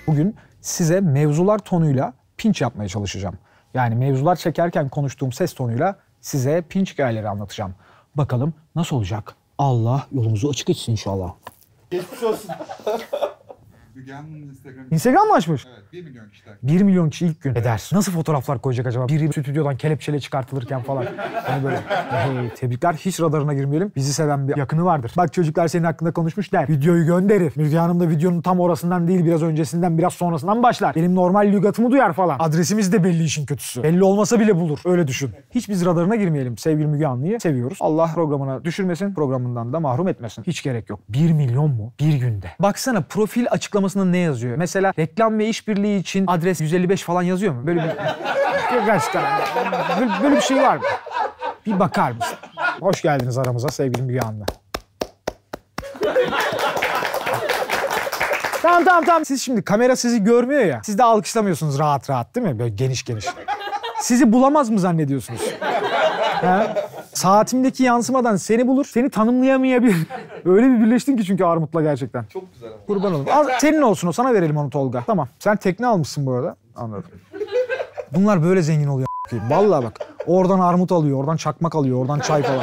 Bugün size mevzular tonuyla pinç yapmaya çalışacağım. Yani mevzular çekerken konuştuğum ses tonuyla size pinç hikayeleri anlatacağım. Bakalım nasıl olacak? Allah yolumuzu açık etsin inşallah. Geçmiş olsun. Instagram mı açmış? Evet, 1 milyon kişiler. 1 milyon kişi ilk gün eder. Nasıl fotoğraflar koyacak acaba? Biri stüdyodan kelepçeyle çıkartılırken falan. Yani böyle hey, tebrikler, hiç radarına girmeyelim. Bizi seven bir yakını vardır. Bak çocuklar senin hakkında konuşmuş der. Videoyu gönderir. Müge Hanım da videonun tam orasından değil, biraz öncesinden, biraz sonrasından başlar. Benim normal lügatımı duyar falan. Adresimiz de belli, işin kötüsü. Belli olmasa bile bulur. Öyle düşün. Hiç biz radarına girmeyelim. Sevgili Müge Anlı'yı seviyoruz. Allah programına düşürmesin, programından da mahrum etmesin. Hiç gerek yok. 1 milyon mu? Bir günde. Baksana profil açıklamasında ne yazıyor? Mesela reklam ve işbirliği için adres 155 falan yazıyor mu? Böyle bir... Gerçekten böyle bir şey var mı? Bir bakar mısın? Hoş geldiniz aramıza sevgili Müge Anlı. Tamam. Siz şimdi, kamera sizi görmüyor ya. Siz de alkışlamıyorsunuz rahat rahat değil mi? Böyle geniş geniş. Sizi bulamaz mı zannediyorsunuz? Ha? Saatimdeki yansımadan seni bulur, seni tanımlayamayabilir. Öyle bir birleştin ki çünkü Armut'la gerçekten. Çok güzel ama. Kurban olayım. Al, senin olsun o, sana verelim onu Tolga. Tamam. Sen tekne almışsın bu arada. Anladım. Bunlar böyle zengin oluyor. Vallahi bak. Oradan armut alıyor, oradan çakmak alıyor, oradan çay falan.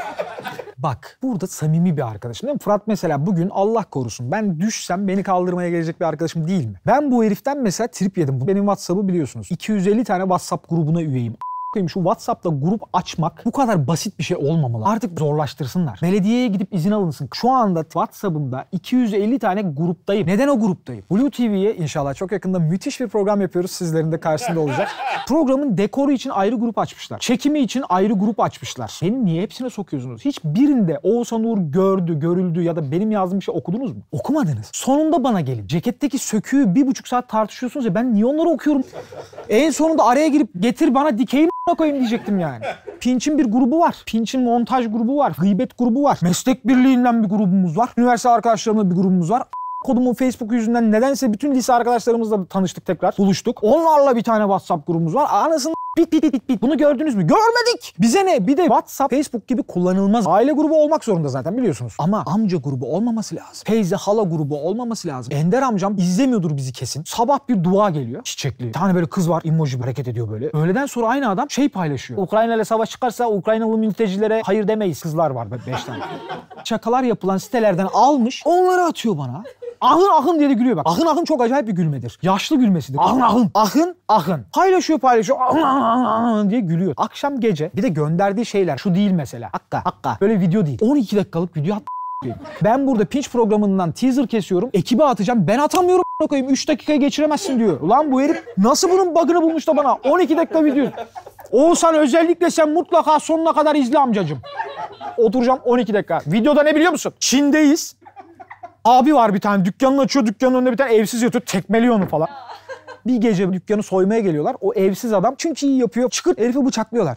Bak burada samimi bir arkadaşım değil mi? Fırat mesela bugün Allah korusun ben düşsem beni kaldırmaya gelecek bir arkadaşım değil mi? Ben bu heriften mesela trip yedim. Benim WhatsApp'ı biliyorsunuz. 250 tane WhatsApp grubuna üyeyim. Şu WhatsApp'ta grup açmak bu kadar basit bir şey olmamalı. Artık zorlaştırsınlar. Belediyeye gidip izin alınsın. Şu anda WhatsApp'ımda 250 tane gruptayım. Neden o gruptayım? Blue TV'ye inşallah çok yakında müthiş bir program yapıyoruz. Sizlerin de karşısında olacak. Programın dekoru için ayrı grup açmışlar. Çekimi için ayrı grup açmışlar. Beni niye hepsine sokuyorsunuz? Hiçbirinde Oğuzhan Uğur gördü, görüldü ya da benim yazdığım bir şey okudunuz mu? Okumadınız. Sonunda bana gelin. Ceketteki söküğü 1,5 saat tartışıyorsunuz ya, ben niye onları okuyorum? En sonunda araya girip getir bana dikeyi koyayım diyecektim yani. Pinç'in bir grubu var. Pinç'in montaj grubu var. Gıybet grubu var. Meslek birliğinden bir grubumuz var. Üniversite arkadaşlarımla bir grubumuz var. Kodumun Facebook yüzünden nedense bütün lise arkadaşlarımızla tanıştık tekrar. Buluştuk. Onlarla bir tane WhatsApp grubumuz var. Anasını bit. Bunu gördünüz mü? Görmedik. Bize ne? Bir de WhatsApp, Facebook gibi kullanılmaz. Aile grubu olmak zorunda zaten biliyorsunuz. Ama amca grubu olmaması lazım. Teyze, hala grubu olmaması lazım. Ender amcam izlemiyordur bizi kesin. Sabah bir dua geliyor. Çiçekli. Bir tane böyle kız var. Emoji hareket ediyor böyle. Öğleden sonra aynı adam şey paylaşıyor. Ukrayna ile savaş çıkarsa Ukraynalı mültecilere hayır demeyiz. Kızlar var 5 tane. Şakalar yapılan sitelerden almış. Onları atıyor bana. Ahın diye de gülüyor bak. Ahın çok acayip bir gülmedir. Yaşlı gülmesidir. Ahın. Paylaşıyor. Ahın diye gülüyor. Akşam gece bir de gönderdiği şeyler şu değil mesela. Hakka. Böyle video değil. 12 dakikalık video ben burada Pinç programından teaser kesiyorum. Ekibe atacağım. Ben atamıyorum. 3 dakikayı geçiremezsin diyor. Ulan bu herif nasıl bunun bug'ını bulmuş da bana 12 dakika video. Oğuzhan özellikle sen mutlaka sonuna kadar izle amcacığım. Oturacağım 12 dakika. Videoda ne biliyor musun? Çin'deyiz. Abi var bir tane, dükkanını açıyor, dükkanın önünde bir tane evsiz yatıyor, tekmeliyor onu falan. Bir gece dükkanı soymaya geliyorlar. O evsiz adam çünkü iyi yapıyor. Çıkır herifi bıçaklıyorlar.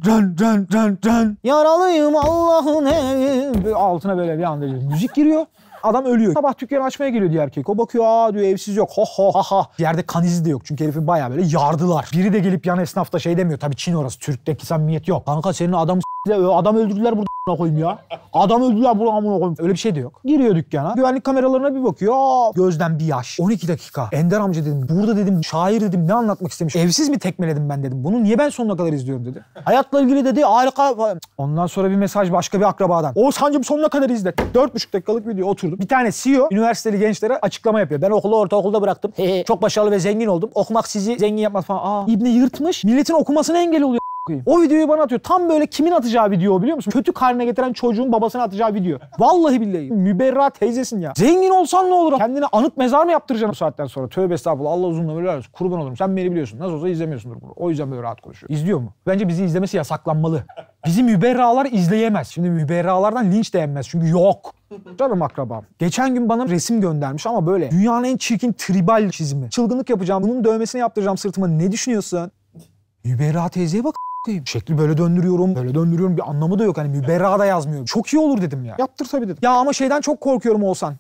Rın. Yaralıyım Allah'ın evi. Altına böyle bir anda müzik giriyor. Adam ölüyor. Sabah dükkanı açmaya geliyor diğer erkek. O bakıyor, aa diyor evsiz yok. Ha. Yerde kan izi de yok. Çünkü herifi bayağı böyle yardılar. Biri de gelip yan esnafta şey demiyor. Tabii Çin orası. Türk'teki samimiyet yok. Kanka senin adam öldürdüler burada koyayım ya. Adam öldürdüler burada amına koyayım. Öyle bir şey de yok. Giriyor dükkana. Güvenlik kameralarına bir bakıyor. Aa, gözden bir yaş. 12 dakika. Ender amca dedim. Burada dedim. Şair dedim. Ne anlatmak istemiş? Evsiz mi tekmeledim ben dedim. Bunu niye ben sonuna kadar izliyorum dedi. Hayatla ilgili dedi. Harika. Ondan sonra bir mesaj başka bir akrabadan. Oğuzhan'cım sonuna kadar izle. 4,5 dakikalık video oturdum. Bir tane CEO üniversiteli gençlere açıklama yapıyor. Ben okulu ortaokulda bıraktım. Çok başarılı ve zengin oldum. Okumak sizi zengin yapmaz falan. İbne yırtmış. Milletin okumasına engel oluyor. O videoyu bana atıyor. Tam böyle kimin atacağı video biliyor musun? Kötü karne getiren çocuğun babasına atacağı video. Vallahi billahi. Müberra teyzesin ya. Zengin olsan ne olur? Kendine anıt mezar mı yaptıracaksın bu saatten sonra? Tövbe estağfurullah. Allah uzun ömürler versin. Kurban olurum. Sen beni biliyorsun. Nasıl olsa izlemiyorsundur bunu. O yüzden böyle rahat konuşuyor. İzliyor mu? Bence bizi izlemesi yasaklanmalı. Bizi müberralar izleyemez. Şimdi müberralardan linç de yenmez. Çünkü yok. Canım akrabam. Geçen gün bana resim göndermiş ama böyle dünyanın en çirkin tribal çizimi. Çılgınlık yapacağım. Bunun dövmesini yaptıracağım sırtıma. Ne düşünüyorsun? Müberra teyzeye bak. Şekli böyle döndürüyorum. Bir anlamı da yok. Hani müberra da yazmıyor. Çok iyi olur dedim ya. Yaptır tabii dedim. Ya ama şeyden çok korkuyorum Oğuzhan.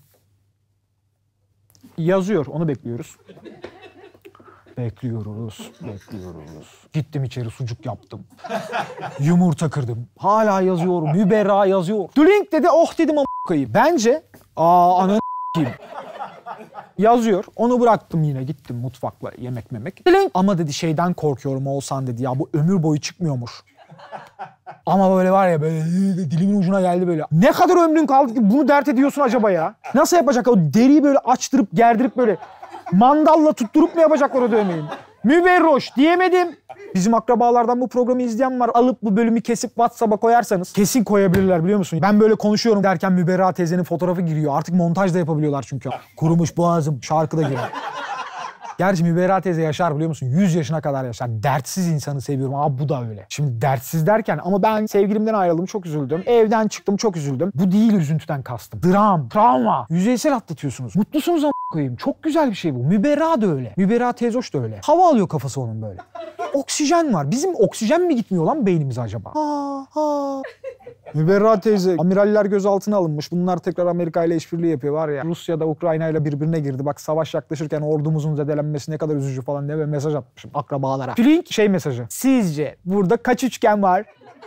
Yazıyor. Onu bekliyoruz. Bekliyoruz. Gittim içeri sucuk yaptım. Yumurta kırdım. Hala yazıyor. Müberra yazıyor. Dülink dedi. Oh dedim a**ayım. Bence ananı Yazıyor. Onu bıraktım yine. Gittim mutfakla yemek memek. Ama dedi şeyden korkuyorum Oğuzhan dedi ya bu ömür boyu çıkmıyormuş. Ama böyle var ya böyle dilimin ucuna geldi böyle. Ne kadar ömrün kaldı ki bunu dert ediyorsun acaba ya? Nasıl yapacak? O deriyi böyle açtırıp gerdirip böyle mandalla tutturup mu yapacaklar o dövmeyi? Müberroş diyemedim. Bizim akrabalardan bu programı izleyen var. Alıp bu bölümü kesip WhatsApp'a koyarsanız kesin koyabilirler biliyor musun? Ben böyle konuşuyorum derken Müberra teyzenin fotoğrafı giriyor. Artık montaj da yapabiliyorlar çünkü. Kurumuş boğazım şarkı da giriyor. Gerçi Müberra teyze yaşar biliyor musun? 100 yaşına kadar yaşar. Dertsiz insanı seviyorum. Abi bu da öyle. Şimdi dertsiz derken ama ben sevgilimden ayrıldım çok üzüldüm. Evden çıktım çok üzüldüm. Bu değil üzüntüden kastım. Dram, travma. Yüzeysel atlatıyorsunuz. Mutlusunuz ama koyayım. Çok güzel bir şey bu. Müberra da öyle. Müberra teyzoş da öyle. Hava alıyor kafası onun böyle. Oksijen var. Bizim oksijen mi gitmiyor lan beynimize acaba? Müberra teyze, amiraller gözaltına alınmış. Bunlar tekrar Amerika ile işbirliği yapıyor var ya. Rusya da Ukrayna ile birbirine girdi. Bak savaş yaklaşırken ordumuzun zedelenmesi ne kadar üzücü falan diye mesaj atmışım akrabalara. Flink şey mesajı. Sizce burada kaç üçgen var?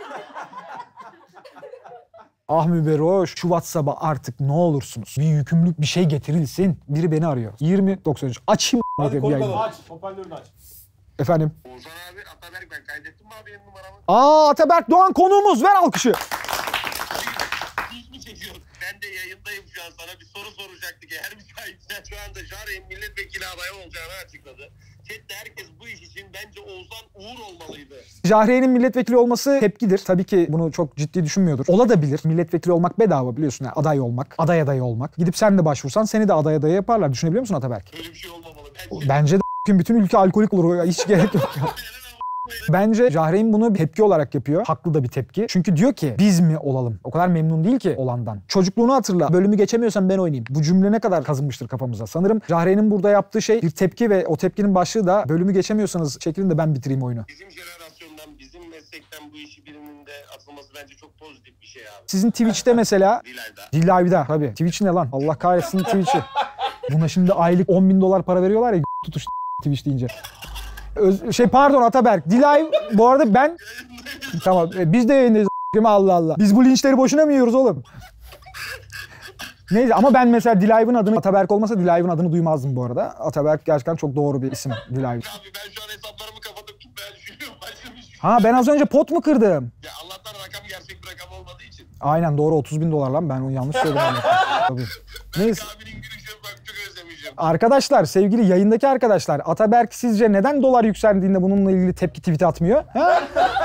Ah Müberroş, şu WhatsApp'a artık ne olursunuz bir yükümlülük bir şey getirilsin. Biri beni arıyor. 2093. Açayım. Hadi koymalı aç. Hoparlörünü aç. Efendim? Oğuzhan abi, Ataberk ben kaydettim mi abi benim numaramı? Ataberk Doğan konuğumuz. Ver alkışı. Hiç mi çekiyorsun? Ben de yayındayım şu an, sana bir soru soracaktık. Eğer müsaitsen şu anda Jahre'nin milletvekili adayı olacağını açıkladı. Chat'te herkes bu iş için bence Oğuzhan Uğur olmalıydı. Jahre'nin milletvekili olması tepkidir. Tabii ki bunu çok ciddi düşünmüyordur. Ola da bilir. Milletvekili olmak bedava biliyorsun. Yani aday olmak, aday adayı olmak. Gidip sen de başvursan seni de aday adayı yaparlar. Düşünebiliyor musun Ataberk? Öyle bir şey olmamalı bence. Bence de bütün ülke alkolik olur. Hiç gerek yok. Bence Jahreyn bunu bir tepki olarak yapıyor. Haklı da bir tepki. Çünkü diyor ki biz mi olalım? O kadar memnun değil ki olandan. Çocukluğunu hatırla. Bölümü geçemiyorsan ben oynayayım. Bu cümle ne kadar kazınmıştır kafamıza. Sanırım Jahreyn'in burada yaptığı şey bir tepki ve o tepkinin başlığı da bölümü geçemiyorsanız çekilin de ben bitireyim oyunu. Bizim jenerasyondan, bizim meslekten bu işi birinin de atılması bence çok pozitif bir şey abi. Sizin Twitch'te mesela... Dilay'da. Live'da tabii. Twitch ne lan? Allah kahretsin Twitch'i. Buna şimdi aylık 10.000 dolar para veriyorlar ya tutuş Twitch deyince. Pardon Ataberk. Dilay bu arada ben... Tamam biz de yayındayız Allah Allah. Biz bu linçleri boşuna mı yiyoruz oğlum? Neyse ama ben mesela Dilay'ın adını Ataberk olmasa Dilay'ın adını duymazdım bu arada. Ataberk gerçekten çok doğru bir isim Dilay. Abi ben şu an hesaplarımı kapatıp gitmeye düşünüyorum. Başlamış. Ha ben az önce pot mu kırdım? Ya Allah'tan rakam gerçek bir rakam olmadığı için. Aynen doğru 30.000 dolar lan ben onu yanlış söyledim. Tabii. Neyse. Abinin gülüşünü bak çok özlemeyeceğim. Arkadaşlar, sevgili yayındaki arkadaşlar, Ataberk sizce neden dolar yükseldiğinde bununla ilgili tepki tweet'i atmıyor? Ha?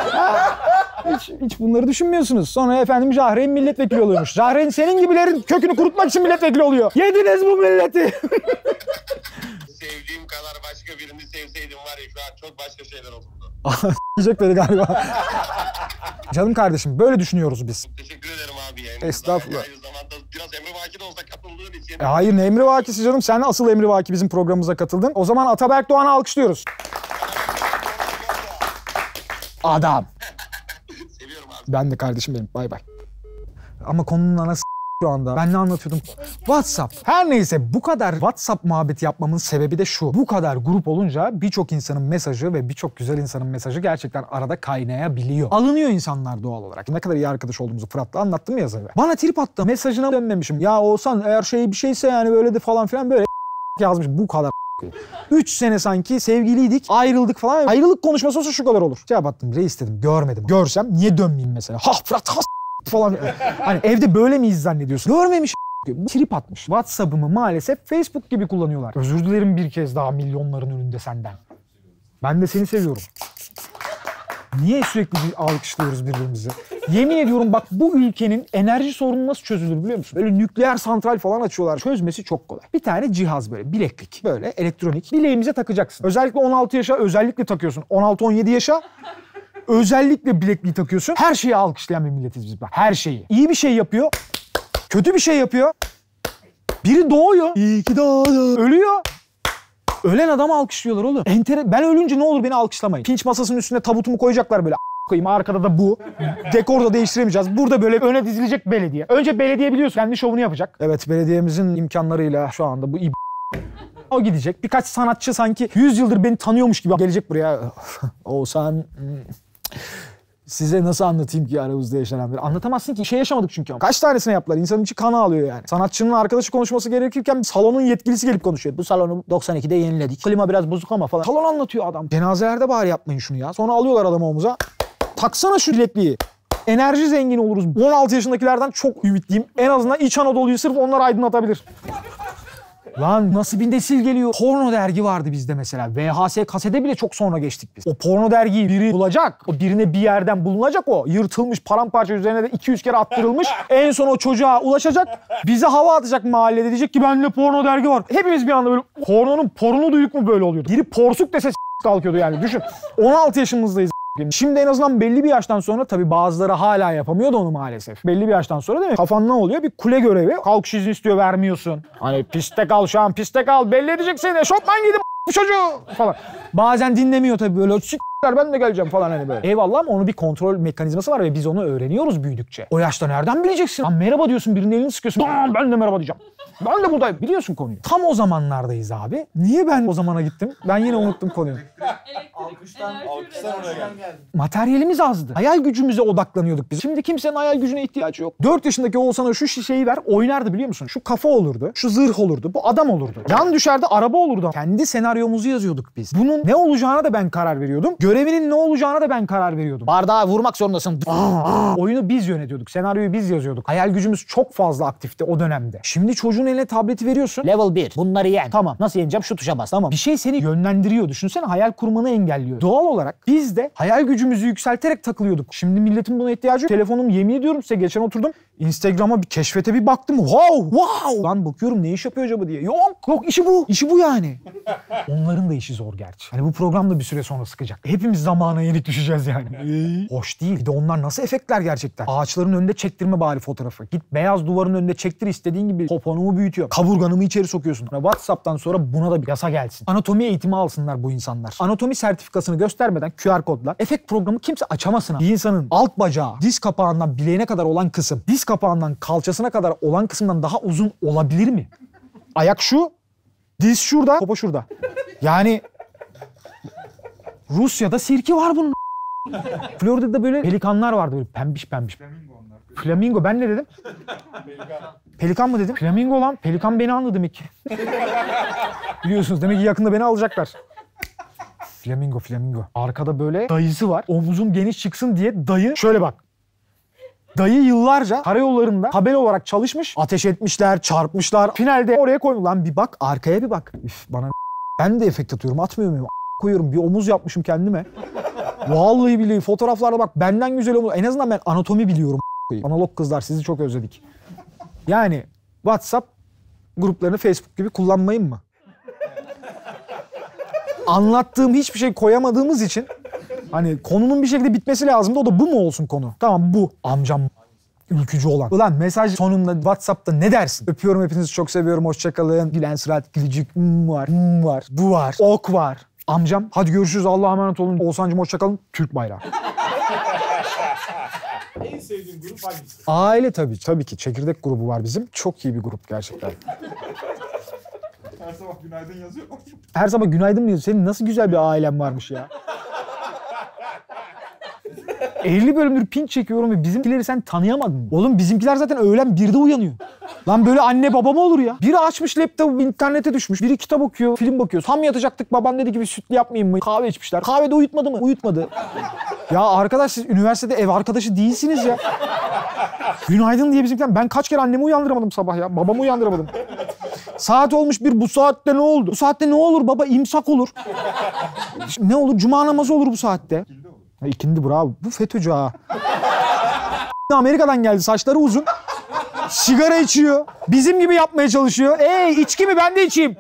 Hiç bunları düşünmüyorsunuz. Sonra efendim Jahreyn milletvekili oluyormuş. Jahreyn senin gibilerin kökünü kurutmak için milletvekili oluyor. Yediniz bu milleti. Sevdiğim kadar başka birini sevseydim var ya şu an çok başka şeyler olurdu. Diyecek beni galiba. Canım kardeşim böyle düşünüyoruz biz. Çok teşekkür ederim abi. Estağfurullah. Aynı zamanda biraz emrivaki de olsa katıldığın için. Hayır ne emrivakisi canım. Sen asıl emrivaki bizim programımıza katıldın. O zaman Ataberk Doğan'ı alkışlıyoruz. Adam. Seviyorum abi. Ben de kardeşim benim. Bay bay. Ama konunun anası şu anda. Ben ne anlatıyordum? WhatsApp. Her neyse bu kadar WhatsApp muhabbeti yapmamın sebebi de şu. Bu kadar grup olunca birçok insanın mesajı ve birçok güzel insanın mesajı gerçekten arada kaynayabiliyor. Alınıyor insanlar doğal olarak. Ne kadar iyi arkadaş olduğumuzu Fırat'la anlattım ya az evvel. Bana trip attı. Mesajına dönmemişim. Ya Oğuzhan eğer bir şeyse yani böyle de falan filan böyle yazmış. Bu kadar 3 sene sanki sevgiliydik, ayrıldık falan. Ayrılık konuşması olsa şu kadar olur. Cevap attım, reis dedim, görmedim. Görsem niye dönmeyeyim mesela? Ha Fırat falan. Hani evde böyle miyiz zannediyorsun? Görmemiş trip atmış. WhatsApp'ımı maalesef Facebook gibi kullanıyorlar. Özür dilerim bir kez daha milyonların önünde senden. Ben de seni seviyorum. Niye sürekli alkışlıyoruz birbirimizi? Yemin ediyorum bak bu ülkenin enerji sorunu nasıl çözülür biliyor musun? Böyle nükleer santral falan açıyorlar. Çözmesi çok kolay. Bir tane cihaz böyle bileklik. Böyle elektronik. Bileğimize takacaksın. Özellikle 16 yaşa özellikle takıyorsun. 16-17 yaşa özellikle bilekliği takıyorsun. Her şeyi alkışlayan bir milletiz biz bak. Her şeyi. İyi bir şey yapıyor. Kötü bir şey yapıyor. Biri doğuyor. İyi ki doğdu. Ölüyor. Ölen adamı alkışlıyorlar oğlum. Ben ölünce ne olur beni alkışlamayın. Pinç masasının üstüne tabutumu koyacaklar böyle. Koyayım arkada da bu. Dekor da değiştiremeyeceğiz. Burada böyle öne dizilecek belediye. Önce belediye biliyorsun kendi şovunu yapacak. Evet belediyemizin imkanlarıyla şu anda bu o gidecek. Birkaç sanatçı sanki 100 yıldır beni tanıyormuş gibi gelecek buraya. Oğuzhan Size nasıl anlatayım ki aramızda yaşananları? Anlatamazsın ki. Şey yaşamadık çünkü ama. Kaç tanesini yaptılar? İnsanın içi kan ağlıyor yani. Sanatçının arkadaşı konuşması gerekirken salonun yetkilisi gelip konuşuyor. Bu salonu 92'de yeniledik. Klima biraz bozuk ama falan. Salon anlatıyor adam. Cenazelerde bari yapmayın şunu ya. Sonra alıyorlar adamı omuza. Taksana şu bilekliği. Enerji zengin oluruz. 16 yaşındakilerden çok ümitliyim. En azından İç Anadolu'yu sırf onlar aydınlatabilir. Lan nasıl bir nesil geliyor. Porno dergi vardı bizde mesela. VHS kasete bile çok sonra geçtik biz. O porno dergiyi biri bulacak. O birine bir yerden bulunacak o. Yırtılmış paramparça üzerine de 200 kere attırılmış. En son o çocuğa ulaşacak. Bize hava atacak mahallede. Diyecek ki bende porno dergi var. Hepimiz bir anda böyle porunu duyduk mu böyle oluyordu. Biri porsuk dese kalkıyordu yani. Düşün. 16 yaşımızdayız. Şimdi en azından belli bir yaştan sonra tabii bazıları hala yapamıyor da onu maalesef. Belli bir yaştan sonra değil mi? Kafan ne oluyor? Bir kule görevi. Kalkış izni istiyor vermiyorsun. Hani piste kal şu an piste kal. Belli edeceksin. Eşofman giydim bu çocuğu falan. Bazen dinlemiyor tabii böyle. Ben de geleceğim falan hani böyle. Eyvallah ama onun bir kontrol mekanizması var ve biz onu öğreniyoruz büyüdükçe. O yaşta nereden bileceksin? Lan merhaba diyorsun birinin elini sıkıyorsun. Ben de merhaba diyeceğim. Ben de buradayım. Biliyorsun konuyu. Tam o zamanlardayız abi. Niye ben o zamana gittim? Ben yine unuttum konuyu. Alkıştan oraya geldi. Materyalimiz azdı. Hayal gücümüze odaklanıyorduk biz. Şimdi kimsenin hayal gücüne ihtiyacı yok. 4 yaşındaki Oğuzhan'a şu şişeyi ver oynardı biliyor musun? Şu kafa olurdu. Şu zırh olurdu. Bu adam olurdu. Yan düşerdi araba olurdu. Kendi senaryomuzu yazıyorduk biz. Bunun ne olacağına da ben karar veriyordum. Görevinin ne olacağına da ben karar veriyordum. Bardağı vurmak zorundasın. Oyunu biz yönetiyorduk. Senaryoyu biz yazıyorduk. Hayal gücümüz çok fazla aktifti o dönemde. Şimdi çocuğun eline tableti veriyorsun. Level 1. Bunları yen. Tamam. Nasıl yeneceğim? Şu tuşa bas. Tamam. Bir şey seni yönlendiriyor. Düşünsene hayal kurmanı engelliyor. Doğal olarak biz de hayal gücümüzü yükselterek takılıyorduk. Şimdi milletin buna ihtiyacı yok. Telefonum yemin ediyorum size geçen oturdum. Instagram'a bir keşfete bir baktım. Wow. Lan bakıyorum ne iş yapıyor acaba diye. Yok işi bu. İşi bu yani. Onların da işi zor gerçi. Hani bu program da bir süre sonra sıkacak. Hepimiz zamana yenik düşeceğiz yani. Hoş değil. Bir de onlar nasıl efektler gerçekten. Ağaçların önünde çektirme bari fotoğrafı. Git beyaz duvarın önünde çektir istediğin gibi. Poponumu büyütüyor. Kaburganımı içeri sokuyorsun. WhatsApp'tan sonra buna da bir yasa gelsin. Anatomi eğitimi alsınlar bu insanlar. Anatomi sertifikasını göstermeden QR kodla efekt programı kimse açamasın. Bir insanın alt bacağı diz kapağından bileğine kadar olan kısım diz kapağından kalçasına kadar olan kısımdan daha uzun olabilir mi? Ayak şu, diz şurada, popo şurada. Yani Rusya'da sirki var bunun. Florida'da böyle pelikanlar vardı böyle pembiş. Flamingo onlar. Flamingo ben ne dedim? Pelikan mı dedim? Flamingo lan. Pelikan beni anladı demek ki. Biliyorsunuz demek ki yakında beni alacaklar. Flamingo. Arkada böyle dayısı var. Omuzum geniş çıksın diye dayı şöyle bak. Dayı yıllarca karayollarında tabela olarak çalışmış. Ateş etmişler, çarpmışlar. Finalde oraya koymuş. Lan bir bak, arkaya bir bak. Üf, bana ben de efekt atıyorum, atmıyor muyum? Koyuyorum. Bir omuz yapmışım kendime. Vallahi billahi fotoğraflarda bak benden güzel omuz. En azından ben anatomi biliyorum. Analog kızlar sizi çok özledik. Yani WhatsApp gruplarını Facebook gibi kullanmayın mı? Anlattığım hiçbir şey koyamadığımız için hani konunun bir şekilde bitmesi lazımdı. O da bu mu olsun konu? Tamam bu. Amcam ülkücü olan. Ulan mesaj sonunda WhatsApp'ta ne dersin? Öpüyorum hepinizi çok seviyorum. Hoşçakalın. Gülen Sırat Gülücük var. Var. Bu var. Ok var. Amcam hadi görüşürüz Allah'a emanet olun. Oğuzhan'cım hoşçakalın. Türk bayrağı. En sevdiğin grup hangisi? Aile tabii ki. Çekirdek grubu var bizim. Çok iyi bir grup gerçekten. Her sabah günaydın yazıyor. Her sabah günaydın mı yazıyor? Senin nasıl güzel bir ailen varmış ya. 50 bölümdür pinç çekiyorum ve bizimkileri sen tanıyamadın. Oğlum bizimkiler zaten öğlen 1'de uyanıyor. Lan böyle anne baba mı olur ya? Biri açmış laptopu internete düşmüş. Biri kitap okuyor, film bakıyor. Tam yatacaktık baban dedi ki bir sütlü yapmayayım mı? Kahve içmişler. Kahvede uyutmadı mı? Uyutmadı. Ya arkadaş siz üniversitede ev arkadaşı değilsiniz ya. Günaydın diye bizimkiler. Ben kaç kere annemi uyandıramadım sabah ya. Babamı uyandıramadım. Saat olmuş bir bu saatte ne oldu? Bu saatte ne olur baba? İmsak olur. Ne olur? Cuma namazı olur bu saatte. İkindi bravo. Bu FETÖ'cü ha. Amerika'dan geldi. Saçları uzun. Sigara içiyor. Bizim gibi yapmaya çalışıyor. İçki mi? Ben de içeyim.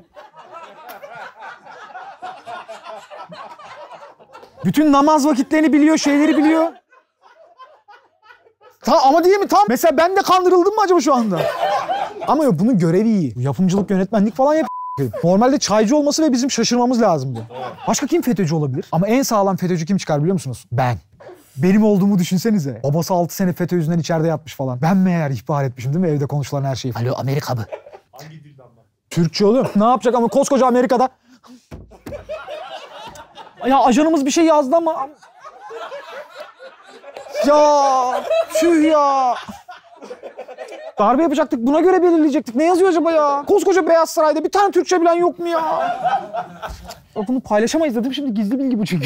Bütün namaz vakitlerini biliyor, şeyleri biliyor. Ama değil mi? Tam. Mesela ben de kandırıldım mı acaba şu anda? Ama yok bunun görevi iyi. Yapımcılık, yönetmenlik falan yapıyor. Normalde çaycı olması ve bizim şaşırmamız lazımdı. Başka kim FETÖ'cü olabilir? Ama en sağlam FETÖ'cü kim çıkar biliyor musunuz? Ben. Benim olduğumu düşünsenize. Babası 6 sene FETÖ yüzünden içeride yatmış falan. Ben meğer ihbar etmişim değil mi? Evde konuşulan her şeyi. Alo Amerika mı? Hangi dilden bak? Türkçe oğlum. Ne yapacak ama koskoca Amerika'da. Ya ajanımız bir şey yazdı ama. Ya tüh ya. Darbe yapacaktık, buna göre belirleyecektik. Ne yazıyor acaba ya? Koskoca Beyaz Saray'da bir tane Türkçe bilen yok mu ya? Ya bunu paylaşamayız dedim, şimdi gizli bilgi bu çünkü.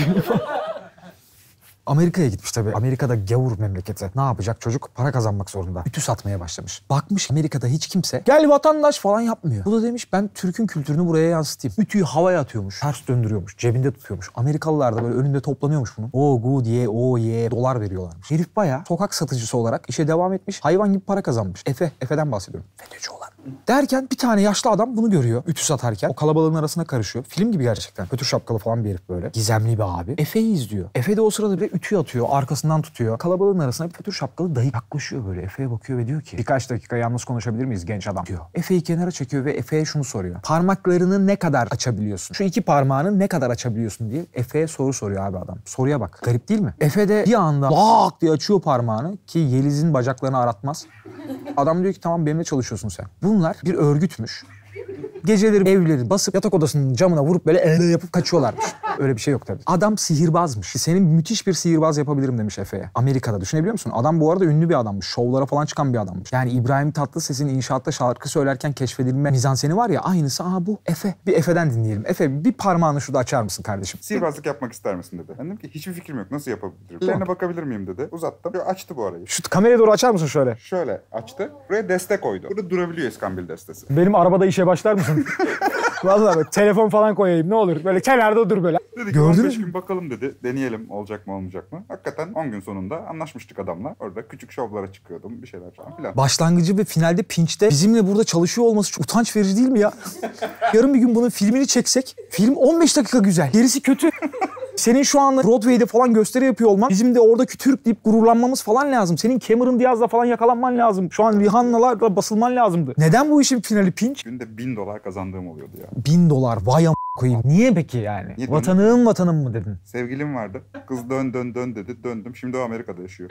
Amerika'ya gitmiş tabii. Amerika'da gavur memleketi. Ne yapacak çocuk? Para kazanmak zorunda. Ütü satmaya başlamış. Bakmış Amerika'da hiç kimse gel vatandaş falan yapmıyor. Bu da demiş ben Türk'ün kültürünü buraya yansıtayım. Ütüyü havaya atıyormuş. Ters döndürüyormuş. Cebinde tutuyormuş. Amerikalılar da böyle önünde toplanıyormuş bunun. O good ye, o ye dolar veriyorlarmış. Herif bayağı sokak satıcısı olarak işe devam etmiş. Hayvan gibi para kazanmış. Efe'den bahsediyorum. FETÖ'cü olan. Derken bir tane yaşlı adam bunu görüyor. Ütü satarken. O kalabalığın arasına karışıyor. Film gibi gerçekten. Kötü şapkalı falan bir herif böyle. Gizemli bir abi. Efe'yi izliyor. Efe de o sırada bile ütü atıyor. Arkasından tutuyor. Kalabalığın arasına bir fötür şapkalı dayı yaklaşıyor böyle. Efe'ye bakıyor ve diyor ki birkaç dakika yalnız konuşabilir miyiz genç adam diyor. Efe'yi kenara çekiyor ve Efe'ye şunu soruyor. Parmaklarını ne kadar açabiliyorsun? Şu iki parmağını ne kadar açabiliyorsun diye Efe'ye soru soruyor abi adam. Soruya bak. Garip değil mi? Efe de bir anda lak diye açıyor parmağını ki Yeliz'in bacaklarını aratmaz. Adam diyor ki tamam benimle çalışıyorsun sen. Bunlar bir örgütmüş. Geceleri evleri basıp yatak odasının camına vurup böyle yapıp kaçıyorlarmış. Öyle bir şey yok tabii. Adam sihirbazmış. Senin müthiş bir sihirbaz yapabilirim demiş Efe'ye. Amerika'da düşünebiliyor musun? Adam bu arada ünlü bir adammış. Şovlara falan çıkan bir adammış. Yani İbrahim Tatlıses'in inşaatta şarkı söylerken keşfedilme mizanseni var ya aynısı. Aha bu Efe. Bir Efe'den dinleyelim. Efe bir parmağını şurada açar mısın kardeşim? Sihirbazlık yapmak ister misin dedi. Ben dedim ki hiçbir fikrim yok. Nasıl yapabilirim? Üzerine bakabilir miyim dedi. Uzattım. Açtı bu arayı. Şu kameraya doğru açar mısın şöyle? Şöyle açtı. Buraya deste koydu. Burada durabiliyor iskambil destesi. Benim arabada işe başlar mısın? Vallahi böyle telefon falan koyayım ne olur. Böyle kenarda dur böyle. Dedi ki Gördünüz 15 mü? gün bakalım dedi. Deneyelim olacak mı olmayacak mı? Hakikaten 10 gün sonunda anlaşmıştık adamla. Orada küçük şovlara çıkıyordum. Bir şeyler falan filan. Başlangıcı ve finalde pinçte bizimle burada çalışıyor olması çok utanç verici değil mi ya? Yarın bir gün bunun filmini çeksek, film 15 dakika güzel. Gerisi kötü. Senin şu anda Broadway'de falan gösteri yapıyor olman, bizim de oradaki Türk deyip gururlanmamız falan lazım. Senin Cameron Diaz'la falan yakalanman lazım. Şu an Rihanna'larla basılman lazımdı. Neden bu işin finali pinç? Günde $1000 kazandığım oluyordu ya. $1000 vay koyayım. Niye peki yani? Niye Vatanım mı dedin? Sevgilim vardı. Kız dön dedi. Döndüm. Şimdi o Amerika'da yaşıyor.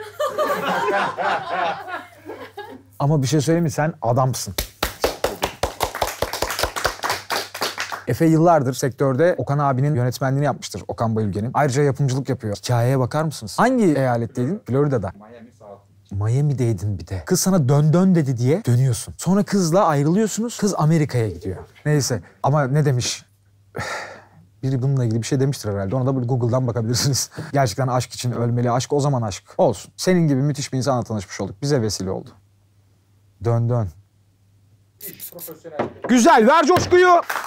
Ama bir şey söyleyeyim mi? Sen adamsın. Efe yıllardır sektörde Okan abinin yönetmenliğini yapmıştır. Okan Bayülgen'in. Ayrıca yapımcılık yapıyor. Hikayeye bakar mısınız? Hangi eyaletteydin? Florida'da. Miami'deydin bir de. Kız sana dön dedi diye dönüyorsun. Sonra kızla ayrılıyorsunuz. Kız Amerika'ya gidiyor. Neyse ama ne demiş? Biri bununla ilgili bir şey demiştir herhalde. Ona da böyle Google'dan bakabilirsiniz. Gerçekten aşk için ölmeli. Aşk o zaman aşk. Olsun. Senin gibi müthiş bir insanla tanışmış olduk. Bize vesile oldu. Dön. Güzel. Ver coşkuyu.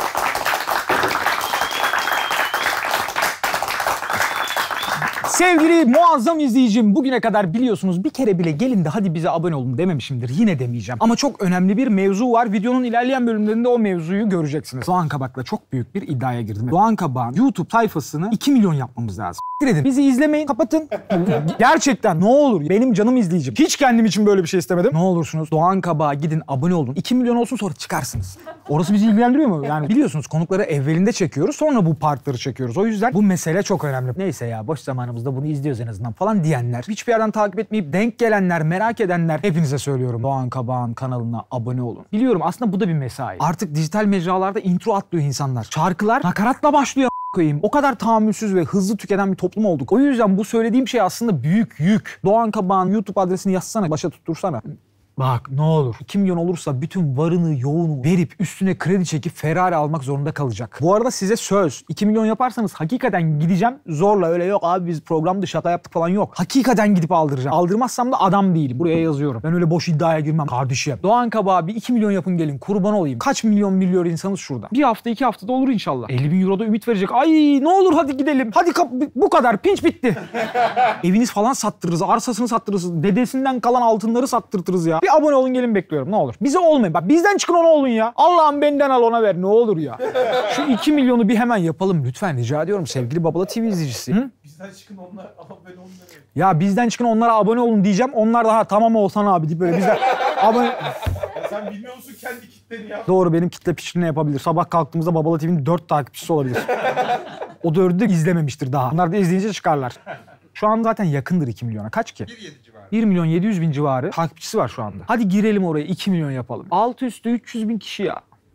Sevgili muazzam izleyicim, bugüne kadar biliyorsunuz bir kere bile gelin de hadi bize abone olun dememişimdir. Yine demeyeceğim. Ama çok önemli bir mevzu var. Videonun ilerleyen bölümlerinde o mevzuyu göreceksiniz. Doğan Kabak'la çok büyük bir iddiaya girdim. Doğan Kabak'ın YouTube sayfasını 2 milyon yapmamız lazım. Edin. Bizi izlemeyin, kapatın. Gerçekten ne olur benim canım izleyicim. Hiç kendim için böyle bir şey istemedim. Ne olursunuz Doğan Kabak'a gidin abone olun. 2 milyon olsun sonra çıkarsınız. Orası bizi ilgilendiriyor mu? Yani biliyorsunuz konukları evvelinde çekiyoruz sonra bu partları çekiyoruz. O yüzden bu mesele çok önemli. Neyse ya boş zamanımızda bunu izliyoruz en azından falan diyenler. Hiçbir yerden takip etmeyip denk gelenler, merak edenler hepinize söylüyorum. Doğan Kabak'ın kanalına abone olun. Biliyorum aslında bu da bir mesai. Artık dijital mecralarda intro atlıyor insanlar. Şarkılar nakaratla başlıyor koyayım. O kadar tahammülsüz ve hızlı tüketen bir toplum olduk. O yüzden bu söylediğim şey aslında büyük yük. Doğan Kabak'ın YouTube adresini yazsana, başa tuttursana. Bak ne olur 2 milyon olursa bütün varını yoğunu verip üstüne kredi çekip Ferrari almak zorunda kalacak. Bu arada size söz 2 milyon yaparsanız hakikaten gideceğim zorla öyle yok abi biz programda şaka yaptık falan yok. Hakikaten gidip aldıracağım. Aldırmazsam da adam değilim. Buraya yazıyorum. Ben öyle boş iddiaya girmem kardeşim. Doğan Kabak'a bir 2 milyon yapın gelin kurban olayım. Kaç milyon milyon insanız şurada. Bir hafta 2 haftada olur inşallah. 50.000 euroda ümit verecek. Ay ne olur hadi gidelim. Hadi bu kadar pinç bitti. Eviniz falan sattırırız. Arsasını sattırırız. Dedesinden kalan altınları sattırtırız ya. Bir abone olun gelin bekliyorum ne olur. Bize olmayın. Bak bizden çıkın ona olun ya. Allah'ım benden al ona ver ne olur ya. Şu 2 milyonu bir hemen yapalım lütfen rica ediyorum sevgili Babala TV izleyicisi. Hı? Bizden çıkın onlar abone olun demeyin. Ya bizden çıkın onlara abone olun diyeceğim. Onlar daha tamam Oğuzhan abi deyip böyle bizden abone... Ya sen bilmiyor musun kendi kitleni ya? Doğru benim kitle piçliğini yapabilir. Sabah kalktığımızda Babala TV'nin 4 takipçisi olabilir. O 4'ü de izlememiştir daha. Onlar da izleyince çıkarlar. Şu an zaten yakındır 2 milyona. Kaç ki? 1.7 civarı. 1 milyon 700 bin civarı takipçisi var şu anda. Hadi girelim oraya 2 milyon yapalım. Altı üstü 300 bin kişi ya.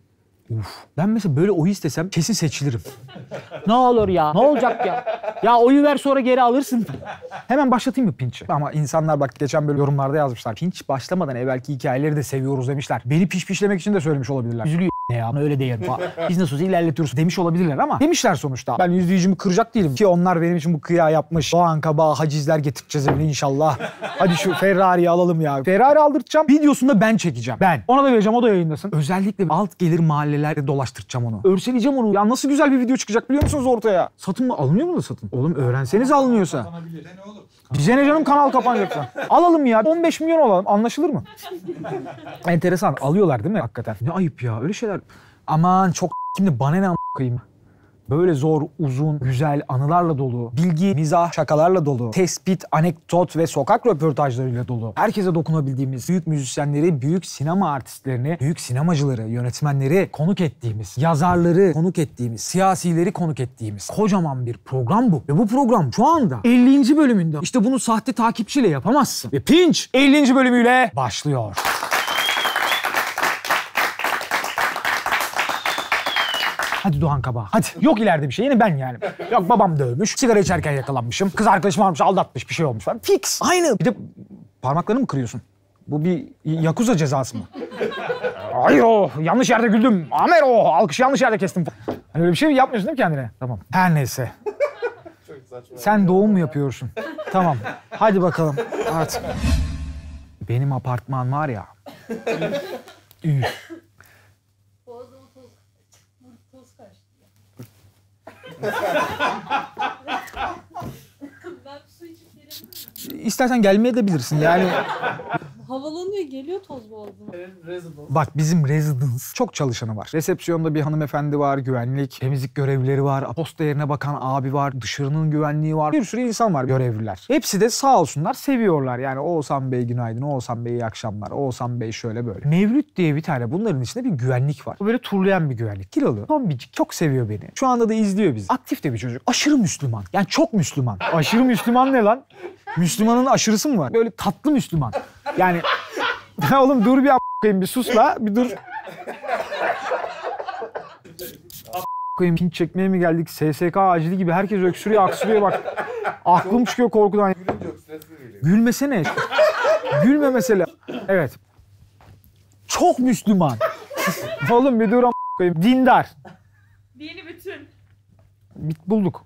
Ben mesela böyle oyu istesem kesin seçilirim. Ne olur ya, ne olacak ya? Ya oyu ver sonra geri alırsın. Hemen başlatayım mı pinç'i? Ama insanlar bak geçen böyle yorumlarda yazmışlar. Pinç başlamadan evvelki hikayeleri de seviyoruz demişler. Beni pişlemek için de söylemiş olabilirler. Üzülüyor ya öyle değil. Biz nasıl olsa ilerletiyoruz demiş olabilirler ama demişler sonuçta. Ben izleyicimi kıracak değilim ki onlar benim için bu kıya yapmış. Doğan Kabağa hacizler getireceğiz evine inşallah. Hadi şu Ferrari'yi alalım ya. Ferrari aldırtacağım. Videosunda ben çekeceğim. Ben. Ona da vereceğim, o da yayınlasın. Özellikle alt gelir mahallelerde dolaştıracağım onu. Örseleyeceğim onu. Ya nasıl güzel bir video çıkacak biliyor musunuz ortaya? Satın mı? Alınıyor mu da satın? Oğlum öğrenseniz alınıyorsa. Bize ne canım kanal kapanacaksa. Alalım ya. 15 milyon alalım. Anlaşılır mı? Enteresan. Alıyorlar değil mi hakikaten? Ne ayıp ya. Öyle şeyler. Aman çok şimdi bana ne a**ayım. Böyle zor, uzun, güzel anılarla dolu, bilgi, mizah, şakalarla dolu, tespit, anekdot ve sokak röportajlarıyla dolu. Herkese dokunabildiğimiz, büyük müzisyenleri, büyük sinema artistlerini, büyük sinemacıları, yönetmenleri konuk ettiğimiz, yazarları konuk ettiğimiz, siyasileri konuk ettiğimiz kocaman bir program bu. Ve bu program şu anda 50. bölümünde. İşte bunu sahte takipçiyle yapamazsın. Ve Pinç 50. bölümüyle başlıyor. Hadi Doğan Kabağa, hadi. Yok ileride bir şey, yine ben yani. Yok babam dövmüş, sigara içerken yakalanmışım, kız arkadaşım varmış aldatmış, bir şey olmuş falan. Fix, aynı. Bir de parmaklarını mı kırıyorsun? Bu bir yakuza cezası mı? Hayır o, yanlış yerde güldüm. Amer o, alkışı yanlış yerde kestim. Hani öyle bir şey yapmıyorsun değil mi kendine? Tamam. Her neyse. Sen doğum mu yapıyorsun? Tamam. Hadi bakalım artık. Benim apartman var ya. Ben su içip gelebilir miyim? İstersen gelmeye de bilirsin yani. Havalanıyor, geliyor toz boğazıma. Bak bizim residence çok çalışanı var. Resepsiyonda bir hanımefendi var, güvenlik, temizlik görevlileri var, posta yerine bakan abi var, dışarının güvenliği var. Bir sürü insan var görevliler. Hepsi de sağ olsunlar seviyorlar. Yani Oğuzhan Bey günaydın, Oğuzhan Bey iyi akşamlar, Oğuzhan Bey şöyle böyle. Mevlüt diye bir tane bunların içinde bir güvenlik var. O böyle turlayan bir güvenlik. Kilolu, tombicik, çok seviyor beni. Şu anda da izliyor bizi. Aktif de bir çocuk. Aşırı Müslüman. Yani çok Müslüman. Aşırı Müslüman ne lan? Müslümanın aşırısı mı var? Böyle tatlı Müslüman. Yani oğlum dur bir a**ayım bir sus la bir dur. A**ayım pinç çekmeye mi geldik? SSK acili gibi herkes öksürüyor aksırıyor bak. Aklım çıkıyor korkudan. Gülmesene. Gülme mesela. Evet. Çok Müslüman. Oğlum bir dur a**ayım. Dindar. Dini bütün. Bulduk.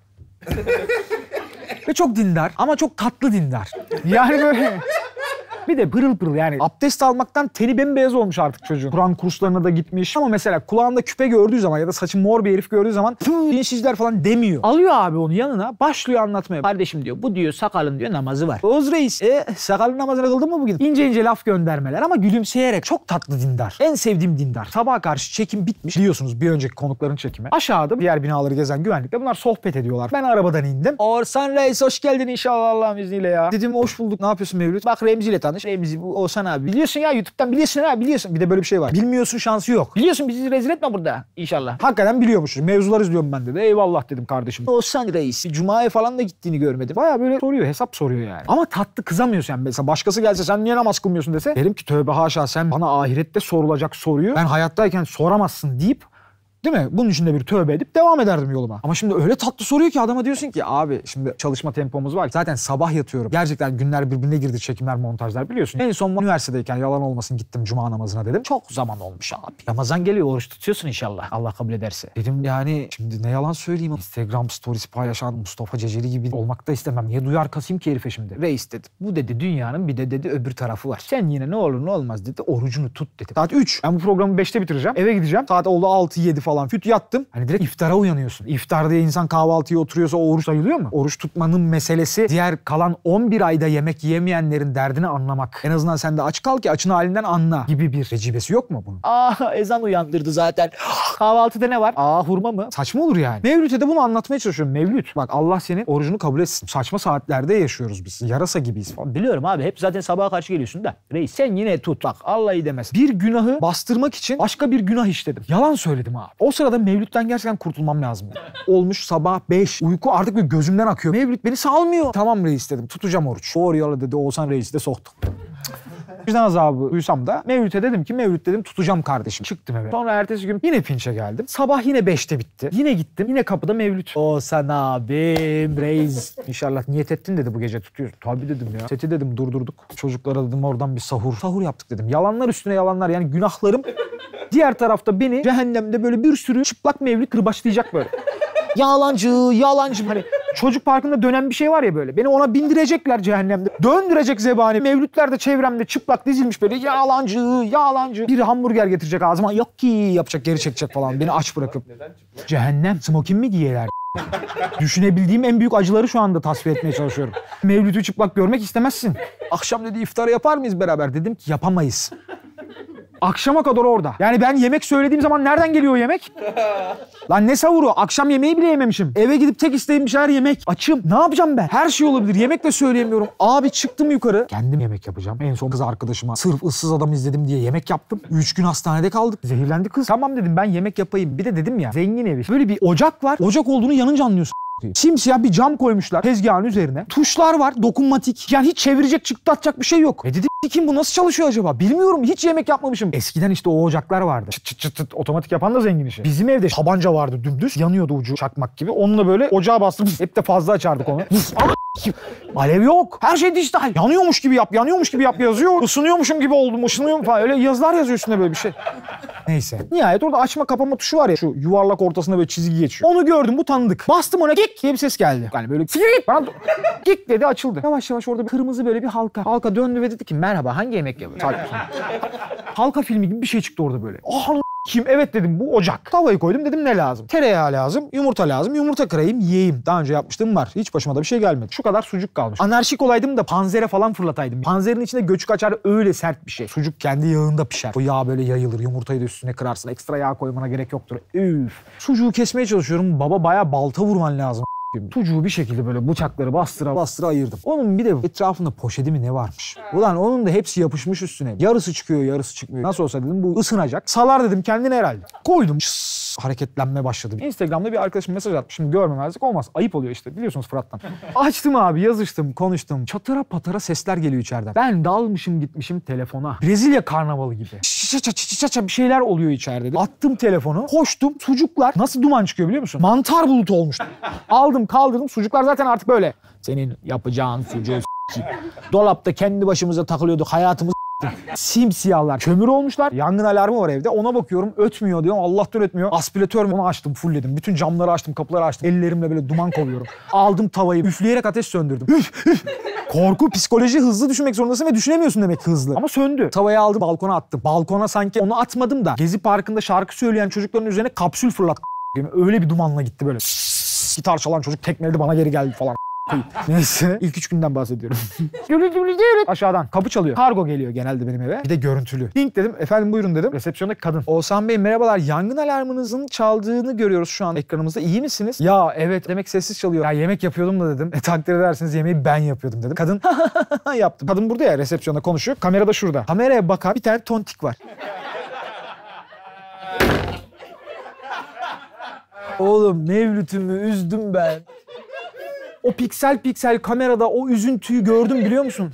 Ve çok dindar ama çok tatlı dindar. Yani böyle... Bir de pırıl pırıl yani abdest almaktan teni bembeyaz olmuş artık çocuğun. Kur'an kurslarına da gitmiş ama mesela kulağında küpe gördüğü zaman ya da saçı mor bir herif gördüğü zaman dinsizler falan demiyor. Alıyor abi onu yanına başlıyor anlatmaya. Kardeşim diyor bu diyor sakalın diyor namazı var. Oğuz Reis sakalın namazını kıldın mı bugün? İnce ince laf göndermeler ama gülümseyerek çok tatlı dindar. En sevdiğim dindar. Sabaha karşı çekim bitmiş. Biliyorsunuz bir önceki konukların çekimi. Aşağıda diğer binaları gezen güvenlikle bunlar sohbet ediyorlar. Ben arabadan indim. Oğuzhan Reis hoş geldin inşallah Allah'ın izniyle ya. Dedim hoş bulduk ne yapıyorsun Mevlüt? Bak Remzi ile tanış. Remzi bu Oğuzhan abi. Biliyorsun ya YouTube'dan biliyorsun ha biliyorsun. Bir de böyle bir şey var. Bilmiyorsun şansı yok. Biliyorsun bizi rezil etme burada inşallah. Hakikaten biliyormuşuz. Mevzular izliyorum ben dedi. Eyvallah dedim kardeşim. Oğuzhan Reis. Cuma'ya falan da gittiğini görmedim. Baya böyle soruyor hesap soruyor yani. Ama tatlı kızamıyorsun yani. Mesela başkası gelse sen niye namaz kılmıyorsun dese. Derim ki tövbe haşa sen bana ahirette sorulacak soruyu ben hayattayken soramazsın deyip değil mi? Bunun için de bir tövbe edip devam ederdim yoluma. Ama şimdi öyle tatlı soruyor ki adama diyorsun ki abi şimdi çalışma tempomuz var. Zaten sabah yatıyorum. Gerçekten günler birbirine girdi çekimler montajlar biliyorsun. En son üniversitedeyken yalan olmasın gittim cuma namazına dedim. Çok zaman olmuş abi. Ramazan geliyor oruç tutuyorsun inşallah. Allah kabul ederse. Dedim yani şimdi ne yalan söyleyeyim. Instagram stories paylaşan Mustafa Ceceli gibi olmak da istemem. Niye duyar kasayım ki herife şimdi? Reis dedi. Bu dedi dünyanın bir de dedi öbür tarafı var. Sen yine ne olur ne olmaz dedi. Orucunu tut dedi. Saat 3. Ben bu programı 5'te bitireceğim. Eve gideceğim. Saat oldu 6-7 falan. Küt yattım. Hani direkt iftara uyanıyorsun. İftar diye insan kahvaltıya oturuyorsa o oruç sayılıyor mu? Oruç tutmanın meselesi diğer kalan 11 ayda yemek yiyemeyenlerin derdini anlamak. En azından sen de aç kal ki açın halinden anla gibi bir recibesi yok mu bunun? Ezan uyandırdı zaten. Kahvaltıda ne var? Hurma mı? Saçma olur yani. Mevlüt'e de bunu anlatmaya çalışıyorum. Mevlüt bak Allah senin orucunu kabul etsin. Saçma saatlerde yaşıyoruz biz. Yarasa gibiyiz falan. Biliyorum abi hep zaten sabaha karşı geliyorsun da. Reis sen yine tut bak Allah iyi demez. Bir günahı bastırmak için başka bir günah işledim. Yalan söyledim abi. O sırada Mevlüt'ten gerçekten kurtulmam lazım. Olmuş sabah 5. Uyku artık bir gözümden akıyor. Mevlüt beni salmıyor. Tamam reis dedim. Tutacağım oruç. Doğru yola dedi. Oğuzhan Reis'i de soktum. Vicdan azabı duysam da Mevlüt'e dedim ki Mevlüt dedim tutacağım kardeşim. Çıktım eve. Sonra ertesi gün yine pinçe geldim. Sabah yine 5'te bitti. Yine gittim. Yine kapıda Mevlüt. O sana abim reis. İnşallah niyet ettin dedi bu gece tutuyorsun. Tabii dedim ya. Seti dedim durdurduk. Çocuklara dedim oradan bir sahur. Sahur yaptık dedim. Yalanlar üstüne yalanlar yani günahlarım. Diğer tarafta beni cehennemde böyle bir sürü çıplak Mevlüt kırbaçlayacak böyle. Yalancı, yalancı. Hani çocuk parkında dönen bir şey var ya böyle. Beni ona bindirecekler cehennemde. Döndürecek zebani. Mevlütler de çevremde çıplak dizilmiş böyle. Yalancı, yalancı. Biri hamburger getirecek ağzıma. Yok ki yapacak, geri çekecek falan. Beni aç bırakıp. Neden çıplak? Cehennem. Smokin mi giyeler? Düşünebildiğim en büyük acıları şu anda tasvir etmeye çalışıyorum. Mevlüt'ü çıplak görmek istemezsin. Akşam dedi iftarı yapar mıyız beraber? Dedim ki yapamayız. Akşama kadar orada. Yani ben yemek söylediğim zaman nereden geliyor o yemek? Lan ne savuru? Akşam yemeği bile yememişim. Eve gidip tek isteğim bir şeyler yemek. Açım. Ne yapacağım ben? Her şey olabilir. Yemek de söyleyemiyorum. Abi çıktım yukarı. Kendim yemek yapacağım. En son kız arkadaşıma sırf ıssız adam izledim diye yemek yaptım. 3 gün hastanede kaldık. Zehirlendi kız. Tamam dedim ben yemek yapayım. Bir de dedim ya zengin evi. Böyle bir ocak var. Ocak olduğunu yanınca anlıyorsun. Simsiyah bir cam koymuşlar tezgahın üzerine. Tuşlar var dokunmatik. Yani hiç çevirecek çıktı atacak bir şey yok. Dedim kim bu nasıl çalışıyor acaba? Bilmiyorum hiç yemek yapmamışım. Eskiden işte o ocaklar vardı. Çıt çıt çıt çıt otomatik yapan da zengin işi. Bizim evde tabanca vardı dümdüz. Yanıyordu ucu çakmak gibi. Onunla böyle ocağa bastırıp hep de fazla açardık onu. Alev yok. Her şey dijital. Yanıyormuş gibi yap, yanıyormuş gibi yap yazıyor. Isınıyormuşum gibi oldum, ısınıyorum falan. Öyle yazılar yazıyor üstünde böyle bir şey. Neyse. Nihayet orada açma kapama tuşu var ya. Şu yuvarlak ortasında böyle çizgi geçiyor. Onu gördüm, bu tanıdık. Bastım ona gik diye bir ses geldi. Yani böyle bana gik dedi açıldı. Yavaş yavaş orada bir kırmızı böyle bir halka. Halka döndü ve dedi ki merhaba hangi yemek yapıyorsun? Halka filmi gibi bir şey çıktı orada böyle. Kim? Evet dedim bu ocak. Tavayı koydum dedim ne lazım? Tereyağı lazım, yumurta lazım. Yumurta kırayım, yiyeyim. Daha önce yapmıştım var. Hiç başıma da bir şey gelmedi. Şu kadar sucuk kalmış. Anarşik olaydım da panzere falan fırlataydım. Panzerin içinde göçük açar öyle sert bir şey. Sucuk kendi yağında pişer. O yağ böyle yayılır. Yumurtayı da üstüne kırarsın. Ekstra yağ koymana gerek yoktur. Üf. Sucuğu kesmeye çalışıyorum. Baba bayağı balta vurman lazım. Sucuğu bir şekilde böyle bıçakları bastıra bastıra ayırdım. Onun bir de etrafında poşeti mi ne varmış? Ulan onun da hepsi yapışmış üstüne. Yarısı çıkıyor yarısı çıkmıyor. Nasıl olsa dedim bu ısınacak. Salar dedim kendine herhalde. Koydum. Hareketlenme başladı. Instagram'da bir arkadaşım mesaj atmış. Şimdi görmemezlik olmaz. Ayıp oluyor işte biliyorsunuz Fırat'tan. Açtım abi yazıştım konuştum. Çatıra patara sesler geliyor içeriden. Ben dalmışım gitmişim telefona. Brezilya karnavalı gibi. Bir şeyler oluyor içeride. Attım telefonu. Koştum. Sucuklar nasıl duman çıkıyor biliyor musun? Mantar bulutu olmuştu. Aldım kaldırdım. Sucuklar zaten artık böyle. Senin yapacağın sucuğu dolapta kendi başımıza takılıyorduk. Hayatımız simsiyahlar. Kömür olmuşlar. Yangın alarmı var evde. Ona bakıyorum. Ötmüyor diyorum. Allah'tan ötmüyor. Aspiratör onu açtım. Fullledim. Bütün camları açtım. Kapıları açtım. Ellerimle böyle duman kovuyorum. Aldım tavayı. Üfleyerek ateş söndürdüm. Korku, psikoloji hızlı düşünmek zorundasın ve düşünemiyorsun demek hızlı. Ama söndü. Tavayı aldım. Balkona attım. Balkona sanki onu atmadım da Gezi Parkı'nda şarkı söyleyen çocukların üzerine kapsül fırlattım. Öyle bir dumanla gitti böyle. Gitar çalan çocuk tekmeledi bana geri geldi falan. Neyse ilk 3 günden bahsediyorum. Aşağıdan kapı çalıyor. Kargo geliyor genelde benim eve. Bir de görüntülü. Link dedim. Efendim buyurun dedim. Resepsiyondaki kadın. Oğuzhan Bey merhabalar. Yangın alarmınızın çaldığını görüyoruz şu an ekranımızda. İyi misiniz? Ya evet demek sessiz çalıyor. Ya yemek yapıyordum da dedim. Takdir edersiniz yemeği ben yapıyordum dedim. Kadın yaptım. Kadın burada ya resepsiyonda konuşuyor. Kamera da şurada. Kameraya bakan bir tane tontik var. Oğlum Mevlüt'ümü üzdüm ben. O piksel piksel kamerada o üzüntüyü gördüm biliyor musun?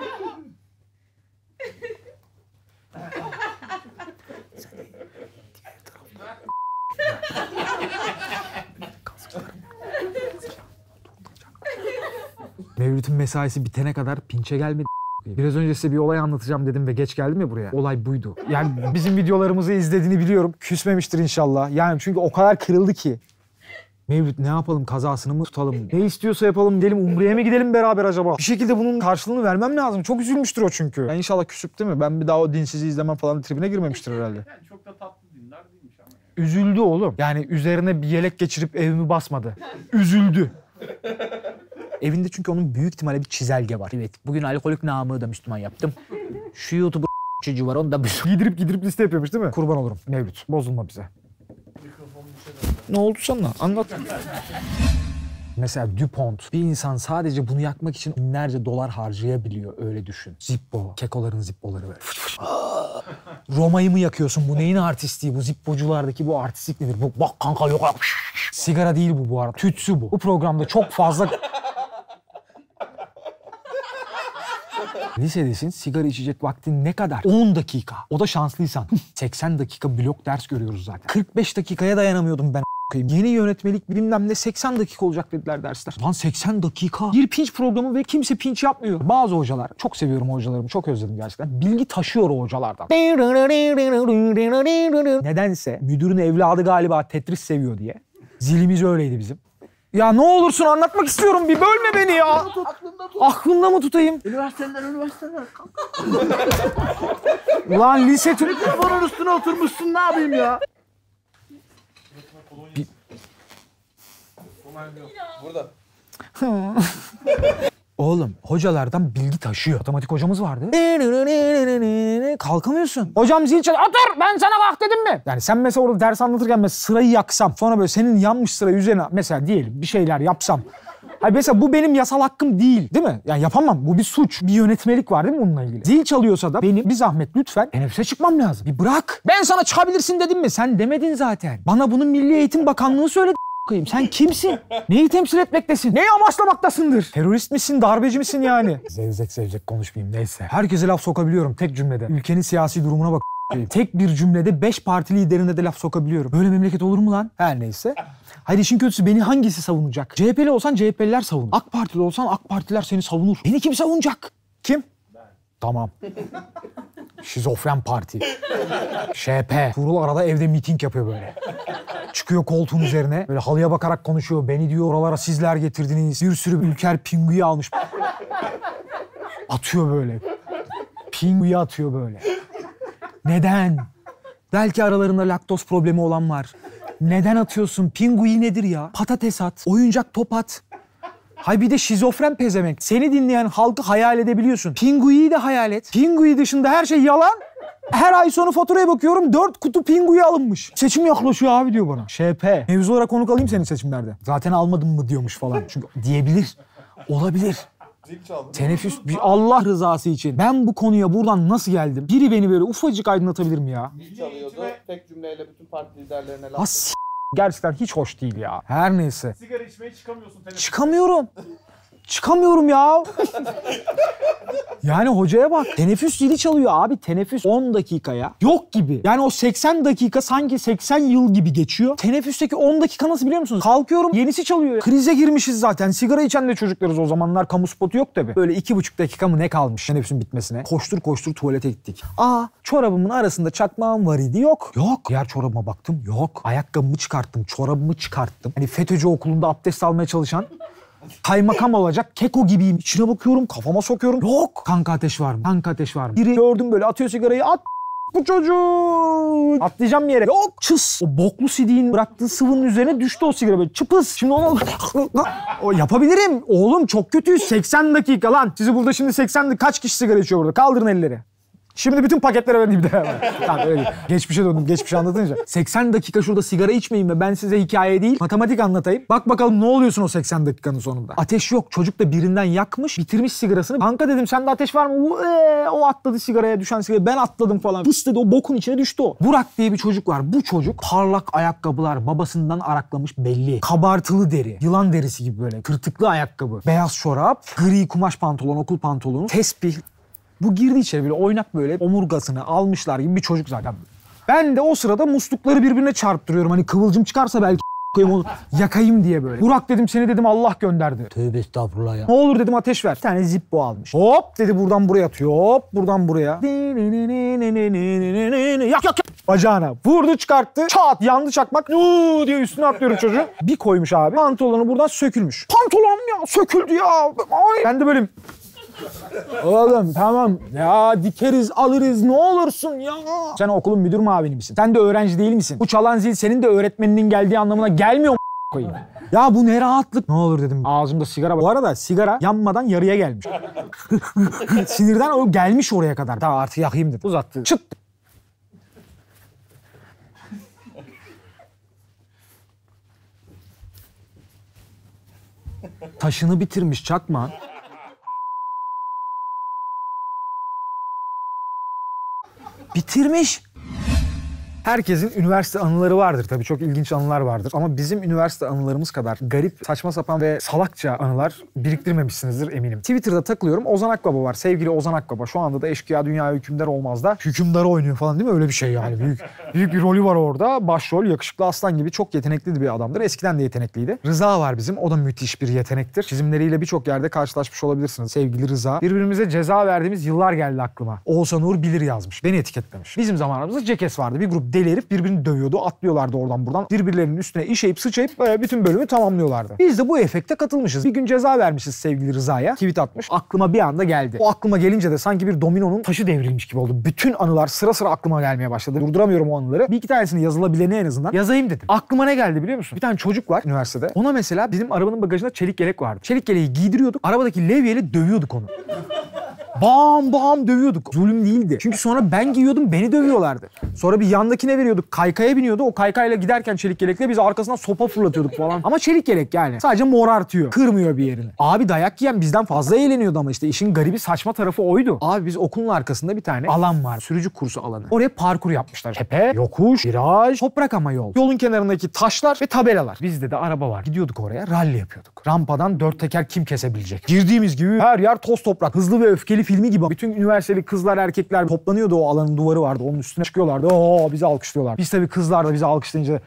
Mevlüt'ün mesaisi bitene kadar pinçe gelmedi. Biraz önce size bir olay anlatacağım dedim ve geç geldim ya buraya. Olay buydu. Yani bizim videolarımızı izlediğini biliyorum. Küsmemiştir inşallah. Yani çünkü o kadar kırıldı ki. Mevlüt ne yapalım kazasını mı tutalım? Ne istiyorsa yapalım gidelim Umre'ye mi gidelim beraber acaba? Bir şekilde bunun karşılığını vermem lazım. Çok üzülmüştür o çünkü. Yani inşallah küsüp değil mi? Ben bir daha o dinsizi izlemem falan tribine girmemiştir herhalde. Yani çok da tatlı dinler değilmiş ama. Yani. Üzüldü oğlum. Yani üzerine bir yelek geçirip evimi basmadı. Üzüldü. Evinde çünkü onun büyük ihtimalle bir çizelge var. Evet bugün alkolik namı da Müslüman yaptım. Şu YouTuber çocuğu var onu da giydirip liste yapıyormuş değil mi? Kurban olurum Mevlüt. Bozulma bize. Ne oldu sana? Anlat. Mesela DuPont. Bir insan sadece bunu yakmak için binlerce dolar harcayabiliyor. Öyle düşün. Zippo. Kekoların zippoları böyle. Roma'yı mı yakıyorsun? Bu neyin artistliği? Bu zippoculardaki bu artistlik nedir? Bak kanka yok. Sigara değil bu arada. Tütsü bu. Bu programda çok fazla... Lisedesin, sigara içecek vaktin ne kadar? 10 dakika. O da şanslıysan. 80 dakika blok ders görüyoruz zaten. 45 dakikaya dayanamıyordum ben. Yeni yönetmelik bilmem ne 80 dakika olacak dediler dersler. Lan 80 dakika. Bir pinç programı ve kimse pinç yapmıyor. Bazı hocalar, çok seviyorum hocalarımı, çok özledim gerçekten. Bilgi taşıyor o hocalardan. Nedense müdürün evladı galiba Tetris seviyor diye. Zilimiz öyleydi bizim. Ya ne olursun anlatmak istiyorum, bir bölme beni ya. Aklımda mı tutayım? Üniversiteden. Lan lise Mikrofonun üstüne oturmuşsun, ne yapayım ya? Oğlum hocalardan bilgi taşıyor. Matematik hocamız vardı. Kalkamıyorsun. Hocam zil çalıyor. Otur, ben sana kalk dedim mi? Yani sen mesela orada ders anlatırken mesela sırayı yaksam. Sonra böyle senin yanmış sıra üzerine mesela diyelim bir şeyler yapsam. Hayır mesela bu benim yasal hakkım değil mi? Yani yapamam. Bu bir suç. Bir yönetmelik var değil mi bununla ilgili? Zil çalıyorsa da benim bir zahmet lütfen teneffüse çıkmam lazım. Bir bırak. Ben sana çıkabilirsin dedim mi? Sen demedin zaten. Bana bunu Milli Eğitim Bakanlığı söyledi. Sen kimsin? Neyi temsil etmektesin? Neyi amaçlamaktasındır? Terörist misin? Darbeci misin yani? Zevzek konuşmayayım neyse. Herkese laf sokabiliyorum tek cümlede. Ülkenin siyasi durumuna bak. Tek bir cümlede 5 parti liderine de laf sokabiliyorum. Böyle memleket olur mu lan? Her neyse. Hayır işin kötüsü beni hangisi savunacak? CHP'li olsan CHP'liler savunur. AK Partili olsan AK Partiler seni savunur. Beni kim savunacak? Kim? Ben. Tamam. Şizofren parti. ŞP. Tuğrul arada evde miting yapıyor böyle. Çıkıyor koltuğun üzerine. Böyle halıya bakarak konuşuyor. Beni diyor oralara sizler getirdiniz. Bir sürü ülker pinguyu almış. Atıyor böyle. Pinguyu atıyor böyle. Neden? Belki aralarında laktoz problemi olan var. Neden atıyorsun? Pinguyi nedir ya? Patates at. Oyuncak top at. Hay bir de şizofren pezemek. Seni dinleyen halkı hayal edebiliyorsun. Pingui'yi de hayal et. Pingui dışında her şey yalan. Her ay sonu faturaya bakıyorum 4 kutu Pingui alınmış. Seçim yaklaşıyor abi diyor bana. ŞP. Mevzu olarak konuk alayım senin seçimlerde. Zaten almadın mı diyormuş falan. Çünkü diyebilir. Olabilir. Teneffüs Allah rızası için. Ben bu konuya buradan nasıl geldim? Biri beni böyle ufacık aydınlatabilir mi ya? Zil çalıyordu, tek cümleyle bütün parti liderlerine laf. Gerçekten hiç hoş değil ya. Her neyse. Sigara içmeye çıkamıyorsun. Çıkamıyorum. Çıkamıyorum ya. Yani hocaya bak. Teneffüs zili çalıyor abi. Teneffüs 10 dakikaya. Yok gibi. Yani o 80 dakika sanki 80 yıl gibi geçiyor. Teneffüsteki 10 dakika nasıl biliyor musunuz? Kalkıyorum yenisi çalıyor. Krize girmişiz zaten. Sigara içen de çocuklarız o zamanlar. Kamu spotu yok tabii. Böyle 2,5 dakika mı ne kalmış teneffüsün bitmesine. Koştur koştur tuvalete gittik. Çorabımın arasında çakmağım var idi. Yok. Diğer çorabıma baktım. Yok. Ayakkabımı çıkarttım. Çorabımı çıkarttım. Hani FETÖ'cü okulunda abdest almaya çalışan kaymakam olacak keko gibiyim. İçine bakıyorum, kafama sokuyorum. Yok. Kanka ateş var mı? Kanka ateş var mı? Biri gördüm böyle atıyor sigarayı. At bu çocuğu. Atlayacağım bir yere. Yok. Çıs. O boklu sidiğin bıraktığı sıvının üzerine düştü o sigara böyle. Çıpıs. Şimdi onu o yapabilirim. Oğlum çok kötüyüz. 80 dakika lan. Sizi burada şimdi 80 kaç kişi sigara içiyor burada? Kaldırın elleri. Şimdi bütün paketlere vereyim bir de. Tamam öyle değil. Geçmişe döndüm. Geçmişe anlatınca. 80 dakika şurada sigara içmeyin ve ben size hikaye değil matematik anlatayım. Bak bakalım ne oluyorsun o 80 dakikanın sonunda. Ateş yok. Çocuk da birinden yakmış. Bitirmiş sigarasını. Kanka dedim sende ateş var mı? O atladı sigaraya düşen sigaraya. Ben atladım falan. Pıs dedi o bokun içine düştü o. Burak diye bir çocuk var. Bu çocuk parlak ayakkabılar babasından araklamış belli. Kabartılı deri. Yılan derisi gibi böyle. Kırtıklı ayakkabı. Beyaz çorap. Gri kumaş pantolon. Okul pantolonu. Tesbih. Bu girdi içeri böyle oynak böyle omurgasını almışlar gibi bir çocuk zaten. Ben de o sırada muslukları birbirine çarptırıyorum. Hani kıvılcım çıkarsa belki onu yakayım diye böyle. Burak dedim seni dedim Allah gönderdi. Tövbe estağfurullah ya. Ne olur dedim ateş ver. Bir tane Zippo almış. Hop dedi buradan buraya atıyor. Hop buradan buraya. Yak. Bacağına vurdu çıkarttı. Çat yandı çakmak. Nuuu diye üstüne atlıyorum çocuğu. Bir koymuş abi. Pantolonu buradan sökülmüş. Pantolonum ya söküldü ya. Ay. Ben de böyle... Oğlum tamam ya dikeriz alırız ne olursun ya. Sen okulun müdür mavini misin? Sen de öğrenci değil misin? Bu çalan zil senin de öğretmeninin geldiği anlamına gelmiyor mu koyayım? Ya bu ne rahatlık. Ne olur dedim ağzımda sigara var. Bu arada sigara yanmadan yarıya gelmiş. Sinirden o gelmiş oraya kadar. Tamam artık yakayım dedim. Uzattı. Çıt. Taşını bitirmiş çakma. Bitirmiş. Herkesin üniversite anıları vardır tabii. Çok ilginç anılar vardır. Ama bizim üniversite anılarımız kadar garip, saçma sapan ve salakça anılar biriktirmemişsinizdir eminim. Twitter'da takılıyorum. Ozan Akbaba var. Sevgili Ozan Akbaba. Şu anda da Eşkıya Dünya Hükümdar Olmaz da hükümdarı oynuyor falan değil mi? Öyle bir şey yani. Büyük bir rolü var orada. Başrol yakışıklı aslan gibi çok yetenekli bir adamdır. Eskiden de yetenekliydi. Rıza var bizim. O da müthiş bir yetenektir. Çizimleriyle birçok yerde karşılaşmış olabilirsiniz. Sevgili Rıza. Birbirimize ceza verdiğimiz yıllar geldi aklıma. Oğuzhan Uğur bilir yazmış. Beni etiketlemiş. Bizim zamanımızda Cekes vardı. Bir grup deli herif birbirini dövüyordu. Atlıyorlardı oradan buradan. Birbirlerinin üstüne işeyip sıçayıp bütün bölümü tamamlıyorlardı. Biz de bu efekte katılmışız. Bir gün ceza vermişiz sevgili Rıza'ya. Tweet atmış. Aklıma bir anda geldi. O aklıma gelince de sanki bir dominonun taşı devrilmiş gibi oldu. Bütün anılar sıra sıra aklıma gelmeye başladı. Durduramıyorum o anıları. Bir iki tanesini yazılabileni en azından yazayım dedim. Aklıma ne geldi biliyor musun? Bir tane çocuk var üniversitede. Ona mesela bizim arabanın bagajında çelik yelek vardı. Çelik yeleği giydiriyorduk. Arabadaki levyeyle dövüyorduk onu. Bam bam dövüyorduk. Zulüm değildi. Çünkü sonra ben giyiyordum, beni dövüyorlardı. Sonra bir yandakine veriyorduk. Kaykaya biniyordu. O kaykayla giderken çelik yelekle biz arkasından sopa fırlatıyorduk falan. Ama çelik yelek yani. Sadece morartıyor. Kırmıyor bir yerini. Abi dayak yiyen bizden fazla eğleniyordu ama işte işin garibi saçma tarafı oydu. Abi biz okulun arkasında bir tane alan var. Sürücü kursu alanı. Oraya parkur yapmışlar. Tepe, yokuş, viraj, toprak ama yol. Yolun kenarındaki taşlar ve tabelalar. Bizde de araba var. Gidiyorduk oraya. Ralli yapıyorduk. Rampadan 4 teker kim kesebilecek? Girdiğimiz gibi her yer toz toprak. Hızlı ve Öfkeli filmi gibi. Bütün üniversiteli kızlar, erkekler toplanıyordu, o alanın duvarı vardı. Onun üstüne çıkıyorlardı. Oo, bizi alkışlıyorlar. Biz tabii kızlar da bizi alkışlayınca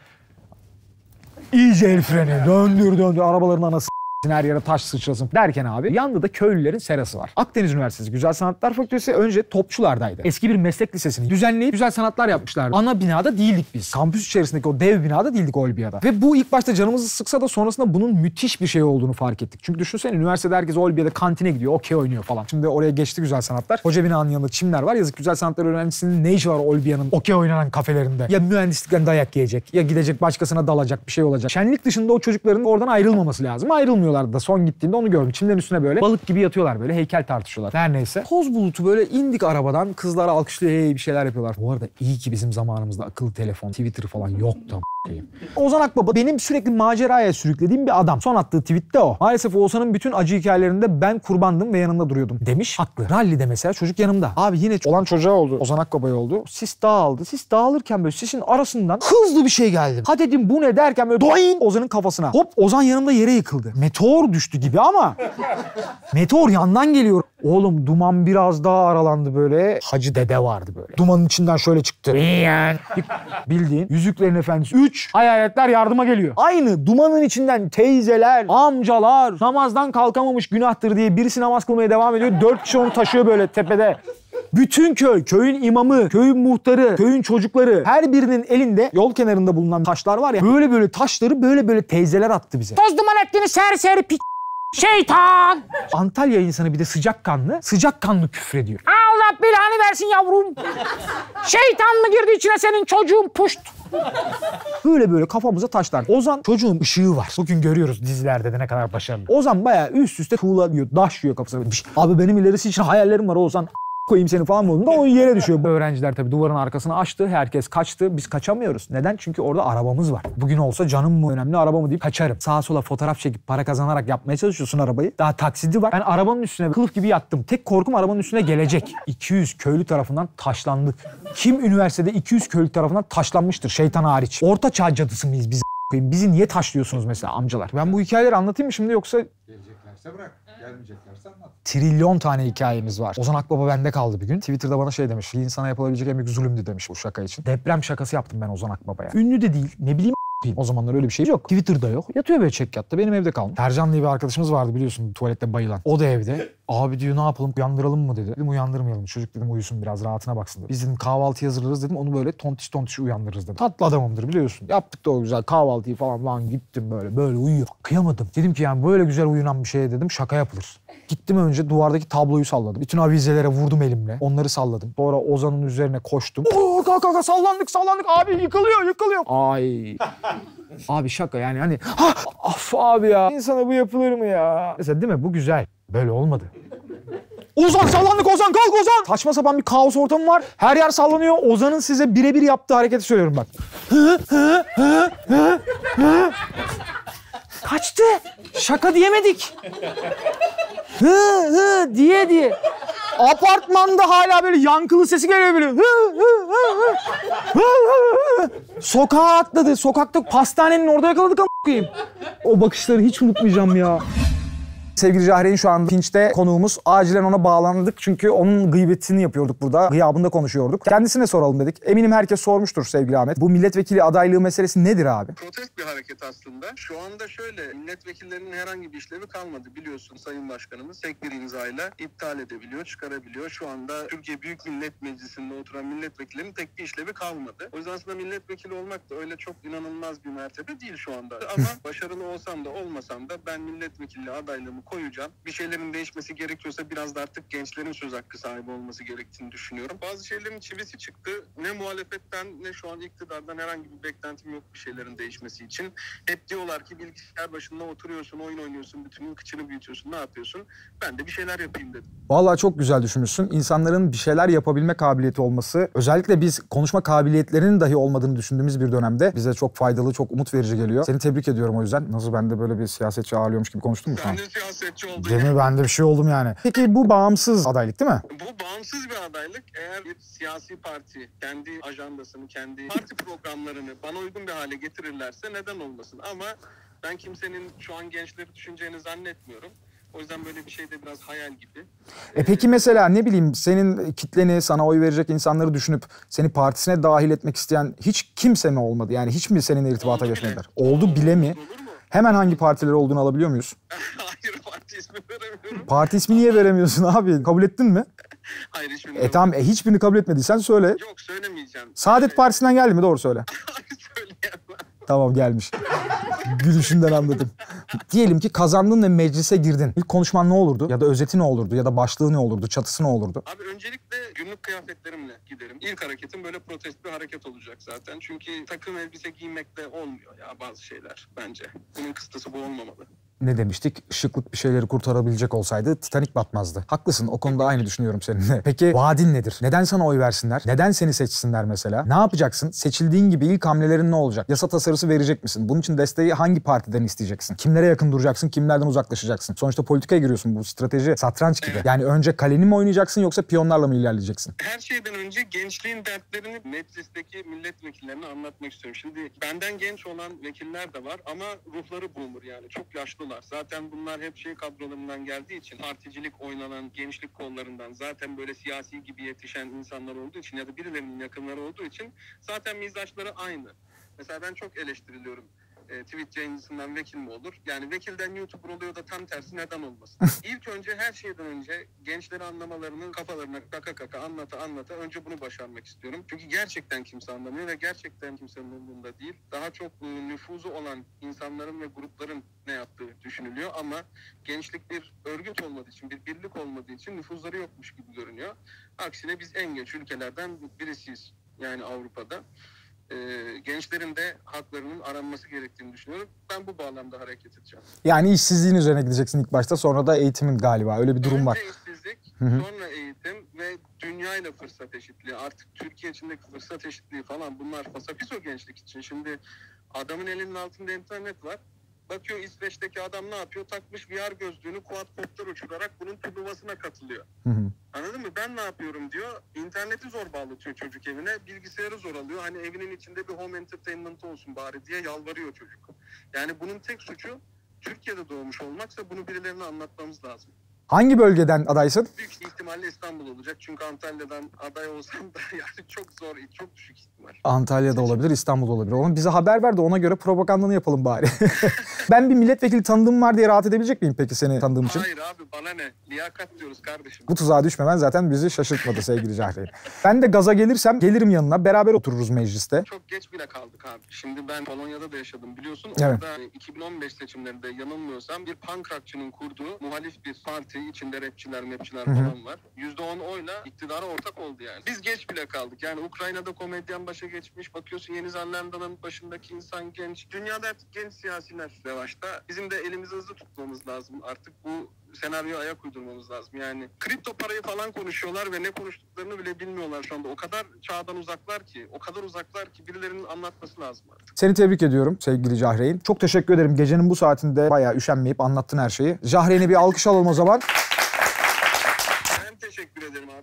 iyice el freni döndür. Arabaların anası her yere taş sıçrasın derken abi yanında da köylülerin serası var. Akdeniz Üniversitesi Güzel Sanatlar Fakültesi önce topçulardaydı. Eski bir meslek lisesini düzenleyip güzel sanatlar yapmışlardı. Ana binada değildik biz. Kampüs içerisindeki o dev binada değildik Olbiya'da. Ve bu ilk başta canımızı sıksa da sonrasında bunun müthiş bir şey olduğunu fark ettik. Çünkü düşünsene üniversitede herkes Olbiya'da kantine gidiyor, okey oynuyor falan. Şimdi oraya geçti güzel sanatlar. Hoca binanın yanında çimler var. Yazık güzel sanatlar öğrencisinin ne işi var Olbiya'nın okey oynanan kafelerinde? Ya mühendislikten dayak yiyecek, ya gidecek başkasına dalacak, bir şey olacak. Şenlik dışında o çocukların oradan ayrılmaması lazım. Ayrılmıyorlardı da. Son gittiğimde onu gördüm. Çimlerin üstüne böyle balık gibi yatıyorlar, böyle heykel tartışıyorlar. Her neyse. Toz bulutu böyle indik arabadan. Kızlar alkışlıyor, hey bir şeyler yapıyorlar. Bu arada iyi ki bizim zamanımızda akıllı telefon, Twitter falan yoktu. Ozan Akbaba benim sürekli maceraya sürüklediğim bir adam. Son attığı tweette o. Maalesef Oğuzhan'ın bütün acı hikayelerinde ben kurbandım ve yanında duruyordum demiş. Haklı. Rally'de mesela çocuk yanımda. Abi yine olan çocuğa oldu. Ozan Akbaba'ya oldu. Sis dağıldı. Sis dağılırken böyle sisin arasından hızlı bir şey geldi. Ha dedim bu ne derken böyle doin Ozan'ın kafasına. Hop Ozan yanımda yere yıkıldı. Meteor düştü gibi ama meteor yandan geliyor. Oğlum duman biraz daha aralandı böyle. Hacı dede vardı böyle. Dumanın içinden şöyle çıktı. Bildiğin Yüzüklerin Efendisi 3 hayaletler yardıma geliyor. Aynı dumanın içinden teyzeler, amcalar namazdan kalkamamış günahtır diye birisi namaz kılmaya devam ediyor. 4 kişi onu taşıyor böyle tepede. Bütün köy, köyün imamı, köyün muhtarı, köyün çocukları her birinin elinde yol kenarında bulunan taşlar var ya. Böyle taşları böyle teyzeler attı bize. Toz duman ettiğini serseri şeytan! Antalya insanı bir de sıcakkanlı küfrediyor. Allah belanı versin yavrum. Şeytan mı girdi içine senin çocuğun puşt? Böyle kafamıza taşlar. Ozan çocuğun ışığı var. Bugün görüyoruz dizilerde de ne kadar başarılı. Ozan bayağı üst üste tuğla diyor, daş yiyor kafasına. Abi benim ilerisi için hayallerim var Ozan. Koyayım seni falan modunda o yere düşüyor. Öğrenciler tabii duvarın arkasına açtı. Herkes kaçtı. Biz kaçamıyoruz. Neden? Çünkü orada arabamız var. Bugün olsa canım mı önemli, araba mı deyip kaçarım. Sağa sola fotoğraf çekip para kazanarak yapmaya çalışıyorsun arabayı. Daha taksidi var. Ben arabanın üstüne kılıf gibi yattım. Tek korkum arabanın üstüne gelecek. 200 köylü tarafından taşlandık. Kim üniversitede 200 köylü tarafından taşlanmıştır? Şeytan hariç. Orta çağ cadısı mıyız biz? Bizi niye taşlıyorsunuz mesela amcalar? Ben bu hikayeleri anlatayım mı şimdi yoksa... Geleceklerse bırak. Gelmeyeceklerse anlat. Trilyon tane hikayemiz var. Ozan Akbaba bende kaldı bir gün. Twitter'da bana şey demiş. Bir insana yapılabilecek en büyük zulümdü demiş bu şaka için. Deprem şakası yaptım ben Ozan Akbaba'ya. Ünlü de değil. Ne bileyim o zamanlar öyle bir şey yok. Twitter'da yok. Yatıyor böyle çekyatta. Benim evde kalmış. Tercan diye bir arkadaşımız vardı biliyorsun tuvalette bayılan. O da evde. Abi diyor ne yapalım uyandıralım mı dedi. Dedim uyandırmayalım. Çocuk dedim uyusun biraz rahatına baksın dedi. Biz dedim kahvaltı hazırlarız dedim. Onu böyle tontiş uyandırırız dedim. Tatlı adamımdır biliyorsun. Yaptık da o güzel kahvaltıyı falan lan gittim böyle uyuyor. Kıyamadım. Dedim ki yani böyle güzel uyunan bir şeye dedim şaka yapılır. Gittim önce duvardaki tabloyu salladım. Bütün avizelere vurdum elimle. Onları salladım. Sonra Ozan'ın üzerine koştum. Oo kalk sallandık abi yıkılıyor. Ay. Abi şaka yani hani af abi ya. İnsana bu yapılır mı ya? Mesela değil mi bu güzel. Böyle olmadı. Ozan sallandık Ozan kalk Ozan. Saçma sapan bir kaos ortamı var. Her yer sallanıyor. Ozan'ın size birebir yaptığı hareketi söylüyorum bak. Kaçtı. Şaka diyemedik. diye. Apartmanda hala böyle yankılı sesi geliyor böyle. Sokağa atladı. Sokakta pastanenin orada yakaladık a**ayım. O bakışları hiç unutmayacağım ya. Sevgili Cahreyn şu anda Pinç'te konuğumuz. Acilen ona bağlandık çünkü onun gıybetini yapıyorduk burada. Gıyabında konuşuyorduk. Kendisine soralım dedik. Eminim herkes sormuştur sevgili Ahmet. Bu milletvekili adaylığı meselesi nedir abi? Protest bir hareket aslında. Şu anda şöyle, milletvekillerinin herhangi bir işlevi kalmadı. Biliyorsun Sayın Başkanımız tek bir imzayla iptal edebiliyor, çıkarabiliyor. Şu anda Türkiye Büyük Millet Meclisi'nde oturan milletvekillerinin tek bir işlevi kalmadı. O yüzden aslında milletvekili olmak da öyle çok inanılmaz bir mertebe değil şu anda. Ama başarılı olsam da olmasam da ben milletvekili adaylığımı koyacağım. Bir şeylerin değişmesi gerekiyorsa biraz da artık gençlerin söz hakkı sahibi olması gerektiğini düşünüyorum. Bazı şeylerin çivisi çıktı. Ne muhalefetten ne şu an iktidardan herhangi bir beklentim yok bir şeylerin değişmesi için. Hep diyorlar ki bilgisayar başında oturuyorsun, oyun oynuyorsun, bütün gün kıçını büyütüyorsun, ne yapıyorsun? Ben de bir şeyler yapayım dedim. Vallahi çok güzel düşünmüşsün. İnsanların bir şeyler yapabilme kabiliyeti olması, özellikle biz konuşma kabiliyetlerinin dahi olmadığını düşündüğümüz bir dönemde bize çok faydalı, çok umut verici geliyor. Seni tebrik ediyorum o yüzden. Nasıl ben de böyle bir siyasetçi ağırlıyormuş gibi konuştum mu şu an? Ben de siyasetçi oldum. Değil mi? Ben de bir şey oldum yani. Peki bu bağımsız adaylık değil mi? Bu bağımsız bir adaylık. Eğer bir siyasi parti kendi ajandasını, kendi parti programlarını bana uygun bir hale getirirlerse neden olmasın? Ama ben kimsenin şu an gençleri düşüneceğini zannetmiyorum. O yüzden böyle bir şey de biraz hayal gibi. Peki mesela ne bileyim senin kitleni, sana oy verecek insanları düşünüp seni partisine dahil etmek isteyen hiç kimse mi olmadı? Yani hiç mi seninle irtibata geçmediler? Oldu bile mi? Olur mu? Hemen hangi partiler olduğunu alabiliyor muyuz? Hayır, parti ismi veremiyorum. Parti ismi niye veremiyorsun abi? Kabul ettin mi? Hayır, hiçbirini Tamam hiçbirini kabul etmediysen söyle. Yok, söylemeyeceğim. Saadet Partisi'nden geldi mi? Doğru söyle. Hayır, söyleyemem. Tamam gelmiş. Gülüşünden anladım. Diyelim ki kazandın ve meclise girdin. İlk konuşman ne olurdu? Ya da özeti ne olurdu? Ya da başlığı ne olurdu? Çatısı ne olurdu? Abi öncelikle günlük kıyafetlerimle giderim. İlk hareketim böyle protest bir hareket olacak zaten. Çünkü takım elbise giymekle olmuyor ya bazı şeyler bence. Bunun kıstası bu olmamalı. Ne demiştik? Şıklık bir şeyleri kurtarabilecek olsaydı Titanic batmazdı. Haklısın, o konuda aynı düşünüyorum seninle. Peki vaadin nedir? Neden sana oy versinler? Neden seni seçsinler mesela? Ne yapacaksın? Seçildiğin gibi ilk hamlelerin ne olacak? Yasa tasarısı verecek misin? Bunun için desteği hangi partiden isteyeceksin? Kimlere yakın duracaksın? Kimlerden uzaklaşacaksın? Sonuçta politikaya giriyorsun. Bu strateji satranç gibi. Yani önce kaleni mi oynayacaksın yoksa piyonlarla mı ilerleyeceksin? Her şeyden önce gençliğin dertlerini meclisteki milletvekillerine anlatmak istiyorum. Şimdi benden genç olan vekiller de var ama ruhları boomer, yani çok yaşlılar. Zaten bunlar hep şey kadrolarından geldiği için, particilik oynanan gençlik kollarından, zaten böyle siyasi gibi yetişen insanlar olduğu için ya da birilerinin yakınları olduğu için zaten mizaçları aynı. Mesela ben çok eleştiriliyorum. Twitch yayıncısından vekil mi olur? Yani vekilden YouTuber oluyor da tam tersi neden olmasın? İlk önce her şeyden önce gençleri anlamalarını kafalarına kaka anlata önce bunu başarmak istiyorum. Çünkü gerçekten kimse anlamıyor ve gerçekten kimsenin umurunda değil. Daha çok nüfuzu olan insanların ve grupların ne yaptığı düşünülüyor ama gençlik bir örgüt olmadığı için, bir birlik olmadığı için nüfuzları yokmuş gibi görünüyor. Aksine biz en genç ülkelerden birisiyiz yani Avrupa'da. Gençlerin de haklarının aranması gerektiğini düşünüyorum. Ben bu bağlamda hareket edeceğim. Yani işsizliğin üzerine gideceksin ilk başta, sonra da eğitimin galiba. Öyle bir durum var. Önce işsizlik, sonra eğitim ve dünyayla fırsat eşitliği. Artık Türkiye içindeki fırsat eşitliği falan, bunlar fasafiso gençlik için. Şimdi adamın elinin altında internet var. Bakıyor İsveç'teki adam ne yapıyor? Takmış VR gözlüğünü, quadcopter uçurarak bunun turnuvasına katılıyor. Anladın mı? Ben ne yapıyorum diyor. İnterneti zor bağlatıyor çocuk evine. Bilgisayarı zor alıyor. Hani evinin içinde bir home entertainment olsun bari diye yalvarıyor çocuk. Yani bunun tek suçu Türkiye'de doğmuş olmaksa bunu birilerine anlatmamız lazım. Hangi bölgeden adaysın? Büyük ihtimalle İstanbul olacak. Çünkü Antalya'dan aday olsam da yani çok zor, çok düşük ihtimal. Antalya'da olabilir, İstanbul'da olabilir. Onu bize haber ver de ona göre propagandını yapalım bari. Ben bir milletvekili tanıdığım var diye rahat edebilecek miyim peki seni tanıdığım için? Hayır abi, bana ne? Liyakat diyoruz kardeşim. Bu tuzağa düşmemen zaten bizi şaşırtmadı sevgili Cahreyn. Ben de gaza gelirsem gelirim yanına, beraber otururuz mecliste. Çok geç bile kaldık abi. Şimdi ben Polonya'da da yaşadım biliyorsun. Evet. Orada 2015 seçimlerinde yanılmıyorsam bir punk rockçının kurduğu muhalif bir parti, içinde rapçiler falan var. %10 oyla iktidara ortak oldu yani. Biz geç bile kaldık. Yani Ukrayna'da komedyen başa geçmiş. Bakıyorsun Yeni Zelanda'nın başındaki insan genç. Dünyada artık genç siyasiler revaçta. Bizim de elimizi hızlı tutmamız lazım. Artık bu senaryoya ayak uydurmamız lazım. Yani kripto parayı falan konuşuyorlar ve ne konuştuklarını bile bilmiyorlar şu anda. O kadar çağdan uzaklar ki, birilerinin anlatması lazım artık. Seni tebrik ediyorum sevgili Cahreyn. Çok teşekkür ederim. Gecenin bu saatinde bayağı üşenmeyip anlattın her şeyi. Cahreyn'e bir alkış alalım o zaman. Ben teşekkür ederim abi hakikaten.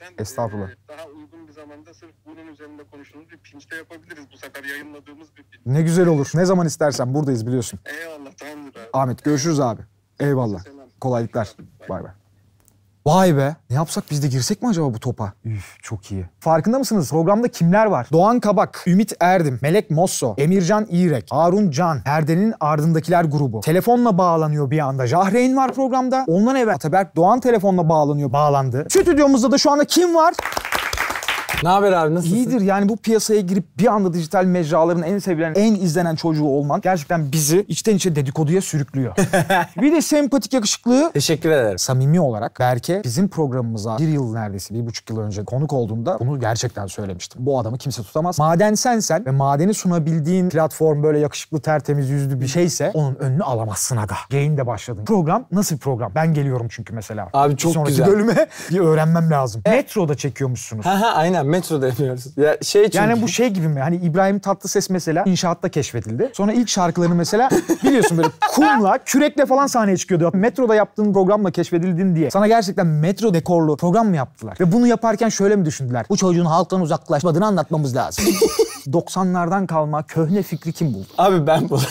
Estağfurullah. Daha uygun bir zamanda sırf bunun üzerinde konuştuğumuz bir pinçte yapabiliriz. Bu sefer yayınladığımız bir pinçte. Ne güzel olur. Ne zaman istersen buradayız biliyorsun. Eyvallah, tamamdır abi. Ahmet görüşürüz abi. Eyvallah. Selam. Kolaylıklar. Bay bay. Vay be. Ne yapsak biz de girsek mi acaba bu topa? Üf çok iyi. Farkında mısınız? Programda kimler var? Doğan Kabak, Ümit Erdim, Melek Mosso, Emircan İrek, Harun Can, Perdenin Ardındakiler grubu. Telefonla bağlanıyor bir anda. Jahreyn var programda. Ondan evvel Ataberk Doğan telefonla bağlandı. Stüdyomuzda da şu anda kim var? Ne haber abi, nasılsın? İyidir yani bu piyasaya girip bir anda dijital mecraların en sevilen, en izlenen çocuğu olman gerçekten bizi içten içe dedikoduya sürüklüyor. Bir de sempatik, yakışıklı, Teşekkür ederim. samimi olarak Berke bizim programımıza 1 yıl neredeyse 1,5 yıl önce konuk olduğunda bunu gerçekten söylemiştim. Bu adamı kimse tutamaz. Maden sensen ve madeni sunabildiğin platform böyle yakışıklı, tertemiz yüzlü bir şeyse onun önünü alamazsın aga. Yayında başladın. Program nasıl bir program? Ben geliyorum çünkü mesela. Abi çok sonraki güzel. bölüme bir öğrenmem lazım. Metroda çekiyormuşsunuz. Aynen metroda yapıyoruz. Ya şey çünkü... Yani bu şey gibi mi? Hani İbrahim Tatlıses mesela inşaatta keşfedildi. Sonra ilk şarkılarını mesela biliyorsun böyle kumla, kürekle falan sahneye çıkıyordu. Metroda yaptığın programla keşfedildin diye. Sana gerçekten metro dekorlu program mı yaptılar? Ve bunu yaparken şöyle mi düşündüler? Bu çocuğun halktan uzaklaşmadığını anlatmamız lazım. 90'lardan kalma köhne fikri kim buldu? Abi ben bu.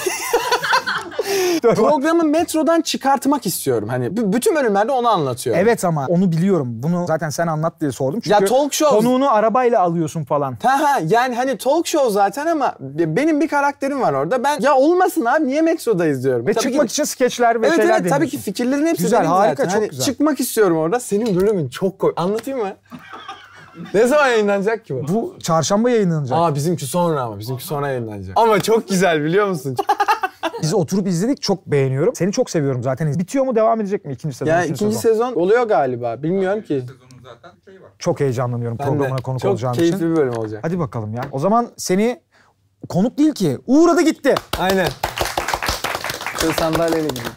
Programı metrodan çıkartmak istiyorum. Hani bütün bölümlerde onu anlatıyor. Evet ama onu biliyorum. Bunu zaten sen anlat diye sordum. Çünkü Ya talk show. konuğunu arabayla alıyorsun falan. Yani hani talk show zaten ama benim bir karakterim var orada. Ben ya olmasın abi niye metrodayız diyorum. Ve Tabii çıkmak ki, için skeçler ve evet şeyler tabii deniyorsun. ki fikirlerin hepsi Güzel, benim harika, zaten. çok Hani güzel. çıkmak istiyorum orada. Senin bölümün çok koy. Anlatayım mı? Ne zaman yayınlanacak ki bu? Bu çarşamba yayınlanacak. Bizimki sonra ama. Bizimki sonra yayınlanacak. Ama çok güzel biliyor musun? Biz oturup izledik, çok beğeniyorum. Seni çok seviyorum zaten. Bitiyor mu, devam edecek mi ikinci sezon? Yani üçüncü ikinci sezon oluyor galiba. Bilmiyorum ki. Sezonun zaten şeyi var. Çok heyecanlanıyorum Ben de. programına konuk çok olacağım keyifli için. bir bölüm olacak. Hadi bakalım ya. O zaman seni konuk değil ki. Uğradı gitti. Aynen. Şöyle sandalyeyle gideyim.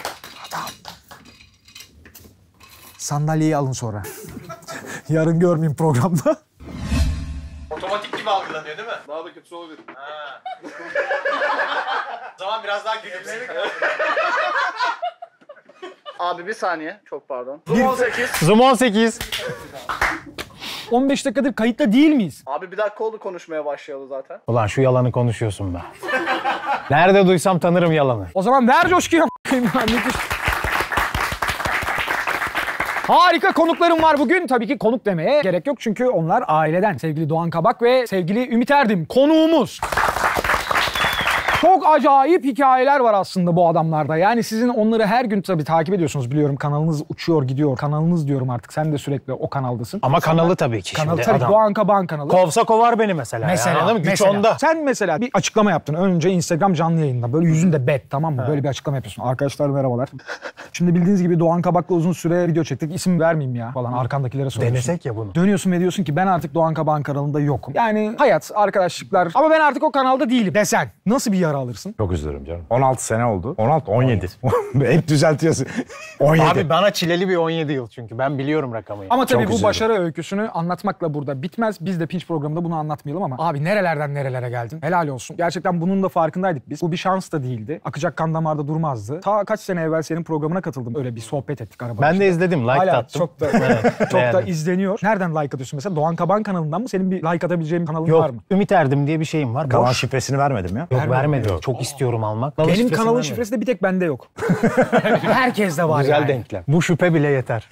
Sandalyeyi alın sonra. Yarın görmeyeyim programda. Otomatik gibi algılanıyor değil mi? Daha da kötü olabilir. O zaman biraz daha gülümseyin. Abi bir saniye. Çok pardon. Zoom 18. 15 dakikadır kayıtta değil miyiz? Abi bir dakika oldu konuşmaya başlayalı zaten. Ulan şu yalanı konuşuyorsun be. Nerede duysam tanırım yalanı. O zaman ver coşkuyu. Müthiş. Harika konuklarım var bugün. Tabii ki konuk demeye gerek yok çünkü onlar aileden. Sevgili Doğan Kabak ve sevgili Ümit Erdim konuğumuz. Çok acayip hikayeler var aslında bu adamlarda. Yani sizin onları her gün tabii takip ediyorsunuz biliyorum. Kanalınız uçuyor gidiyor. Kanalınız diyorum artık. Sen de sürekli o kanaldasın. Ama kanalı tabii ki Kanalı şimdi tabii adam. Doğan Kabak'ın kanalı. Kovsa kovar beni mesela. Mesela, Anladın mı? Güç mesela. onda. Sen mesela bir açıklama yaptın. Önce Instagram canlı yayında. Böyle yüzünde bet tamam mı? Böyle bir açıklama yapıyorsun. Arkadaşlar merhabalar. Şimdi bildiğiniz gibi Doğan Kabak'la uzun süre video çektik. İsim vermeyeyim ya falan. Arkandakilere soruyorsun. Denesek ya bunu. Dönüyorsun ve diyorsun ki ben artık Doğan Kabak'ın kanalında yokum. Yani hayat, arkadaşlıklar ama ben artık o kanalda değilim desen. Nasıl bir yara alırsın? Çok üzülürüm canım. 16 sene oldu. 17. Hep düzeltiyorsun. 17. Abi bana çileli bir 17 yıl çünkü. Ben biliyorum rakamı. Ama tabii Çok bu üzüldüm. başarı öyküsünü anlatmakla burada bitmez. Biz de Pinç programında bunu anlatmayalım ama abi nerelerden nerelere geldin? Helal olsun. Gerçekten bunun da farkındaydık biz. Bu bir şans da değildi. Akacak kan damarda durmazdı. Ta kaç sene evvel senin programına katıldım. Öyle bir sohbet ettik arabada. Ben de izledim. Like Hala de attım. çok da çok da beğendim. izleniyor. Nereden like atıyorsun mesela? Doğan Kabak'ın kanalından mı? Senin bir like atabileceğin kanalın Yok. var mı? Ümit Erdim diye bir şeyim var. Kalan Boş. şifresini vermedim ya. Yok vermedi. Çok istiyorum almak. Benim kanalın şifresi de bir tek bende yok. Herkes de var Güzel yani. denklem. Bu şüphe bile yeter.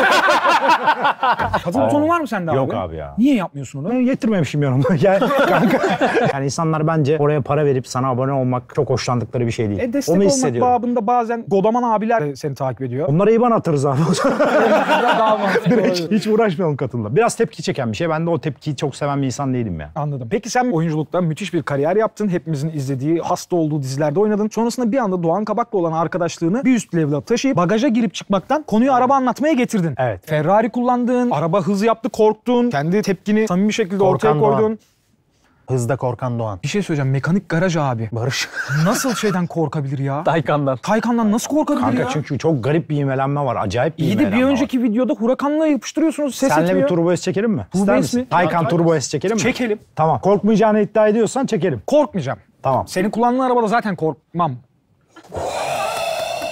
Kadın butonu var mı sende abi? Yok abi ya. Niye yapmıyorsun onu? Ben getirmemişim yanımda. Yani, kanka. Yani insanlar bence oraya para verip sana abone olmak çok hoşlandıkları bir şey değil. Destek Onu olmak hissediyorum. babında bazen godaman abiler de seni takip ediyor. Onlara IBAN atarız abi. Daha mantıklı olabilir. Hiç uğraşmayalım katılımla. Biraz tepki çeken bir şey. Ben de o tepkiyi çok seven bir insan değilim ya. Anladım. Peki sen oyunculukta müthiş bir kariyer yaptın. Hepimizin izlediği, hasta olduğu dizilerde oynadın. Sonrasında bir anda Doğan Kabak'la olan arkadaşlığını bir üst level'a taşıyıp bagaja girip çıkmaktan konuyu araba anlatmaya getirdin. Evet. Ferrari kullandın, araba hız yaptı, korktun. Kendi tepkini samimi şekilde ortaya Korkan Doğan. koydun. Hızda korkan Doğan. Bir şey söyleyeceğim. Mekanik garaj abi. Barış. Nasıl şeyden korkabilir ya? Taycan'dan. Taycan'dan nasıl korkabilir Kanka ya? çünkü çok garip bir ivmelenme var. Acayip bir İyi de ivmelenme bir var. önceki videoda Huracan'la yapıştırıyorsunuz. Ses Senle bir etmiyor. Turbo S çekelim mi? Turbo İster S misin? mi? Taycan Turbo S çekelim mi? Çekelim. Tamam. Korkmayacağını iddia ediyorsan çekelim. Korkmayacağım. Tamam. Senin kullandığın arabada zaten korkmam.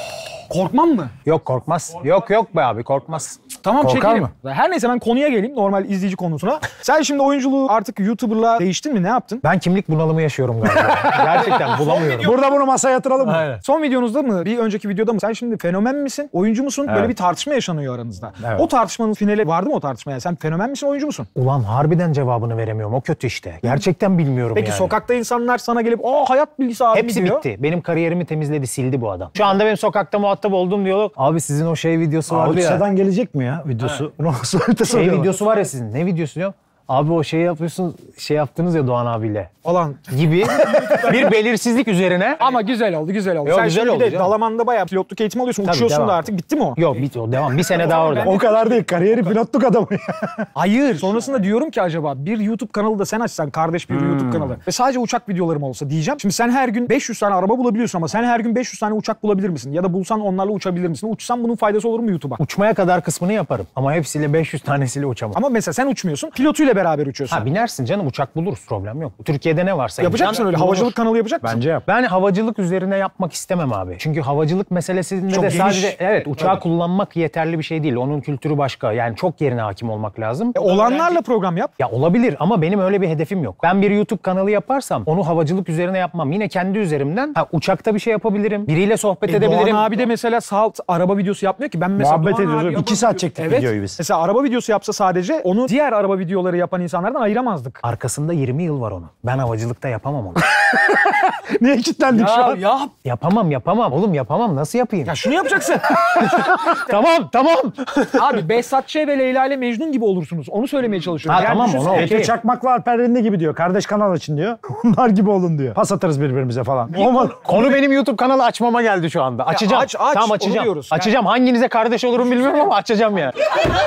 Korkmam mı? Yok korkmaz. Yok be abi korkmaz. Tamam Korkar çekelim. mı? Her neyse ben konuya geleyim. Normal izleyici konusuna. Sen şimdi oyunculuğu artık YouTuber'la değiştin mi? Ne yaptın? Ben kimlik bunalımı yaşıyorum galiba. Gerçekten bulamıyorum. Burada bunu masaya yatıralım mı? Aynen. Son videonuzda mı? Bir önceki videoda mı? Sen şimdi fenomen misin? Oyuncu musun? Böyle bir tartışma yaşanıyor aranızda. Evet. O tartışmanın finali vardı mı o tartışmaya? Sen fenomen misin? Oyuncu musun? Ulan harbiden cevabını veremiyorum. O kötü işte. Gerçekten bilmiyorum Peki yani. sokakta insanlar sana gelip hayat bilgisi abi Hepsi diyor. bitti. Benim kariyerimi temizledi, sildi bu adam. Şu anda benim sokakta muhatap olduğum diyalog. Abi sizin o şey videosu vardı ya. Uçsa'dan gelecek mi ya videosu? Bunu soruyorlar. Şey videosu var ya sizin. Ne videosu diyor? Abi o şey yapıyorsun, şey yaptınız ya Doğan abiyle. Falan. Gibi bir belirsizlik üzerine. Ama güzel oldu, güzel oldu. Yok, Sen güzel şimdi oldu bir de canım. Dalaman'da bayağı pilotluk eğitimi alıyorsun. Tabii, Uçuyorsun devam. da artık. Bitti mi o? Yok bitti o devam. Bir sene daha orada. O kadar değil. Kariyeri pilotluk adamı ya. Hayır. Sonrasında diyorum ki acaba bir YouTube kanalı da sen açsan, kardeş bir YouTube kanalı. Ve sadece uçak videolarım olsa diyeceğim. Şimdi sen her gün 500 tane araba bulabiliyorsun ama sen her gün 500 tane uçak bulabilir misin? Ya da bulsan onlarla uçabilir misin? Uçsan bunun faydası olur mu YouTube'a? Uçmaya kadar kısmını yaparım. Ama hepsiyle 500 tanesiyle uçamam. Ama mesela sen uçmuyorsun, pilotuyla beraber uçuyorsun. Ha binersin canım uçak buluruz problem yok. Türkiye'de ne varsa. Yapacak imkan mısın öyle? bulunur. Havacılık kanalı yapacak mısın? Bence yap. Ben havacılık üzerine yapmak istemem abi. Çünkü havacılık meselesinde Çok de geniş. sadece uçağı kullanmak yeterli bir şey değil. Onun kültürü başka. Yani çok yerine hakim olmak lazım. Olanlarla program yap. Ya olabilir ama benim öyle bir hedefim yok. Ben bir YouTube kanalı yaparsam onu havacılık üzerine yapmam. Yine kendi üzerimden uçakta bir şey yapabilirim. Biriyle sohbet edebilirim. Doğan abi de mesela salt araba videosu yapmıyor ki. Ben mesela Muhabbet Doğan ediyoruz. abi 2 saat çektik Evet. videoyu biz. Mesela araba videosu yapsa sadece onu diğer araba videoları yapan insanlardan ayıramazdık. Arkasında 20 yıl var onun. Ben havacılıkta yapamam onu. Niye kilitlendik şu an? Yap. yapamam. Oğlum yapamam. Nasıl yapayım? Ya şunu yapacaksın. Tamam. Abi Behzat Ç. ve Leyla ile Mecnun gibi olursunuz. Onu söylemeye çalışıyorum. Ha, tamam, düşünsene. onu Betül okey. Çakmak'la Alper Rende gibi diyor. Kardeş kanal açın diyor. Onlar gibi olun diyor. Pas atarız birbirimize falan. Olmadı. Konu benim YouTube kanalı açmama geldi şu anda. Açacağım. aç, Tamam onu açacağım. diyoruz. Açacağım. Hanginize kardeş olurum bilmiyorum ama açacağım ya.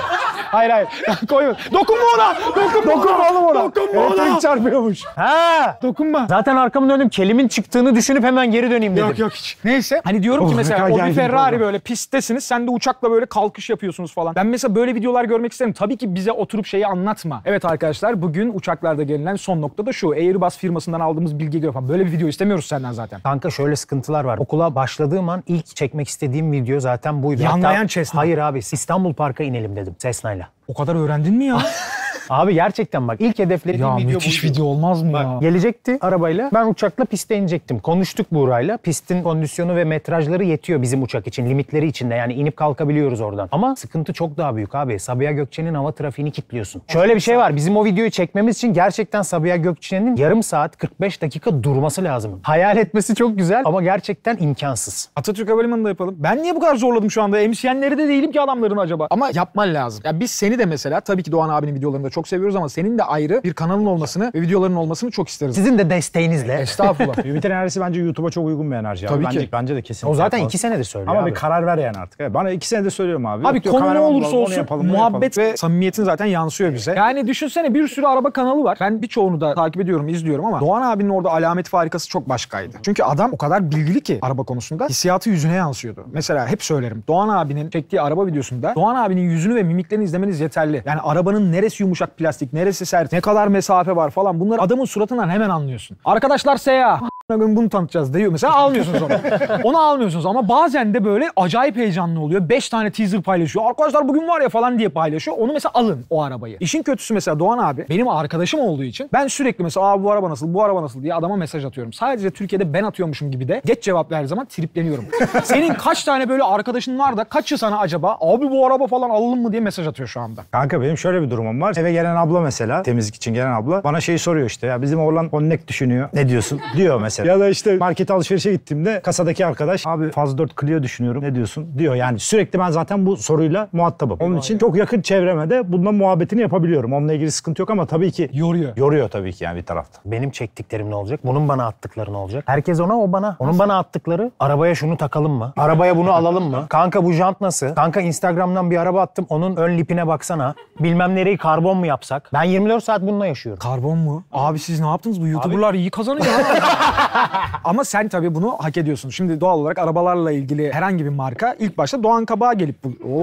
Hayır. Koyma. Dokunma ona. Dokunma oğlum ona. Dokunma ona. Elektrik çarpıyormuş. Ha! Dokunma. Zaten arkamı döndüm. Kelimin çıktığını düşünüp hemen geri döneyim dedim. Yok hiç. Neyse. Hani diyorum ki Oh, mesela ne kadar o bir gergin Ferrari program. böyle pisttesiniz. Sen de uçakla böyle kalkış yapıyorsunuz falan. Ben mesela böyle videolar görmek isterim. Tabii ki bize oturup şeyi anlatma. Evet arkadaşlar bugün uçaklarda gelinen son nokta da şu. Airbus firmasından aldığımız bilgi göre falan. Böyle bir video istemiyoruz senden zaten. Kanka şöyle sıkıntılar var. Okula başladığım an ilk çekmek istediğim video zaten buydu. Yanlayan Cessna. Hayır abi İstanbul Park'a inelim dedim Cessna'yla. O kadar öğrendin mi ya? Abi gerçekten bak ilk hedeflediğim Ya video müthiş buydu. video olmaz mı ya? Gelecekti arabayla. Ben uçakla piste inecektim. Konuştuk Buğra'yla. Pistin kondisyonu ve metrajları yetiyor bizim uçak için. Limitleri içinde yani inip kalkabiliyoruz oradan. Ama sıkıntı çok daha büyük abi. Sabiha Gökçen'in hava trafiğini kilitliyorsun. Şöyle bir şey var. Bizim o videoyu çekmemiz için gerçekten Sabiha Gökçen'in yarım saat 45 dakika durması lazım. Hayal etmesi çok güzel ama gerçekten imkansız. Atatürk Havalimanı'nda yapalım. Ben niye bu kadar zorladım şu anda? MCN'leri de değilim ki adamların acaba. Ama yapman lazım. Ya biz seni de mesela tabii ki Doğan abinin videolarını da çok seviyoruz ama senin de ayrı bir kanalın olmasını ve videoların olmasını çok isteriz. Sizin de desteğinizle. Estağfurullah. Ümit enerjisi bence YouTube'a çok uygun bir enerji. Tabii abi. ki. Bence de kesin. O zaten 2 senedir söylüyor Ama abi. bir karar ver yani artık. Evet, bana 2 senedir söylüyorum abi. Abi Yok, yok, konu ne kameraman olursa bulalım, onu olsun yapalım, bunu muhabbet yapalım. ve samimiyetin zaten yansıyor bize. Yani düşünsene bir sürü araba kanalı var. Ben birçoğunu da takip ediyorum, izliyorum ama Doğan abinin orada alameti farikası çok başkaydı. Çünkü adam o kadar bilgili ki araba konusunda hissiyatı yüzüne yansıyordu. Mesela hep söylerim. Doğan abinin çektiği araba videosunda Doğan abinin yüzünü ve mimiklerini izlemeniz yeterli. Yani arabanın neresi yumuşak plastik, neresi sert, ne kadar mesafe var falan bunları adamın suratından hemen anlıyorsun. Arkadaşlar seyahat. Bunu tanıtacağız diyor. Mesela almıyorsunuz onu. Onu almıyorsunuz ama bazen de böyle acayip heyecanlı oluyor. 5 tane teaser paylaşıyor. Arkadaşlar bugün var ya falan diye paylaşıyor. Onu mesela alın o arabayı. İşin kötüsü mesela Doğan abi benim arkadaşım olduğu için ben sürekli mesela bu araba nasıl, bu araba nasıl diye adama mesaj atıyorum. Sadece Türkiye'de ben atıyormuşum gibi de geç cevap verdiği zaman tripleniyorum. Senin kaç tane böyle arkadaşın var da kaçı sana acaba abi bu araba falan alalım mı diye mesaj atıyor şu anda. Kanka benim şöyle bir durumum var. Eve gelen abla mesela, temizlik için gelen abla bana şeyi soruyor işte ya bizim oğlan Connect düşünüyor. Ne diyorsun? Diyor mesela. Ya da işte markete alışverişe gittiğimde kasadaki arkadaş abi Faz 4 Clio düşünüyorum. Ne diyorsun? Diyor. Yani sürekli ben zaten bu soruyla muhatabım. Onun için çok yakın çevreme de bundan muhabbetini yapabiliyorum. Onunla ilgili sıkıntı yok ama tabii ki Yoruyor. yoruyor tabii ki yani bir tarafta. Benim çektiklerim ne olacak? Bunun bana attıkları ne olacak? Herkes ona, o bana. Onun bana attıkları, arabaya şunu takalım mı? Arabaya bunu alalım mı? Kanka bu jant nasıl? Kanka Instagram'dan bir araba attım, onun ön lipine baksana. Bilmem nereyi karbon mu yapsak? Ben 24 saat bununla yaşıyorum. Karbon mu? Abi siz ne yaptınız? Bu YouTuber'lar iyi kazanıyor ha. Ama sen tabii bunu hak ediyorsun. Şimdi doğal olarak arabalarla ilgili herhangi bir marka ilk başta Doğan Kabak'a gelip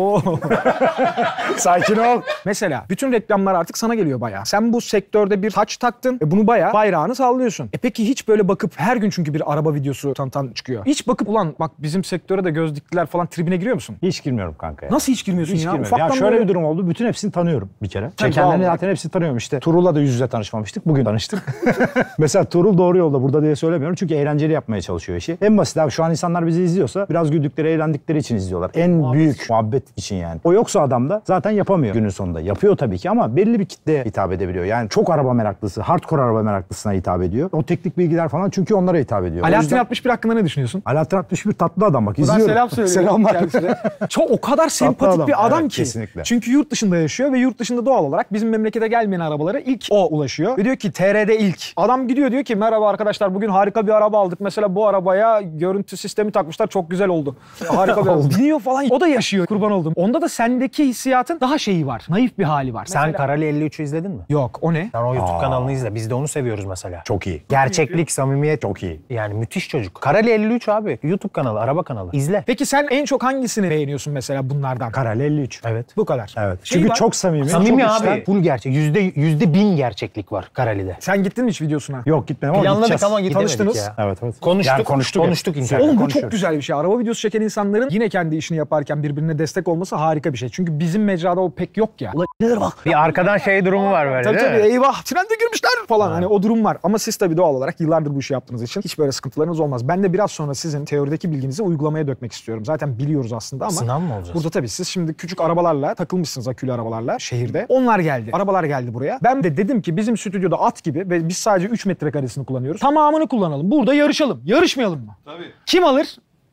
Sakin ol. Mesela bütün reklamlar artık sana geliyor bayağı. Sen bu sektörde bir taç taktın ve bunu bayağı bayrağını sallıyorsun. Peki hiç böyle bakıp her gün çünkü bir araba videosu tanıtan çıkıyor. Hiç bakıp ulan bak bizim sektöre de göz diktiler falan tribine giriyor musun? Hiç girmiyorum kanka ya. Nasıl hiç girmiyorsun Hiç ya? girmiyorum. Ya Ufaktan şöyle böyle- bir durum oldu. Bütün hepsini tanıyorum bir kere. Tabii, Çekenlerin doğal zaten hepsini tanıyorum. İşte Tuğrul'la da yüz yüze tanışmamıştık. Bugün tanıştık. Mesela Tuğrul doğru yolda burada diye söylemiyorum. Çünkü eğlenceli yapmaya çalışıyor işi. En basit abi şu an insanlar bizi izliyorsa biraz güldükleri, eğlendikleri için izliyorlar. En büyük muhabbet için yani. O yoksa adam da zaten yapamıyor günün sonunda. Yapıyor tabii ki ama belli bir kitleye hitap edebiliyor. Yani çok araba meraklısı, hardcore araba meraklısına hitap ediyor. O teknik bilgiler falan çünkü onlara hitap ediyor. O Alaaddin yüzden- 61 hakkında ne düşünüyorsun? Alaaddin 61 tatlı adam bak Buradan izliyorum. selam söylüyorum. Selamlar. kendisine. Çok o kadar sempatik adam. bir adam Evet, ki. kesinlikle. Çünkü yurt dışında yaşıyor ve yurt dışında doğal olarak bizim memlekete gelmeyen arabalara ilk o ulaşıyor. Ve diyor ki TR'de ilk. Adam gidiyor diyor ki merhaba arkadaşlar bugün harika bir araba aldık. Mesela bu arabaya görüntü sistemi takmışlar çok güzel oldu. Harika bir araba. Biniyor falan. O da yaşıyor kurban oldum. Onda da sendeki hissiyatın daha şeyi var. Naif bir hali var. Sen Karali 53'ü izledin mi? Yok o ne? Sen o YouTube kanalını izle. Biz de onu seviyoruz mesela. Çok iyi. Gerçeklik, samimiyet. Çok iyi. Yani müthiş çocuk. Karali 53 abi. YouTube kanalı, araba kanalı. İzle. Peki sen en çok hangisini beğeniyorsun mesela bunlardan? Karali 53. Evet. Bu kadar. Evet. Şey Çünkü var. çok samimi. Samimi çok abi. içten. Full gerçek. %1000 gerçeklik var Karali'de. Sen gittin mi hiç videosuna? Yok gitmedim ama Planladık gideceğiz. ama gidemedik Tanıştınız. ya. Evet evet. Konuştuk. Yani konuştuk internet. Oğlum bu çok konuşuyoruz. güzel bir şey. Araba videosu çeken insanların yine kendi işini yaparken birbirine destek olması harika bir şey. Çünkü bizim mecrada o pek yok ya. Neler bak. Bir arkadan şey durumu var böyle Tabii değil tabii mi? eyvah trende girmişler falan hani o durum var. Ama siz tabii doğal olarak yıllardır bu işi yaptığınız için hiç böyle sıkıntılarınız olmaz. Ben de biraz sonra sizin teorideki bilginizi uygulamaya dökmek istiyorum. Zaten biliyoruz aslında ama. Sınav mı olacağız? Burada tabii siz şimdi küçük arabalarla takılmışsınız akülü arabalarla şehirde. Onlar geldi. Arabalar geldi buraya. Ben de dedim ki bizim stüdyoda at gibi ve biz sadece 3 metrekaresini kullanıyoruz. Tamamını kullanalım. Burada yarışalım. Yarışmayalım mı? Tabii. Kim alır?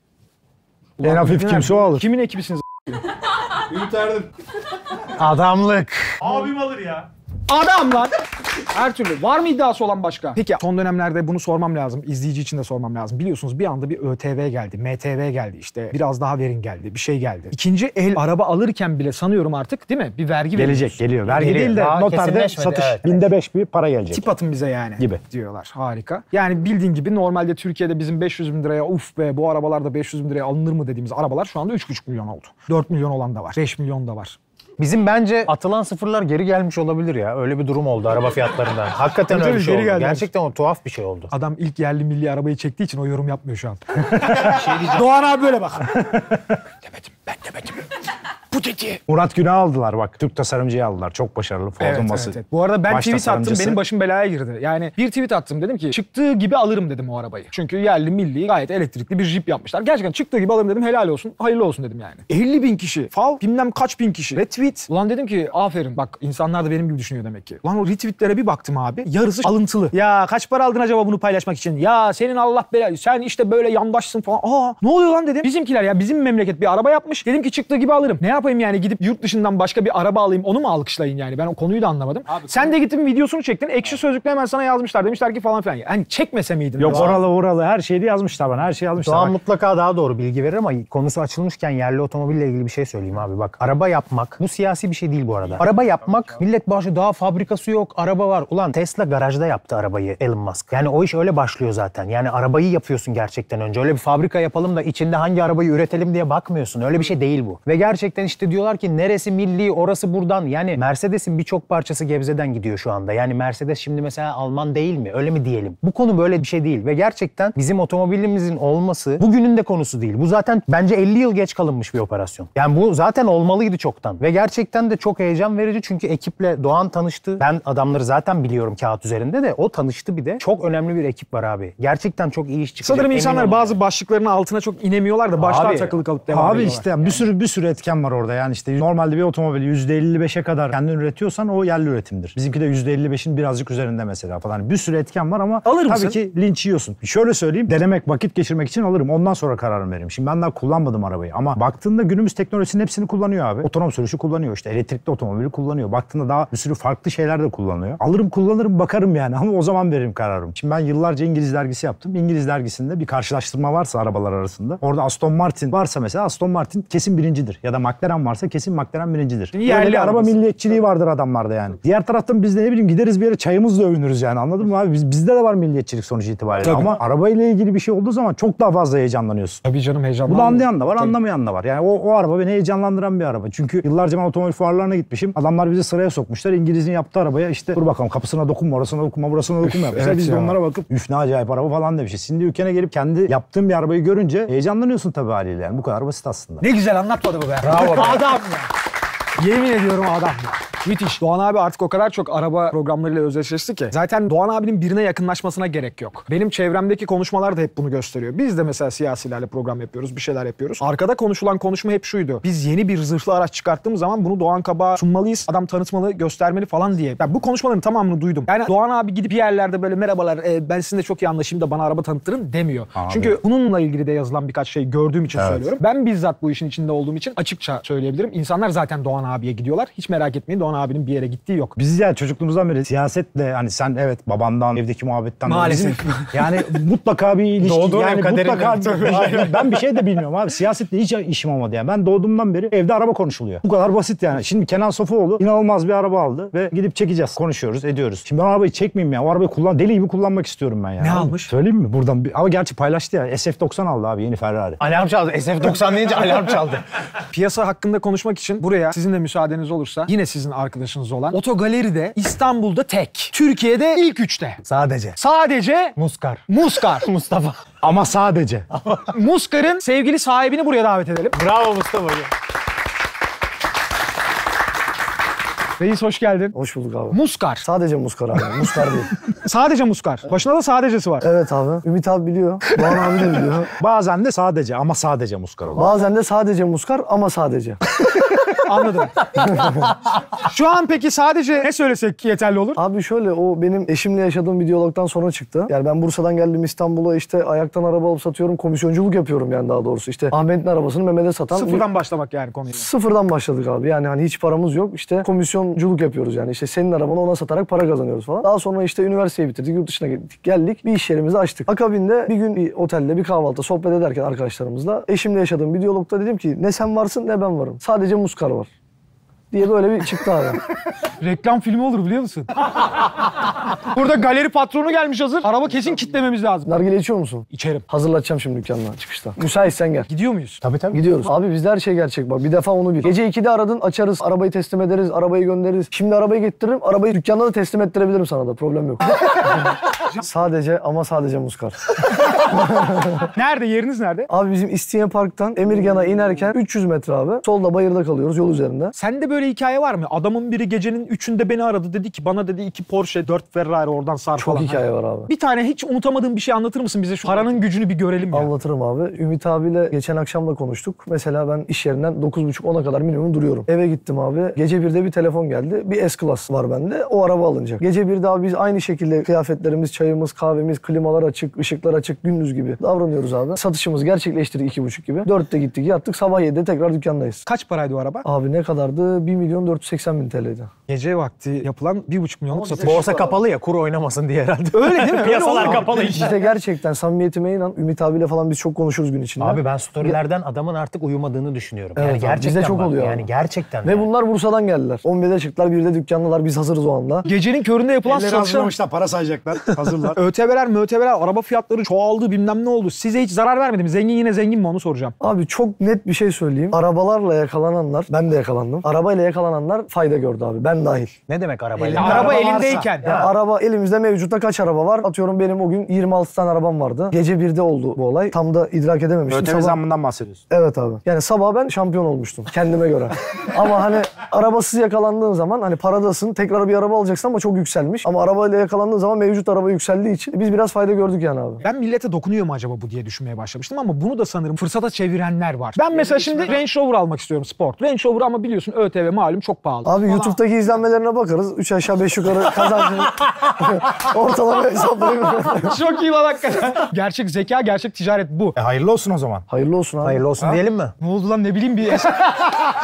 En hafif kimse o alır. Kimin ekibisiniz? Ümit Erdem. Adamlık. Abim alır ya. Adam lan. Her türlü. Var mı iddiası olan başka? Peki son dönemlerde bunu sormam lazım. İzleyici için de sormam lazım. Biliyorsunuz bir anda bir ÖTV geldi, MTV geldi işte. Biraz daha verin geldi, bir şey geldi. İkinci el araba alırken bile sanıyorum artık değil mi? Bir vergi Gelecek veriyoruz. geliyor. Vergi Geliyor. değil de Daha noterde kesinleşmedi, satış. evet. Binde 5 bir para gelecek. Tip atın bize yani. Gibi. Diyorlar. Harika. Yani bildiğin gibi normalde Türkiye'de bizim 500 bin liraya uf be bu arabalarda 500 bin liraya alınır mı dediğimiz arabalar şu anda 3,5 milyon oldu. 4 milyon olan da var. 5 milyon da var. Bizim bence atılan sıfırlar geri gelmiş olabilir ya. Öyle bir durum oldu araba fiyatlarından. Hakikaten Tabii, öyle bir şey geri oldu. geldi. Gerçekten o tuhaf bir şey oldu. Adam ilk yerli milli arabayı çektiği için o yorum yapmıyor şu an. Doğan abi böyle bak. Ben demedim. Bu dedi. Murat Günah'ı aldılar bak. Türk tasarımcıyı aldılar. Çok başarılı. Ford'un bası. Evet. Bu arada ben Baş tweet attım, tasarımcısı. benim başım belaya girdi. Yani bir tweet attım, dedim ki çıktığı gibi alırım dedim o arabayı. Çünkü yerli milli gayet elektrikli bir Jeep yapmışlar. Gerçekten çıktığı gibi alırım dedim, helal olsun, hayırlı olsun dedim yani. 50 bin kişi, fav bilmem kaç bin kişi, retweet. Ulan dedim ki aferin, bak insanlar da benim gibi düşünüyor demek ki. Ulan o retweetlere bir baktım abi, yarısı alıntılı. Ya kaç para aldın acaba bunu paylaşmak için? Ya senin Allah belanı, sen işte böyle yandaşsın falan. Aa ne oluyor lan dedim. Bizimkiler ya, bizim memleket bir araba yapmış. Dedim ki çıktığı gibi alırım. Ne yapayım yani, gidip yurt dışından başka bir araba alayım, onu mu alkışlayın yani? Ben o konuyu da anlamadım. Abi, sen de gittin videosunu çektin. Ekşi Sözlük'te hemen sana yazmışlar. Demişler ki falan filan. Yani çekmese miydin? Yok oralı her şeyi yazmışlar bana. Her şeyi yazmışlar. Doğan Bak. mutlaka daha doğru bilgi verir ama konusu açılmışken yerli otomobille ilgili bir şey söyleyeyim abi. Bak araba yapmak, bu siyasi bir şey değil bu arada. Araba yapmak, millet başı daha fabrikası yok, araba var. Ulan Tesla garajda yaptı arabayı Elon Musk. Yani o iş öyle başlıyor zaten. Yani arabayı yapıyorsun gerçekten önce. Öyle bir fabrika yapalım da içinde hangi arabayı üretelim diye bakmıyorsun. Öyle bir şey değil bu. Ve gerçekten işte diyorlar ki neresi milli, orası buradan. Yani Mercedes'in birçok parçası Gebze'den gidiyor şu anda. Yani Mercedes şimdi mesela Alman değil mi? Öyle mi diyelim? Bu konu böyle bir şey değil. Ve gerçekten bizim otomobilimizin olması bugünün de konusu değil. Bu zaten bence 50 yıl geç kalınmış bir operasyon. Yani bu zaten olmalıydı çoktan. Ve gerçekten de çok heyecan verici çünkü ekiple Doğan tanıştı. Ben adamları zaten biliyorum kağıt üzerinde de. O tanıştı bir de. Çok önemli bir ekip var abi. Gerçekten çok iyi iş çıkacak. Sanırım emin insanlar olun. bazı başlıkların altına çok inemiyorlar da başlar Abi, takılı kalıp devam Abi ediyorlar. işte bir sürü etken var orada. Yani işte normalde bir otomobili %55'e kadar kendin üretiyorsan o yerli üretimdir. Bizimki de %55'in birazcık üzerinde mesela falan. Bir sürü etken var ama Alır tabii mısın? ki linç yiyorsun. Şöyle söyleyeyim, denemek, vakit geçirmek için alırım. Ondan sonra kararımı veririm. Şimdi ben daha kullanmadım arabayı ama baktığında günümüz teknolojisinin hepsini kullanıyor abi. Otonom sürüşü kullanıyor, işte elektrikli otomobili kullanıyor. Baktığında daha bir sürü farklı şeyler de kullanıyor. Alırım, kullanırım, bakarım yani ama o zaman veririm kararımı. Şimdi ben yıllarca İngiliz dergisi yaptım. İngiliz dergisinde bir karşılaştırma varsa arabalar arasında, orada Aston Martin varsa mesela Aston Martin kesin birincidir. Ya da McLaren McLaren varsa kesin McLaren birincidir. Yerli Böyle bir araba arabası. milliyetçiliği vardır adamlarda yani. Diğer taraftan biz de ne bileyim gideriz bir yere çayımızla övünürüz yani, anladın mı abi? Bizde de var milliyetçilik sonuç itibariyle. Tabii. Ama arabayla ilgili bir şey olduğu zaman çok daha fazla heyecanlanıyorsun. Tabii canım, heyecanlı. Bunu anlayan da var, anlamayan da var. Yani o araba beni heyecanlandıran bir araba. Çünkü yıllarca ben otomobil fuarlarına gitmişim. Adamlar bizi sıraya sokmuşlar. İngiliz'in yaptığı arabaya işte dur bakalım kapısına dokunma, orasına dokunma, burasına dokunma yapmışlar. Evet Biz de ya. onlara bakıp üf ne acayip araba falan demişiz. Şimdi ülkene gelip kendi yaptığın bir arabayı görünce heyecanlanıyorsun tabii haliyle yani. Bu kadar basit aslında. Ne güzel anlatmadı bu be. Bravo be. Adam ya. Yemin ediyorum adam ya. Müthiş. Doğan abi artık o kadar çok araba programlarıyla özdeşleşti ki. Zaten Doğan abinin birine yakınlaşmasına gerek yok. Benim çevremdeki konuşmalar da hep bunu gösteriyor. Biz de mesela siyasilerle program yapıyoruz, bir şeyler yapıyoruz. Arkada konuşulan konuşma hep şuydu. Biz yeni bir zırhlı araç çıkarttığımız zaman bunu Doğan Kabak'a sunmalıyız. Adam tanıtmalı, göstermeli falan diye. Ben bu konuşmaların tamamını duydum. Yani Doğan abi gidip bir yerlerde böyle merhabalar ben sizinle çok iyi anlaşayım da bana araba tanıttırın demiyor. Abi. Çünkü bununla ilgili de yazılan birkaç şey gördüğüm için Evet. söylüyorum. Ben bizzat bu işin içinde olduğum için açıkça söyleyebilirim. İnsanlar zaten Doğan abiye gidiyorlar. Hiç merak etmeyin, Doğan abinin bir yere gittiği yok. Biz yani çocukluğumuzdan beri siyasetle hani sen evet babandan, evdeki muhabbetten Maalesef. yani mutlaka bir ilişki. Doğduğun yani ev kaderinden. mutlaka ben bir şey de bilmiyorum abi. Siyasetle hiç işim olmadı yani. Ben doğduğumdan beri evde araba konuşuluyor. Bu kadar basit yani. Şimdi Kenan Sofuoğlu inanılmaz bir araba aldı ve gidip çekeceğiz. Konuşuyoruz, ediyoruz. Şimdi ben arabayı çekmeyeyim ya. O arabayı deli gibi kullanmak istiyorum ben yani. Ne almış? Söyleyeyim mi? Buradan ama gerçi paylaştı ya. SF90 aldı abi, yeni Ferrari. Alarm çaldı. SF90 deyince alarm çaldı. Piyasa hakkında konuşmak için buraya sizin de müsaadeniz olursa yine sizin arkadaşınız olan Otogaleri'de İstanbul'da tek. Türkiye'de ilk 3'te. Sadece Muskar. Muskar. Mustafa. Ama sadece. Muskar'ın sevgili sahibini buraya davet edelim. Bravo Mustafa. Reis hoş geldin. Hoş bulduk abi. Muskar. Sadece muskar abi. Muskar değil. Sadece Muskar. Başına da sadecesi var. Evet abi. Ümit abi biliyor. Doğan abi de biliyor. Bazen de sadece ama sadece muskar olur. Bazen de sadece muskar ama sadece. Anladım. Şu an peki sadece ne söylesek yeterli olur? Abi şöyle, o benim eşimle yaşadığım bir diyalogdan sonra çıktı. Yani ben Bursa'dan geldim İstanbul'a, işte ayaktan araba alıp satıyorum. Komisyonculuk yapıyorum yani, daha doğrusu. İşte Ahmet'in arabasını Mehmet'e satan. Sıfırdan başlamak yani konuyu. Sıfırdan başladık abi. Yani hani hiç paramız yok. İşte komisyonculuk yapıyoruz yani. İşte senin arabanı ona satarak para kazanıyoruz falan. Daha sonra işte üniversiteyi bitirdik, yurt dışına gittik, geldik. Bir iş yerimizi açtık. Akabinde bir gün bir otelde bir kahvaltı sohbet ederken arkadaşlarımızla eşimle yaşadığım bir diyalogda dedim ki ne sen varsın ne ben varım. Sadece muskar var diye böyle bir çıktı abi. Reklam filmi olur biliyor musun? Burada galeri patronu gelmiş hazır. Araba kesin kitlememiz lazım. Nargile içiyor musun? İçerim. Hazırlatacağım şimdi dükkanına çıkışta. Müsaitsen gel. Gidiyor muyuz? Tabii. Gidiyoruz. Abi bizde her şey gerçek bak. Bir defa onu bil. Gece 2'de aradın, açarız. Arabayı teslim ederiz. Arabayı göndeririz. Şimdi arabayı getiririm. Arabayı dükkanda da teslim ettirebilirim sana da. Problem yok. Sadece ama sadece muskar. Nerede? Yeriniz nerede? Abi bizim İstinye Park'tan Emirgan'a inerken 300 metre abi. Solda bayırda kalıyoruz, yol üzerinde. Sende böyle hikaye var mı? Adamın biri gecenin 3'ünde beni aradı. Dedi ki bana dedi 2 Porsche, 4 Ferrari oradan sar Çok falan. hikaye var abi. Bir tane hiç unutamadığın bir şey anlatır mısın bize? Şu paranın gücünü bir görelim ya. Anlatırım abi. Ümit abiyle geçen akşam da konuştuk. Mesela ben iş yerinden 9.30-10'a kadar minimum duruyorum. Eve gittim abi. Gece 1'de bir telefon geldi. Bir S-Class var bende. O araba alınacak. Gece 1'de abi biz aynı şekilde kıyafetlerimiz, çayımız, kahvemiz, klimalar açık, ışıklar açık, gündüz gibi davranıyoruz abi. Satışımızı gerçekleştirdik 2.30 gibi. 4'te gittik, yattık. Sabah 7'de tekrar dükkandayız. Kaç paraydı o araba? Abi ne kadardı? 1.480.000 TL'ydi. Gece vakti yapılan 1,5 milyonluk satış. Borsa kapalı ya, kur oynamasın diye herhalde. Öyle değil mi? Öyle Piyasalar olur. kapalı işte. İşte gerçekten samimiyetime inan. Ümit abiyle falan biz çok konuşuruz gün içinde. Abi ben storylerden adamın artık uyumadığını düşünüyorum. Evet Yani abi, gerçekten bizde çok bak, oluyor yani abi. gerçekten. Ve yani. bunlar Bursa'dan geldiler. 11'de çıktılar, 1'de dükkandalar. Biz hazırız o anda. Gecenin köründe yapılan Elleri satışlar. hazırlamışlar, para sayacaklar. Hazırlar. ÖTV'ler, araba fiyatları çoğaldı, bilmem ne oldu. Size hiç zarar vermedi mi? Zengin yine zengin mi onu soracağım. Abi çok net bir şey söyleyeyim. Arabalarla yakalananlar, ben de yakalandım. Arabayla yakalananlar fayda gördü abi. Ben dahil. Ne demek arabayla? Araba araba elindeyken. Ya araba elimizde, mevcutta kaç araba var? Atıyorum benim o gün 26 tane arabam vardı. Gece 1'de oldu bu olay. Tam da idrak edememiştim. ÖTV Sabah- zammından bahsediyorsun. Evet abi. Yani sabah ben şampiyon olmuştum kendime göre. Ama hani arabasız yakalandığın zaman hani paradasın, tekrar bir araba alacaksın ama çok yükselmiş. Ama arabayla yakalandığın zaman mevcut araba yükseldiği için biz biraz fayda gördük yani abi. Ben millete dokunuyor mu acaba bu diye düşünmeye başlamıştım ama bunu da sanırım fırsata çevirenler var. Ben mesela şimdi Range Rover almak istiyorum sport. Range Rover ama biliyorsun ÖTV malum çok pahalı. Abi YouTube'daki izlenmelerine bakarız. 3 aşağı 5 yukarı kazancını ortalama hesaplayayım. Çok iyi lan hakikaten. Gerçek zeka, gerçek ticaret bu. Hayırlı olsun o zaman. Hayırlı olsun abi. Hayırlı olsun diyelim mi? Ne oldu lan ne bileyim bir...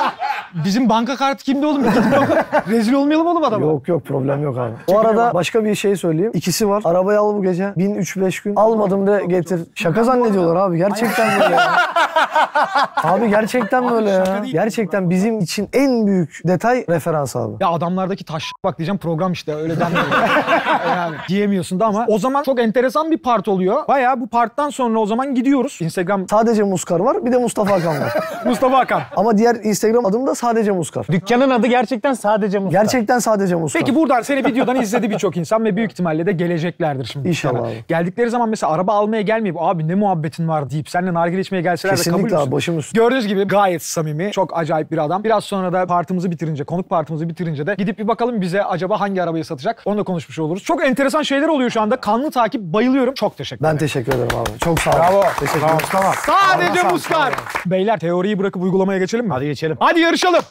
Bizim banka kartı kimde oğlum? Rezil olmayalım oğlum adama. Yok problem yok abi. Bu arada başka bir şey söyleyeyim. İkisi var. Arabayı al bu gece. 1003-5 gün. Almadım de getir. Şaka zannediyorlar abi. Gerçekten böyle ya. Abi gerçekten böyle ya. Gerçekten bizim için en büyük detay referans abi. Ya adamlardaki taş bak diyeceğim program işte öyle denmiyor. Yani diyemiyorsun da ama o zaman çok enteresan bir part oluyor. Bayağı bu parttan sonra o zaman gidiyoruz. Instagram Sadece Muskar var. Bir de Mustafa Hakan var. Mustafa Hakan. Ama diğer Instagram adım da sadece Muskar. Dükkanın adı gerçekten sadece Muskar. Gerçekten sadece Muskar. Peki buradan seni videodan izledi birçok insan ve büyük ihtimalle de geleceklerdir şimdi. İnşallah dükkana. abi. Geldikleri zaman mesela araba almaya gelmeyip abi ne muhabbetin var deyip seninle nargile içmeye gelseler de kabul Kesinlikle müsün? abi, başım üstüne. Gördüğünüz gibi gayet samimi, çok acayip bir adam. Biraz sonra da partimizi bitirince, konuk partimizi bitirince de gidip bir bakalım bize acaba hangi arabayı satacak. Onu da konuşmuş oluruz. Çok enteresan şeyler oluyor şu anda. Kanlı takip, bayılıyorum. Çok teşekkür ederim. Ben teşekkür ederim abi. Çok sağ ol. Bravo. Teşekkür ederim. Tamam. Sadece Muskar. Beyler teoriyi bırakıp uygulamaya geçelim mi? Hadi geçelim. Hadi yarışalım.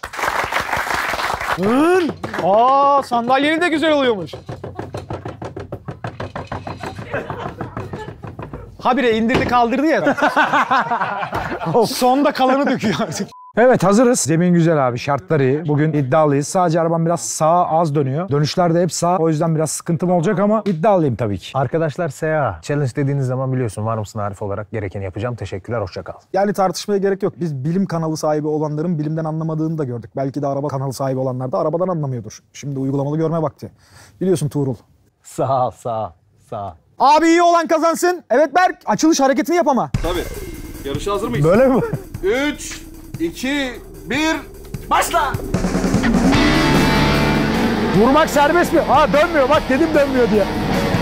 Sandalyenin de güzel oluyormuş. Habire indirdi kaldırdı ya. Sonda kalanı döküyor artık. Evet hazırız. Zemin güzel abi. Şartlar iyi. Bugün iddialıyız. Sadece arabam biraz sağa az dönüyor. Dönüşlerde hep sağ. O yüzden biraz sıkıntım olacak ama iddialıyım tabii ki. Arkadaşlar SA. Challenge dediğiniz zaman biliyorsun var mısın Arif olarak gerekeni yapacağım. Teşekkürler, hoşça kal. Yani tartışmaya gerek yok. Biz bilim kanalı sahibi olanların bilimden anlamadığını da gördük. Belki de araba kanalı sahibi olanlar da arabadan anlamıyordur. Şimdi uygulamalı görme vakti. Biliyorsun Tuğrul. Sağ. Abi iyi olan kazansın. Evet Berk, açılış hareketini yap ama. Tabii. Yarışa hazır mıyız? Böyle mi? 3, 2, 1, başla! Vurmak serbest mi? Aa dönmüyor bak dedim dönmüyor diye.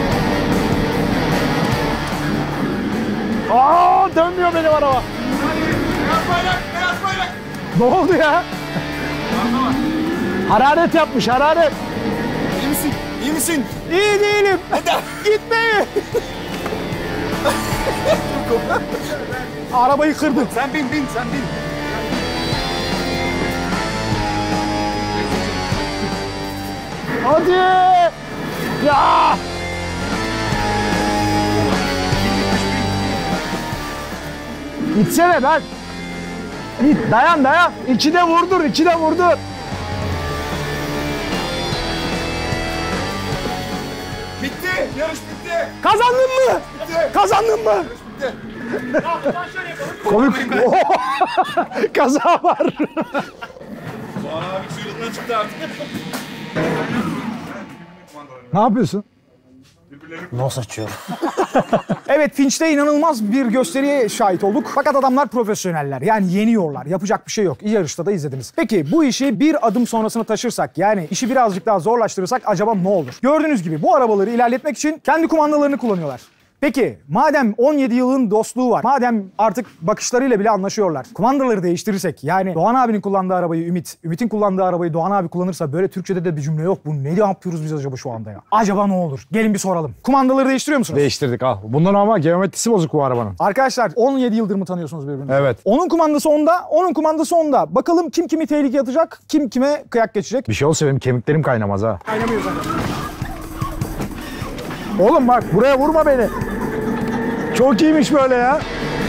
Aa dönmüyor benim araba. Beyaz bayrak, beyaz bayrak! Ne oldu ya? Hararet yapmış hararet. İyi misin? İyi misin? İyi değilim. Gitmeyin. Arabayı kırdım. Sen bin, sen bin. Hadi. Ya. İtsene ben. İt dayan. İçine vurdur. Bitti, yarış bitti. Kazandın mı? Bitti. Komik. Kaza var. Doğan abi suyundan çıktı artık. Ne yapıyorsun? Nos açıyorum. Evet, Finch'te inanılmaz bir gösteriye şahit olduk. Fakat adamlar profesyoneller. Yani yeniyorlar. Yapacak bir şey yok. İyi yarışta da izlediniz. Peki bu işi bir adım sonrasına taşırsak, yani işi birazcık daha zorlaştırırsak acaba ne olur? Gördüğünüz gibi bu arabaları ilerletmek için kendi kumandalarını kullanıyorlar. Peki madem 17 yılın dostluğu var, madem artık bakışlarıyla bile anlaşıyorlar, kumandaları değiştirirsek, yani Doğan abinin kullandığı arabayı Ümit'in kullandığı arabayı Doğan abi kullanırsa, böyle Türkçe'de de bir cümle yok. Bu ne yapıyoruz biz acaba şu anda ya? Acaba ne olur? Gelin bir soralım. Kumandaları değiştiriyor musunuz? Değiştirdik al. Bundan ama geometrisi bozuk bu arabanın. Arkadaşlar 17 yıldır mı tanıyorsunuz birbirinizi? Evet. Onun kumandası onda, onun kumandası onda. Bakalım kim kimi tehlikeye atacak, kim kime kıyak geçecek. Bir şey olsa benim kemiklerim kaynamaz ha. Kaynamıyor zaten. Oğlum bak buraya vurma beni. Çok iyiymiş böyle ya.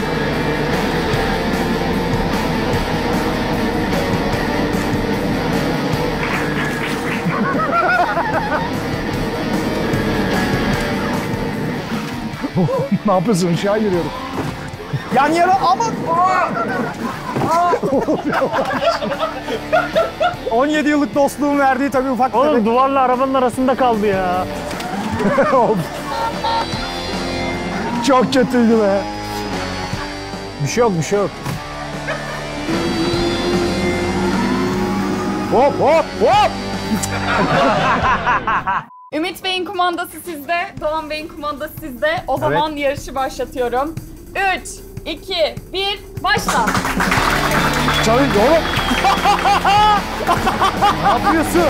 Ne yapıyorsun? Uşağa giriyorum. Yan yana ama... 17 yıllık dostluğun verdiği tabii ufak Oğlum tefek. duvarla arabanın arasında kaldı ya. Çok kötüydü be. Bir şey yok. Hop. Ümit Bey'in kumandası sizde, Doğan Bey'in kumandası sizde. O zaman yarışı başlatıyorum. 3, 2, 1, başla. Çalış oğlum. Ne yapıyorsun?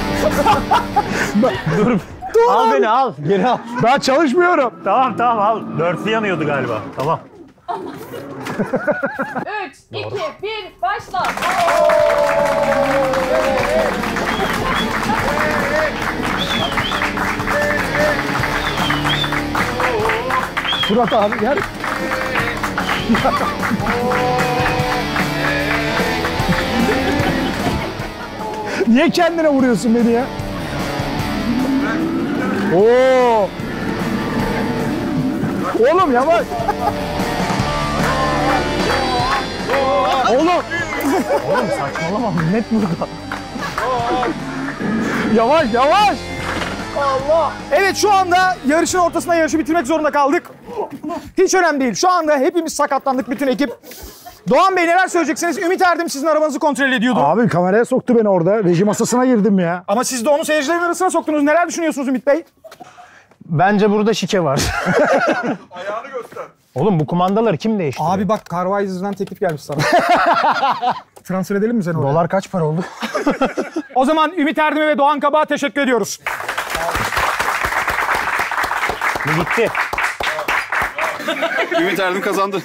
Dur. Al beni al. Geri al. Ben çalışmıyorum. Tamam al. Dörtlü yanıyordu galiba. Tamam. 3, 2, 1, başla. Fırat abi gel. Niye kendine vuruyorsun beni ya? Oo. Oğlum yavaş. Oğlum. Oğlum saçmalama, millet burada. Yavaş yavaş. Allah. Evet, şu anda yarışın ortasında yarışı bitirmek zorunda kaldık. Hiç önemli değil. Şu anda hepimiz sakatlandık, bütün ekip. Doğan Bey neler söyleyeceksiniz? Ümit Erdem sizin arabanızı kontrol ediyordu. Abi kameraya soktu beni orada. Reji masasına girdim ya. Ama siz de onu seyircilerin arasına soktunuz. Neler düşünüyorsunuz Ümit Bey? Bence burada şike var. Ayağını göster. Oğlum bu kumandaları kim değiştiriyor? Abi bak, Carwiser'dan teklif gelmiş sana. Transfer edelim mi seni oraya? Dolar kaç para oldu? O zaman Ümit Erdem'e ve Doğan Kabak'a teşekkür ediyoruz. Gitti. Ümit Erdem kazandı.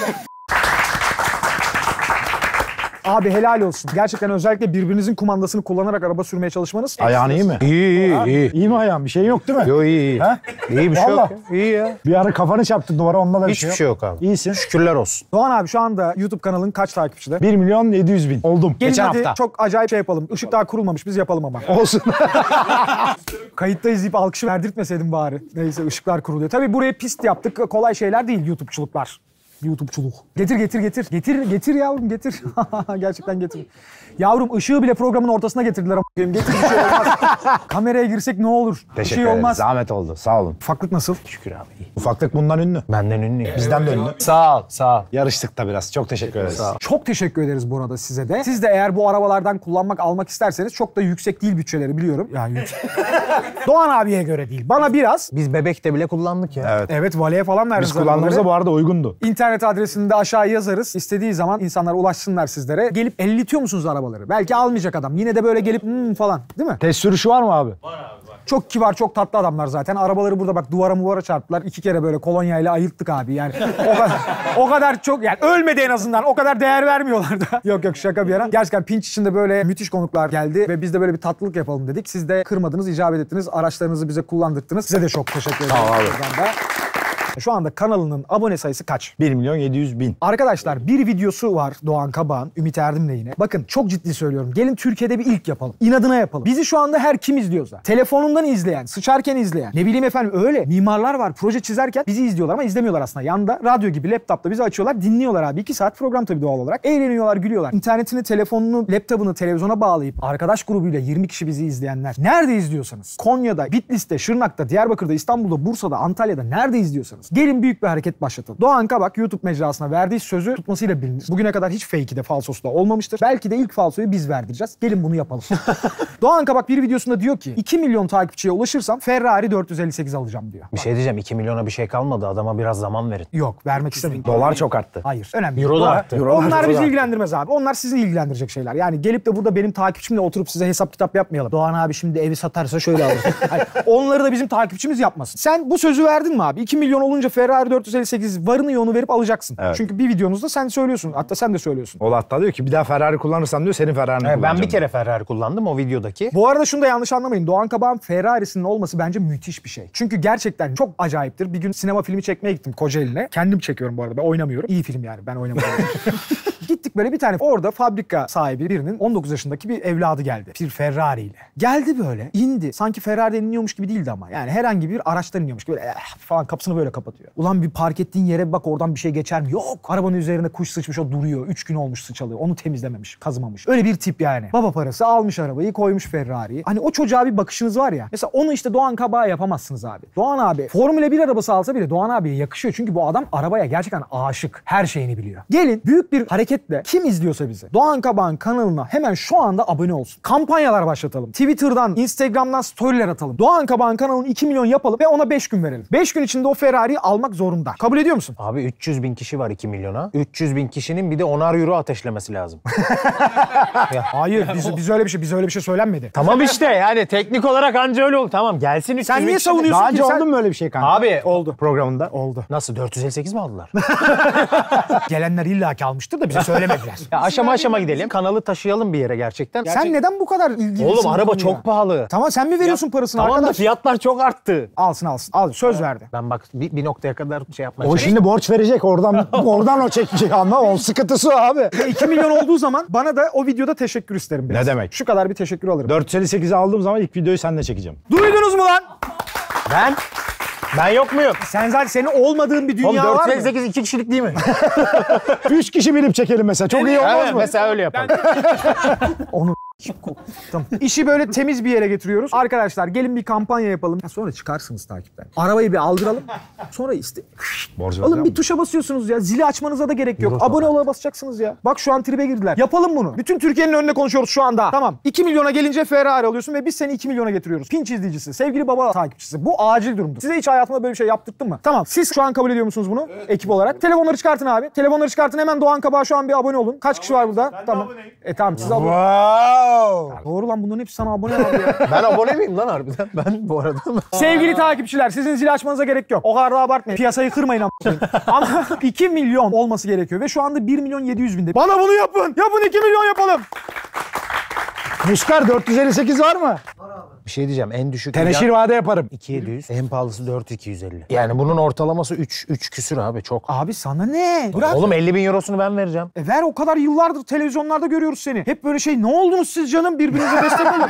Abi helal olsun. Gerçekten özellikle birbirinizin kumandasını kullanarak araba sürmeye çalışmanız. Ayağın iyi mi? İyi. İyi mi ayağın? Bir şeyin yok değil mi? Yo iyi. Ha? İyi bir şey yok. Vallahi. Ya. İyi ya. Bir ara kafanı çarptın duvara, onda da bir Hiçbir şey yok abi. İyisin. Şükürler olsun. Doğan abi şu anda YouTube kanalın kaç takipçide? 1.700.000 oldum. Gelin Geçen hadi hafta. çok acayip şey yapalım. Işık daha kurulmamış, biz yapalım ama. Olsun. Kayıtta izleyip alkışı verdirtmeseydim bari. Neyse, ışıklar kuruluyor. Tabii buraya pist yaptık. Kolay şeyler değil YouTube'çuluklar. YouTube'çuluk. Getir yavrum, getir. Gerçekten getir. Yavrum, ışığı bile programın ortasına getirdiler ama. Getir, bir şey olmaz. Kameraya girsek ne olur? Bir Teşekkür şey ederiz. olmaz. Zahmet oldu. Sağ olun. Ufaklık nasıl? Şükür abi iyi. Ufaklık bundan ünlü. Benden ünlüyüm. Bizden de ünlü. Sağ ol, sağ ol. Yarıştık da biraz. Çok teşekkür ederiz. Sağ ol. Çok teşekkür ederiz bu arada size de. Siz de eğer bu arabalardan almak isterseniz, çok da yüksek değil bütçeleri, biliyorum. Yani Doğan abiye göre değil. Bana biraz. Biz bebekte bile kullandık ya. Evet. Evet, valeye falan verdiniz. Biz kullandığımızda arabaları. bu arada uygundu. İnternet adresini de aşağıya yazarız. İstediği zaman insanlar ulaşsınlar sizlere. Gelip ellitiyor musunuz arabaları? Belki almayacak adam. Yine de böyle gelip falan, değil mi? Test sürüşü var mı abi? Çok kibar, çok tatlı adamlar zaten. Arabaları burada bak duvara çarptılar. 2 kere böyle kolonyayla ayılttık abi. Yani o kadar çok, yani ölmedi en azından. O kadar değer vermiyorlar da. Yok şaka bir yana. Gerçekten Pinç içinde böyle müthiş konuklar geldi ve biz de böyle bir tatlılık yapalım dedik. Siz de kırmadınız, icabet ettiniz. Araçlarınızı bize kullandırttınız. Size de çok teşekkür ederim. Sağ ol abi. Şu anda kanalının abone sayısı kaç? 1.700.000. Arkadaşlar, bir videosu var Doğan Kabak'ın, Ümit Erdem'le yine. Bakın, çok ciddi söylüyorum. Gelin Türkiye'de bir ilk yapalım. İnadına yapalım. Bizi şu anda her kim izliyorsa. Telefonundan izleyen, sıçarken izleyen. Ne bileyim efendim, öyle. Mimarlar var, proje çizerken bizi izliyorlar ama izlemiyorlar aslında. Yanda radyo gibi laptopta bizi açıyorlar, dinliyorlar abi. 2 saat program tabii doğal olarak. Eğleniyorlar, gülüyorlar. İnternetini, telefonunu, laptopunu televizyona bağlayıp arkadaş grubuyla 20 kişi bizi izleyenler. Nerede izliyorsanız. Konya'da, Bitlis'te, Şırnak'ta, Diyarbakır'da, İstanbul'da, Bursa'da, Antalya'da nerede izliyorsanız. Gelin büyük bir hareket başlatalım. Doğan Kabak YouTube mecrasına verdiği sözü tutmasıyla bilinir. Bugüne kadar hiç fake'i de falsosu da olmamıştır. Belki de ilk falsoyu biz verdireceğiz. Gelin bunu yapalım. Doğan Kabak bir videosunda diyor ki 2 milyon takipçiye ulaşırsam Ferrari 458 alacağım diyor. Bir şey diyeceğim, 2 milyona bir şey kalmadı. Adama biraz zaman verin. Yok, vermek istemiyorum. Dolar çok arttı. Hayır, önemli değil. Euro da arttı. Onlar bizi ilgilendirmez abi. Onlar sizi ilgilendirecek şeyler. Yani gelip de burada benim takipçimle oturup size hesap kitap yapmayalım. Doğan abi şimdi evi satarsa şöyle alır. Hayır, onları da bizim takipçimiz yapmasın. Sen bu sözü verdin mi abi? 2 milyon olunca Ferrari 458 varını yoğunu verip alacaksın. Evet. Çünkü bir videonuzda sen söylüyorsun. Hatta sen de söylüyorsun. O hatta diyor ki bir daha Ferrari kullanırsam diyor senin Ferrari'ni kullanacağım. Ben bir kere Ferrari kullandım o videodaki. Bu arada şunu da yanlış anlamayın. Doğan Kabak'ın Ferrari'sinin olması bence müthiş bir şey. Çünkü gerçekten çok acayiptir. Bir gün sinema filmi çekmeye gittim Kocaeli'ne. Kendim çekiyorum bu arada. Ben oynamıyorum. İyi film yani. Ben oynamıyorum. Gittik böyle bir tane. Orada fabrika sahibi birinin 19 yaşındaki bir evladı geldi. Bir Ferrari ile. Geldi böyle. İndi. Sanki Ferrari'den iniyormuş gibi değildi ama. Yani herhangi bir araçtan iniyormuş gibi. Böyle falan kapısını böyle kapatıyor. Ulan bir park ettiğin yere bak, oradan bir şey geçer mi? Yok. Arabanın üzerine kuş sıçmış, o duruyor. 3 gün olmuş sıçalı. Onu temizlememiş, kazımamış. Öyle bir tip yani. Baba parası almış arabayı, koymuş Ferrari'yi. Hani o çocuğa bir bakışınız var ya. Mesela onu işte Doğan Kabak'a yapamazsın abi. Doğan abi Formula 1 arabası alsa bile Doğan abiye yakışıyor. Çünkü bu adam arabaya gerçekten aşık. Her şeyini biliyor. Gelin büyük bir hareketle kim izliyorsa bizi Doğan Kabak'ın kanalına hemen şu anda abone olsun. Kampanyalar başlatalım. Twitter'dan, Instagram'dan storyler atalım. Doğan Kabak'ın kanalını 2 milyon yapalım ve ona 5 gün verelim. 5 gün içinde o Ferrari'yi almak zorunda. Kabul ediyor musun? Abi 300 bin kişi var 2 milyona. 300 bin kişinin bir de 10'ar euro ateşlemesi lazım. Hayır, biz öyle bir şey söylenmedi. Tamam işte yani teknik olarak anca öyle oldu. Tamam gelsin 300 Sen bin niye kişi. savunuyorsun Daha ki? önce Sen- oldu mu öyle bir şey kanka? Abi Oldu. Programında. Oldu. nasıl 458 mi aldılar? Gelenler illaki almıştır da bize söylemediler. Ya aşama aşama gidelim. Kanalı taşıyalım bir yere gerçekten. Sen neden bu kadar ilgilisin? Oğlum bu araba konuya? çok pahalı. Tamam, sen mi veriyorsun parasını Tamam da arkadaş? fiyatlar çok arttı. Alsın. Al, söz verdi. Ben bak bir bir noktaya kadar şey yapmaya O çalışıyorum. şimdi borç verecek oradan o çekecek ama o sıkıntısı o abi. 2 milyon olduğu zaman bana da o videoda teşekkür isterim biraz. Ne demek? Şu kadar bir teşekkür alırım. 458'i aldığım zaman ilk videoyu seninle çekeceğim. Duydunuz mu lan? Ben yok muyum? Sen zaten senin olmadığın bir dünya Oğlum var mı? 458 2 kişilik değil mi? 3 kişi binip çekelim mesela. Çok iyi olmaz Evet, mı? mesela öyle yapalım. Onu tamam. İşi böyle temiz bir yere getiriyoruz. Arkadaşlar gelin bir kampanya yapalım. Ya sonra çıkarsınız takipten. Arabayı bir aldıralım. Sonra Borç alın vereceğim bir mi? tuşa basıyorsunuz ya. Zili açmanıza da gerek yok. Abone ol'a basacaksınız ya. Bak şu an tribe girdiler. Yapalım bunu. Bütün Türkiye'nin önüne konuşuyoruz şu anda. Tamam. 2 milyona gelince Ferrari alıyorsun ve biz seni 2 milyona getiriyoruz. Pinç izleyicisi, sevgili baba takipçisi. Bu acil durumdur. Size hiç hayatımda böyle bir şey yaptırttım mı? Tamam. Siz şu an kabul ediyor musunuz bunu? Ekip olarak. Telefonları çıkartın abi. Telefonları çıkartın, hemen Doğan Kabak'a şu an bir abone olun. Kaç kişi var burada? Tamam. Tamam siz abone. Wow. Doğru lan, bunların hepsi sana abone abi ya. Ben abone miyim lan harbiden? Ben bu arada mı? Sevgili takipçiler, sizin zil açmanıza gerek yok. O kadar da abartmayın. Piyasayı kırmayın ama 2 milyon olması gerekiyor ve şu anda 1 milyon 700 binde. Bana bunu yapın. Yapın, 2 milyon yapalım. Muskar 458 var mı? Bir şey diyeceğim, en düşük... Teneşir vade yaparım. 2700, en pahalısı 4250. Yani bunun ortalaması 3 küsür abi, çok. Abi sana ne? Bırak. Oğlum 50.000 eurosunu ben vereceğim. Ver, o kadar yıllardır televizyonlarda görüyoruz seni. Hep böyle şey, ne oldunuz siz canım, birbirinize destek olun.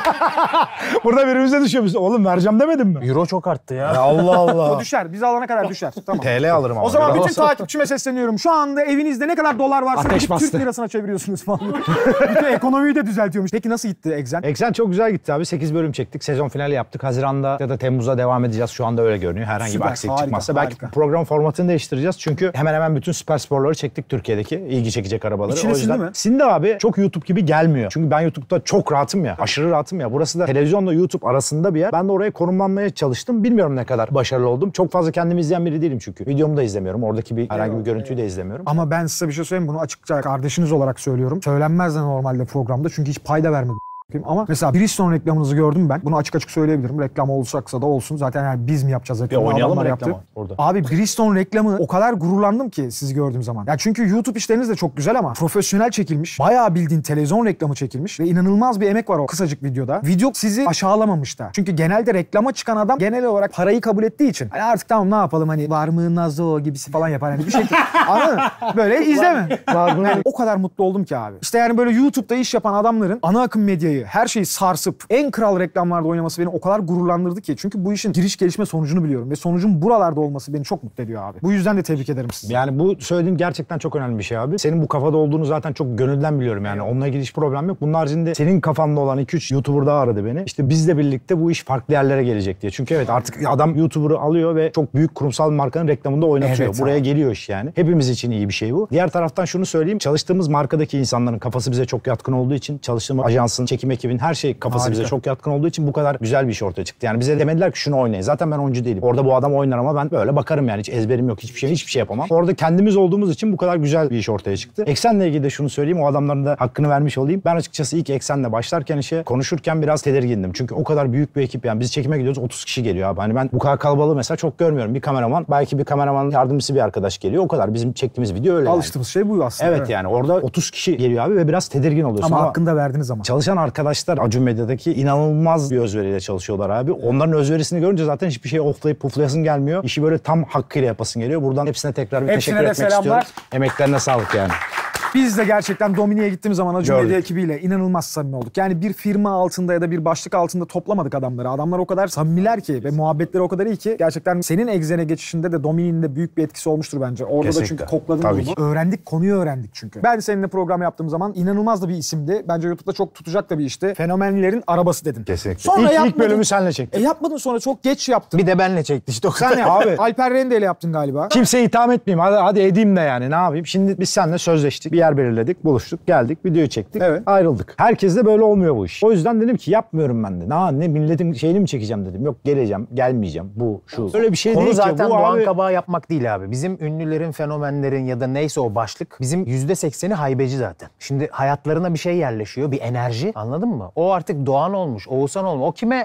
Burada birbirimize düşüyoruz. Oğlum vereceğim demedim mi? Euro çok arttı ya. Allah Allah. O düşer, biz alana kadar düşer. Tamam. TL alırım ama. O zaman bütün Olsa- takipçime sesleniyorum. Şu anda evinizde ne kadar dolar varsa Ateş gidip bastı. Türk lirasına çeviriyorsunuz falan. Bütün ekonomiyi de düzeltiyormuş. Peki nasıl gitti Exen? Eksen çok güzel gitti abi. 8 bölüm çektik. Sezon finali yaptık. Haziran'da ya da Temmuz'a devam edeceğiz. Şu anda öyle görünüyor. Herhangi Süper, bir aksilik harika, çıkmazsa. harika. Belki program formatını değiştireceğiz. Çünkü hemen hemen bütün süper sporları çektik Türkiye'deki. İlgi çekecek arabaları. İçine o yüzden sindi mi? Sindi abi. Çok YouTube gibi gelmiyor. Çünkü ben YouTube'da çok rahatım ya. Aşırı rahatım ya. Burası da televizyonla YouTube arasında bir yer. Ben de oraya konumlanmaya çalıştım. Bilmiyorum ne kadar başarılı oldum. Çok fazla kendimi izleyen biri değilim çünkü. Videomu da izlemiyorum. Oradaki bir herhangi bir görüntüyü de izlemiyorum. Ama ben size bir şey söyleyeyim, bunu açıkça kardeşiniz olarak söylüyorum. Söylenmez de normalde programda çünkü hiç payda vermedi. Ama mesela Bridgestone reklamınızı gördüm ben. Bunu açık açık söyleyebilirim. Reklam olacaksa da olsun. Zaten yani biz mi yapacağız reklamı? oynayalım Adamlar mı yaptı. reklamı orada? Abi Bridgestone reklamı, o kadar gururlandım ki sizi gördüğüm zaman. Ya çünkü YouTube işleriniz de çok güzel ama profesyonel çekilmiş. Bayağı bildiğin televizyon reklamı çekilmiş ve inanılmaz bir emek var o kısacık videoda. Video sizi aşağılamamış da. Çünkü genelde reklama çıkan adam genel olarak parayı kabul ettiği için hani artık tamam ne yapalım, hani var mı Nazlı o gibisi falan yapar. Hani bir şey anladın mı? Böyle izleme. Yani o kadar mutlu oldum ki abi. İşte yani böyle YouTube'da iş yapan adamların ana akım medyayı, her şeyi sarsıp en kral reklamlarda oynaması beni o kadar gururlandırdı ki. Çünkü bu işin giriş gelişme sonucunu biliyorum ve sonucun buralarda olması beni çok mutlu ediyor abi. Bu yüzden de tebrik ederim sizi. Yani bu söylediğin gerçekten çok önemli bir şey abi. Senin bu kafada olduğunu zaten çok gönülden biliyorum yani. Onunla ilgili hiç problem yok. Bunun haricinde senin kafanda olan 2-3 YouTuber daha aradı beni. İşte bizle birlikte bu iş farklı yerlere gelecek diye. Çünkü evet artık adam YouTuber'ı alıyor ve çok büyük kurumsal bir markanın reklamında oynatıyor. Evet, buraya geliyor iş yani. Hepimiz için iyi bir şey bu. Diğer taraftan şunu söyleyeyim. Çalıştığımız markadaki insanların kafası bize çok yatkın olduğu için, çalıştığımız ajansın, çekim ekibin her şey kafası Harika. bize çok yatkın olduğu için bu kadar güzel bir iş ortaya çıktı. Yani bize demediler ki şunu oynayın. Zaten ben oyuncu değilim. Orada bu adam oynar ama ben böyle bakarım yani. Hiç ezberim yok. Hiçbir şey yapamam. Orada kendimiz olduğumuz için bu kadar güzel bir iş ortaya çıktı. Eksen'le ilgili de şunu söyleyeyim. O adamların da hakkını vermiş olayım. Ben açıkçası ilk Eksen'le başlarken işe konuşurken biraz tedirgindim. Çünkü o kadar büyük bir ekip yani. Biz çekime gidiyoruz 30 kişi geliyor abi. Hani ben bu kadar kalabalığı mesela çok görmüyorum. Bir kameraman, belki bir kameramanın yardımcısı bir arkadaş geliyor. O kadar. Bizim çektiğimiz video öyle Alıştığımız şey bu aslında. Evet yani orada 30 kişi geliyor abi ve biraz tedirgin oluyorsun. Ama hakkında verdiniz ama. Çalışan arkadaşlar Acun Medya'daki inanılmaz bir özveriyle çalışıyorlar abi. Onların özverisini görünce zaten hiçbir şey oflayıp puflayasın gelmiyor. İşi böyle tam hakkıyla yapasın geliyor. Buradan hepsine tekrar bir Hepsine teşekkür de etmek selamlar. istiyorum. Emeklerine sağlık yani. Biz de gerçekten Dominik'e gittiğimiz zaman Acun Gördük. Medya ekibiyle inanılmaz samimi olduk. Yani bir firma altında ya da bir başlık altında toplamadık adamları. Adamlar o kadar samimiler ki ve muhabbetleri o kadar iyi ki gerçekten senin Exen'e geçişinde de Dominik'in de büyük bir etkisi olmuştur bence. Orada Kesinlikle. da çünkü kokladın Tabii bunu. ki. Öğrendik, konuyu öğrendik çünkü. Ben seninle program yaptığım zaman inanılmaz da bir isimdi. Bence YouTube'da çok tutacak da bir işti. Fenomenlerin arabası dedin. Kesinlikle. Sonra İlk yapmadın. bölümü senle çektim. Yapmadın, sonra çok geç yaptın. Bir de benle çekti işte o Sen kadar. ne Abi. Alper Rende ile yaptın galiba. Kimseye itham etmeyeyim. Hadi edeyim de yani ne yapayım. Şimdi biz seninle sözleştik. Bir yer belirledik. Buluştuk. Geldik. Videoyu çektik. Evet. Ayrıldık. Herkesle böyle olmuyor bu iş. O yüzden dedim ki yapmıyorum ben de. Ne milletin şeyini mi çekeceğim dedim. Yok geleceğim. Gelmeyeceğim. Bu şu. Öyle bir şey Konu değil ki. zaten Bu Doğan abi... Kabak'ı yapmak değil abi. Bizim ünlülerin, fenomenlerin ya da neyse o başlık bizim %80'i haybeci zaten. Şimdi hayatlarına bir şey yerleşiyor, bir enerji, anladın mı? O artık Doğan olmuş, Oğuzhan olmuş. O kime onu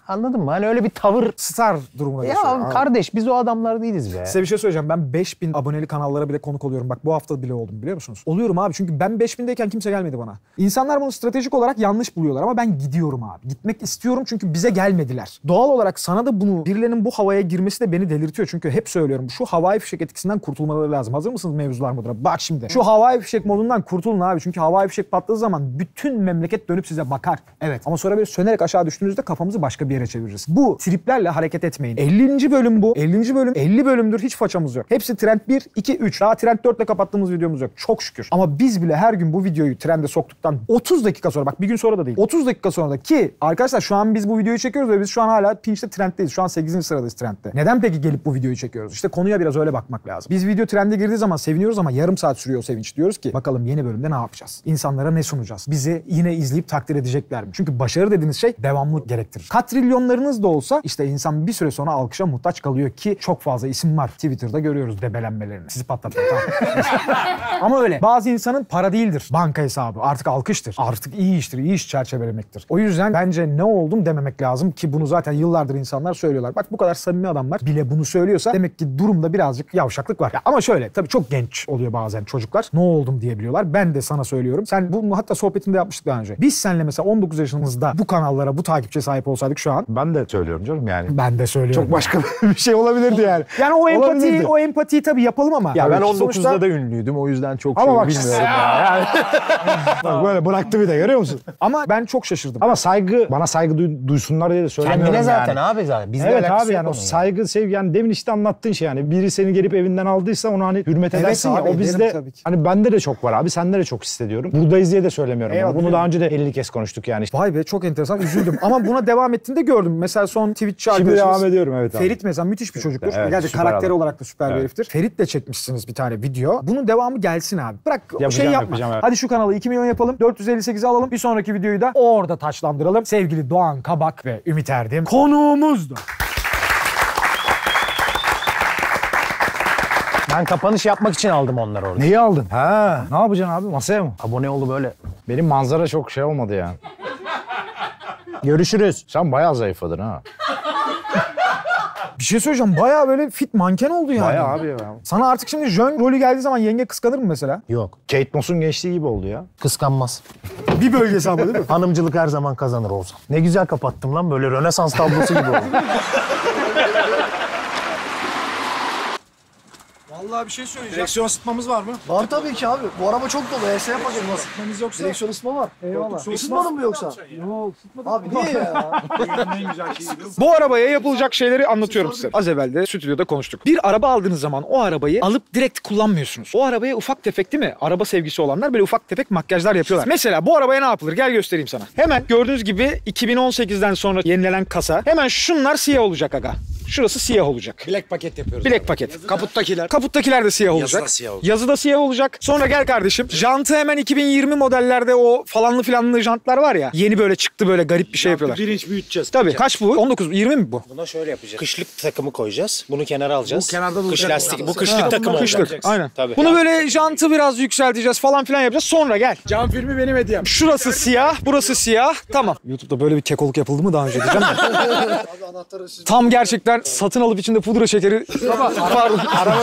Anladın mı? Hani öyle bir tavır. Star durumuna Ya geçiyor. kardeş biz o adamlar değiliz be. Size bir şey söyleyeceğim. Ben 5000 aboneli kanallara bile konuk oluyorum. Bak bu hafta bile oldum biliyor musunuz? Oluyorum abi çünkü ben 5000'deyken kimse gelmedi bana. İnsanlar bunu stratejik olarak yanlış buluyorlar ama ben gidiyorum abi. Gitmek istiyorum çünkü bize gelmediler. Doğal olarak sana da bunu birilerinin bu havaya girmesi de beni delirtiyor. Çünkü hep söylüyorum şu havai fişek etkisinden kurtulmaları lazım. Hazır mısınız mevzular mıdır? Bak şimdi. Şu havai fişek modundan kurtulun abi. Çünkü havai fişek patladığı zaman bütün memleket dönüp size bakar. Evet. Ama sonra böyle sönerek aşağı düştüğünüzde kafamızı başka bir yere çeviririz. Bu triplerle hareket etmeyin. 50. bölüm bu. 50. bölüm. 50 bölümdür hiç façamız yok. Hepsi Trend 1, 2, 3. Daha Trend 4 ile kapattığımız videomuz yok. Çok şükür. Ama biz bile her gün bu videoyu trende soktuktan 30 dakika sonra, bak bir gün sonra da değil. 30 dakika sonra da ki arkadaşlar şu an biz bu videoyu çekiyoruz ve biz şu an hala Pinch'te trenddeyiz. Şu an 8. sıradayız trendde. Neden peki gelip bu videoyu çekiyoruz? İşte konuya biraz öyle bakmak lazım. Biz video trende girdiği zaman seviniyoruz ama yarım saat sürüyor sevinç. Diyoruz ki bakalım yeni bölümde ne yapacağız? İnsanlara ne sunacağız? Bizi yine izleyip takdir edecekler mi? Çünkü başarı dediğiniz şey devamlılık gerektirir. Katrilyonlarınız da olsa işte insan bir süre sonra alkışa muhtaç kalıyor ki çok fazla isim var. Twitter'da görüyoruz debelenmelerini. Sizi patlatın. Ama öyle. Bazı insanın para değildir banka hesabı. Artık alkıştır. Artık iyi iştir. İyi iş çerçevelemektir. O yüzden bence ne oldum dememek lazım ki bunu zaten yıllardır insanlar söylüyorlar. Bak bu kadar samimi adamlar bile bunu söylüyorsa demek ki durumda birazcık yavşaklık var. Ya ama şöyle tabii çok genç oluyor bazen çocuklar. Ne oldum diyebiliyorlar. Ben de sana söylüyorum. Sen bunu hatta sohbetinde yapmıştık daha önce. Biz seninle mesela 19 yaşımızda bu kanallara, bu takipçiye sahip olsaydık şu an. Ben de söylüyorum canım yani. Ben de söylüyorum. Çok başka bir şey olabilirdi yani. Yani o empatiyi tabii yapalım ama. Ya ben Tabii 19'da sonuçta... da ünlüydüm o yüzden çok Ama şey bak, bilmiyorum ya. Yani. Bak böyle bıraktı bir de görüyor musun? Ama ben çok şaşırdım. Ama bana saygı duysunlar diye de söylemiyorum Kendine yani. zaten abi zaten. Bizle Evet alakası abi yok yani o onun saygı, sevgi yani demin işte anlattığın şey yani. Biri seni gelip evinden aldıysa onu hani hürmet Evet edersin ya. abi, O bizde tabii ki. hani bende de çok var abi. Sende de çok hissediyorum. Buradayız diye de söylemiyorum. Eyvallah, Bunu daha önce de 50 kez konuştuk yani. Vay be çok enteresan üzüldüm. Ama buna devam ettiğinde gördüm. Mesela son Twitch'çi Şimdi arkadaşımız. devam ediyorum evet abi. Ferit mesela müthiş bir çocuktur. Evet, Gerçi süper karakteri adam. olarak da süper bir Evet. heriftir. Ferit'le çekmişsiniz bir tane video. Bunun devamı gelsin abi. Bırak şey yapma. yapacağım, evet. Hadi şu kanalı 2 milyon yapalım. 458'i alalım. Bir sonraki videoyu da orada taçlandıralım. Sevgili Doğan Kabak ve Ümit Erdim konuğumuzdu. Ben kapanış yapmak için aldım onları orada. Neyi aldın? Ha, ne yapacaksın abi? Masaya mı? Abone olu böyle. Benim manzara çok şey olmadı yani. Görüşürüz. Sen bayağı zayıfladın ha. Bir şey söyleyeceğim. Bayağı böyle fit manken oldu yani. Bayağı abi ya. Sana artık şimdi jön rolü geldiği zaman yenge kıskanır mı mesela? Yok. Kate Moss'un gençliği gibi oldu ya. Kıskanmaz. Bir bölgesi ama değil mi? Hanımcılık her zaman kazanır olsa. Ne güzel kapattım lan böyle Rönesans tablosu gibi oldu. Vallahi bir şey söyleyeceğim. Direksiyon ısıtmamız var mı? Var tabii ki abi. Bu araba çok dolu. ES yapacağım. Isıtmamız yoksa. Direksiyon ısıtma var. Eyvallah. Isıtmadın mı yoksa? Yok ısıtmadım. Abi niye ya? Bu arabaya yapılacak şeyleri anlatıyorum size. Az evvel de stüdyoda konuştuk. Bir araba aldığınız zaman o arabayı alıp direkt kullanmıyorsunuz. O arabaya ufak tefek değil mi? Araba sevgisi olanlar böyle ufak tefek makyajlar yapıyorlar. Mesela bu arabaya ne yapılır? Gel göstereyim sana. Hemen gördüğünüz gibi 2018'den sonra yenilenen kasa. Hemen şunlar siyah olacak aga. Şurası siyah olacak. Bilek paket yapıyoruz. Bilek paket. Kaputtakiler. Kaputtakiler de siyah olacak. da siyah olacak. Yazı da siyah olacak. Sonra gel kardeşim. Jantı hemen 2020 modellerde o falanlı filanlı jantlar var ya. Yeni böyle çıktı böyle garip bir şey yapıyorlar. Bir inç büyüteceğiz. Tabii. Kaç bu? 19, 20 mi bu? Buna şöyle yapacağız. Kışlık takımı koyacağız. Bunu kenara alacağız. Bu kenarda Kış duracak. lastik. Bu kışlık takım olacak. Kışlık. Aynen. Tabii. Bunu böyle jantı biraz yükselteceğiz falan filan yapacağız. Sonra gel. Cam filmi benim hediyem. Şurası siyah, burası siyah. Tamam. YouTube'da böyle bir kekoluk yapıldı mı daha önce diyeceğim de. Tam gerçekten satın alıp içinde pudra şekeri. Pardon.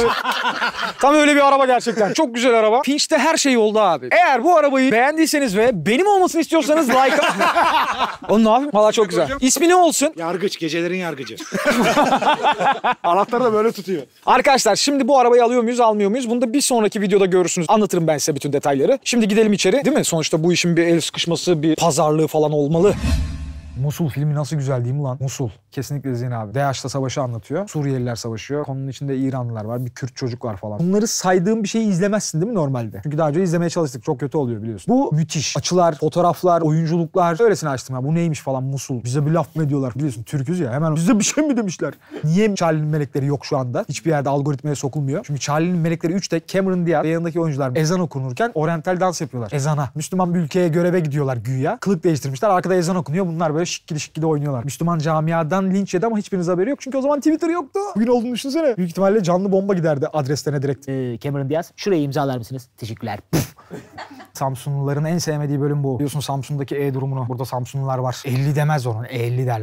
Tam öyle bir araba gerçekten. Çok güzel araba. Pinch'te her şey oldu abi. Eğer bu arabayı beğendiyseniz ve benim olmasını istiyorsanız like. Oğlum ne yapayım? Valla çok güzel. İsmi ne olsun? Yargıç, gecelerin yargıcı. Anahtarı da böyle tutuyor. Arkadaşlar şimdi bu arabayı alıyor muyuz, almıyor muyuz? Bunu da bir sonraki videoda görürsünüz. Anlatırım ben size bütün detayları. Şimdi gidelim içeri, değil mi? Sonuçta bu işin bir el sıkışması, bir pazarlığı falan olmalı. Musul filmi nasıl güzel değil mi lan? Musul. Kesinlikle izleyin abi. DAEŞ'ta savaşı anlatıyor. Suriyeliler savaşıyor. Konunun içinde İranlılar var. Bir Kürt çocuk var falan. Bunları saydığım bir şeyi izlemezsin değil mi normalde? Çünkü daha önce izlemeye çalıştık. Çok kötü oluyor biliyorsun. Bu müthiş. Açılar, fotoğraflar, oyunculuklar. Öylesine açtım ya. Bu neymiş falan Musul. Bize bir laf mı ediyorlar? Biliyorsun Türk'üz ya. Hemen bize bir şey mi demişler? Niye Charlie'nin melekleri yok şu anda? Hiçbir yerde algoritmaya sokulmuyor. Çünkü Charlie'nin melekleri 3'te Cameron Diaz ve yanındaki oyuncular ezan okunurken oryantal dans yapıyorlar. Ezana. Müslüman bir ülkeye göreve gidiyorlar güya. Kılık değiştirmişler. Arkada ezan okunuyor. Bunlar böyle şıkkıdı oynuyorlar. Müslüman camiadan linç yedi ama hiçbiriniz haberi yok. Çünkü o zaman Twitter yoktu. Bugün olduğunu düşünsene. Büyük ihtimalle canlı bomba giderdi adreslerine direkt. Cameron Diaz, şurayı imzalar mısınız? Teşekkürler. Samsunluların en sevmediği bölüm bu. Biliyorsun Samsun'daki E durumunu. Burada Samsunlular var. 50 demez onun. 50 derler.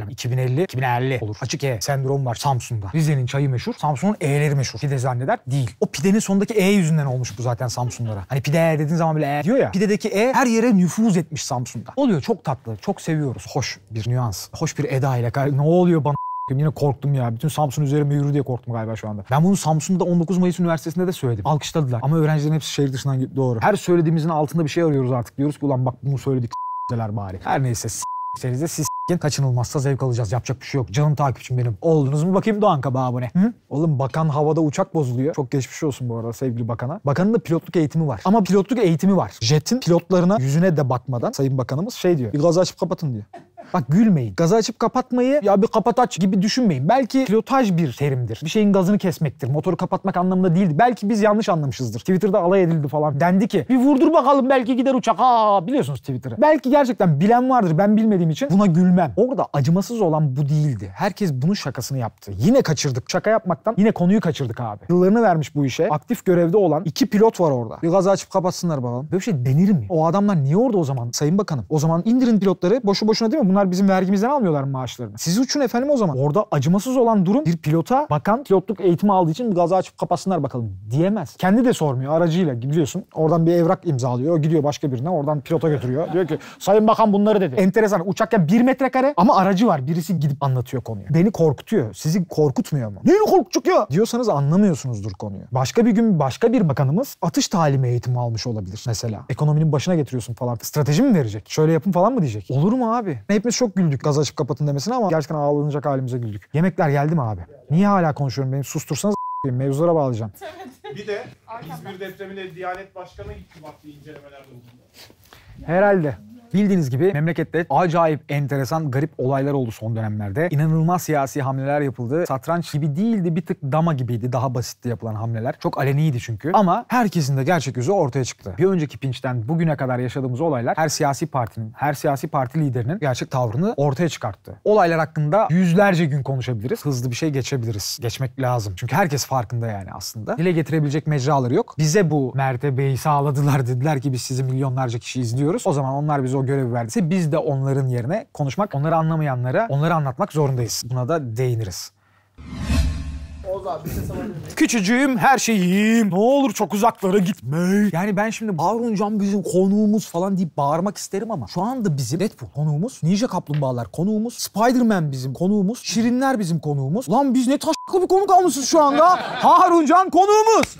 2050 olur. Açık E sendrom var Samsun'da. Rize'nin çayı meşhur. Samsun'un E'leri meşhur. Pide zanneder. Değil. O pidenin sonundaki E yüzünden olmuş bu zaten Samsunlara. Hani pide dediğin zaman bile E diyor ya. Pidedeki E her yere nüfuz etmiş Samsun'da. Oluyor. Çok tatlı. Çok seviyoruz. Hoş bir nüans. Hoş bir eda ile. Ne oluyor bana? Yine korktum ya. Bütün Samsun üzerime yürü diye korktum galiba şu anda. Ben bunu Samsun'da 19 Mayıs Üniversitesi'nde de söyledim. Alkışladılar. Ama öğrencilerin hepsi şehir dışından gitti. Doğru. Her söylediğimizin altında bir şey arıyoruz artık. Diyoruz ki ulan bak bunu söyledik s***ler bari. Her neyse s***serize siz kaçınılmazsa zevk alacağız. Yapacak bir şey yok. Canım takipçim benim. Oldunuz mu bakayım Doğan Kaba abone? Hı? Oğlum bakan havada uçak bozuluyor. Çok geçmiş olsun bu arada sevgili bakana. Bakanın da pilotluk eğitimi var. Ama pilotluk eğitimi var. Jet'in pilotlarına yüzüne de bakmadan sayın bakanımız şey diyor. Bir gazı açıp kapatın diyor. Bak gülmeyin. Gazı açıp kapatmayı ya bir kapat aç gibi düşünmeyin. Belki pilotaj bir terimdir. Bir şeyin gazını kesmektir. Motoru kapatmak anlamında değildi. Belki biz yanlış anlamışızdır. Twitter'da alay edildi falan. Dendi ki bir vurdur bakalım belki gider uçak. Biliyorsunuz Twitter'ı. Belki gerçekten bilen vardır. Ben bilmediğim için buna gülmem. Orada acımasız olan bu değildi. Herkes bunun şakasını yaptı. Yine kaçırdık. Şaka yapmaktan yine konuyu kaçırdık abi. Yıllarını vermiş bu işe. Aktif görevde olan 2 pilot var orada. Bir gazı açıp kapatsınlar bakalım. Böyle bir şey denir mi? O adamlar niye orada o zaman Sayın Bakanım? O zaman indirin pilotları. Boşu boşuna değil mi? Bunlar bizim vergimizden almıyorlar mı maaşlarını? Siz uçun efendim o zaman. Orada acımasız olan durum bir pilota bakan pilotluk eğitimi aldığı için bir gazı açıp kapatsınlar bakalım diyemez. Kendi de sormuyor aracıyla biliyorsun. Oradan bir evrak imzalıyor. O gidiyor başka birine. Oradan pilota götürüyor. Diyor ki Sayın Bakan bunları dedi. Enteresan. Uçakken 1 metrekare ama aracı var. Birisi gidip anlatıyor konuyu. Beni korkutuyor. Sizi korkutmuyor mu? Neyini korkutacak ya? Diyorsanız anlamıyorsunuzdur konuyu. Başka bir gün başka bir bakanımız atış talimi eğitimi almış olabilir mesela. Ekonominin başına getiriyorsun falan. Strateji mi verecek? Şöyle yapın falan mı diyecek? Olur mu abi? Hepimiz çok güldük gaz açıp kapatın demesine ama gerçekten ağlanacak halimize güldük. Yemekler geldi mi abi? Niye hala konuşuyorum? Beni sustursanız mevzulara bağlayacağım. Bir de İzmir depremine Diyanet Başkanı gitti baktı incelemeler bulundu. Herhalde. Bildiğiniz gibi memlekette acayip enteresan garip olaylar oldu son dönemlerde. İnanılmaz siyasi hamleler yapıldı. Satranç gibi değildi, bir tık dama gibiydi. Daha basitti yapılan hamleler. Çok aleniydi çünkü. Ama herkesin de gerçek yüzü ortaya çıktı. Bir önceki pinçten bugüne kadar yaşadığımız olaylar her siyasi partinin, her siyasi parti liderinin gerçek tavrını ortaya çıkarttı. Olaylar hakkında yüzlerce gün konuşabiliriz. Hızlı bir şey geçebiliriz. Geçmek lazım. Çünkü herkes farkında yani aslında. Dile getirebilecek mecraları yok. Bize bu mertebeyi sağladılar, dediler ki biz sizi milyonlarca kişi izliyoruz. O zaman onlar bize o görevi verdiyse biz de onların yerine konuşmak, onları anlamayanlara onları anlatmak zorundayız. Buna da değiniriz. Oğuz abi bir ses alabilir miyim? Küçücüğüm her şeyim. Ne olur çok uzaklara gitme. Yani ben şimdi Harun Can bizim konuğumuz falan deyip bağırmak isterim ama şu anda bizim Deadpool konuğumuz, Ninja Kaplumbağalar konuğumuz, Spider-Man bizim konuğumuz, Şirinler bizim konuğumuz. Lan biz ne taşlı bir konuk almışız şu anda. Harun Can konuğumuz.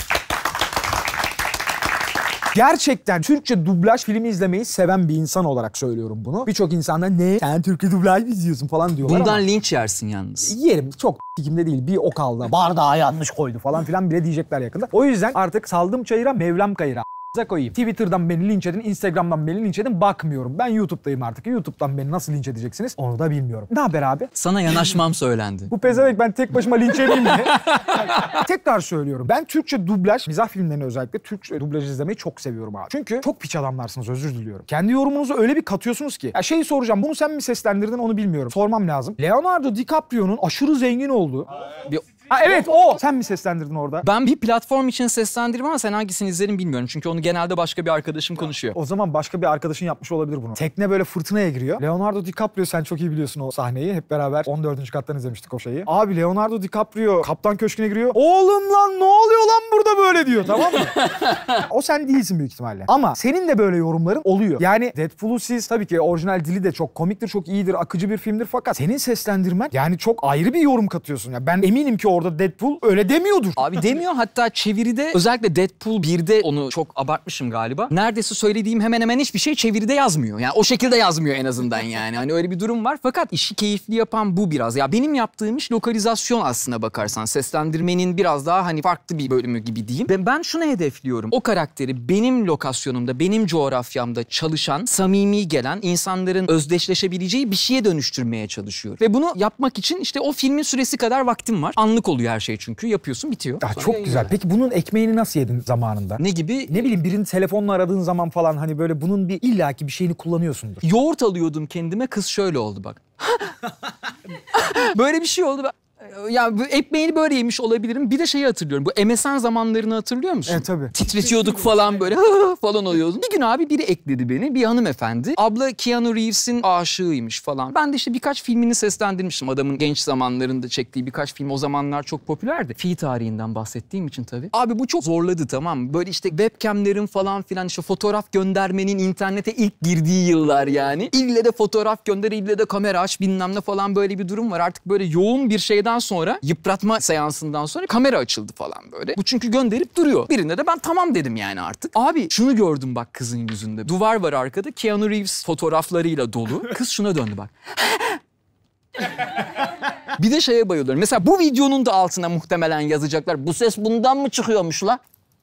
Gerçekten Türkçe dublaj filmi izlemeyi seven bir insan olarak söylüyorum bunu. Birçok insanda ne? Sen Türkçe dublaj mı izliyorsun falan diyorlar bundan ama linç yersin yalnız. yerim çok dikimde değil. Bir o kaldı. Bardağı yanlış koydu falan filan bile diyecekler yakında. O yüzden artık saldım çayıra Mevlam kayıra. Koyayım. Twitter'dan beni linç edin, Instagram'dan beni linç edin, bakmıyorum. Ben YouTube'dayım artık. YouTube'dan beni nasıl linç edeceksiniz onu da bilmiyorum. Ne haber abi? Sana yanaşmam söylendi. Bu pezevenk ben tek başıma linç edeyim mi? Tekrar söylüyorum. Ben Türkçe dublaj, mizah filmlerini özellikle Türkçe dublaj izlemeyi çok seviyorum abi. Çünkü çok piç adamlarsınız, özür diliyorum. Kendi yorumunuzu öyle bir katıyorsunuz ki. Ya şeyi soracağım, bunu sen mi seslendirdin onu bilmiyorum. Sormam lazım. Leonardo DiCaprio'nun aşırı zengin olduğu... evet o. Sen mi seslendirdin orada? Ben bir platform için seslendirdim ama sen hangisini izlerim bilmiyorum. Çünkü onu genelde başka bir arkadaşım konuşuyor. O zaman başka bir arkadaşın yapmış olabilir bunu. Tekne böyle fırtınaya giriyor. Leonardo DiCaprio, sen çok iyi biliyorsun o sahneyi. Hep beraber 14. kattan izlemiştik o şeyi. Abi Leonardo DiCaprio kaptan köşküne giriyor. Oğlum lan ne oluyor lan burada böyle diyor, tamam mı? O sen değilsin büyük ihtimalle. Ama senin de böyle yorumların oluyor. Yani Deadpool'u siz tabii ki orijinal dili de çok komiktir, çok iyidir, akıcı bir filmdir fakat senin seslendirmen yani çok ayrı bir yorum katıyorsun. Ya ben eminim ki orada Deadpool öyle demiyordur. Abi demiyor, hatta çeviride özellikle Deadpool 1'de onu çok abartmışım galiba. Neredeyse söylediğim hemen hemen hiçbir şey çeviride yazmıyor. Yani o şekilde yazmıyor en azından yani. Hani öyle bir durum var. Fakat işi keyifli yapan bu biraz. Ya benim yaptığım iş lokalizasyon aslına bakarsan. Seslendirmenin biraz daha hani farklı bir bölümü gibi diyeyim. Ben şunu hedefliyorum. O karakteri benim lokasyonumda, benim coğrafyamda çalışan, samimi gelen, insanların özdeşleşebileceği bir şeye dönüştürmeye çalışıyorum. Ve bunu yapmak için işte o filmin süresi kadar vaktim var. Anlık oluyor her şey çünkü. Yapıyorsun, bitiyor. Ya çok güzel. Peki bunun ekmeğini nasıl yedin zamanında? Ne gibi? Ne bileyim, birini telefonla aradığın zaman falan hani böyle bunun bir illaki bir şeyini kullanıyorsundur. Yoğurt alıyordum kendime, kız şöyle oldu bak. Böyle bir şey oldu. ya ekmeğini böyle yemiş olabilirim. Bir de şeyi hatırlıyorum. Bu MSN zamanlarını hatırlıyor musun? Evet tabii. Titretiyorduk falan böyle falan oluyordu. Bir gün abi biri ekledi beni. Bir hanımefendi. Abla Keanu Reeves'in aşığıymış falan. Ben de işte birkaç filmini seslendirmiştim. Adamın genç zamanlarında çektiği birkaç film o zamanlar çok popülerdi. Fi tarihinden bahsettiğim için tabii. Abi bu çok zorladı, tamam mı? Böyle işte webcamlerin falan filan işte fotoğraf göndermenin internete ilk girdiği yıllar yani. İlle de fotoğraf gönder, ille de kamera aç bilmem ne falan, böyle bir durum var. Artık böyle yoğun bir şeyden sonra, yıpratma seansından sonra kamera açıldı falan böyle. Bu çünkü gönderip duruyor. Birinde de ben tamam dedim yani artık. Abi şunu gördüm bak kızın yüzünde. Duvar var arkada, Keanu Reeves fotoğraflarıyla dolu. Kız şuna döndü bak. Bir de şeye bayılıyorum. Mesela bu videonun da altına muhtemelen yazacaklar. Bu ses bundan mı çıkıyormuş la?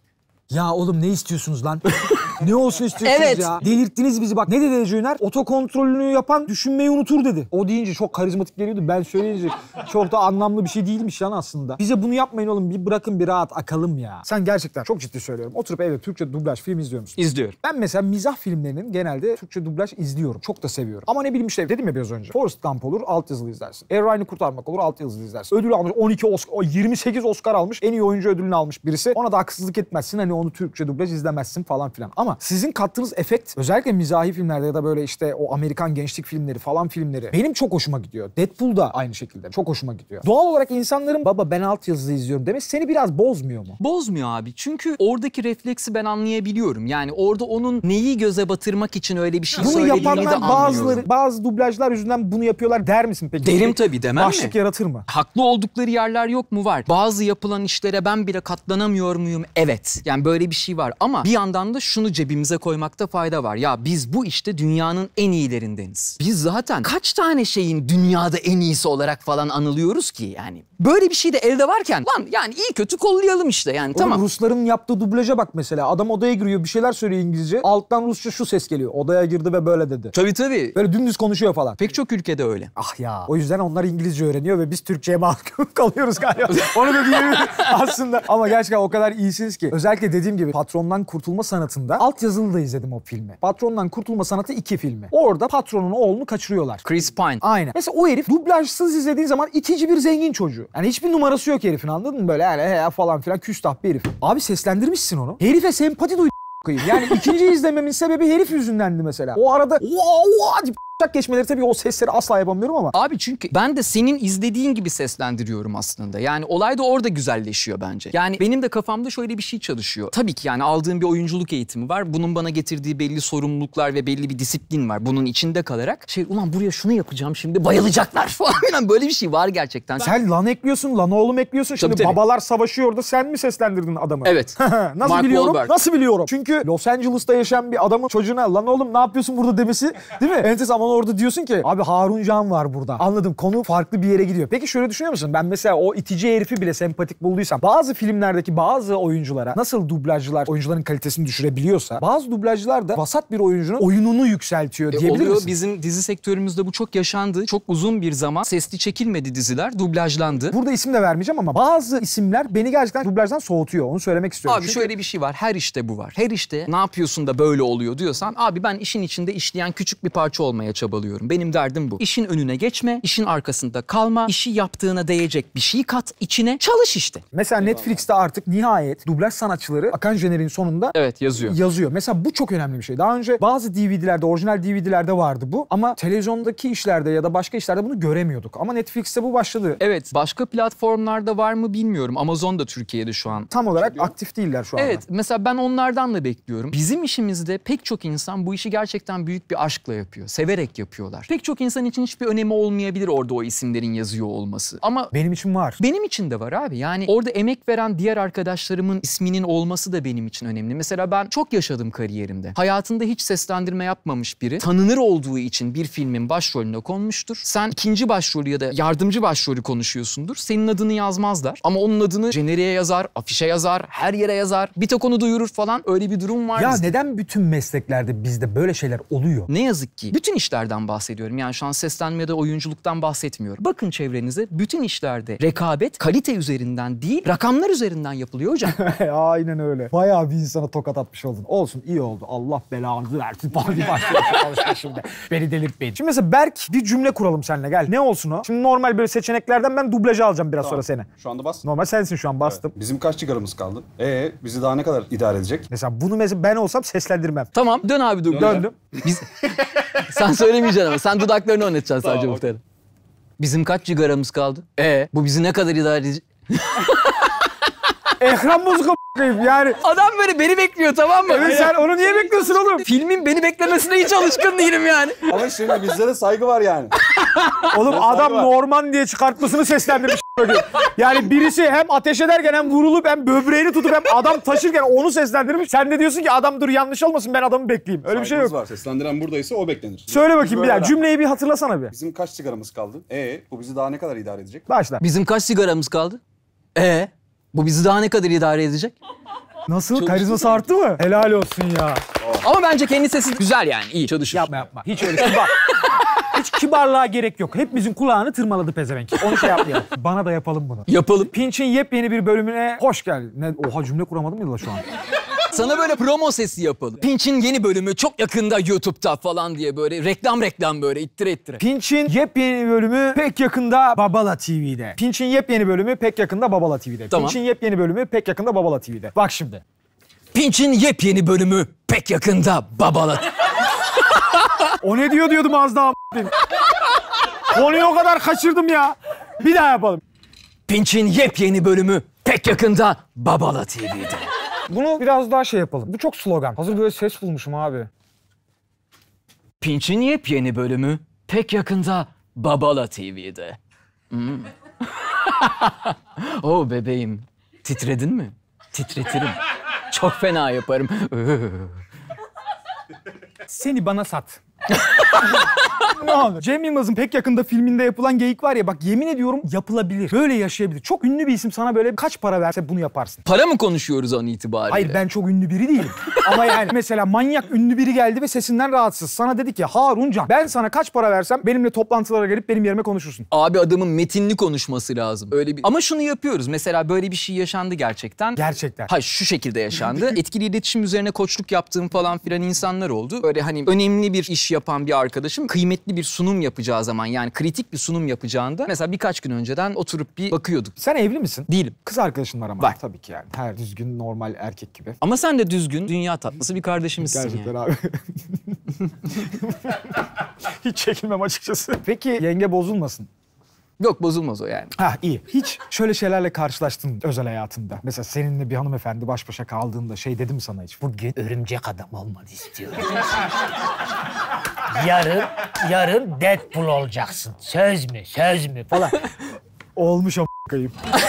Ya oğlum ne istiyorsunuz lan? Ne olsun istiyorsunuz Evet. ya? Delirttiniz bizi bak. Ne dedi Ece Üner? Otokontrolünü yapan düşünmeyi unutur dedi. O deyince çok karizmatik geliyordu. Ben söyleyince çok da anlamlı bir şey değilmiş lan aslında. Bize bunu yapmayın oğlum. Bir bırakın bir rahat akalım ya. Sen gerçekten çok ciddi söylüyorum. Oturup evde Türkçe dublaj film izliyor musun? İzliyorum. Ben mesela mizah filmlerinin genelde Türkçe dublaj izliyorum. Çok da seviyorum. Ama ne bileyim işte dedim ya biraz önce. Forrest Gump olur, altyazılı izlersin. Er Ryan'ı kurtarmak olur, altyazılı izlersin. Ödül almış 12 Oscar, 28 Oscar almış. En iyi oyuncu ödülünü almış birisi. Ona da haksızlık etmezsin. Hani onu Türkçe dublaj izlemezsin falan filan. Ama sizin kattığınız efekt özellikle mizahi filmlerde ya da böyle işte o Amerikan gençlik filmleri falan filmleri benim çok hoşuma gidiyor. Deadpool da aynı şekilde çok hoşuma gidiyor. Doğal olarak insanların baba ben altyazılı izliyorum demesi seni biraz bozmuyor mu? Bozmuyor abi. Çünkü oradaki refleksi ben anlayabiliyorum. Yani orada onun neyi göze batırmak için öyle bir şey Bunu söylediğini de yapanlar anlıyorum. bazı dublajlar yüzünden bunu yapıyorlar der misin peki? Derim tabii, demem Başlık mi? yaratır mı? Haklı oldukları yerler yok mu? Var. Bazı yapılan işlere ben bile katlanamıyor muyum? Evet. Yani böyle bir şey var. Ama bir yandan da şunu cebimize koymakta fayda var. Ya biz bu işte dünyanın en iyilerindeniz. Biz zaten kaç tane şeyin dünyada en iyisi olarak falan anılıyoruz ki yani. Böyle bir şey de elde varken lan yani iyi kötü kollayalım işte yani. Oğlum, tamam. Rusların yaptığı dublaja bak mesela. Adam odaya giriyor bir şeyler söylüyor İngilizce. Alttan Rusça şu ses geliyor. Odaya girdi ve böyle dedi. Tabii tabii. Böyle dümdüz konuşuyor falan. Pek çok ülkede öyle. Ah ya. O yüzden onlar İngilizce öğreniyor ve biz Türkçe'ye mahkum kalıyoruz galiba. Onu da diyebilirim aslında. Ama gerçekten o kadar iyisiniz ki. Özellikle dediğim gibi Patrondan Kurtulma Sanatı'nda altyazılı da izledim o filmi. Patrondan Kurtulma Sanatı 2 filmi. Orada patronun oğlunu kaçırıyorlar. Chris Pine. Aynen. Mesela o herif dublajsız izlediğin zaman itici bir zengin çocuğu. Yani hiçbir numarası yok herifin, anladın mı? Böyle hele falan filan küstah bir herif. Abi seslendirmişsin onu. Herife sempati duy koyayım. Yani ikinci izlememin sebebi herif yüzündendi mesela. O arada geçmeleri tabii o sesleri asla yapamıyorum ama. Abi çünkü ben de senin izlediğin gibi seslendiriyorum aslında. Yani olay da orada güzelleşiyor bence. Yani benim de kafamda şöyle bir şey çalışıyor. Tabii ki yani aldığım bir oyunculuk eğitimi var. Bunun bana getirdiği belli sorumluluklar ve belli bir disiplin var. Bunun içinde kalarak ulan buraya şunu yapacağım şimdi bayılacaklar falan böyle bir şey var gerçekten. Sen lan ekliyorsun, lan oğlum ekliyorsun. Şimdi Tabii. babalar savaşıyor orada, sen mi seslendirdin adamı? Evet. Nasıl Mark biliyorum? Wahlberg. Nasıl biliyorum? Çünkü Los Angeles'ta yaşayan bir adamın çocuğuna lan oğlum ne yapıyorsun burada demesi değil mi? Enteresan ama orada diyorsun ki abi Harun Can var burada. Anladım, konu farklı bir yere gidiyor. Peki şöyle düşünüyor musun? Ben mesela o itici herifi bile sempatik bulduysam bazı filmlerdeki bazı oyunculara nasıl dublajcılar oyuncuların kalitesini düşürebiliyorsa bazı dublajcılar da vasat bir oyuncunun oyununu yükseltiyor diyebilir Oluyor. misin? Bizim dizi sektörümüzde bu çok yaşandı. Çok uzun bir zaman sesli çekilmedi diziler, dublajlandı. Burada isim de vermeyeceğim ama bazı isimler beni gerçekten dublajdan soğutuyor. Onu söylemek istiyorum. Abi şöyle bir şey var. Her işte bu var. Her işte ne yapıyorsun da böyle oluyor diyorsan abi ben işin içinde işleyen küçük bir parça olmaya çabalıyorum. Benim derdim bu. İşin önüne geçme, işin arkasında kalma, işi yaptığına değecek bir şey kat, içine çalış işte. Mesela Netflix'te artık nihayet dublaj sanatçıları akan jenerin sonunda evet yazıyor. Mesela bu çok önemli bir şey. Daha önce bazı DVD'lerde, orijinal DVD'lerde vardı bu ama televizyondaki işlerde ya da başka işlerde bunu göremiyorduk. Ama Netflix'te bu başladı. Evet, başka platformlarda var mı bilmiyorum. Amazon da Türkiye'de şu an. Tam olarak aktif değiller şu anda. Evet, mesela ben onlardan da bekliyorum. Bizim işimizde pek çok insan bu işi gerçekten büyük bir aşkla yapıyor. Severek yapıyorlar. Pek çok insan için hiçbir önemi olmayabilir orada o isimlerin yazıyor olması. Ama benim için var. Benim için de var abi. Yani orada emek veren diğer arkadaşlarımın isminin olması da benim için önemli. Mesela ben çok yaşadım kariyerimde. Hayatında hiç seslendirme yapmamış biri tanınır olduğu için bir filmin başrolüne konmuştur. Sen ikinci başrolü ya da yardımcı başrolü konuşuyorsundur. Senin adını yazmazlar. Ama onun adını jeneriğe yazar, afişe yazar, her yere yazar. Bir tek onu duyurur falan. Öyle bir durum var. Ya bizde. neden bütün mesleklerde bizde böyle şeyler oluyor? Ne yazık ki. Bütün işler işlerden bahsediyorum. Yani şu an seslenme ya da oyunculuktan bahsetmiyorum. Bakın çevrenize, bütün işlerde rekabet kalite üzerinden değil, rakamlar üzerinden yapılıyor hocam. Aynen öyle. Bayağı bir insana tokat atmış oldun. Olsun, iyi oldu. Allah belanızı versin. Bana bir başlıyor şimdi. Beni delirtmeyin. Şimdi mesela Berk, bir cümle kuralım seninle, gel. Ne olsun o? Şimdi normal böyle seçeneklerden ben dublajı alacağım biraz sonra seni. Şu anda bas. Normal sensin şu an, bastım. Evet. Bizim kaç sigaramız kaldı? Bizi daha ne kadar idare edecek? Mesela bunu ben olsam seslendirmem. Tamam, dön abi dur. Döndüm. Sen söylemeyeceksin ama. Sen dudaklarını oynatacaksın sadece muhtemelen. Bizim kaç sigaramız kaldı? Bu bizi ne kadar idare edecek? Ekran bozuk yani. Adam böyle beni bekliyor, tamam mı? Evet, sen onu niye bekliyorsun oğlum? Filmin beni beklemesine hiç alışkın değilim yani. Ama şimdi bizde de saygı var yani. Oğlum adam Norman diye çıkartmasını seslendirmiş. Yani birisi hem ateş ederken hem vurulup hem böbreğini tutup hem adam taşırken onu seslendirmiş. Sen de diyorsun ki adam dur yanlış olmasın, ben adamı bekleyeyim. Öyle bir şey yok. Var. Seslendiren buradaysa o beklenir. Söyle bakayım bir daha. Cümleyi bir hatırlasana bir. Bizim kaç sigaramız kaldı? Bu bizi daha ne kadar idare edecek? Başla. Bizim kaç sigaramız kaldı? Bu bizi daha ne kadar idare edecek? Nasıl? Çok karizması arttı mı? Helal olsun ya. Ama bence kendi sesi güzel yani. İyi çalışır. Yapma. Hiç öyle kibar. Hiç kibarlığa gerek yok. Hepimizin kulağını tırmaladı pezevenk. Onu şey yapmayalım. Bana da yapalım bunu. Yapalım. Pinç'in yepyeni bir bölümüne hoş geldin. Oha, cümle kuramadım ya da şu an. Sana böyle promo sesi yapalım. Pinç'in yeni bölümü çok yakında YouTube'da falan diye böyle reklam böyle ittire. Pinç'in yepyeni bölümü pek yakında Babala TV'de. Pinç'in yepyeni bölümü pek yakında Babala TV'de. Tamam. Pinç'in yepyeni bölümü pek yakında Babala TV'de. Bak şimdi. Pinç'in yepyeni bölümü pek yakında Babala. O ne diyordum az daha konuyu o kadar kaçırdım ya. Bir daha yapalım. Pinç'in yepyeni bölümü pek yakında Babala TV'de. Bunu biraz daha şey yapalım. Bu çok slogan. Hazır böyle ses bulmuşum abi. Pinç'in yepyeni bölümü pek yakında Babala TV'de. Oh bebeğim, titredin mi? Titretirim. Çok fena yaparım. Seni bana sat. Ne olur. Cem Yılmaz'ın pek yakında filminde yapılan geyik var ya, bak yemin ediyorum yapılabilir. Böyle yaşayabilir. Çok ünlü bir isim sana böyle kaç para verse bunu yaparsın. Para mı konuşuyoruz an itibariyle? Hayır, ben çok ünlü biri değilim. Ama yani mesela manyak ünlü biri geldi ve sesinden rahatsız. Sana dedi ki Haruncan, ben sana kaç para versem benimle toplantılara gelip benim yerime konuşursun. Abi adamın metinli konuşması lazım. Öyle bir. Ama şunu yapıyoruz. Mesela böyle bir şey yaşandı gerçekten. Gerçekten. Hayır, şu şekilde yaşandı. Etkili iletişim üzerine koçluk yaptığım falan filan insanlar oldu. Böyle hani önemli bir iş yapan bir arkadaşım kıymetli bir sunum yapacağı zaman, yani kritik bir sunum yapacağında mesela birkaç gün önceden oturup bir bakıyorduk. Sen evli misin? Değilim. Kız arkadaşın var ama. Var. Tabii ki yani. Her düzgün normal erkek gibi. Ama sen de düzgün, dünya tatlısı bir kardeşimizsin. Gerçekten yani. abi. Hiç çekinmem açıkçası. Peki yenge bozulmasın. Yok, bozulmaz o yani. Ha, iyi. Hiç şöyle şeylerle karşılaştın özel hayatında. Mesela seninle bir hanımefendi baş başa kaldığında şey dedi mi sana hiç? Bugün örümcek adam olmanı istiyorum. Yarın Deadpool olacaksın. Söz mü falan. Olmuş a**kayım.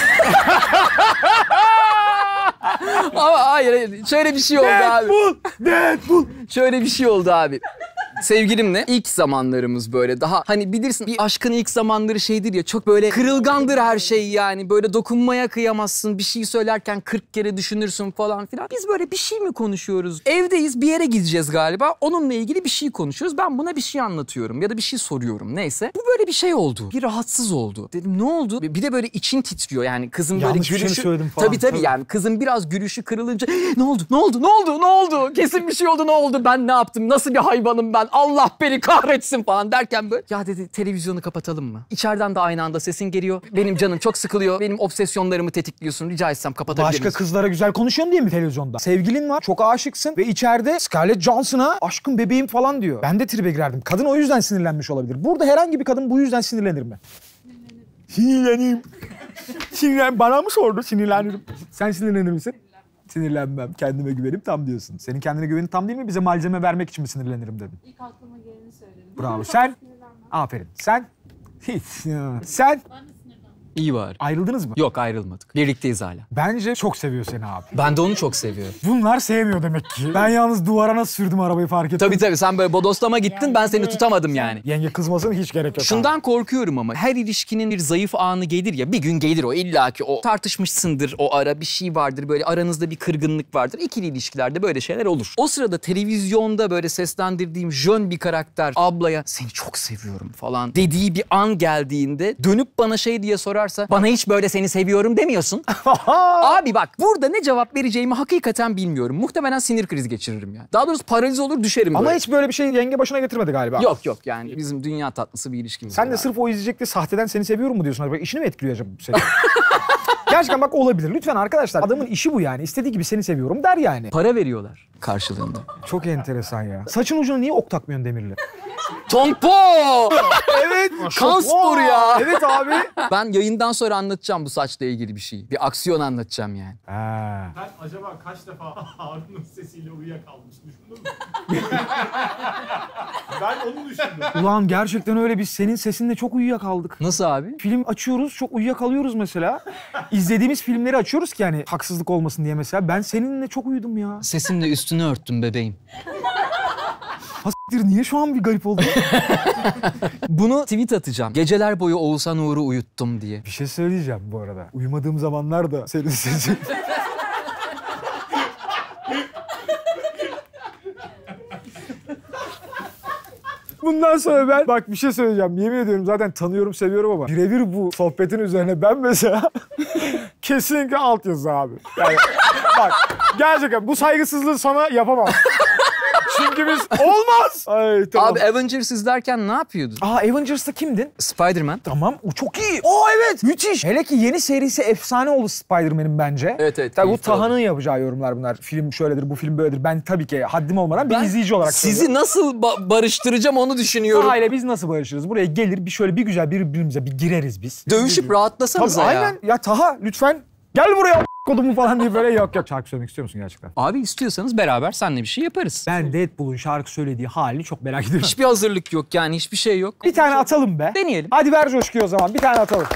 Ama hayır, şöyle bir şey oldu abi. Deadpool. Şöyle bir şey oldu abi. Sevgilimle ilk zamanlarımız böyle daha hani bilirsin bir aşkın ilk zamanları şeydir ya, çok böyle kırılgandır her şey yani. Böyle dokunmaya kıyamazsın, bir şey söylerken 40 kere düşünürsün falan filan. Biz böyle bir şey mi konuşuyoruz? Evdeyiz, bir yere gideceğiz galiba. Onunla ilgili bir şey konuşuyoruz. Ben buna bir şey anlatıyorum ya da bir şey soruyorum, neyse. Bu böyle bir şey oldu. Bir rahatsız oldu. Dedim ne oldu? Bir de böyle için titriyor yani kızın böyle yanlış gülüşü. Bir şey söyledim falan. Tabii yani kızın biraz gülüşü kırılınca ne oldu? Kesin bir şey oldu, ne oldu? Ben ne yaptım? Nasıl bir hayvanım ben? Allah beni kahretsin falan derken böyle. Ya dedi, televizyonu kapatalım mı? İçeriden de aynı anda sesin geliyor. Benim canım çok sıkılıyor. Benim obsesyonlarımı tetikliyorsun. Rica etsem kapatabilir misin? Başka kızlara güzel konuşuyorsun diye mi televizyonda? Sevgilin var, çok aşıksın ve içeride Scarlett Johansson'a aşkım bebeğim falan diyor. Ben de tribe girerdim. Kadın o yüzden sinirlenmiş olabilir. Burada herhangi bir kadın bu yüzden sinirlenir mi? Sinirleneyim. Bana mı sordu? Sinirlenirim. Sen sinirlenir misin? Sinirlenmem. Kendime güvenim tam diyorsun. Senin kendine güvenin tam değil mi? Bize malzeme vermek için mi sinirlenirim dedin? İlk aklıma geleni söyledim. Bravo. Sen? Aferin. Sen? Hiç. Sen? İyi var. Ayrıldınız mı? Yok, ayrılmadık. Birlikteyiz hala. Bence çok seviyor seni abi. Ben de onu çok seviyorum. Bunlar sevmiyor demek ki. Ben yalnız duvara nasıl sürdüm arabayı fark ettim. Tabii sen böyle bodoslama gittin, ben seni tutamadım yani. Yenge kızmasın hiç gerek yok. Şundan korkuyorum ama her ilişkinin bir zayıf anı gelir ya, bir gün gelir o illaki, o tartışmışsındır o ara, bir şey vardır böyle, aranızda bir kırgınlık vardır. İkili ilişkilerde böyle şeyler olur. O sırada televizyonda böyle seslendirdiğim jön bir karakter ablaya seni çok seviyorum falan dediği bir an geldiğinde dönüp bana şey diye sorarsa, bana hiç böyle seni seviyorum demiyorsun. Abi bak, burada ne cevap vereceğimi hakikaten bilmiyorum. Muhtemelen sinir krizi geçiririm yani. Daha doğrusu paralize olur, düşerim Ama böyle. hiç böyle bir şey yenge başına getirmedi galiba. Yok yani bizim dünya tatlısı bir ilişkimiz Sen var de abi. sırf o izleyecekti sahteden seni seviyorum mu diyorsun acaba? İşini mi etkiliyor acaba bu seni? Gerçekten bak olabilir. Lütfen arkadaşlar, adamın işi bu yani. İstediği gibi seni seviyorum der yani. Para veriyorlar karşılığında. Çok enteresan ya. Saçın ucuna niye ok takmıyorsun Demirli? Tompo! Evet. Kan sporu ya. Evet abi. Ben yayından sonra anlatacağım bu saçla ilgili bir şey. Bir aksiyon anlatacağım yani. Sen acaba kaç defa Harun'un sesiyle uyuyakalmış düşündün mü? Ben onu düşündüm. Ulan gerçekten öyle, biz senin sesinle çok uyuyakaldık. Nasıl abi? Film açıyoruz, çok uyuyakalıyoruz mesela. İzlediğimiz filmleri açıyoruz ki yani haksızlık olmasın diye mesela. Ben seninle çok uyudum ya. Sesimle üstünü örttüm bebeğim. Niye şu an bir garip oldu? Bunu tweet atacağım. Geceler boyu Oğuzhan Uğur'u uyuttum diye. Bir şey söyleyeceğim bu arada. Uyumadığım zamanlar da senin sesin. Bundan sonra ben bak bir şey söyleyeceğim. Yemin ediyorum zaten tanıyorum, seviyorum ama birebir bu sohbetin üzerine ben mesela kesinlikle altyazı abi. Yani bak gerçekten bu saygısızlığı sana yapamam. Çünkü biz olmaz. Ay, tamam. Abi Avengers izlerken ne yapıyordun? Avengers'ta kimdin? Spider-Man. Tamam, o çok iyi. Evet, müthiş. Hele ki yeni serisi efsane oldu Spider-Man'in bence. Evet. Tabii bu Taha'nın yapacağı yorumlar bunlar. Film şöyledir, bu film böyledir. Ben tabii ki haddim olmadan bir izleyici olarak sizi nasıl barıştıracağım onu düşünüyorum. Taha ile biz nasıl barışırız? Buraya gelir bir güzel birbirimize bir gireriz biz. Dövüşüp rahatlasanıza tabii, ya. Aynen. Ya Taha lütfen gel buraya kodumu falan diye böyle yok. Şarkı söylemek istiyor musun gerçekten? Abi istiyorsanız beraber seninle bir şey yaparız. Ben Deadpool'un şarkı söylediği halini çok merak ediyorum. Hiçbir hazırlık yok yani, hiçbir şey yok. Bir tane atalım be. Deneyelim. Hadi ver coşkuyu o zaman, bir tane atalım.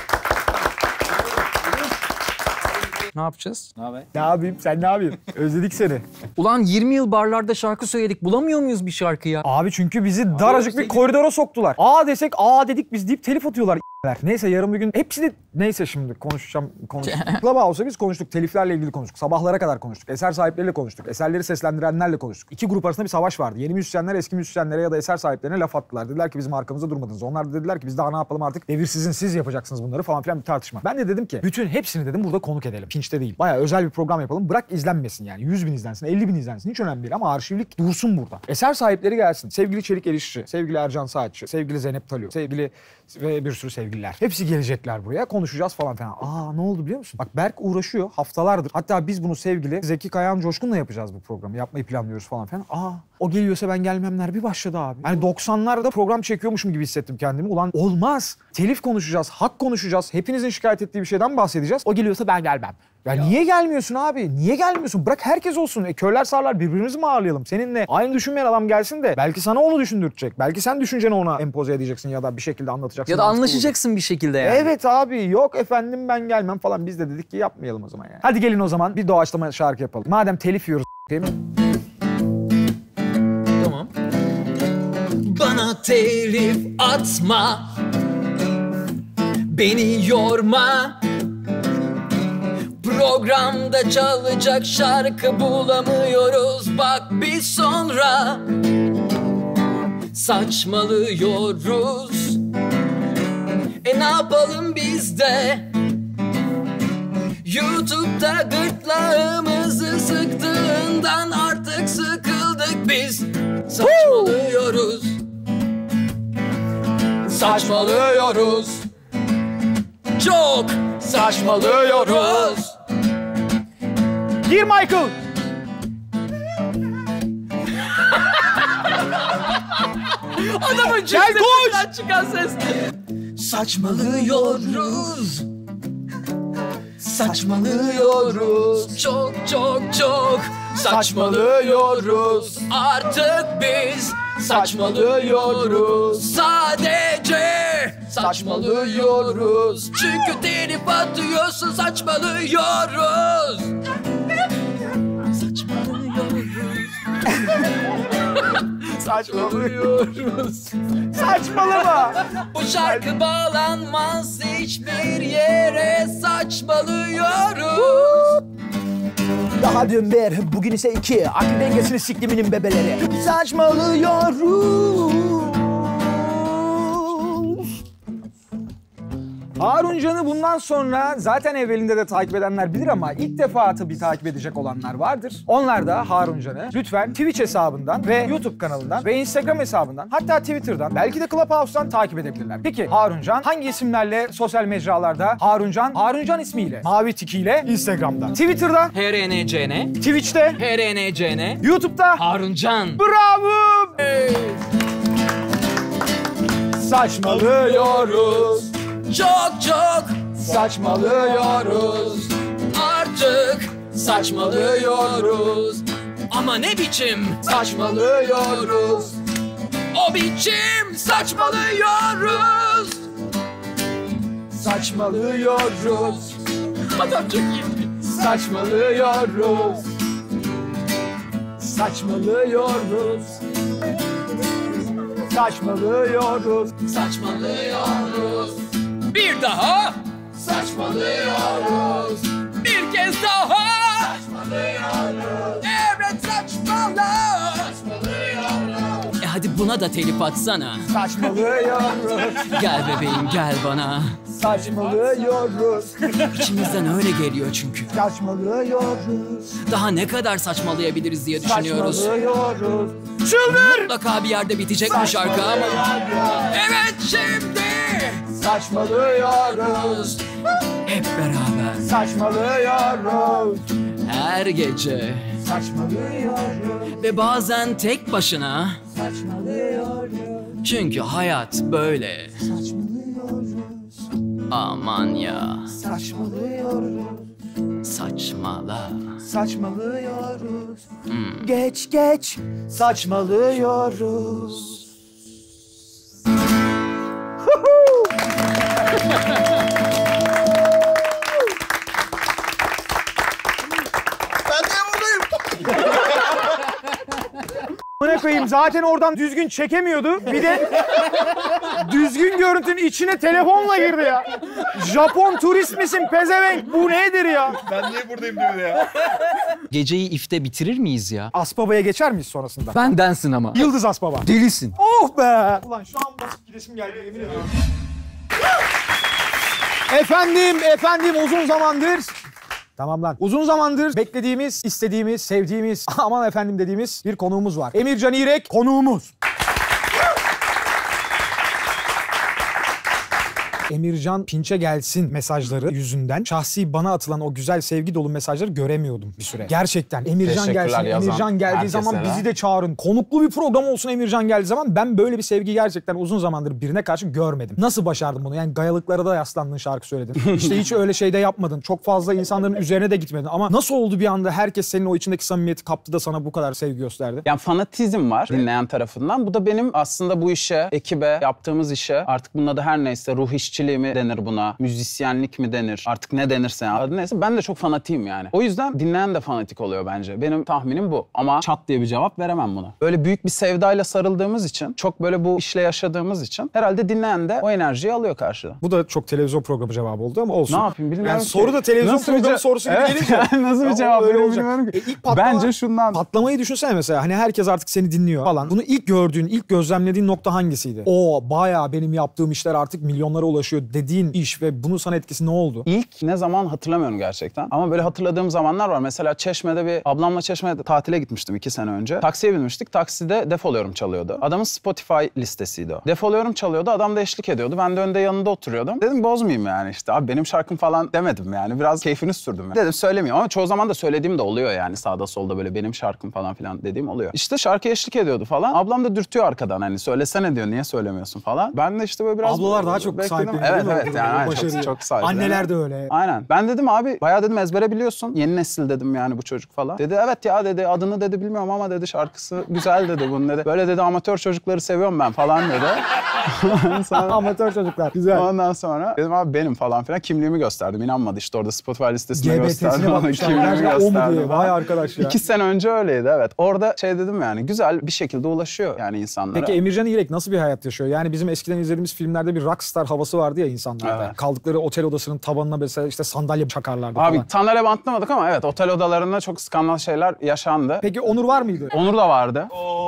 Ne yapacağız? Ne yapayım, sen ne yapayım? Özledik seni. Ulan 20 yıl barlarda şarkı söyledik, bulamıyor muyuz bir şarkı ya? Abi çünkü bizi daracık bir koridora soktular. Aa desek aa dedik biz deyip telif atıyorlar. Neyse yarın bir gün hepsi de neyse şimdi konuştuk. Clubhouse'da biz konuştuk. Teliflerle ilgili konuştuk. Sabahlara kadar konuştuk. Eser sahipleriyle konuştuk. Eserleri seslendirenlerle konuştuk. İki grup arasında bir savaş vardı. Yeni müzisyenler eski müzisyenlere ya da eser sahiplerine laf attılar. Dediler ki bizim arkamızda durmadınız. Onlar da dediler ki biz daha ne yapalım artık. Devir sizin, siz yapacaksınız bunları falan filan bir tartışma. Ben de dedim ki bütün hepsini dedim burada konuk edelim. Pinç'te değil. Bayağı özel bir program yapalım. Bırak izlenmesin yani. 100.000 izlensin, 50.000 izlensin. Hiç önemli değil ama arşivlik dursun burada. Eser sahipleri gelsin. Sevgili Çelik Erişçi, sevgili Ercan Saatçı, sevgili Zeynep Talio, sevgili ve bir sürü sevgililer. Hepsi gelecekler buraya. Konuşacağız falan filan. Aa ne oldu biliyor musun? Bak Berk uğraşıyor haftalardır. Hatta biz bunu sevgili Zeki Kayağan Coşkun'la yapacağız bu programı. Yapmayı planlıyoruz falan filan. Aa o geliyorsa ben gelmemler bir başladı abi. Yani 90'larda program çekiyormuşum gibi hissettim kendimi. Ulan olmaz. Telif konuşacağız, hak konuşacağız. Hepinizin şikayet ettiği bir şeyden bahsedeceğiz. O geliyorsa ben gelmem. Ya niye gelmiyorsun abi? Niye gelmiyorsun? Bırak herkes olsun. Körler sağırlar birbirimizi mi ağırlayalım? Seninle aynı düşünmeyen adam gelsin de belki sana onu düşündürecek. Belki sen düşünceni ona empoze edeceksin ya da bir şekilde anlatacaksın. Ya da anlaşacaksın bir şekilde yani. Evet abi yok efendim ben gelmem falan. Biz de dedik ki yapmayalım o zaman yani. Hadi gelin o zaman bir doğaçlama şarkı yapalım. Madem telif yiyoruz değil mi? Tamam. Bana telif atma, beni yorma. Programda çalacak şarkı bulamıyoruz, bak bir sonra saçmalıyoruz. Ne yapalım biz de YouTube'da gırtlağımızı sıktığından artık sıkıldık biz. Saçmalıyoruz. Saçmalıyoruz. Çok saçmalıyoruz. Gir Michael. Adamın cümlesinden çıkan ses. Saçmalıyoruz. Saçmalıyoruz. Çok çok çok saçmalıyoruz. Artık biz saçmalıyoruz. Sadece saçmalıyoruz. Çünkü telif atıyorsun, saçmalıyoruz. Saçmalıyoruz. Saçmalama. Bu şarkı bağlanmaz hiçbir yere, saçmalıyoruz. Daha dün bir, bugün ise iki. Akıl dengesini sikliminin bebeleri. Saçmalıyoruz. Harun Can'ı bundan sonra zaten evvelinde de takip edenler bilir ama ilk defa tabii takip edecek olanlar vardır. Onlar da Harun Can'ı lütfen Twitch hesabından ve YouTube kanalından ve Instagram hesabından, hatta Twitter'dan, belki de Clubhouse'dan takip edebilirler. Peki Harun Can hangi isimlerle sosyal mecralarda? Harun Can ismiyle, mavi tikiyle Instagram'da, Twitter'da, HRNCN, Twitch'te, HRNCN, YouTube'da, Harun Can. Bravo! Saçmalıyoruz. Çok saçmalıyoruz. Artık saçmalıyoruz. Ama ne biçim saçmalıyoruz. O biçim saçmalıyoruz. Saçmalıyoruz. Adam çok iyi. Saçmalıyoruz. Saçmalıyoruz. Saçmalıyoruz. Saçmalıyoruz. Bir daha. Saçmalıyoruz. Bir kez daha. Saçmalıyoruz. Evet, saçmala. Saçmalıyoruz. Hadi buna da telif atsana. Saçmalıyoruz. Gel bebeğim, gel bana. Saçmalıyoruz. İçimizden öyle geliyor çünkü. Saçmalıyoruz. Daha ne kadar saçmalayabiliriz diye düşünüyoruz. Saçmalıyoruz. Çıldır! Mutlaka bir yerde bitecek bu şarkı ama. Evet, şimdi. Saçmalıyoruz. Hep beraber. Saçmalıyoruz. Her gece. Saçmalıyoruz. Ve bazen tek başına. Saçmalıyoruz. Çünkü hayat böyle. Saçmalıyoruz. Aman ya. Saçmalıyoruz. Saçmala. Saçmalıyoruz. Geç saçmalıyoruz. Ben de buradayım. Buna koyayım, zaten oradan düzgün çekemiyordu. Bir de düzgün görüntünün içine telefonla girdi ya. Japon turist misin pezevenk? Bu nedir ya? Ben niye buradayım diyor ya. Geceyi ifte bitirir miyiz ya? Aspava'ya geçer miyiz sonrasında? Bendensin ama. Yıldız Aspava. Delisin. Oh be! Ulan şu an basıp gidesim geldi, yemin ediyorum. Efendim uzun zamandır... Tamam lan. Uzun zamandır beklediğimiz, istediğimiz, sevdiğimiz, aman efendim dediğimiz bir konuğumuz var. Emircan İrek konuğumuz. Emircan Pinç'e gelsin mesajları yüzünden şahsi bana atılan o güzel sevgi dolu mesajları göremiyordum bir süre. Gerçekten Emircan gelsin, Emircan geldiği zaman bizi de çağırın. Konuklu bir program olsun Emircan geldiği zaman. Ben böyle bir sevgi gerçekten uzun zamandır birine karşı görmedim. Nasıl başardın bunu? Yani gayalıklara da yaslandın, şarkı söyledin. İşte hiç öyle şeyde yapmadın. Çok fazla insanların üzerine de gitmedin. Ama nasıl oldu bir anda herkes senin o içindeki samimiyeti kaptı da sana bu kadar sevgi gösterdi? Yani fanatizm var dinleyen tarafından. Bu da benim aslında bu işe, ekibe, yaptığımız işe, artık bunun adı her neyse, ruh işçiliği mi denir buna, müzisyenlik mi denir, artık ne denirse yani, adı neyse, ben de çok fanatiyim yani. O yüzden dinleyen de fanatik oluyor bence. Benim tahminim bu. Ama çat diye bir cevap veremem buna. Böyle büyük bir sevdayla sarıldığımız için, çok böyle bu işle yaşadığımız için herhalde dinleyen de o enerjiyi alıyor karşıda. Bu da çok televizyon programı cevabı oldu ama olsun. Ne yapayım bilmiyorum yani ki. soru da televizyon Nasıl programı sorusu gibi gelince. Nasıl bir cevap bilmiyorum ki. Bence şundan. Patlamayı düşünsene mesela. Hani herkes artık seni dinliyor falan. Bunu ilk gördüğün, ilk gözlemlediğin nokta hangisiydi? O bayağı benim yaptığım işler artık milyonlara ulaşıyor dediğin iş ve bunun sana etkisi ne oldu? İlk ne zaman hatırlamıyorum gerçekten. Ama böyle hatırladığım zamanlar var. Mesela Çeşme'de ablamla Çeşme'de tatile gitmiştim 2 sene önce. Taksiye binmiştik. Takside Defoluyorum çalıyordu. Adamın Spotify listesiydi o. Defoluyorum çalıyordu. Adam da eşlik ediyordu. Ben de önde yanında oturuyordum. Dedim bozmayayım yani işte. Abi benim şarkım falan demedim yani. Biraz keyfini sürdüm yani. Dedim söylemeyeyim ama çoğu zaman da söylediğim de oluyor yani. Sağda solda böyle benim şarkım falan filan dediğim oluyor. İşte şarkı eşlik ediyordu falan. Ablam da dürtüyor arkadan hani söylesene diyor. Niye söylemiyorsun falan. Ben de işte böyle biraz... Ablalar daha çok sahip Evet değil mi? evet yani aynen, Başarıyı. çok saygı. Anneler de öyle. Aynen. Ben dedim abi bayağı dedim ezbere biliyorsun. Yeni nesil dedim yani bu çocuk falan. Dedi evet ya dedi adını dedi bilmiyorum ama dedi şarkısı güzel dedi bunun dedi. Böyle dedi amatör çocukları seviyorum ben falan dedi. Amatör çocuklar. Güzel. Ondan sonra dedim abi benim falan filan kimliğimi gösterdim. İnanmadı işte orada Spotify listesine GBT'sine gösterdim. bakmışlar. Kimliğimi O mu gösterdim. diye. Vay arkadaş ya. 2 sene önce öyleydi evet. Orada şey dedim yani güzel bir şekilde ulaşıyor yani insanlara. Peki Emircan İrek nasıl bir hayat yaşıyor? Yani bizim eskiden izlediğimiz filmlerde bir rockstar havası vardı ya insanlarda. Evet. Kaldıkları otel odasının tabanına mesela işte sandalye çakarlardı Abi falan. sandalye bantlamadık ama evet otel odalarında çok skandal şeyler yaşandı. Peki Onur var mıydı? Onur da vardı.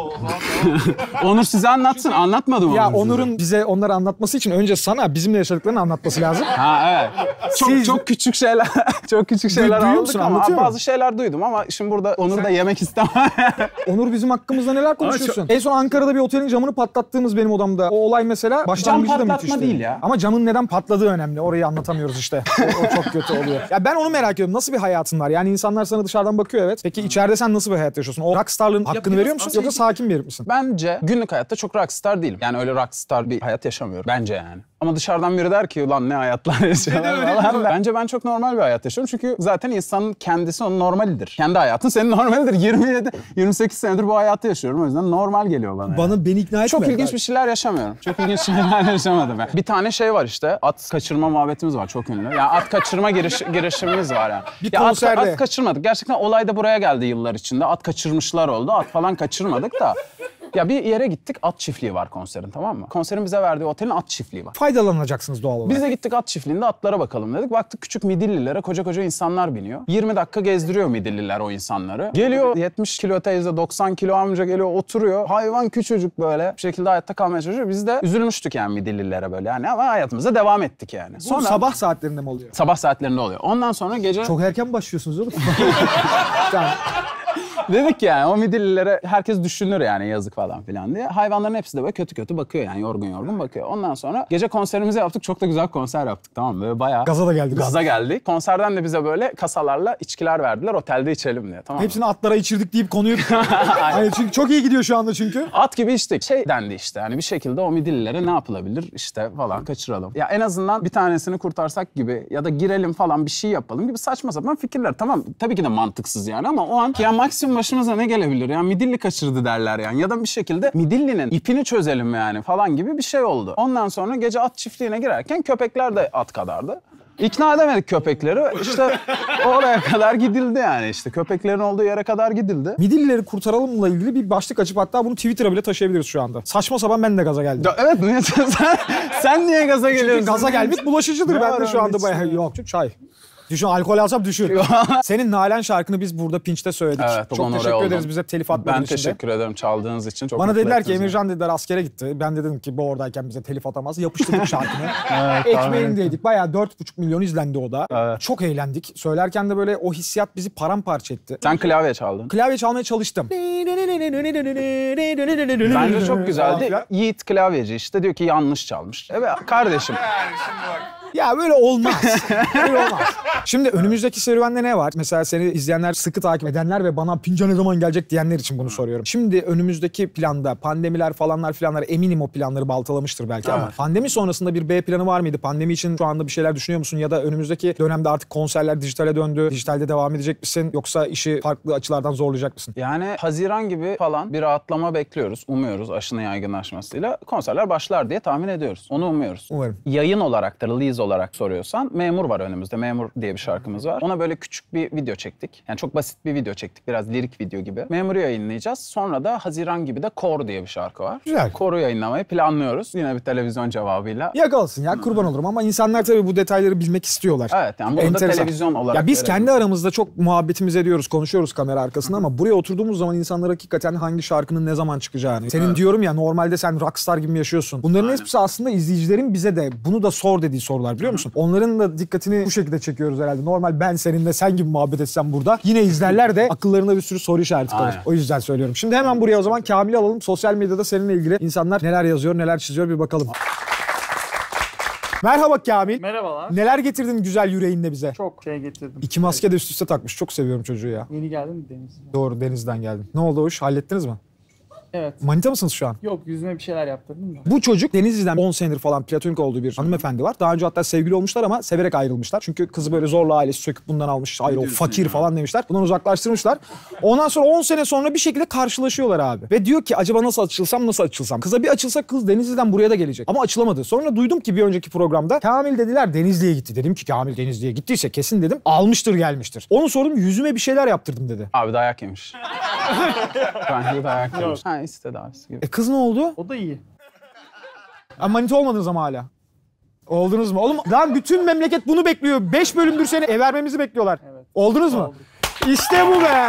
Onur size anlatsın. Anlatmadı mı Ya Onur size? Onur'un bize onları anlatması için önce sana bizimle yaşadıklarını anlatması lazım. Ha evet. Çok küçük şeyler çok küçük şeyler Duyuyor aldık musun? ama Anlatıyor mu? bazı şeyler duydum ama şimdi burada Onur'u da yemek istemem. Onur bizim hakkımızda neler konuşuyorsun? En son Ankara'da bir otelin camını patlattığımız benim odamda. O olay mesela başlangıcı da patlatma müthişti. değil ya. Ama camın neden patladığı önemli. Orayı anlatamıyoruz işte. O çok kötü oluyor. Ya ben onu merak ediyorum. Nasıl bir hayatın var? Yani insanlar sana dışarıdan bakıyor evet. Peki içeride sen nasıl bir hayat yaşıyorsun? O rockstarlığın hakkını veriyor musun? Yoksa sakin bir herif misin? Bence günlük hayatta çok rockstar değilim. Yani öyle rockstar bir hayat yaşamıyorum. Bence yani. Ama dışarıdan biri der ki ulan ne hayatlar yaşıyorlar falan. Bence ben çok normal bir hayat yaşıyorum. Çünkü zaten insanın kendisi onun normalidir. Kendi hayatın senin normalidir. 28 senedir bu hayatı yaşıyorum. O yüzden normal geliyor bana. Beni ikna etme. Çok ilginç bir şeyler yaşamıyorum. Çok ilginç şeyler yaşamadım ben. Bir tane şey var işte. At kaçırma muhabbetimiz var çok ünlü. Yani at kaçırma girişimimiz var yani. Bir ya konserde. At kaçırmadık. Gerçekten olay da buraya geldi yıllar içinde. At kaçırmışlar oldu. At falan kaçırmadık da. Ya bir yere gittik, at çiftliği var konserin, tamam mı? Konserin bize verdiği otelin at çiftliği var. Faydalanacaksınız doğal olarak. Biz de gittik at çiftliğinde atlara bakalım dedik. Baktık küçük midillilere koca koca insanlar biniyor. 20 dakika gezdiriyor midilliler o insanları. Geliyor 70 kilo teyze, 90 kilo amca geliyor oturuyor. Hayvan küçücük böyle bir şekilde hayatta kalmaya çalışıyor. Biz de üzülmüştük yani midillilere böyle yani ama hayatımıza devam ettik yani. Bu sabah saatlerinde mi oluyor? Sabah saatlerinde oluyor. Ondan sonra gece... Çok erken başlıyorsunuz oğlum. Tamam. Dedik yani o midillilere herkes düşünür yani yazık falan filan diye. Hayvanların hepsi de böyle kötü kötü bakıyor yani yorgun bakıyor. Ondan sonra gece konserimizi yaptık. Çok da güzel konser yaptık, tamam mı? Böyle bayağı... Gaza da geldiniz. Gaza geldik. Konserden de bize böyle kasalarla içkiler verdiler. Otelde içelim diye, tamam mı? Hepsini atlara içirdik deyip konuyu... Hani çünkü çok iyi gidiyor şu anda çünkü. At gibi içtik. Şey dendi işte yani bir şekilde o midillilere ne yapılabilir işte falan kaçıralım. Ya en azından bir tanesini kurtarsak gibi ya da girelim falan bir şey yapalım gibi saçma sapan fikirler. Tamam tabii ki de mantıksız yani ama o an ya maksimum başımıza ne gelebilir? Yani midilli kaçırdı derler yani. Ya da bir şekilde midillinin ipini çözelim yani falan gibi bir şey oldu. Ondan sonra gece at çiftliğine girerken köpekler de at kadardı. İkna edemedik köpekleri. İşte oraya kadar gidildi yani işte. Köpeklerin olduğu yere kadar gidildi. Midillileri kurtaralımla ilgili bir başlık açıp hatta bunu Twitter'a bile taşıyabiliriz şu anda. Saçma sapan ben de gaza geldim. Ya evet niye sen niye gaza geliyorsun? Çünkü gaza gelmek bulaşıcıdır. Ben de şu anda bayağı yok çünkü çay. Düşün alkol alsam düşün. Senin Nalan şarkını biz burada Pinç'te söyledik. Evet, çok teşekkür ederiz bize telif atmadığın Ben için teşekkür ederim çaldığınız için. Çok bana dediler ki ettiniz. Emircan dediler askere gitti. Ben de dedim ki bu oradayken bize telif atamaz. Yapıştırdık şarkını. Evet, Ekmeğindeydik. Bayağı 4,5 milyon izlendi o da. Evet. Çok eğlendik. Söylerken de böyle o hissiyat bizi paramparça etti. Sen klavye çaldın. Klavye çalmaya çalıştım. Bence çok güzeldi. Yiğit klavyeci işte diyor ki yanlış çalmış. Evet kardeşim. Ya böyle olmaz. Böyle olmaz. Şimdi önümüzdeki serüvende ne var? Mesela seni izleyenler, sıkı takip edenler ve bana Pinca ne zaman gelecek diyenler için bunu soruyorum. Şimdi önümüzdeki planda pandemiler falanlar filanlar eminim o planları baltalamıştır belki ama pandemi sonrasında bir B planı var mıydı? Pandemi için şu anda bir şeyler düşünüyor musun? Ya da önümüzdeki dönemde artık konserler dijitale döndü. Dijitalde devam edecek misin? Yoksa işi farklı açılardan zorlayacak mısın? Yani Haziran gibi falan bir rahatlama bekliyoruz. Umuyoruz aşının yaygınlaşmasıyla. Konserler başlar diye tahmin ediyoruz. Onu umuyoruz. Umarım. Yayın olaraktır, release olarak soruyorsan Memur var önümüzde. Memur diye bir şarkımız var. Ona böyle küçük bir video çektik. Yani çok basit bir video çektik. Biraz lirik video gibi. Memur'u yayınlayacağız. Sonra da Haziran gibi de Kor diye bir şarkı var. Güzel. Kor'u yayınlamayı planlıyoruz. Yine bir televizyon cevabıyla. Yakalsın ya kurban olurum ama insanlar tabii bu detayları bilmek istiyorlar. Evet yani bunu da televizyon olarak. Ya biz kendi aramızda çok muhabbetimiz ediyoruz, konuşuyoruz kamera arkasında ama buraya oturduğumuz zaman insanlar hakikaten hangi şarkının ne zaman çıkacağını. Senin diyorum ya normalde sen rockstar gibi mi yaşıyorsun? Bunların hepsi aslında izleyicilerin bize de bunu da sor dediği sorular biliyor musun? Onların da dikkatini bu şekilde çekiyoruz herhalde. Normal ben seninle sen gibi muhabbet etsem burada yine izlerler de akıllarında bir sürü soru işareti kalır. Aynen. O yüzden söylüyorum. Şimdi hemen buraya o zaman Kamil'i alalım. Sosyal medyada seninle ilgili insanlar neler yazıyor, neler çiziyor bir bakalım. Merhaba Kamil. Merhabalar. Neler getirdin güzel yüreğinle bize? Çok şey getirdim. 2 maske de üst üste takmış. Çok seviyorum çocuğu ya. Yeni geldim mi Deniz? Doğru denizden geldim. Ne oldu o iş? Hallettiniz mi? Evet. Manita mısınız şu an? Yok, yüzüme bir şeyler yaptırdım da. Bu çocuk Denizli'den 10 senedir falan platonik olduğu bir hanımefendi var. Daha önce hatta sevgili olmuşlar ama severek ayrılmışlar. Çünkü kızı böyle zorla ailesi söküp bundan almış. Hayır o fakir falan demişler. Bundan uzaklaştırmışlar. Ondan sonra 10 sene sonra bir şekilde karşılaşıyorlar abi. Ve diyor ki acaba nasıl açılsam? Kıza bir açılsa kız Denizli'den buraya da gelecek. Ama açılamadı. Sonra duydum ki bir önceki programda Kamil dediler Denizli'ye gitti. Dedim ki Kamil Denizli'ye gittiyse kesin dedim almıştır gelmiştir. Onu sordum yüzüme bir şeyler yaptırdım dedi. Abi dayak yemiş. Bence dayak yemiş. Ha istedi abisi gibi. Kız ne oldu? O da iyi. Manita olmadınız ama hala. Oldunuz mu? Oğlum lan bütün memleket bunu bekliyor. 5 bölümdür seni ev vermemizi bekliyorlar. Evet. Oldunuz mu? İşte bu be.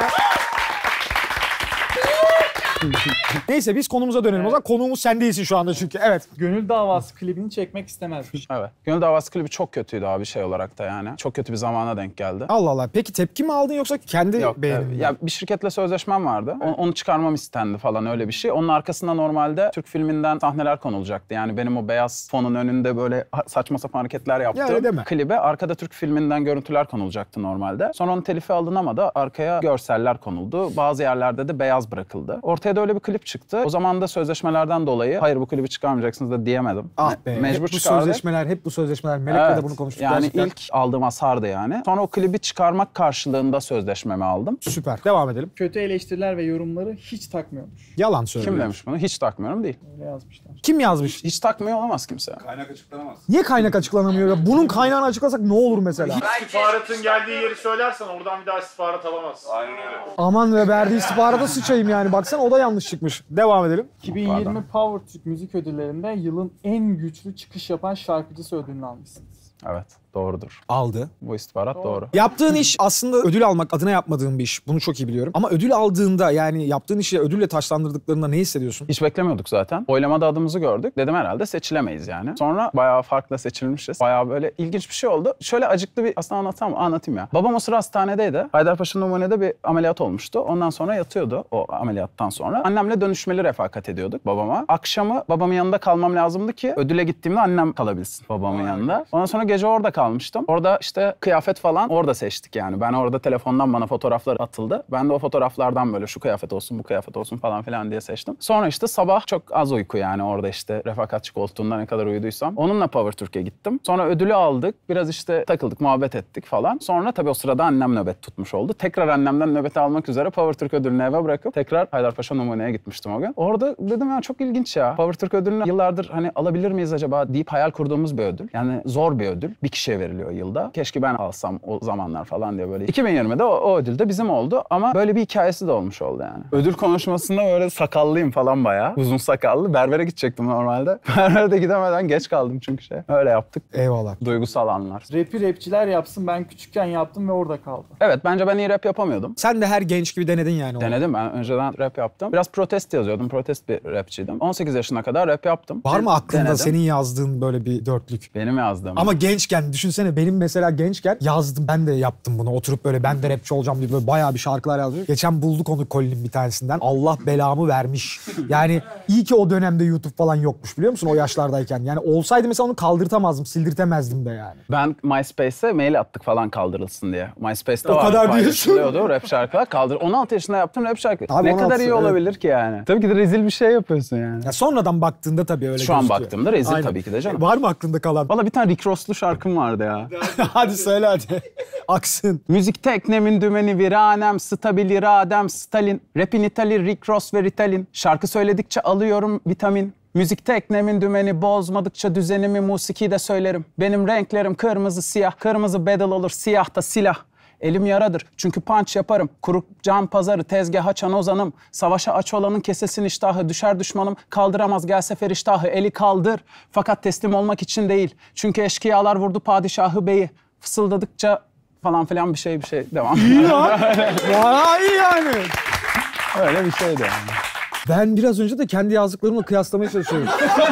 Neyse biz konumuza dönelim. O zaman konuğumuz sen değilsin şu anda çünkü. Evet. Gönül Davası klibini çekmek istemezmiş. Evet. Gönül Davası klibi çok kötüydü abi şey olarak da yani. Çok kötü bir zamana denk geldi. Allah Allah. Peki tepki mi aldın yoksa kendi beğenin mi? Ya bir şirketle sözleşmem vardı. Onu çıkarmam istendi falan öyle bir şey. Onun arkasında normalde Türk filminden sahneler konulacaktı. Yani benim o beyaz fonun önünde böyle saçma sapan hareketler yaptığım klibe arkada Türk filminden görüntüler konulacaktı normalde. Sonra onun telifi alınamadı. Arkaya görseller konuldu. Bazı yerlerde de beyaz bırakıldı. Ortaya da öyle bir klip çıktı. O zaman da sözleşmelerden dolayı hayır bu klibi çıkarmayacaksınız da diyemedim. Ah be. Mecbur hep bu çıkardık. sözleşmeler. Melek'le de bunu konuştuk yani gerçekten. ilk aldığım hasardı yani. Sonra o klibi çıkarmak karşılığında sözleşmemi aldım. Süper. Devam edelim. Kötü eleştiriler ve yorumları hiç takmıyormuş. Yalan söylüyor. Kim demiş bunu? Hiç takmıyorum değil. Öyle yazmışlar. Kim yazmış? Hiç takmıyor olamaz kimse. Kaynak açıklanamaz. Niye kaynak açıklanamıyor ya? Bunun kaynağını açıklasak ne olur mesela? İstihbaratın geldiği yeri söylersen oradan bir daha istihbarat alamazsın. Aynen öyle. Aman ve verdiği istihbarata sıçayım yani. Baksana o da yanlış çıkmış. Devam edelim. 2020 Power Türk Müzik Ödülleri'nde yılın en güçlü çıkış yapan şarkıcısı ödülünü almışsınız. Evet, doğrudur. Aldı. Bu istihbarat doğru. Yaptığın iş aslında ödül almak adına yapmadığın bir iş. Bunu çok iyi biliyorum. Ama ödül aldığında yani yaptığın işi ödülle taçlandırdıklarında ne hissediyorsun? Hiç beklemiyorduk zaten. Oylamada adımızı gördük. Dedim herhalde seçilemeyiz yani. Sonra bayağı farklı seçilmişiz. Bayağı böyle ilginç bir şey oldu. Şöyle acıklı bir aslında anlatayım ya. Babam o sıra hastanedeydi. Haydarpaşa Numune'de bir ameliyat olmuştu. Ondan sonra yatıyordu o ameliyattan sonra. Annemle dönüşmeli refakat ediyorduk babama. Akşamı babamın yanında kalmam lazımdı ki ödüle gittiğimde annem kalabilsin babamın yanında. Ondan sonra gece orada kalmıştım. Orada işte kıyafet falan orada seçtik yani. Ben orada telefondan bana fotoğraflar atıldı. Ben de o fotoğraflardan böyle şu kıyafet olsun, bu kıyafet olsun falan filan diye seçtim. Sonra işte sabah çok az uyku yani orada işte refakatçi koltuğunda ne kadar uyuduysam. Onunla Power Türkiye gittim. Sonra ödülü aldık. Biraz işte takıldık, muhabbet ettik falan. Sonra tabii o sırada annem nöbet tutmuş oldu. Tekrar annemden nöbeti almak üzere Power Türk ödülünü eve bırakıp tekrar Haydarpaşa Numune'ye gitmiştim o gün. Orada dedim ya çok ilginç ya. Power Türk ödülünü yıllardır hani alabilir miyiz acaba deyip hayal kurduğumuz bir ödül. Yani zor bir ödül. Bir kişiye veriliyor yılda. Keşke ben alsam o zamanlar falan diye böyle. 2020'de o ödül de bizim oldu ama böyle bir hikayesi de olmuş oldu yani. Ödül konuşmasında böyle sakallıyım falan bayağı. Uzun sakallı. Berbere gidecektim normalde. Berbere de gidemeden geç kaldım çünkü Öyle yaptık. Eyvallah. Duygusal anlar. Rapçiler yapsın, ben küçükken yaptım ve orada kaldı. Evet, bence ben iyi rap yapamıyordum. Sen de her genç gibi denedin yani. Denedim, ben önceden rap yaptım. Biraz protest yazıyordum, protest bir rapçiydim. 18 yaşına kadar rap yaptım. Var mı aklında denedim. senin yazdığın böyle bir dörtlük? Benim yazdığım. Ama gençken düşünsene, benim mesela gençken yazdım, ben de yaptım bunu. Oturup böyle ben de rapçi olacağım diye böyle bayağı bir şarkılar yazdım. Geçen bulduk onu kolinin bir tanesinden. Allah belamı vermiş. Yani iyi ki o dönemde YouTube falan yokmuş, biliyor musun, o yaşlardayken. Yani olsaydı mesela onu kaldırtamazdım, sildirtemezdim de yani. Ben MySpace'e mail attık falan kaldırılsın diye. MySpace'te o kadar diyorsun. Rap şarkılar kaldır. 16 yaşında yaptım rap şarkı. Tabii ne kadar iyi olabilir ki yani? Tabii ki de rezil bir şey yapıyorsun yani. Ya sonradan baktığında tabii öyle Şu an gözüküyor. baktığımda rezil Aynen. tabii ki de canım. Var mı aklında kalan? Valla bir tane Rick Ross'lu şarkım vardı ya. Hadi söyle hadi. Aksın. Müzik teknemin dümeni viranem, stabil iradem, Stalin. Rapin İtali, Rick Ross ve Ritalin. Şarkı söyledikçe alıyorum vitamin. Müzik teknemin dümeni bozmadıkça düzenimi musiki de söylerim. Benim renklerim kırmızı siyah, kırmızı bedel olur, siyah da silah. Elim yaradır çünkü punch yaparım. Kurup can pazarı, tezgah açan ozanım. Savaşa aç olanın kesesin iştahı. Düşer düşmanım kaldıramaz gelse feriştahı. Eli kaldır fakat teslim olmak için değil. Çünkü eşkıyalar vurdu padişahı beyi. Fısıldadıkça falan filan bir şey devam. İyi ya. Vay iyi yani. Öyle bir şeydi yani. Ben biraz önce de kendi yazdıklarımla kıyaslamaya çalışıyorum.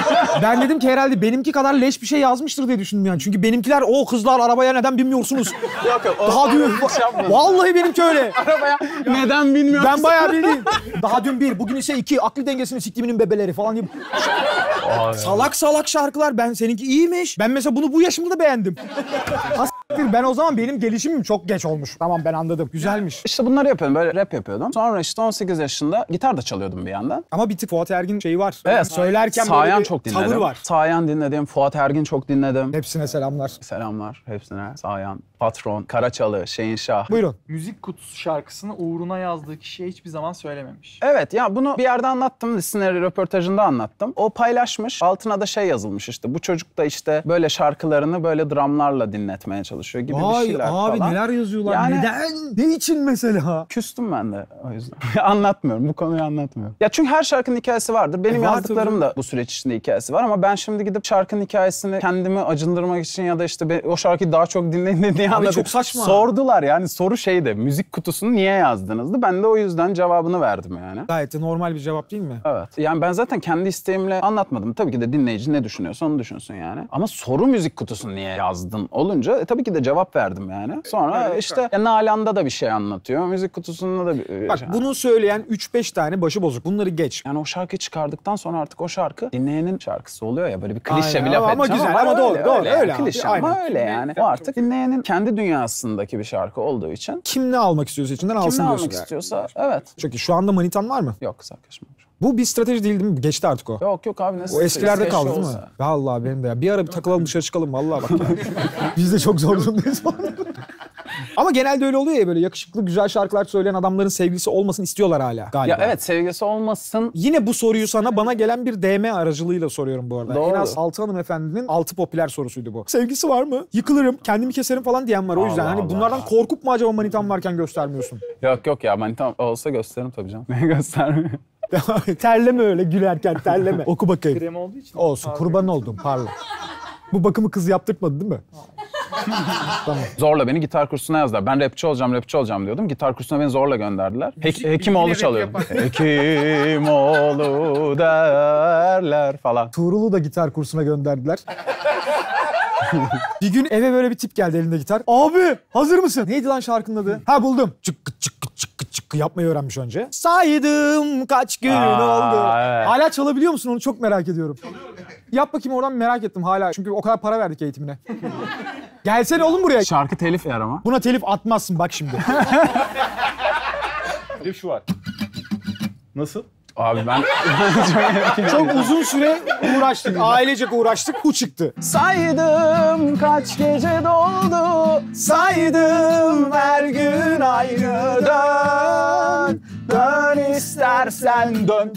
Ben dedim ki herhalde benimki kadar leş bir şey yazmıştır diye düşündüm yani. Çünkü benimkiler o kızlar arabaya neden binmiyorsunuz? Yok. Daha dün vallahi benimki öyle. Arabaya neden bilmiyorum. Ben bayağı bildim. Daha dün 1, bugün ise 2. Aklı dengesini siktiminin bebeleri falan diye. Salak salak şarkılar. Ben seninki iyiymiş. Ben mesela bunu bu yaşımda da beğendim. Ben o zaman benim gelişimim çok geç olmuş. Tamam ben anladım. Güzelmiş. İşte bunları yapıyordum. Böyle rap yapıyordum. Sonra işte 18 yaşında gitar da çalıyordum bir yandan. Ama bir tık Fuat Ergin şeyi var. Evet. Söylerken Sayan böyle bir çok dinledim. tavır var. Sayan dinledim. Fuat Ergin çok dinledim. Hepsine selamlar. Selamlar hepsine. Sayan, Patron, Karaçalı, Şehinşah. Buyurun. Müzik kutusu şarkısını uğruna yazdığı kişiye hiçbir zaman söylememiş. Evet ya bunu bir yerde anlattım. Listener röportajında anlattım. O paylaşmış. Altına da şey yazılmış işte. Bu çocuk da işte böyle şarkılarını böyle dramlarla dinletmeye çalışıyor gibi bir şeyler abi falan. neler yazıyorlar. Yani- Neden? Ne için mesela? Küstüm ben de o yüzden. Anlatmıyorum. Bu konuyu anlatmıyorum. Ya çünkü her şarkının hikayesi vardır. Benim Var yazdıklarım tabii. da bu süreç içinde hikayesi var ama ben şimdi gidip şarkının hikayesini kendimi acındırmak için ya da işte o şarkıyı daha çok dinleyin diye anladım. çok saçma. Sordular yani soru şeydi. Müzik kutusunu niye yazdınızdı? Ben de o yüzden cevabını verdim yani. Gayet de normal bir cevap değil mi? Evet. Yani ben zaten kendi isteğimle anlatmadım. Tabii ki de dinleyici ne düşünüyorsa onu düşünsün yani. Ama soru müzik kutusunu niye yazdın olunca tabii ki de cevap verdim yani. Sonra işte Nalan'da da bir şey anlatıyor. Müzik kutusunda da bir Bak şey. bunu söyleyen 3-5 tane başı bozuk. Bunları geç. Yani o şarkıyı çıkardıktan sonra artık o şarkı dinleyenin şarkısı oluyor ya böyle bir klişe Aynen. bir laf Ama edeceğim güzel, ama doğru, öyle, doğru, öyle, öyle abi, klişe ama aynen. öyle yani. O artık dinleyenin kendi dünyasındaki bir şarkı olduğu için. Kim ne almak istiyorsa içinden Kim alsın ne diyorsun. almak yani. istiyorsa evet. Çünkü şu anda manitan var mı? Yok kız arkadaşım. Bu bir strateji değil mi? Geçti artık o. Yok abi nasıl? O eskilerde kaldı değil mi? Vallahi benim de ya. Bir ara bir takılalım dışarı çıkalım vallahi bak ya. Biz de çok zor durumdayız falan. Ama genelde öyle oluyor ya böyle yakışıklı güzel şarkılar söyleyen adamların sevgilisi olmasını istiyorlar hala galiba. Ya evet sevgilisi olmasın. Yine bu soruyu sana bana gelen bir DM aracılığıyla soruyorum bu arada. Doğru. En az 6 hanımefendinin 6 popüler sorusuydu bu. Sevgisi var mı? Yıkılırım, kendimi keserim falan diyen var o yüzden. Allah Hani Allah. bunlardan korkup mu acaba manitan varken göstermiyorsun? Yok ya manitam olsa gösteririm tabii canım. Niye göstermiyor? Terleme öyle gülerken terleme. Oku bakayım. Krem olduğu için. Olsun kurban oldum pardon. Bu bakımı kız yaptırtmadı değil mi? Tamam. Zorla beni gitar kursuna yazdılar. Ben rapçi olacağım diyordum. Gitar kursuna beni zorla gönderdiler. Hekimoğlu çalıyorum. Hekimoğlu derler falan. Tuğrul'u da gitar kursuna gönderdiler. Bir gün eve böyle bir tip geldi elinde gitar. Abi hazır mısın? Neydi lan şarkının adı? Ha buldum. Çıkkı çıkkı çıkkı çıkkı yapmayı öğrenmiş önce. Saydım kaç gün oldu. Evet. Hala çalabiliyor musun onu çok merak ediyorum. Yap bakayım oradan merak ettim hala. Çünkü o kadar para verdik eğitimine. Gelsene oğlum buraya. Şarkı telif yer ama. Buna telif atmazsın bak şimdi. Bir de şu var. Nasıl? Abi ben Çok uzun süre uğraştık. Ailecek uğraştık. Bu çıktı. saydım kaç gece doldu. Saydım her gün aynı dön. Dön istersen dön.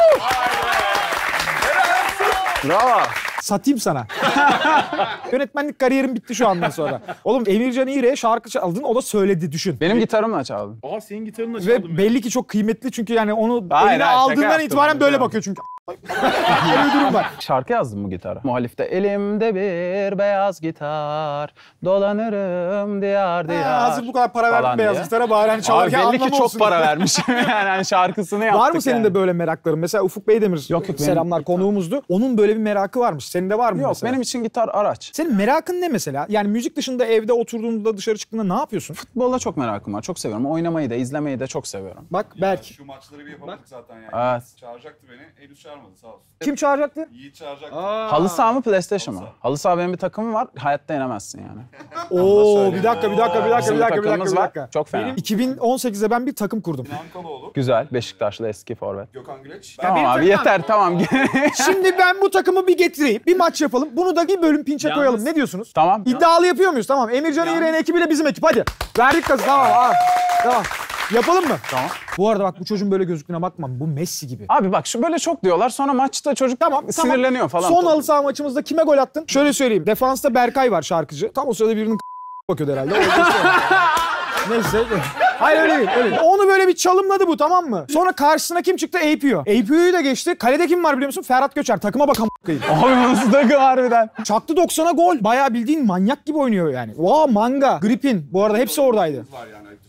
Bravo. Satayım sana. Yönetmenlik kariyerim bitti şu andan sonra. Oğlum Emircan İğre'ye şarkı çaldın o da söyledi düşün. Benim gitarımla çaldım. Aa senin gitarınla çaldım. Ve belli ki çok kıymetli çünkü yani onu Hayır, eline hayır, şaka aldığından yaptım. itibaren böyle bakıyor çünkü. Öyle bir durum var. Şarkı yazdım bu gitara. Muhalifte elimde bir beyaz gitar. Dolanırım diyar diyar. Hazır bu kadar para falan verdim beyaz diye. gitara bari hani Abi çalarken belli anlamı ki çok olsun. para vermişim yani hani şarkısını yaptık Var mı senin yani. de böyle merakların? Mesela Ufuk Beydemir Yok, benim- selamlar konuğumuzdu. Onun böyle bir merakı varmış. Senin de var mı Yok mesela? benim için gitar araç. Senin merakın ne mesela? Yani müzik dışında evde oturduğunda dışarı çıktığında ne yapıyorsun? Futbola çok merakım var. Çok seviyorum. Oynamayı da izlemeyi de çok seviyorum. Bak Berk. Şu maçları bir yapamadık zaten yani. Evet. Çağıracaktı beni. Henüz çağırmadı sağ olsun. Kim çağıracaktı? Yiğit çağıracaktı. Halı saha mı PlayStation mı? Halı saha benim bir takımım var. Hayatta yenemezsin yani. Oo bir dakika. Bizim takımımız var. Çok fena. 2018'de ben bir takım kurdum. Ankaloğlu. Güzel. Beşiktaşlı eski forvet. Gökhan Güleç. Tamam abi yeter tamam. Şimdi ben bu takımı bir getireyim. Bir maç yapalım. Bunu da bir bölüm pinçe koyalım. Ne diyorsunuz? Tamam. İddialı yapıyor muyuz? Tamam. Emircan İğrek'in ekibiyle bizim ekip. Hadi. Verdik kazı. Tamam. Tamam. Yapalım mı? Tamam. Bu arada bak bu çocuğun böyle gözüktüğüne bakma. Bu Messi gibi. Abi bak şu böyle çok diyorlar sonra maçta çocuk sinirleniyor falan. Son halı saha maçımızda kime gol attın? Şöyle söyleyeyim. Defansta Berkay var şarkıcı. Tam o sırada birinin bakıyordu herhalde. Neyse. Hayır öyle değil, öyle değil. Onu böyle bir çalımladı bu tamam mı? Sonra karşısına kim çıktı? APO. APO'yu da geçti. Kalede kim var biliyor musun? Ferhat Göçer. Takıma bakan Abi nasıl takım harbiden? Çaktı 90'a gol. Bayağı bildiğin manyak gibi oynuyor yani. Manga, Gripin. Bu arada hepsi oradaydı. Var yani ayıptır söylemesi.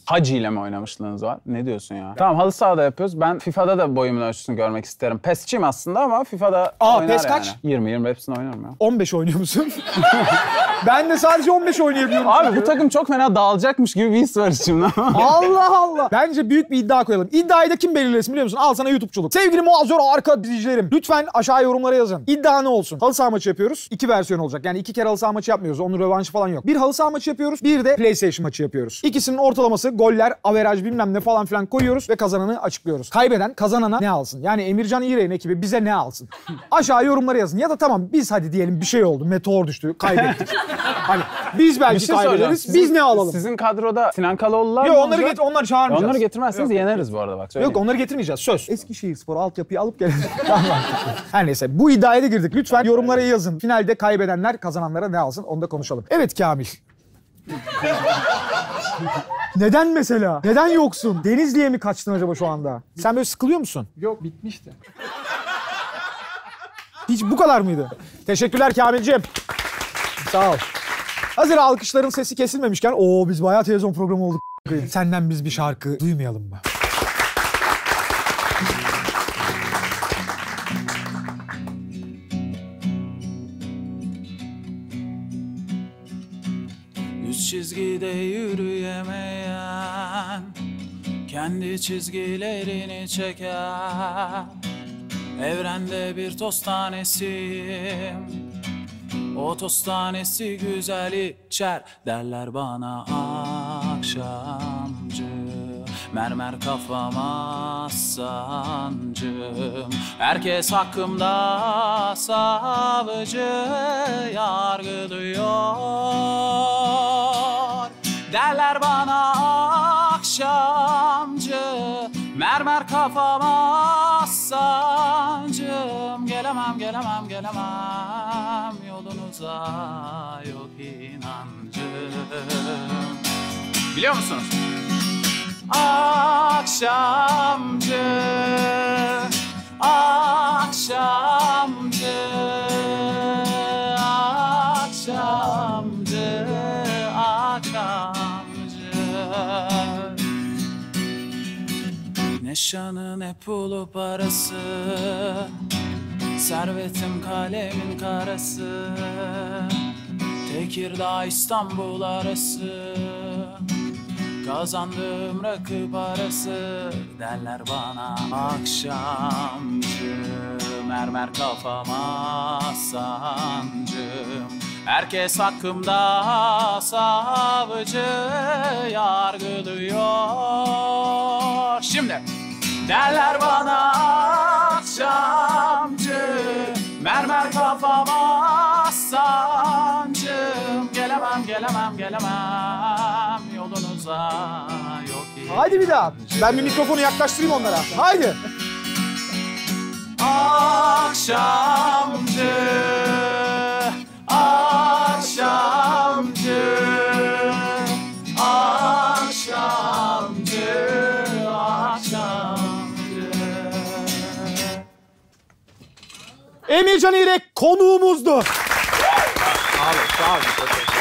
Hacı ile mi oynamışlığınız var? Ne diyorsun ya? Tamam halı sahada yapıyoruz. Ben FIFA'da da boyumun ölçüsünü görmek isterim. PES'çiyim aslında ama FIFA'da oynar PES yani. kaç? 20 hepsini oynarım ya. 15 oynuyor musun? Ben de sadece 15 oynayabiliyorum. Abi bu takım çok fena dağılacakmış gibi bir his var içimde. Allah Allah. Bence büyük bir iddia koyalım. İddiayı da kim belirlesin biliyor musun? Al sana YouTube'culuk. Sevgili muazzor arka izleyicilerim. Lütfen aşağı yorumlara yazın. İddia ne olsun? Halı saha maçı yapıyoruz. 2 versiyon olacak. Yani 2 kere halı saha maçı yapmıyoruz. Onun rövanşı falan yok. Bir halı saha maçı yapıyoruz. Bir de PlayStation maçı yapıyoruz. İkisinin ortalaması, goller, averaj bilmem ne falan filan koyuyoruz ve kazananı açıklıyoruz. Kaybeden kazanana ne alsın? Yani Emircan İğrek'in ekibi bize ne alsın? Aşağı yorumlara yazın. Ya da tamam biz hadi diyelim bir şey oldu. Meteor düştü. Kaybettik. Hani biz belki kaybederiz. Biz ne alalım? Sizin kadroda Sinan Kalaoğlu'lar yok onları çağırmayacağız. Onları getirmezseniz yeneriz bu arada bak. Söyleyeyim. Yok onları getirmeyeceğiz. Söz. Eskişehirspor altyapıyı alıp gelelim. Her neyse bu iddiaya da girdik. Lütfen yorumlara yazın. Finalde kaybedenler kazananlara ne alsın onu da konuşalım. Evet Kamil. Neden mesela? Neden yoksun? Denizli'ye mi kaçtın acaba şu anda? Sen böyle sıkılıyor musun? Yok bitmişti. Hiç bu kadar mıydı? Teşekkürler Kamilciğim. Sağ ol. Hazır alkışların sesi kesilmemişken biz bayağı televizyon programı olduk. Senden biz bir şarkı duymayalım mı? Düz çizgide yürüyemeyen, kendi çizgilerini çeker. Evrende bir toz tanesiyim, o toz tanesi güzel içer. Derler bana akşamcı, mermer kafama sancım. Herkes hakkımda savcı yargılıyor. Derler bana akşamcı, mermer kafama sancım. Gelemem yolunuza, yok inancım. Biliyor musunuz? Akşamcı, akşamcı, akşamcı, akşamcı. Ne şanı ne pulu parası, servetim kalemin karası. Tekirdağ İstanbul arası, kazandığım rakı parası. Derler bana akşamcı, mermer kafama sancım. Herkes hakkımda savcı yargılıyor. Şimdi derler bana akşamcı, mermer kafama sancım. Gelemem yolunuza, yok inancım. Haydi bir daha. Ben bir mikrofonu yaklaştırayım onlara. Haydi. Akşamcı, akşamcı, akşamcı, akşamcı. Emircan İğrek konuğumuzdu. Abi sağ olun.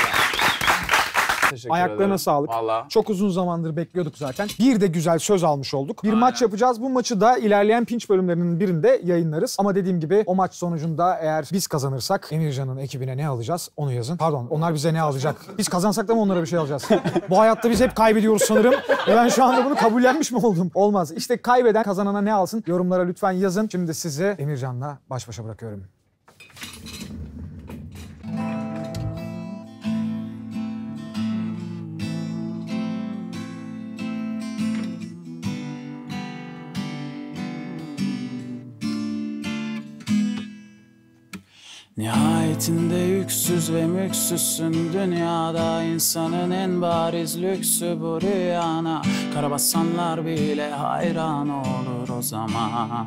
Ayaklarına sağlık. Vallahi. Çok uzun zamandır bekliyorduk zaten. Bir de güzel söz almış olduk. Bir maç yapacağız. Bu maçı da ilerleyen Pinç bölümlerinin birinde yayınlarız. Ama dediğim gibi o maç sonucunda eğer biz kazanırsak Emircan'ın ekibine ne alacağız onu yazın. Pardon onlar bize ne alacak? Biz kazansak da mı onlara bir şey alacağız? Bu hayatta biz hep kaybediyoruz sanırım. Ve ben şu anda bunu kabullenmiş mi oldum? Olmaz. İşte kaybeden kazanana ne alsın? Yorumlara lütfen yazın. Şimdi sizi Emircan'la baş başa bırakıyorum. Nihayetinde yüksüz ve mülksüzsün dünyada, insanın en bariz lüksü bu rüyana. Karabasanlar bile hayran olur o zaman.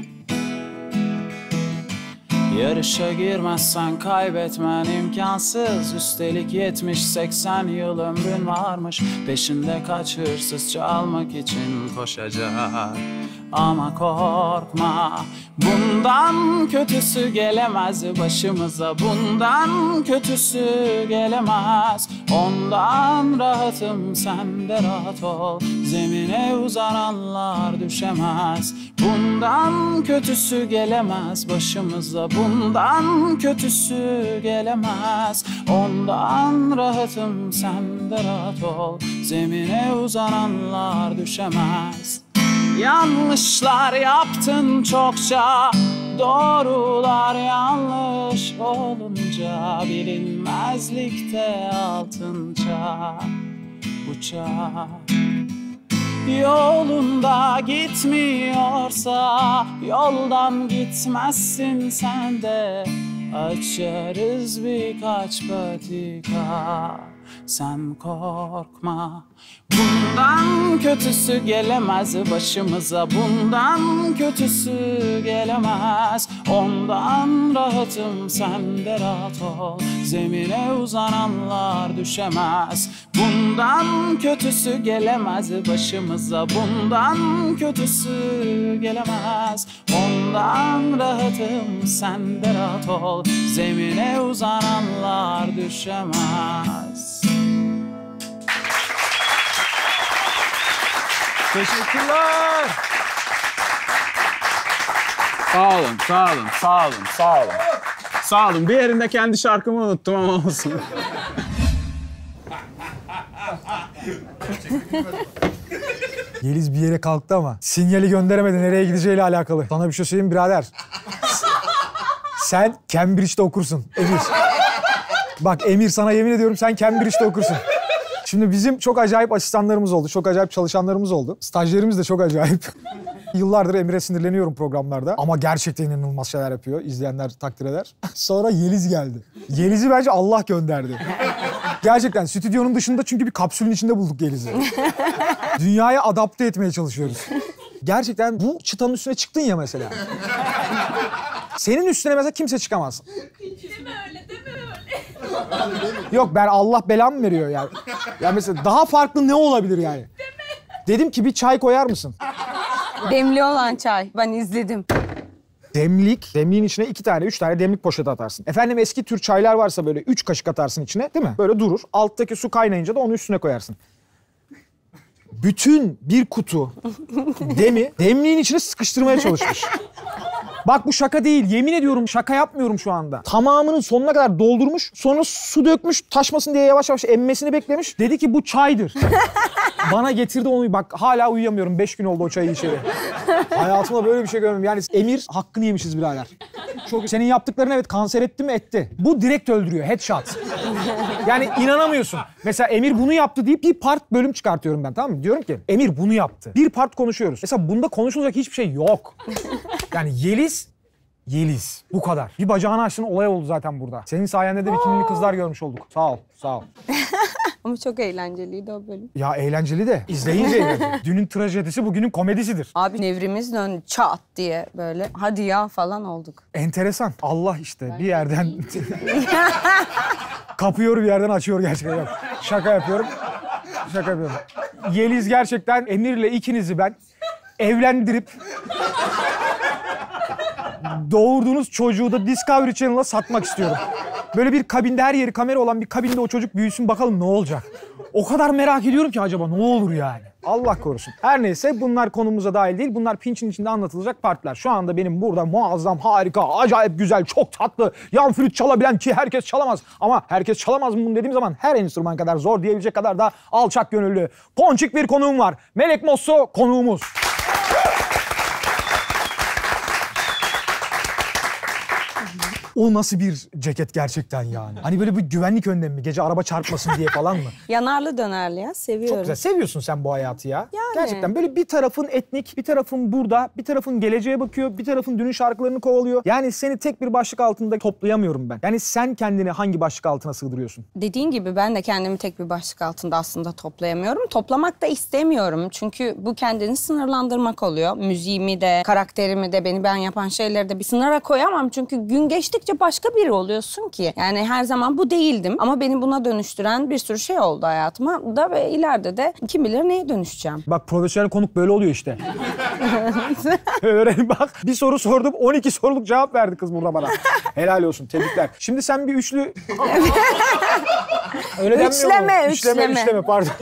Yarışa girmezsen kaybetmen imkansız. Üstelik 70-80 yıl ömrün varmış. Peşinde kaç hırsız çalmak için koşacak. ama korkma. Bundan kötüsü gelemez başımıza, bundan kötüsü gelemez. Ondan rahatım, sen de rahat ol, zemine uzananlar düşemez. Bundan kötüsü gelemez başımıza, bundan kötüsü gelemez. Ondan rahatım, sen de rahat ol, zemine uzananlar düşemez. Yanlışlar yaptın çokça, doğrular yanlış olunca, bilinmezlikte altınca uçar. Yolunda gitmiyorsa yoldan gitmezsin sen de, açarız birkaç patika, sen korkma. Bundan kötüsü gelemez başımıza, bundan kötüsü gelemez. Ondan rahatım, sen de rahat ol, zemine uzananlar düşemez. Bundan kötüsü gelemez başımıza, bundan kötüsü gelemez. Ondan rahatım, sen de rahat ol, zemine uzananlar düşemez. Teşekkürler. Sağ olun, sağ olun, sağ olun, sağ olun. Sağ olun. Bir yerinde kendi şarkımı unuttum ama olsun. Yeliz bir yere kalktı ama sinyali gönderemedi, nereye gideceğiyle alakalı. Sana bir şey söyleyeyim birader. Sen Cambridge'de okursun Emir. Bak Emir, sana yemin ediyorum sen Cambridge'de okursun. Şimdi bizim çok acayip asistanlarımız oldu, çok acayip çalışanlarımız oldu. Stajyerimiz de çok acayip. Yıllardır Emir'e sinirleniyorum programlarda. Ama gerçekten inanılmaz şeyler yapıyor. İzleyenler takdir eder. Sonra Yeliz geldi. Yeliz'i bence Allah gönderdi. Gerçekten stüdyonun dışında, çünkü bir kapsülün içinde bulduk Yeliz'i. Dünyaya adapte etmeye çalışıyoruz. Gerçekten bu çıtanın üstüne çıktın ya mesela. Senin üstüne mesela kimse çıkamaz. Deme öyle. Yok, ben Allah belamı veriyor yani. Ya mesela daha farklı ne olabilir yani? Dedim ki bir çay koyar mısın? Demli olan çay. Ben izledim. Demliğin içine 2 tane, 3 tane demlik poşeti atarsın. Efendim eski tür çaylar varsa böyle 3 kaşık atarsın içine, değil mi? Böyle durur. Alttaki su kaynayınca da onu üstüne koyarsın. Bütün bir kutu demliğin içine sıkıştırmaya çalışmış. Bak bu şaka değil. Yemin ediyorum şaka yapmıyorum şu anda. Tamamının sonuna kadar doldurmuş. Sonra su dökmüş. Taşmasın diye yavaş yavaş emmesini beklemiş. Dedi ki bu çaydır. Bana getirdi onu. Bak hala uyuyamıyorum. 5 gün oldu o çayı içeri. Hayatımda böyle bir şey görmedim. Yani Emir, hakkını yemişiz birader. Çok, senin yaptıkların evet kanser etti mi? Etti. Bu direkt öldürüyor. Headshot. Yani inanamıyorsun. Mesela Emir bunu yaptı deyip bir part bölüm çıkartıyorum ben, tamam mı? Diyorum ki Emir bunu yaptı. Bir part konuşuyoruz. Mesela bunda konuşulacak hiçbir şey yok. Yani Yeliz. Bu kadar. Bir bacağını açtın, olay oldu zaten burada. Senin sayende de bikinili kızlar görmüş olduk. Sağ ol, sağ ol. Ama çok eğlenceliydi o bölüm. Ya eğlenceli de. İzleyince eğlenceli. Dünün trajedisi bugünün komedisidir. Abi nevrimiz döndü çat diye böyle. Hadi ya falan olduk. Enteresan. Allah işte bir yerden... kapıyor, bir yerden açıyor gerçekten. Yok. Şaka yapıyorum. Yeliz gerçekten Emir'le ikinizi ben evlendirip... doğurduğunuz çocuğu da Discovery Channel'a satmak istiyorum. Böyle bir kabinde, her yeri kamera olan bir kabinde o çocuk büyüsün, bakalım ne olacak. O kadar merak ediyorum ki acaba ne olur yani. Allah korusun. Her neyse bunlar konumuza dahil değil. Bunlar Pinç'in içinde anlatılacak partlar. Şu anda benim burada muazzam, harika, acayip güzel, çok tatlı, yan flüt çalabilen, ki herkes çalamaz. Ama herkes çalamaz mı bunu dediğim zaman her enstrüman kadar zor diyebilecek kadar da alçak gönüllü, ponçik bir konuğum var. Melek Mosso konuğumuz. O nasıl bir ceket gerçekten yani? Hani böyle bir güvenlik önlemi mi? Gece araba çarpmasın diye falan mı? Yanarlı dönerli ya, seviyorum. Çok güzel. Seviyorsun sen bu hayatı ya. Yani. Gerçekten böyle bir tarafın etnik, bir tarafın burada, bir tarafın geleceğe bakıyor, bir tarafın dünün şarkılarını kovalıyor. Yani seni tek bir başlık altında toplayamıyorum ben. Yani sen kendini hangi başlık altına sığdırıyorsun? Dediğin gibi ben de kendimi tek bir başlık altında aslında toplayamıyorum. Toplamak da istemiyorum. Çünkü bu kendini sınırlandırmak oluyor. Müziğimi de, karakterimi de, beni ben yapan şeyleri de bir sınıra koyamam. Çünkü gün geçtikçe başka biri oluyorsun ki. Yani her zaman bu değildim. Ama beni buna dönüştüren bir sürü şey oldu hayatıma da ve ileride de kim bilir neye dönüşeceğim. Bak profesyonel konuk böyle oluyor işte. Öğren bak, bir soru sordum 12 soruluk cevap verdi kız burada bana. Helal olsun, tebrikler. Şimdi sen bir üçlü... Öyle denmiyor mu? Üçleme pardon.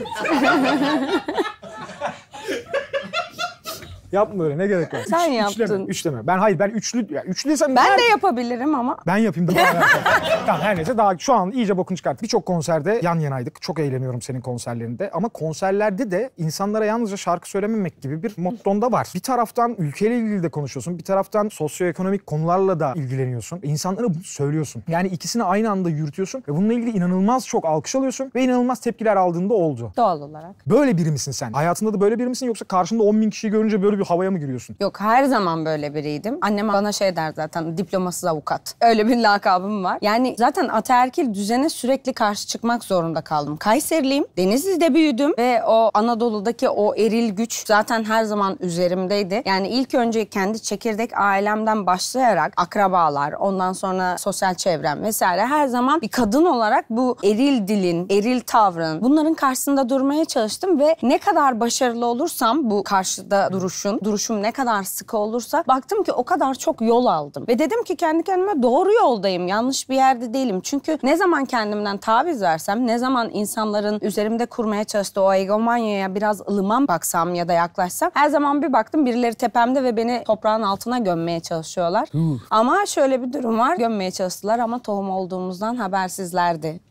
Yapma öyle, ne gerek var? Sen yaptın. Üçleme. Ben üçlü... Ya, üçlüysem... Ben de yapabilirim ama. Ben yapayım. Tamam, her neyse, daha şu an iyice bokunu çıkart. Birçok konserde yan yanaydık. Çok eğleniyorum senin konserlerinde. Ama konserlerde de insanlara yalnızca şarkı söylememek gibi bir motton da var. Bir taraftan ülkeyle ilgili de konuşuyorsun. Bir taraftan sosyoekonomik konularla da ilgileniyorsun. İnsanlara bunu söylüyorsun. Yani ikisini aynı anda yürütüyorsun. Ve bununla ilgili inanılmaz çok alkış alıyorsun. Ve inanılmaz tepkiler aldığında oldu. Doğal olarak. Böyle biri misin sen? Hayatında da böyle biri misin, yoksa karşında 10.000 kişiyi görünce böyle bir havaya mı giriyorsun? Yok, her zaman böyle biriydim. Annem bana şey der zaten, diplomasız avukat. Öyle bir lakabım var. Yani zaten ataerkil düzene sürekli karşı çıkmak zorunda kaldım. Kayseriliyim, Denizli'de büyüdüm ve o Anadolu'daki o eril güç zaten her zaman üzerimdeydi. Yani ilk önce kendi çekirdek ailemden başlayarak akrabalar, ondan sonra sosyal çevrem vesaire, her zaman bir kadın olarak bu eril dilin, eril tavrın, bunların karşısında durmaya çalıştım ve ne kadar başarılı olursam bu karşıda duruşum ne kadar sıkı olursa baktım ki o kadar çok yol aldım. Ve dedim ki kendi kendime doğru yoldayım, yanlış bir yerde değilim. Çünkü ne zaman kendimden taviz versem, ne zaman insanların üzerimde kurmaya çalıştığı o egomanyaya biraz ılıman baksam ya da yaklaşsam, her zaman bir baktım birileri tepemde ve beni toprağın altına gömmeye çalışıyorlar. Ama şöyle bir durum var, gömmeye çalıştılar ama tohum olduğumuzdan habersizlerdi.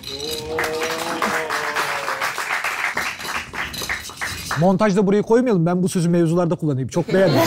Montajda burayı koymayalım. Ben bu sözü mevzularda kullanayım. Çok beğendim.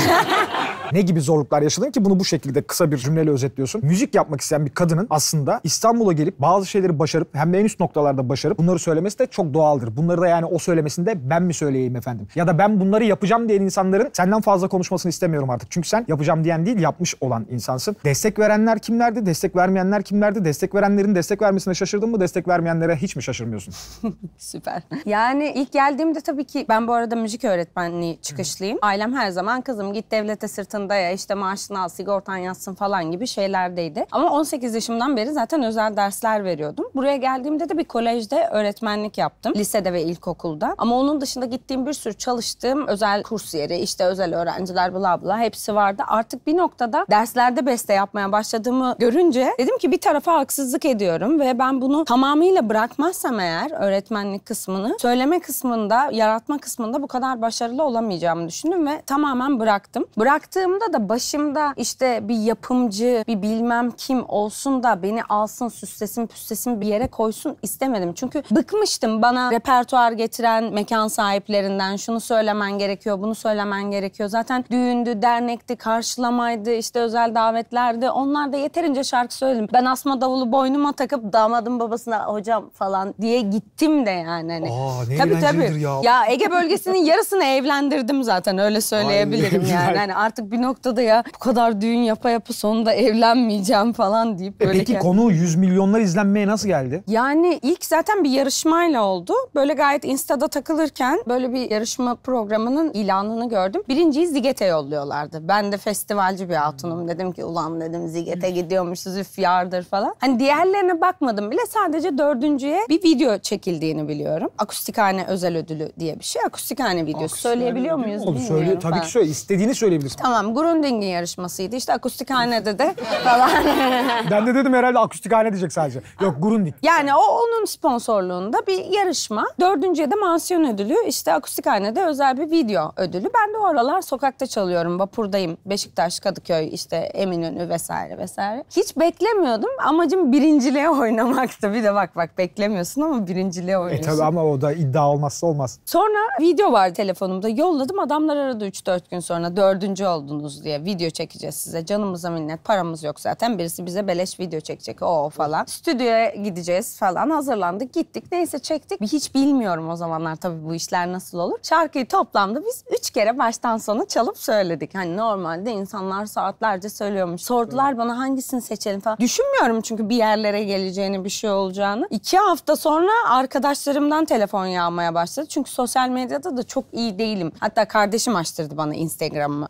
Ne gibi zorluklar yaşadın ki bunu bu şekilde kısa bir cümleyle özetliyorsun? Müzik yapmak isteyen bir kadının aslında İstanbul'a gelip bazı şeyleri başarıp hem de en üst noktalarda başarıp bunları söylemesi de çok doğaldır. Bunları da yani o söylemesinde ben mi söyleyeyim efendim? Ya da ben bunları yapacağım diyen insanların senden fazla konuşmasını istemiyorum artık. Çünkü sen yapacağım diyen değil, yapmış olan insansın. Destek verenler kimlerdi? Destek vermeyenler kimlerdi? Destek verenlerin destek vermesine şaşırdın mı? Destek vermeyenlere hiç mi şaşırmıyorsun? Süper. Yani ilk geldiğimde tabii ki ben bu arada müzik öğretmenliği çıkışlıyım. Ailem her zaman kızım git devlete sırtını daya, işte maaşını al, sigortan yatsın falan gibi şeylerdeydi. Ama 18 yaşımdan beri zaten özel dersler veriyordum. Buraya geldiğimde de bir kolejde öğretmenlik yaptım. Lisede ve ilkokulda. Ama onun dışında gittiğim bir sürü çalıştığım özel kurs yeri, işte özel öğrenciler bla bla hepsi vardı. Artık bir noktada derslerde beste yapmaya başladığımı görünce dedim ki bir tarafa haksızlık ediyorum ve ben bunu tamamıyla bırakmazsam eğer öğretmenlik kısmını, söyleme kısmında, yaratma kısmında bu kadar başarılı olamayacağımı düşündüm ve tamamen bıraktım. Bıraktığımda da başımda işte bir yapımcı, bir bilmem kim olsun da beni alsın, süslesin, püslesin bir yere koysun istemedim. Çünkü bıkmıştım bana repertuar getiren mekan sahiplerinden, şunu söylemen gerekiyor, bunu söylemen gerekiyor. Zaten düğündü, dernekti, karşılamaydı, işte özel davetlerdi. Onlar da yeterince şarkı söyledim. Ben asma davulu boynuma takıp damadın babasına hocam falan diye gittim de yani. Hani. Ne tabii, eğlencedir ya. Ya Ege bölgesinin yarısını evlendirdim zaten, öyle söyleyebilirim yani. Hani artık bir noktada ya bu kadar düğün yapa sonunda evlenmeyeceğim falan deyip böyle. Peki konu 100 milyonlar izlenmeye nasıl geldi? Yani ilk zaten bir yarışmayla oldu. Böyle gayet Insta'da takılırken böyle bir yarışma programının ilanını gördüm. Birinciyi Ziget'e yolluyorlardı. Ben de festivalci bir hatunum. Dedim ki ulan dedim Ziget'e gidiyormuşuz, üf yardır falan. Hani diğerlerine bakmadım bile, sadece dördüncüye bir video çekildiğini biliyorum. Akustikhane özel ödülü diye bir şey. Akustikhane videosu. Söyleyebiliyor muyuz bilmiyorum. Söyle, tabii ki söyle. İstediğini söyleyebilirsin. Tamam, Grundig'in yarışmasıydı. İşte akustikhanede de falan. Ben de dedim herhalde akustikhane diyecek sadece. Yok, Grundig. Yani o onun sponsorluğunda bir yarışma. Dördüncüye de mansiyon ödülü. İşte akustikhanede özel bir video ödülü. Ben de o aralar sokakta çalıyorum. Vapurdayım. Beşiktaş, Kadıköy, işte Eminönü vesaire vesaire. Hiç beklemiyordum. Amacım birinciliğe oynamaktı. Bir de bak beklemiyorsun ama birinciliğe oynuyorsun. Tabii ama o da iddia olmazsa olmaz. Sonra video var telefonumda. Yolladım. Adamlar aradı 3-4 gün sonra. 4. oldunuz diye. Video çekeceğiz size. Canımıza minnet. Paramız yok zaten. Birisi bize beleş video çekecek. O falan. Stüdyoya gideceğiz falan. Hazırlandık. Gittik. Neyse çektik. Hiç bilmiyorum o zamanlar tabii bu işler nasıl olur. Şarkıyı toplamda biz 3 kere baştan sona çalıp söyledik. Hani normalde insanlar saatlerce söylüyormuş. Sordular bana hangisini seçelim falan. Düşünmüyorum çünkü bir yerlere geleceğini, bir şey olacağını. 2 hafta sonra arkadaşlarımdan telefon yağmaya başladı. Çünkü sosyal medyada da çok iyi değilim. Hatta kardeşim açtırdı bana Instagram'ımı. Arkadaşlarım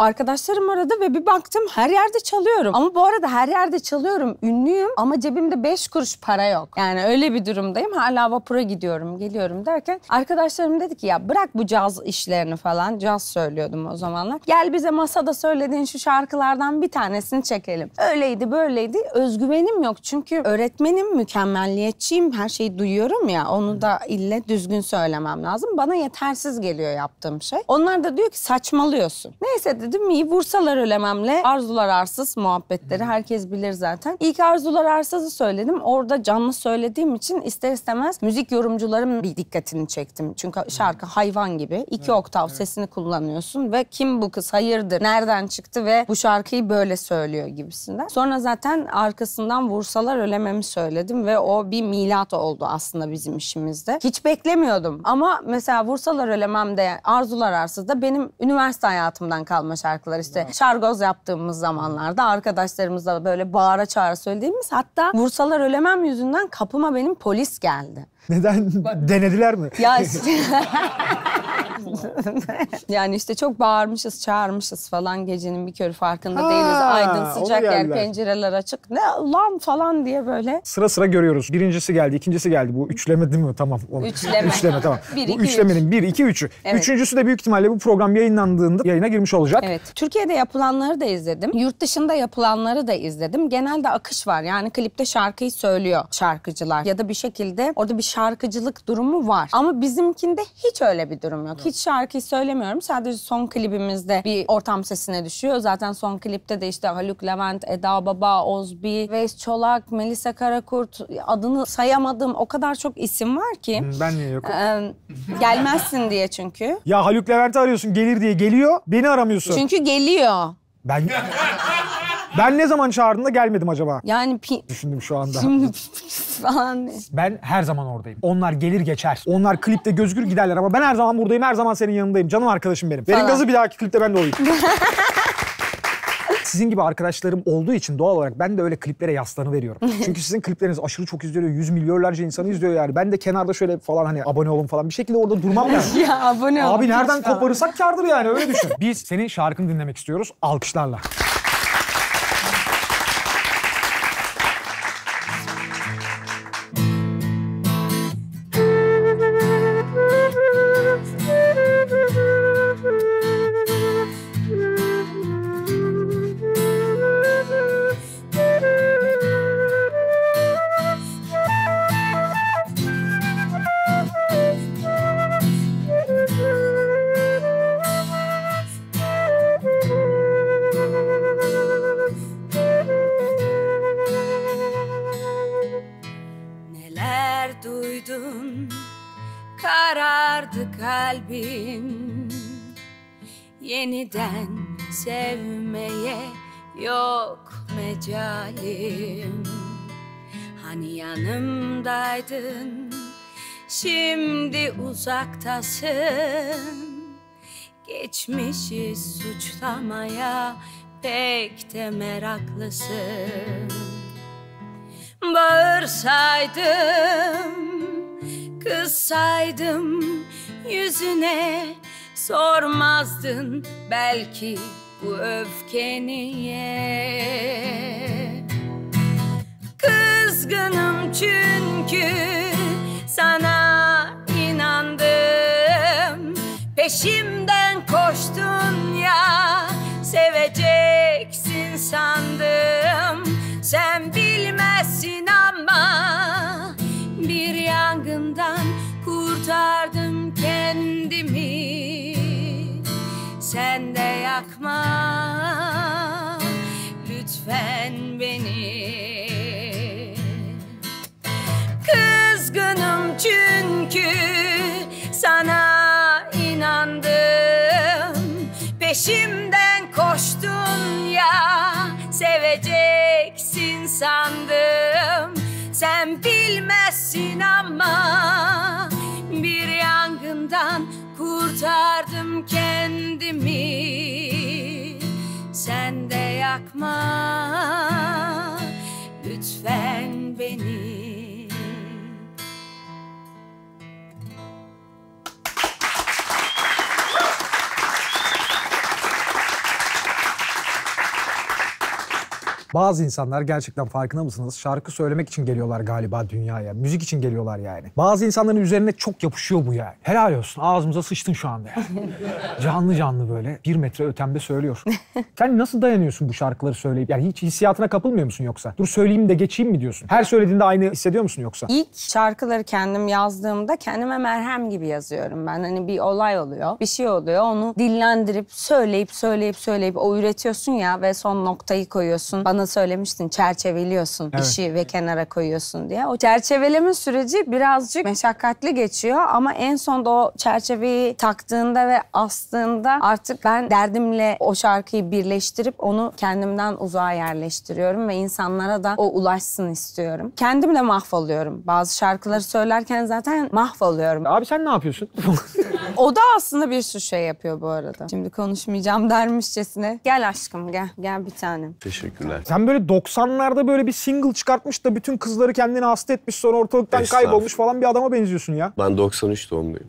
arkadaşlarım aradı ve bir baktım her yerde çalıyorum. Ama bu arada her yerde çalıyorum. Ünlüyüm ama cebimde 5 kuruş para yok. Yani öyle bir durumdayım. Hala vapura gidiyorum, geliyorum derken arkadaşlarım dedi ki ya bırak bu caz işlerini falan. Caz söylüyordum o zamanlar. Gel bize masada söylediğin şu şarkılardan bir tanesini çekelim. Öyleydi böyleydi. Özgüvenim yok. Çünkü öğretmenim, mükemmelliyetçiyim. Her şeyi duyuyorum ya. Onu da ille düzgün söylemem lazım. Bana yetersiz geliyor yaptığım şey. Onlar da diyor ki saçmalıyorsun. Neyse dedim iyi vursalar ölememle Arzular Arsız muhabbetleri herkes bilir zaten. İlk Arzular Arsız'ı söyledim. Orada canlı söylediğim için ister istemez müzik yorumcuların bir dikkatini çektim. Çünkü şarkı hayvan gibi. 2 oktav sesini kullanıyorsun ve kim bu kız hayırdır, nereden çıktı ve bu şarkıyı böyle söylüyor gibisinden. Sonra zaten arkasından vursalar ölememi söyledim ve o bir milat oldu aslında bizim işimizde. Hiç beklemiyordum ama mesela vursalar ölememde, Arzular Arsız'da benim üniversite hayatımdan kalma şarkılar işte. Şargoz yaptığımız zamanlarda arkadaşlarımızla böyle bağıra çağıra söylediğimiz, hatta vursalar ölemem yüzünden kapıma benim polis geldi. Neden? Denediler mi? Ya işte... Yani işte çok bağırmışız, çağırmışız falan, gecenin bir körü farkında değiliz. Aydın, sıcak yer, pencereler açık. Ne lan falan diye böyle. Sıra sıra görüyoruz. Birincisi geldi, ikincisi geldi. Bu üçleme değil mi? Tamam. Üçleme. Üçleme tamam. Bir, bu iki, üçlemenin 1, 2, 3'ü. Evet. Üçüncüsü de büyük ihtimalle bu program yayınlandığında yayına girmiş olacak. Evet. Türkiye'de yapılanları da izledim. Yurt dışında yapılanları da izledim. Genelde akış var. Yani klipte şarkıyı söylüyor şarkıcılar. Ya da bir şekilde orada bir şarkıcılık durumu var. Ama bizimkinde hiç öyle bir durum yok. Hiç şarkıyı söylemiyorum. Sadece son klibimizde bir ortam sesine düşüyor. Zaten son klipte de işte Haluk Levent, Eda Baba, Ozbi, Veys Çolak, Melisa Karakurt, adını sayamadığım o kadar çok isim var ki. Ben niye yokum? Gelmezsin diye çünkü. Ya Haluk Levent'i arıyorsun, gelir diye geliyor. Beni aramıyorsun. Çünkü geliyor. Ben ne zaman çağırdığında gelmedim acaba? Yani düşündüm şu anda. Şimdi falan. Ben her zaman oradayım. Onlar gelir geçer. Onlar klipte gözükür giderler ama ben her zaman buradayım. Her zaman senin yanındayım. Canım arkadaşım benim. Verin gazı, bir dahaki klipte ben de olayım. Sizin gibi arkadaşlarım olduğu için doğal olarak ben de öyle kliplere yaslanıveriyorum. Çünkü sizin klipleriniz aşırı çok izliyor. 100 milyonlarca insanı izliyor yani. Ben de kenarda şöyle falan hani abone olun falan bir şekilde orada durmam lazım. Ya abone olun. Abi nereden koparırsak kârdır yani, öyle düşün. Biz senin şarkını dinlemek istiyoruz alkışlarla. Kalbim yeniden sevmeye yok mecalim. Hani yanımdaydın, şimdi uzaktasın. Geçmişi suçlamaya pek de meraklısın. Bağırsaydım, kızsaydım yüzüne, sormazdın belki bu öfke niye. Kızgınım çünkü sana inandım. Peşimden koştun ya, seveceksin sandım. Sen bilmezsin ama bir yangından kurtardım kendimi. Sen de yakma lütfen beni. Kızgınım çünkü sana inandım. Peşimden koştun ya, seveceksin sandım. Sen bilmezsin ama bir yangından kurtardım kendimi. Sen de yakma lütfen beni. Bazı insanlar gerçekten farkında mısınız? Şarkı söylemek için geliyorlar galiba dünyaya. Müzik için geliyorlar yani. Bazı insanların üzerine çok yapışıyor bu yani. Helal olsun. Ağzımıza sıçtın şu anda yani. Canlı canlı böyle 1 metre ötemde söylüyor. Sen nasıl dayanıyorsun bu şarkıları söyleyip? Yani hiç hissiyatına kapılmıyor musun yoksa? Dur söyleyeyim de geçeyim mi diyorsun? Her söylediğinde aynı hissediyor musun yoksa? İlk şarkıları kendim yazdığımda kendime merhem gibi yazıyorum ben. Hani bir olay oluyor, bir şey oluyor. Onu dillendirip söyleyip o üretiyorsun ya ve son noktayı koyuyorsun. Bana söylemiştin, çerçeveliyorsun Evet. işi ve kenara koyuyorsun diye. O çerçeveleme süreci birazcık meşakkatli geçiyor ama en sonunda o çerçeveyi taktığında ve astığında artık ben derdimle o şarkıyı birleştirip onu kendimden uzağa yerleştiriyorum ve insanlara da o ulaşsın istiyorum. Kendim de mahvoluyorum. Bazı şarkıları söylerken zaten mahvoluyorum. Abi sen ne yapıyorsun? O da aslında bir sürü şey yapıyor bu arada. Şimdi konuşmayacağım dermişçesine. Gel aşkım gel. Gel bir tanem. Teşekkürler. Sen böyle 90'larda böyle bir single çıkartmış da bütün kızları kendine hasta etmiş sonra ortalıktan kaybolmuş falan bir adama benziyorsun ya. Ben 93 doğumluyum.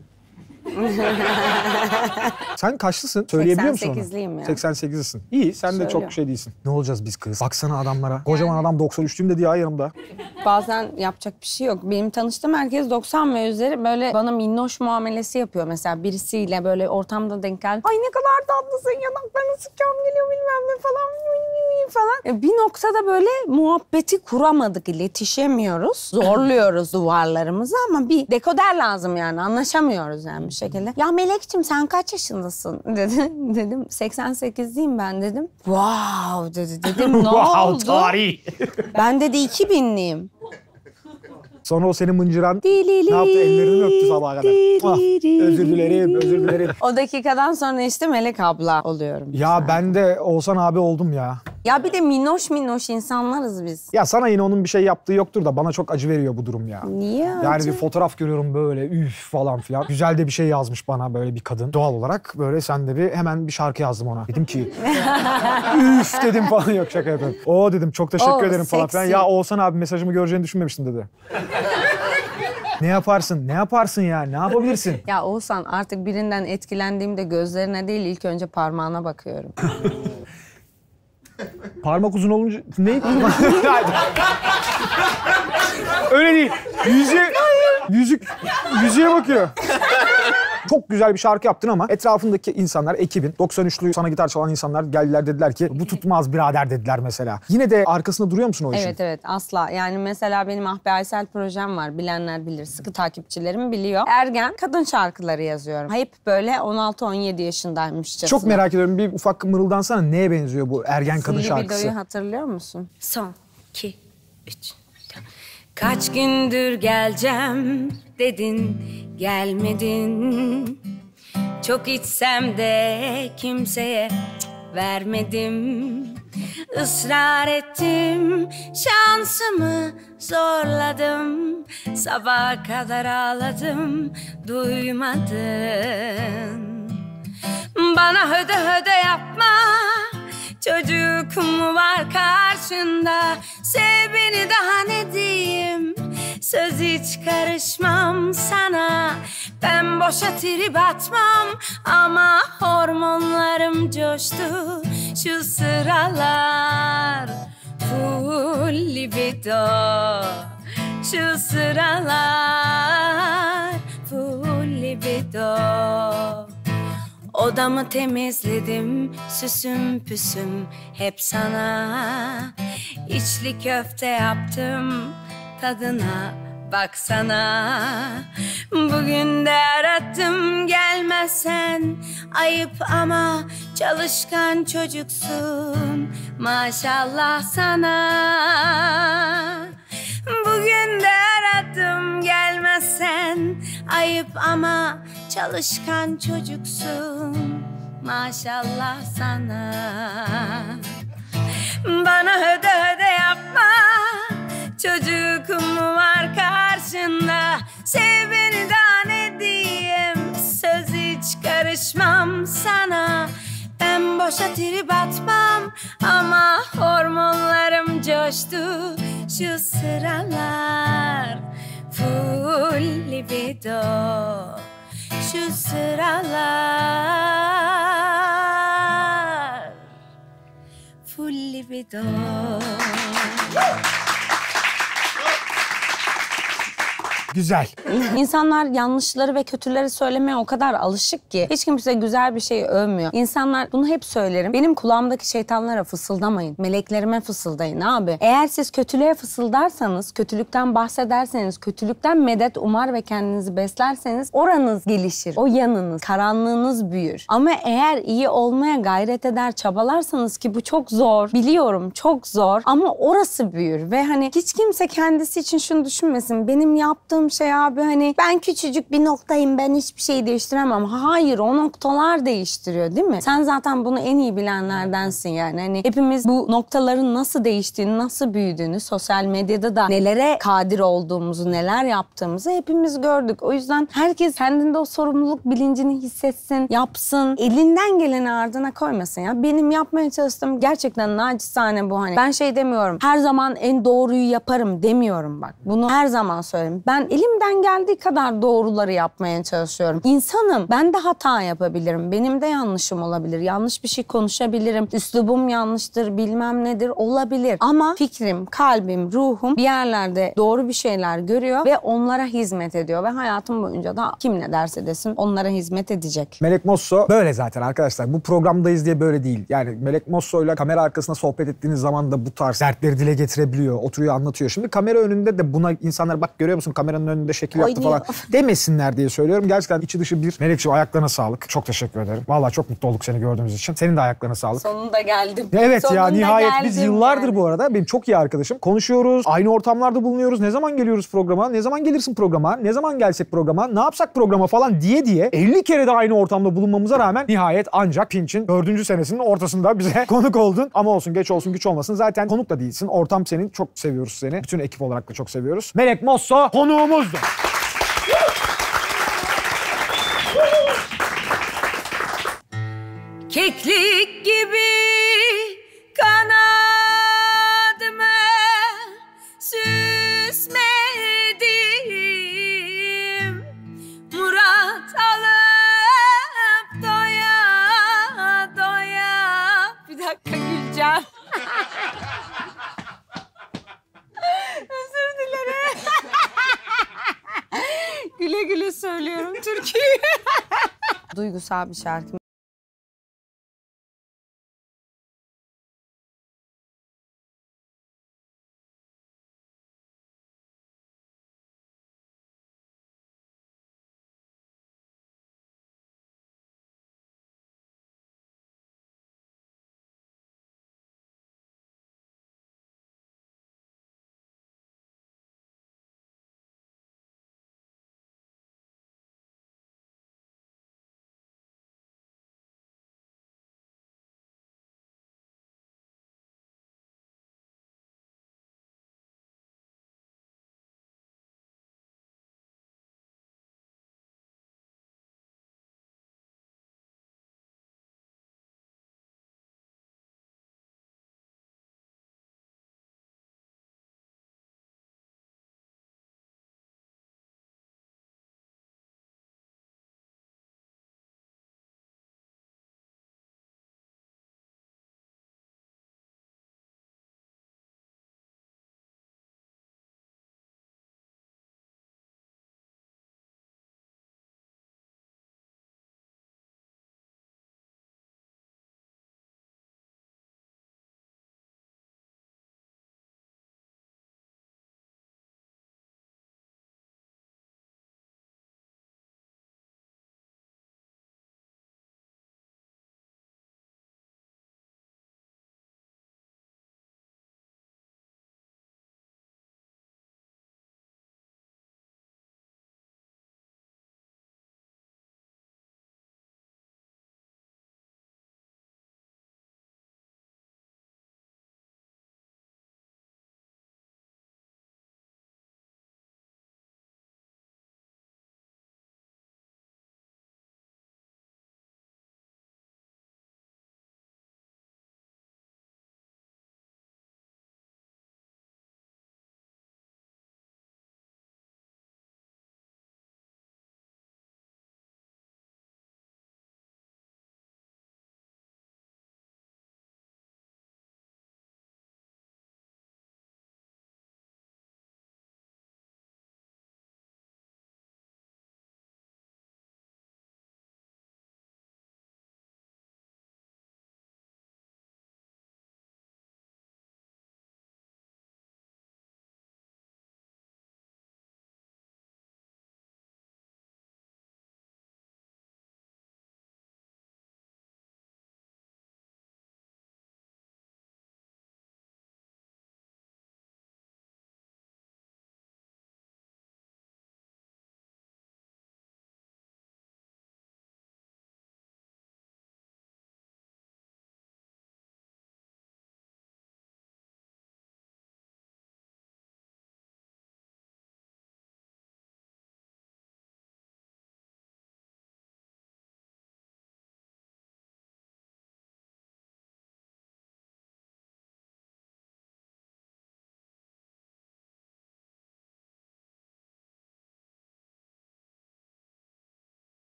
Sen kaçlısın? Söyleyebiliyor musun onu? 88'liyim ya. 88'lisin. İyi, sen de Söylüyorum. çok şey değilsin. Ne olacağız biz kız? Baksana adamlara. Kocaman adam 93'lüyüm dedi ya yanımda. Bazen yapacak bir şey yok. Benim tanıştığım herkes 90 ve üzeri böyle bana minnoş muamelesi yapıyor. Mesela birisiyle böyle ortamda denk geldi. Ay ne kadar tatlısın, yanaklarını sıkacağım geliyor bilmem ne falan. Bir noktada böyle muhabbeti kuramadık, iletişemiyoruz. Zorluyoruz duvarlarımızı ama bir dekoder lazım yani. Anlaşamıyoruz yani bir şekilde. Ya Melek'cim sen kaç yaşındasın dedi. Dedim 88'liyim ben dedim. Wow dedi. Dedim ne Wow, oldu? tarih. Ben dedi 2000'liyim. Sonra o senin mıncıran ne yaptı? Ellerini mi öptü sabaha kadar? Ah, özür dilerim. O dakikadan sonra işte Melek abla oluyorum. Ya ben de Oğuzhan abi oldum ya. Ya bir de minnoş insanlarız biz. Ya sana yine onun bir şey yaptığı yoktur da bana çok acı veriyor bu durum ya. Niye Yani acı? bir fotoğraf görüyorum böyle üf falan filan. Güzel de bir şey yazmış bana böyle bir kadın. Doğal olarak böyle sen de hemen bir şarkı yazdım ona. Dedim ki üf dedim falan, yok şaka yapıyorum. O dedim çok teşekkür ederim falan filan. Ya Oğuzhan abi mesajımı göreceğini düşünmemiştim dedi. Ne yaparsın? Ne yaparsın ya? Ne yapabilirsin? Ya Oğuzhan artık birinden etkilendiğimde gözlerine değil ilk önce parmağına bakıyorum. Parmak uzun olunca... Ne? Öyle değil. Yüzüğe bakıyor. Çok güzel bir şarkı yaptın ama etrafındaki insanlar, ekibin, 93'lü sana gitar çalan insanlar geldiler dediler ki bu tutmaz birader dediler mesela. Yine de arkasında duruyor musun o işin? Evet asla. Yani mesela benim Ah Be Aysel projem var. Bilenler bilir. Sıkı takipçilerim biliyor. Ergen kadın şarkıları yazıyorum. Hep böyle 16-17 yaşındaymışçasına. Çok merak ediyorum. Bir ufak mırıldansana. Neye benziyor bu ergen kadın şarkısı? Libido'yu hatırlıyor musun? Son, 2, 3. Kaç gündür geleceğim dedin, gelmedin. Çok içsem de kimseye vermedim. Israr ettim, şansımı zorladım. Sabaha kadar ağladım, duymadın. Bana höde yapma, çocuk mu var karşında? Sev beni daha ne diyeyim? Söz hiç karışmam sana. Ben boşa trip atmam ama hormonlarım coştu şu sıralar. Full libido şu sıralar. Full libido. Odamı temizledim, süsüm püsüm hep sana. İçli köfte yaptım, tadına baksana. Bugün de arattım, gelmezsen ayıp ama çalışkan çocuksun, maşallah sana. Bugün de arattım, gelmezsen ayıp ama çalışkan çocuksun, maşallah sana. Bana höde yapma, çocuk mu var karşında? Sev beni daha ne diyeyim? Söz hiç karışmam sana. Ben boşa trip atmam ama hormonlarım coştu şu sıralar. Full libido şu sıralar. full libido. Güzel. İnsanlar yanlışları ve kötüleri söylemeye o kadar alışık ki hiç kimse güzel bir şey övmüyor. İnsanlar, bunu hep söylerim. Benim kulağımdaki şeytanlara fısıldamayın. Meleklerime fısıldayın abi. Eğer siz kötülüğe fısıldarsanız, kötülükten bahsederseniz, kötülükten medet umar ve kendinizi beslerseniz oranız gelişir. O yanınız, karanlığınız büyür. Ama eğer iyi olmaya gayret eder, çabalarsanız, ki bu çok zor. Biliyorum, çok zor. Ama orası büyür ve hani hiç kimse kendisi için şunu düşünmesin. Benim yaptığım şey abi, hani ben küçücük bir noktayım, ben hiçbir şey değiştiremem. Hayır, o noktalar değiştiriyor, değil mi? Sen zaten bunu en iyi bilenlerdensin yani. Hani hepimiz bu noktaların nasıl değiştiğini, nasıl büyüdüğünü, sosyal medyada da nelere kadir olduğumuzu, neler yaptığımızı hepimiz gördük. O yüzden herkes kendinde o sorumluluk bilincini hissetsin, yapsın. Elinden geleni ardına koymasın ya. Benim yapmaya çalıştığım gerçekten naçizane bu hani. Ben şey demiyorum, her zaman en doğruyu yaparım demiyorum bak. Bunu her zaman söylerim. Ben elimden geldiği kadar doğruları yapmaya çalışıyorum. İnsanım. Ben de hata yapabilirim. Benim de yanlışım olabilir. Yanlış bir şey konuşabilirim. Üslubum yanlıştır, bilmem nedir, olabilir. Ama fikrim, kalbim, ruhum bir yerlerde doğru bir şeyler görüyor ve onlara hizmet ediyor. Ve hayatım boyunca da kim ne derse desin onlara hizmet edecek. Melek Mosso böyle zaten arkadaşlar. Bu programdayız diye böyle değil. Yani Melek Mosso'yla kamera arkasında sohbet ettiğiniz zaman da bu tarz dertleri dile getirebiliyor. Oturuyor, anlatıyor. Şimdi kamera önünde de buna insanlar bak görüyor musun kameranın önünde şekil yaptı Oynuyor falan demesinler diye söylüyorum. Gerçekten içi dışı bir. Melekciğim ayaklarına sağlık. Çok teşekkür ederim. Vallahi çok mutlu olduk seni gördüğümüz için. Senin de ayaklarına sağlık. Sonunda geldim. Evet Sonunda ya nihayet biz geldim yıllardır yani. bu arada benim çok iyi arkadaşım. Konuşuyoruz, aynı ortamlarda bulunuyoruz. Ne zaman geliyoruz programa? Ne zaman gelirsin programa? Ne zaman gelsek programa? Ne yapsak programa falan diye 50 kere de aynı ortamda bulunmamıza rağmen nihayet ancak Pinç'in 4. senesinin ortasında bize konuk oldun. Ama olsun, geç olsun güç olmasın. Zaten konuk da değilsin. Ortam senin. Çok seviyoruz seni. Bütün ekip olarak da çok seviyoruz. Melek Mosso konuğumuzdu. Keklik gibi kanadımı süsmedim, murat alıp doya doya. Bir dakika Gülcan. Özür dilerim. Güle güle söylüyorum türküyü. Duygusal bir şarkı.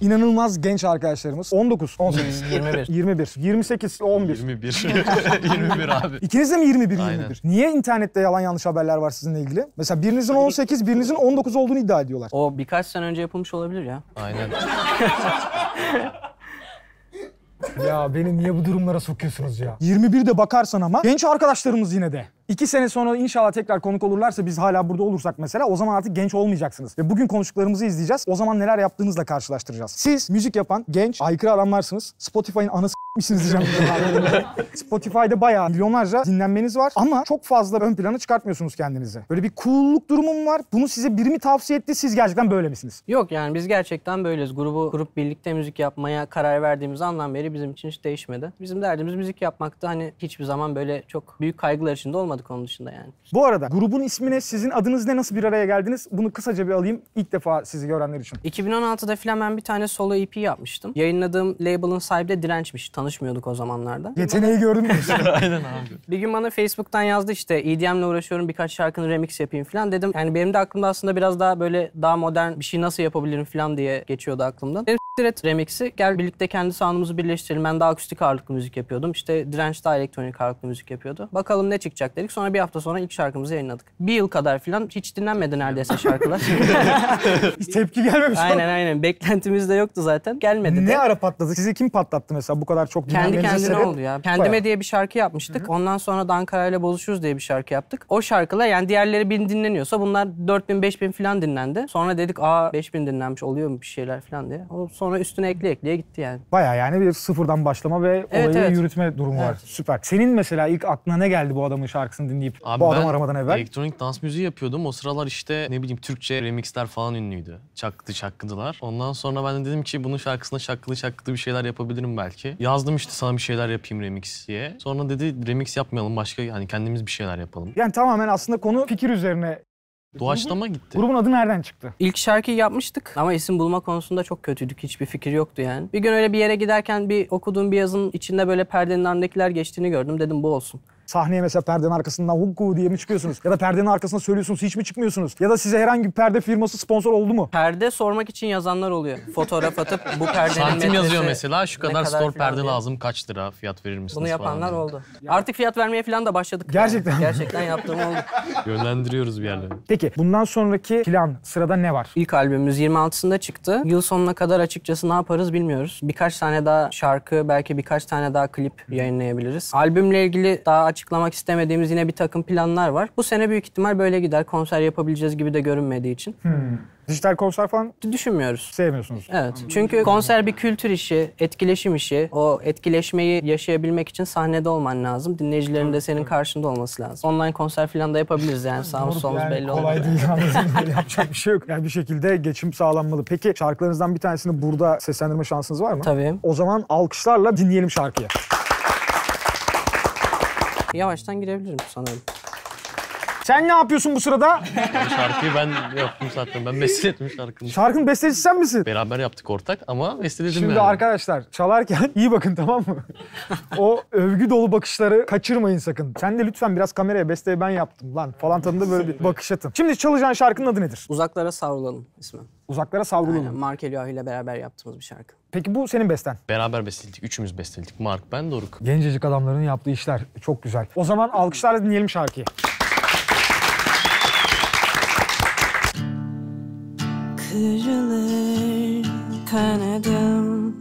İnanılmaz genç arkadaşlarımız. 19, 18, 21. 21, 28, 11. 21. 21 abi. İkiniz de mi 21, Aynen. 21? Niye internette yalan yanlış haberler var sizinle ilgili? Mesela birinizin 18, birinizin 19 olduğunu iddia ediyorlar. O birkaç sene önce yapılmış olabilir ya. Aynen. Ya beni niye bu durumlara sokuyorsunuz ya? 21'de bakarsan ama genç arkadaşlarımız yine de. 2 sene sonra inşallah tekrar konuk olurlarsa biz hala burada olursak mesela o zaman artık genç olmayacaksınız. Ve bugün konuştuklarımızı izleyeceğiz. O zaman neler yaptığınızla karşılaştıracağız. Siz müzik yapan genç, aykırı adamlarsınız. Spotify'ın anası misiniz diyeceğim. Spotify'da bayağı milyonlarca dinlenmeniz var ama çok fazla ön plana çıkartmıyorsunuz kendinizi. Böyle bir cool'luk durumum var. Bunu size biri mi tavsiye etti? Siz gerçekten böyle misiniz? Yok yani biz gerçekten böyleyiz. Grup birlikte müzik yapmaya karar verdiğimiz andan beri bizim için hiç değişmedi. Bizim derdimiz müzik yapmaktı. Hani hiçbir zaman böyle çok büyük kaygılar içinde olmadık onun dışında yani. Bu arada grubun ismine sizin adınız ne, nasıl bir araya geldiniz? Bunu kısaca bir alayım ilk defa sizi görenler için. 2016'da falan ben bir tane solo EP yapmıştım. Yayınladığım label'ın sahibi de Direnç'miş. Tanışmıyorduk o zamanlarda. Yeteneği gördün mü? Aynen abi. Bir gün bana Facebook'tan yazdı işte EDM'le uğraşıyorum, birkaç şarkının remix yapayım falan dedim. Yani benim de aklımda aslında biraz daha böyle daha modern bir şey nasıl yapabilirim falan diye geçiyordu aklımdan. Dedim s**t remix'i, gel birlikte kendi sound'umuzu birleştirelim. Ben daha akustik ağırlıklı müzik yapıyordum. İşte Direnç daha elektronik ağırlıklı müzik yapıyordu. Bakalım ne çıkacak dedik. Sonra bir hafta sonra ilk şarkımızı yayınladık. Bir yıl kadar falan hiç dinlenmedi neredeyse şarkılar. Hiç tepki gelmemiş. Aynen. Beklentimiz de yoktu zaten. Gelmedi de. Ne ara patladı? Sizi kim patlattı mesela bu kadar çok Kendi dinlenmenize kendine sebep? oldu ya. Kendime diye bir şarkı yapmıştık. Ondan sonra da Ankara ile Bozuşuruz diye bir şarkı yaptık. O şarkılar yani diğerleri 1000 dinleniyorsa bunlar 4000 5000 falan dinlendi. Sonra dedik 5000 dinlenmiş oluyor mu bir şeyler falan diye. O sonra üstüne ekleye gitti yani. Bayağı yani bir sıfırdan başlama ve olayı yürütme durumu var. Süper. Senin mesela ilk aklına ne geldi bu adamın şarkısını dinleyip bu adamı aramadan evvel? Elektronik dans müziği yapıyordum. O sıralar işte ne bileyim Türkçe remixler falan ünlüydü. Çakkıdılar. Ondan sonra ben de dedim ki bunun şarkısına şakkılı bir şeyler yapabilirim belki. Yazdım işte sana bir şeyler yapayım remix diye. Sonra dedi remix yapmayalım, başka hani kendimiz bir şeyler yapalım. Yani tamamen aslında konu fikir üzerine. Doğaçlama gitti. Grubun adı nereden çıktı? İlk şarkıyı yapmıştık ama isim bulma konusunda çok kötüydük. Hiçbir fikir yoktu yani. Bir gün öyle bir yere giderken okuduğum bir yazının içinde böyle perdenin ardındakiler geçtiğini gördüm. Dedim bu olsun. Sahneye mesela perdenin arkasından hukku diye mi çıkıyorsunuz? Ya da perdenin arkasında söylüyorsunuz, hiç mi çıkmıyorsunuz? Ya da size herhangi bir perde firması sponsor oldu mu? Perde sormak için yazanlar oluyor. Fotoğraf atıp bu perdenin santim yazıyor mesela, şu kadar store perde diye. lazım, kaç lira, fiyat verir misiniz? Bunu yapanlar falan oldu. Artık fiyat vermeye falan da başladık. Gerçekten. Yani. Gerçekten yaptığım oldu. Yönlendiriyoruz bir yerlere. Peki bundan sonraki plan, sırada ne var? İlk albümümüz 26'sında çıktı. Yıl sonuna kadar açıkçası ne yaparız bilmiyoruz. Birkaç tane daha şarkı, belki birkaç tane daha klip yayınlayabiliriz. Albümle ilgili daha açıklamak istemediğimiz yine bir takım planlar var. Bu sene büyük ihtimal böyle gider. Konser yapabileceğiz gibi de görünmediği için. Dijital konser falan düşünmüyoruz. Sevmiyorsunuz. Evet. Çünkü konser bir kültür işi, etkileşim işi. O etkileşmeyi yaşayabilmek için sahnede olman lazım. Dinleyicilerin de senin karşında olması lazım. Online konser falan da yapabiliriz yani. Sağımız solumuz yani belli olmaz. kolay değil anladığım yapacak bir şey yok. Yani bir şekilde geçim sağlanmalı. Peki şarkılarınızdan bir tanesini burada seslendirme şansınız var mı? Tabii. O zaman alkışlarla dinleyelim şarkıyı. Yavaştan girebilirim sanırım. Sen ne yapıyorsun bu sırada? Şarkıyı ben yaptım zaten. Ben besteledim şarkını. Şarkının bestecisi sen misin? Beraber yaptık ortak ama besteledim Şimdi yani. arkadaşlar çalarken iyi bakın, tamam mı? O övgü dolu bakışları kaçırmayın sakın. Sen de lütfen biraz kameraya besteyi ben yaptım lan falan tadında böyle bir bakış atın. Şimdi çalacağın şarkının adı nedir? Uzaklara Savrulalım ismi. Uzaklara Savrulalım. Aynen, Mark Eliyahu ile beraber yaptığımız bir şarkı. Peki bu senin besten. Beraber besteledik. Üçümüz besteledik. Mark, ben, Doruk. Gencecik adamların yaptığı işler çok güzel. O zaman alkışlarla dinleyelim şarkıyı. Kırılır kanadım,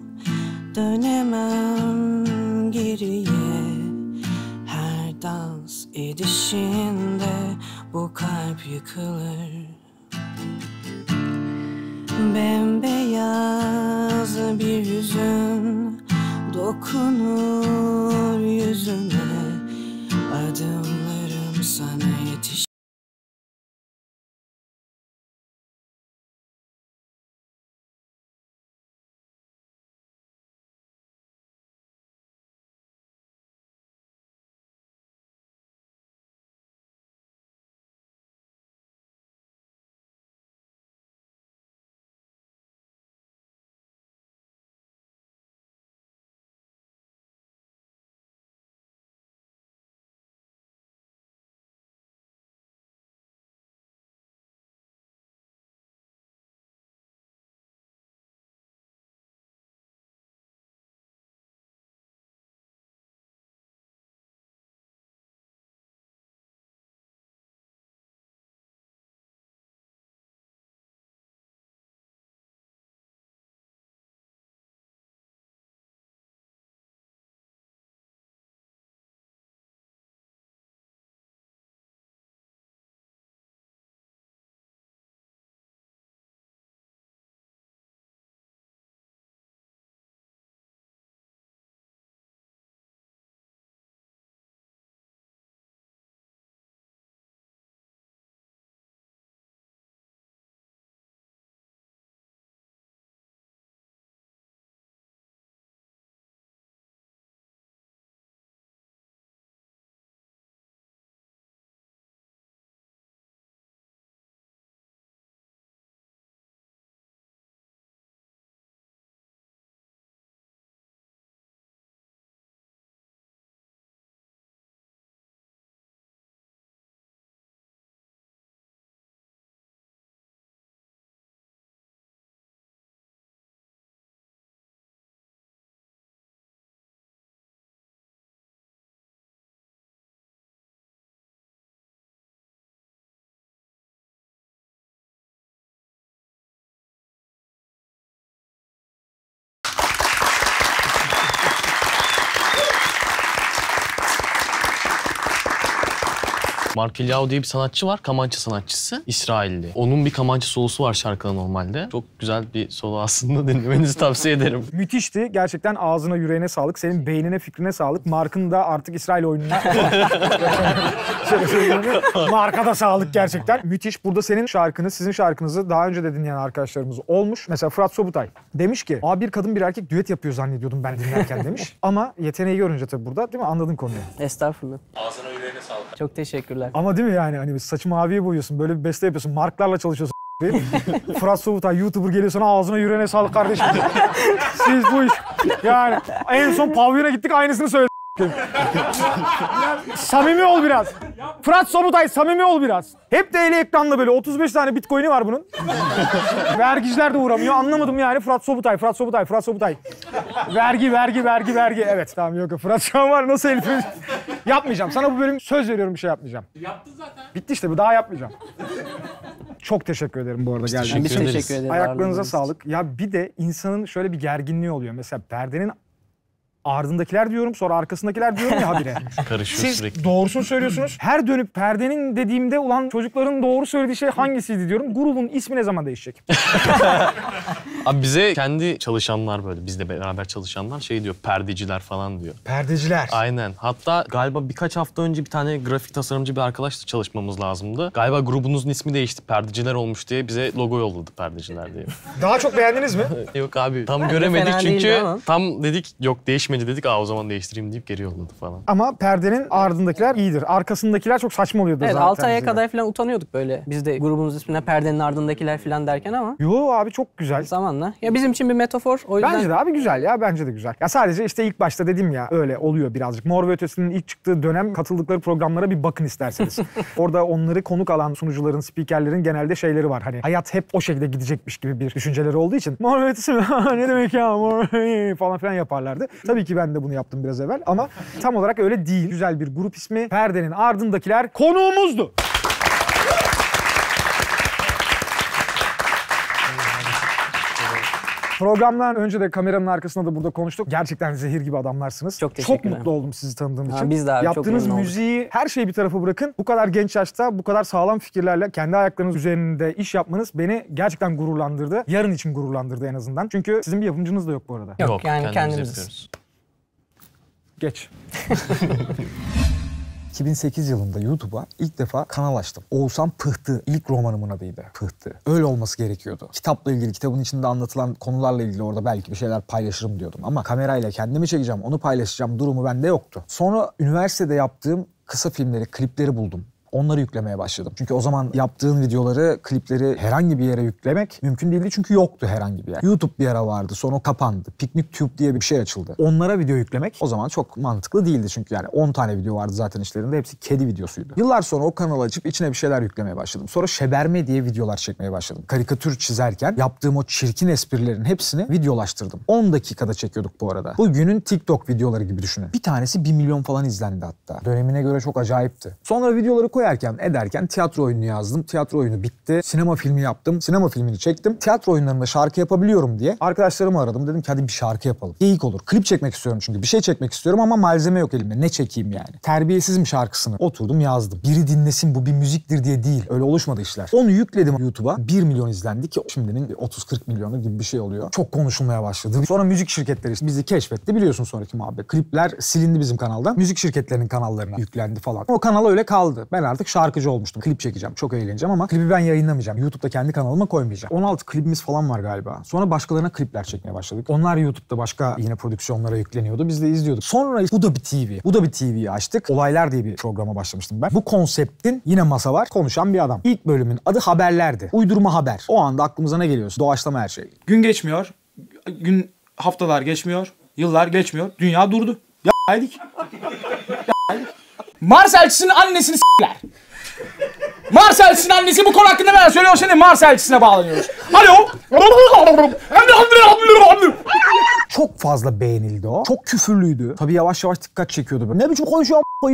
dönemem geriye. Her dans edişinde bu kalp yıkılır. Bembeyaz bir yüzün dokunur yüzüme. Adımlarım sana yetiş. Mark Eliyahu diye bir sanatçı var. Kamança sanatçısı. İsrailli. Onun bir kamança solosu var şarkıda normalde. Çok güzel bir solo aslında. Dinlemenizi tavsiye ederim. Müthişti. Gerçekten ağzına yüreğine sağlık. Senin beynine fikrine sağlık. Mark'ın da artık İsrail oyununa... Mark'a da sağlık gerçekten. Müthiş. Burada senin şarkını, sizin şarkınızı daha önce de dinleyen arkadaşlarımız olmuş. Mesela Fırat Sobutay demiş ki bir kadın bir erkek düet yapıyor zannediyordum ben dinlerken demiş. Ama yeteneği görünce tabii burada değil mi? Anladın konuyu. Estağfurullah. Ağzına yüreğine sağlık. Çok teşekkürler. Ama değil mi yani hani saçı maviye boyuyorsun, böyle bir beste yapıyorsun, marklarla çalışıyorsun. Fırat Sobutay YouTuber geliyor sana ağzına yüreğine sağlık kardeşim. Siz bu iş yani en son pavyona gittik aynısını söyledik. Samimi ol biraz. Fırat Sobutay samimi ol biraz. Hep de eli ekranda böyle 35 tane bitcoin'i var bunun. Vergiciler de uğramıyor. Anlamadım yani Fırat Sobutay. Vergi. Evet tamam yok Fırat şu an var nasıl Elif? Yapmayacağım. Sana bu bölüm söz veriyorum bir şey yapmayacağım. Yaptın zaten. Bitti işte bu daha yapmayacağım. Çok teşekkür ederim bu arada geldiğiniz için. Biz teşekkür ederiz. Ayaklarınıza sağlık. Ya bir de insanın şöyle bir gerginliği oluyor. Mesela perdenin ardındakiler diyorum, sonra arkasındakiler diyorum ya habire. Karışıyor Siz sürekli. doğrusunu söylüyorsunuz. Her dönüp perdenin dediğimde ulan çocukların doğru söylediği şey hangisiydi diyorum. Grubun ismi ne zaman değişecek? Abi bize kendi çalışanlar böyle bizle beraber çalışanlar şey diyor, perdeciler falan diyor. Perdeciler. Aynen. Hatta galiba birkaç hafta önce bir tane grafik tasarımcı bir arkadaşla çalışmamız lazımdı. Galiba grubunuzun ismi değişti, perdeciler olmuş diye bize logo yolladı perdeciler diye. Daha çok beğendiniz mi? Yok abi tam göremedik çünkü tam dedik yok değişmedi dedik o zaman değiştireyim deyip geri yolladı falan. Ama perdenin ardındakiler iyidir. Arkasındakiler çok saçma oluyordu Evet zaten. 6 aya kadar falan utanıyorduk böyle. Biz de grubumuz ismine perdenin ardındakiler falan derken ama. Yo abi çok güzel. Zamanla. Ya bizim için bir metafor o yüzden. Bence de abi güzel ya bence de güzel. Ya sadece işte ilk başta dedim ya öyle oluyor birazcık. Mor ve Ötesi'nin ilk çıktığı dönem katıldıkları programlara bir bakın isterseniz. Orada onları konuk alan sunucuların, spikerlerin genelde şeyleri var. Hani hayat hep o şekilde gidecekmiş gibi bir düşünceleri olduğu için. Mor ve Ötesi mi? Ne demek ya? Mor falan filan yaparlardı. Tabii ki ben de bunu yaptım biraz evvel ama tam olarak öyle değil. Güzel bir grup ismi. Perdenin ardındakiler konuğumuzdu. Programdan önce de kameranın arkasında da burada konuştuk. Gerçekten zehir gibi adamlarsınız. Çok teşekkürler. Çok mutlu oldum sizi tanıdığım için. Biz de abi Yaptığınız çok müziği, her şeyi bir tarafa bırakın. Bu kadar genç yaşta, bu kadar sağlam fikirlerle kendi ayaklarınız üzerinde iş yapmanız beni gerçekten gururlandırdı. Yarın için gururlandırdı en azından. Çünkü sizin bir yapımcınız da yok bu arada. Yok yani kendimiz. Geç. 2008 yılında YouTube'a ilk defa kanal açtım. Oğuzhan Pıhtı. İlk romanımın adıydı. Pıhtı. Öyle olması gerekiyordu. Kitapla ilgili, kitabın içinde anlatılan konularla ilgili orada belki bir şeyler paylaşırım diyordum. Ama kamerayla kendimi çekeceğim, onu paylaşacağım durumu bende yoktu. Sonra üniversitede yaptığım kısa filmleri, klipleri buldum. Onları yüklemeye başladım. Çünkü o zaman yaptığın videoları, klipleri herhangi bir yere yüklemek mümkün değildi çünkü yoktu herhangi bir yer. YouTube bir ara vardı, sonra kapandı. PicnicTube diye bir şey açıldı. Onlara video yüklemek o zaman çok mantıklı değildi çünkü yani 10 tane video vardı zaten içlerinde, hepsi kedi videosuydu. Yıllar sonra o kanalı açıp içine bir şeyler yüklemeye başladım. Sonra Şeberme diye videolar çekmeye başladım. Karikatür çizerken yaptığım o çirkin esprilerin hepsini videolaştırdım. 10 dakikada çekiyorduk bu arada. Bugünün TikTok videoları gibi düşünün. Bir tanesi 1 milyon falan izlendi hatta. Dönemine göre çok acayipti. Sonra videoları ederken tiyatro oyunu yazdım. Tiyatro oyunu bitti. Sinema filmi yaptım. Sinema filmini çektim. Tiyatro oyunlarında şarkı yapabiliyorum diye arkadaşlarımı aradım. Dedim ki hadi bir şarkı yapalım. Geyik olur. Klip çekmek istiyorum çünkü. Bir şey çekmek istiyorum ama malzeme yok elimde. Ne çekeyim yani? Terbiyesizim şarkısını. Oturdum yazdım. Biri dinlesin bu bir müziktir diye değil. Öyle oluşmadı işler. Onu yükledim YouTube'a. 1 milyon izlendi ki şimdinin 30-40 milyonu gibi bir şey oluyor. Çok konuşulmaya başladı. Sonra müzik şirketleri bizi keşfetti. Biliyorsun sonraki muhabbet. Klipler silindi bizim kanaldan. Müzik şirketlerinin kanallarına yüklendi falan. O kanal öyle kaldı. Ben artık şarkıcı olmuştum. Klip çekeceğim. Çok eğleneceğim ama klibi ben yayınlamayacağım. YouTube'da kendi kanalıma koymayacağım. 16 klibimiz falan var galiba. Sonra başkalarına klipler çekmeye başladık. Onlar YouTube'da başka yine prodüksiyonlara yükleniyordu. Biz de izliyorduk. Sonra Bu da bir TV. Bu da bir TV'yi açtık. Olaylar diye bir programa başlamıştım ben. Bu konseptin yine masa var. Konuşan bir adam. İlk bölümün adı Haberlerdi. Uydurma haber. O anda aklımıza ne geliyorsa. Doğaçlama her şey. Gün geçmiyor. Haftalar geçmiyor. Yıllar geçmiyor. Dünya durdu. Haydik. Mars elçisinin annesini s**ler. Mars elçisinin annesi bu konu hakkında neler söylüyor? Şimdi Mars elçisine bağlanıyoruz. Alo. Çok fazla beğenildi o. Çok küfürlüydü. Tabii yavaş yavaş dikkat çekiyordu. Ne biçim konuşuyor a**ayım ya?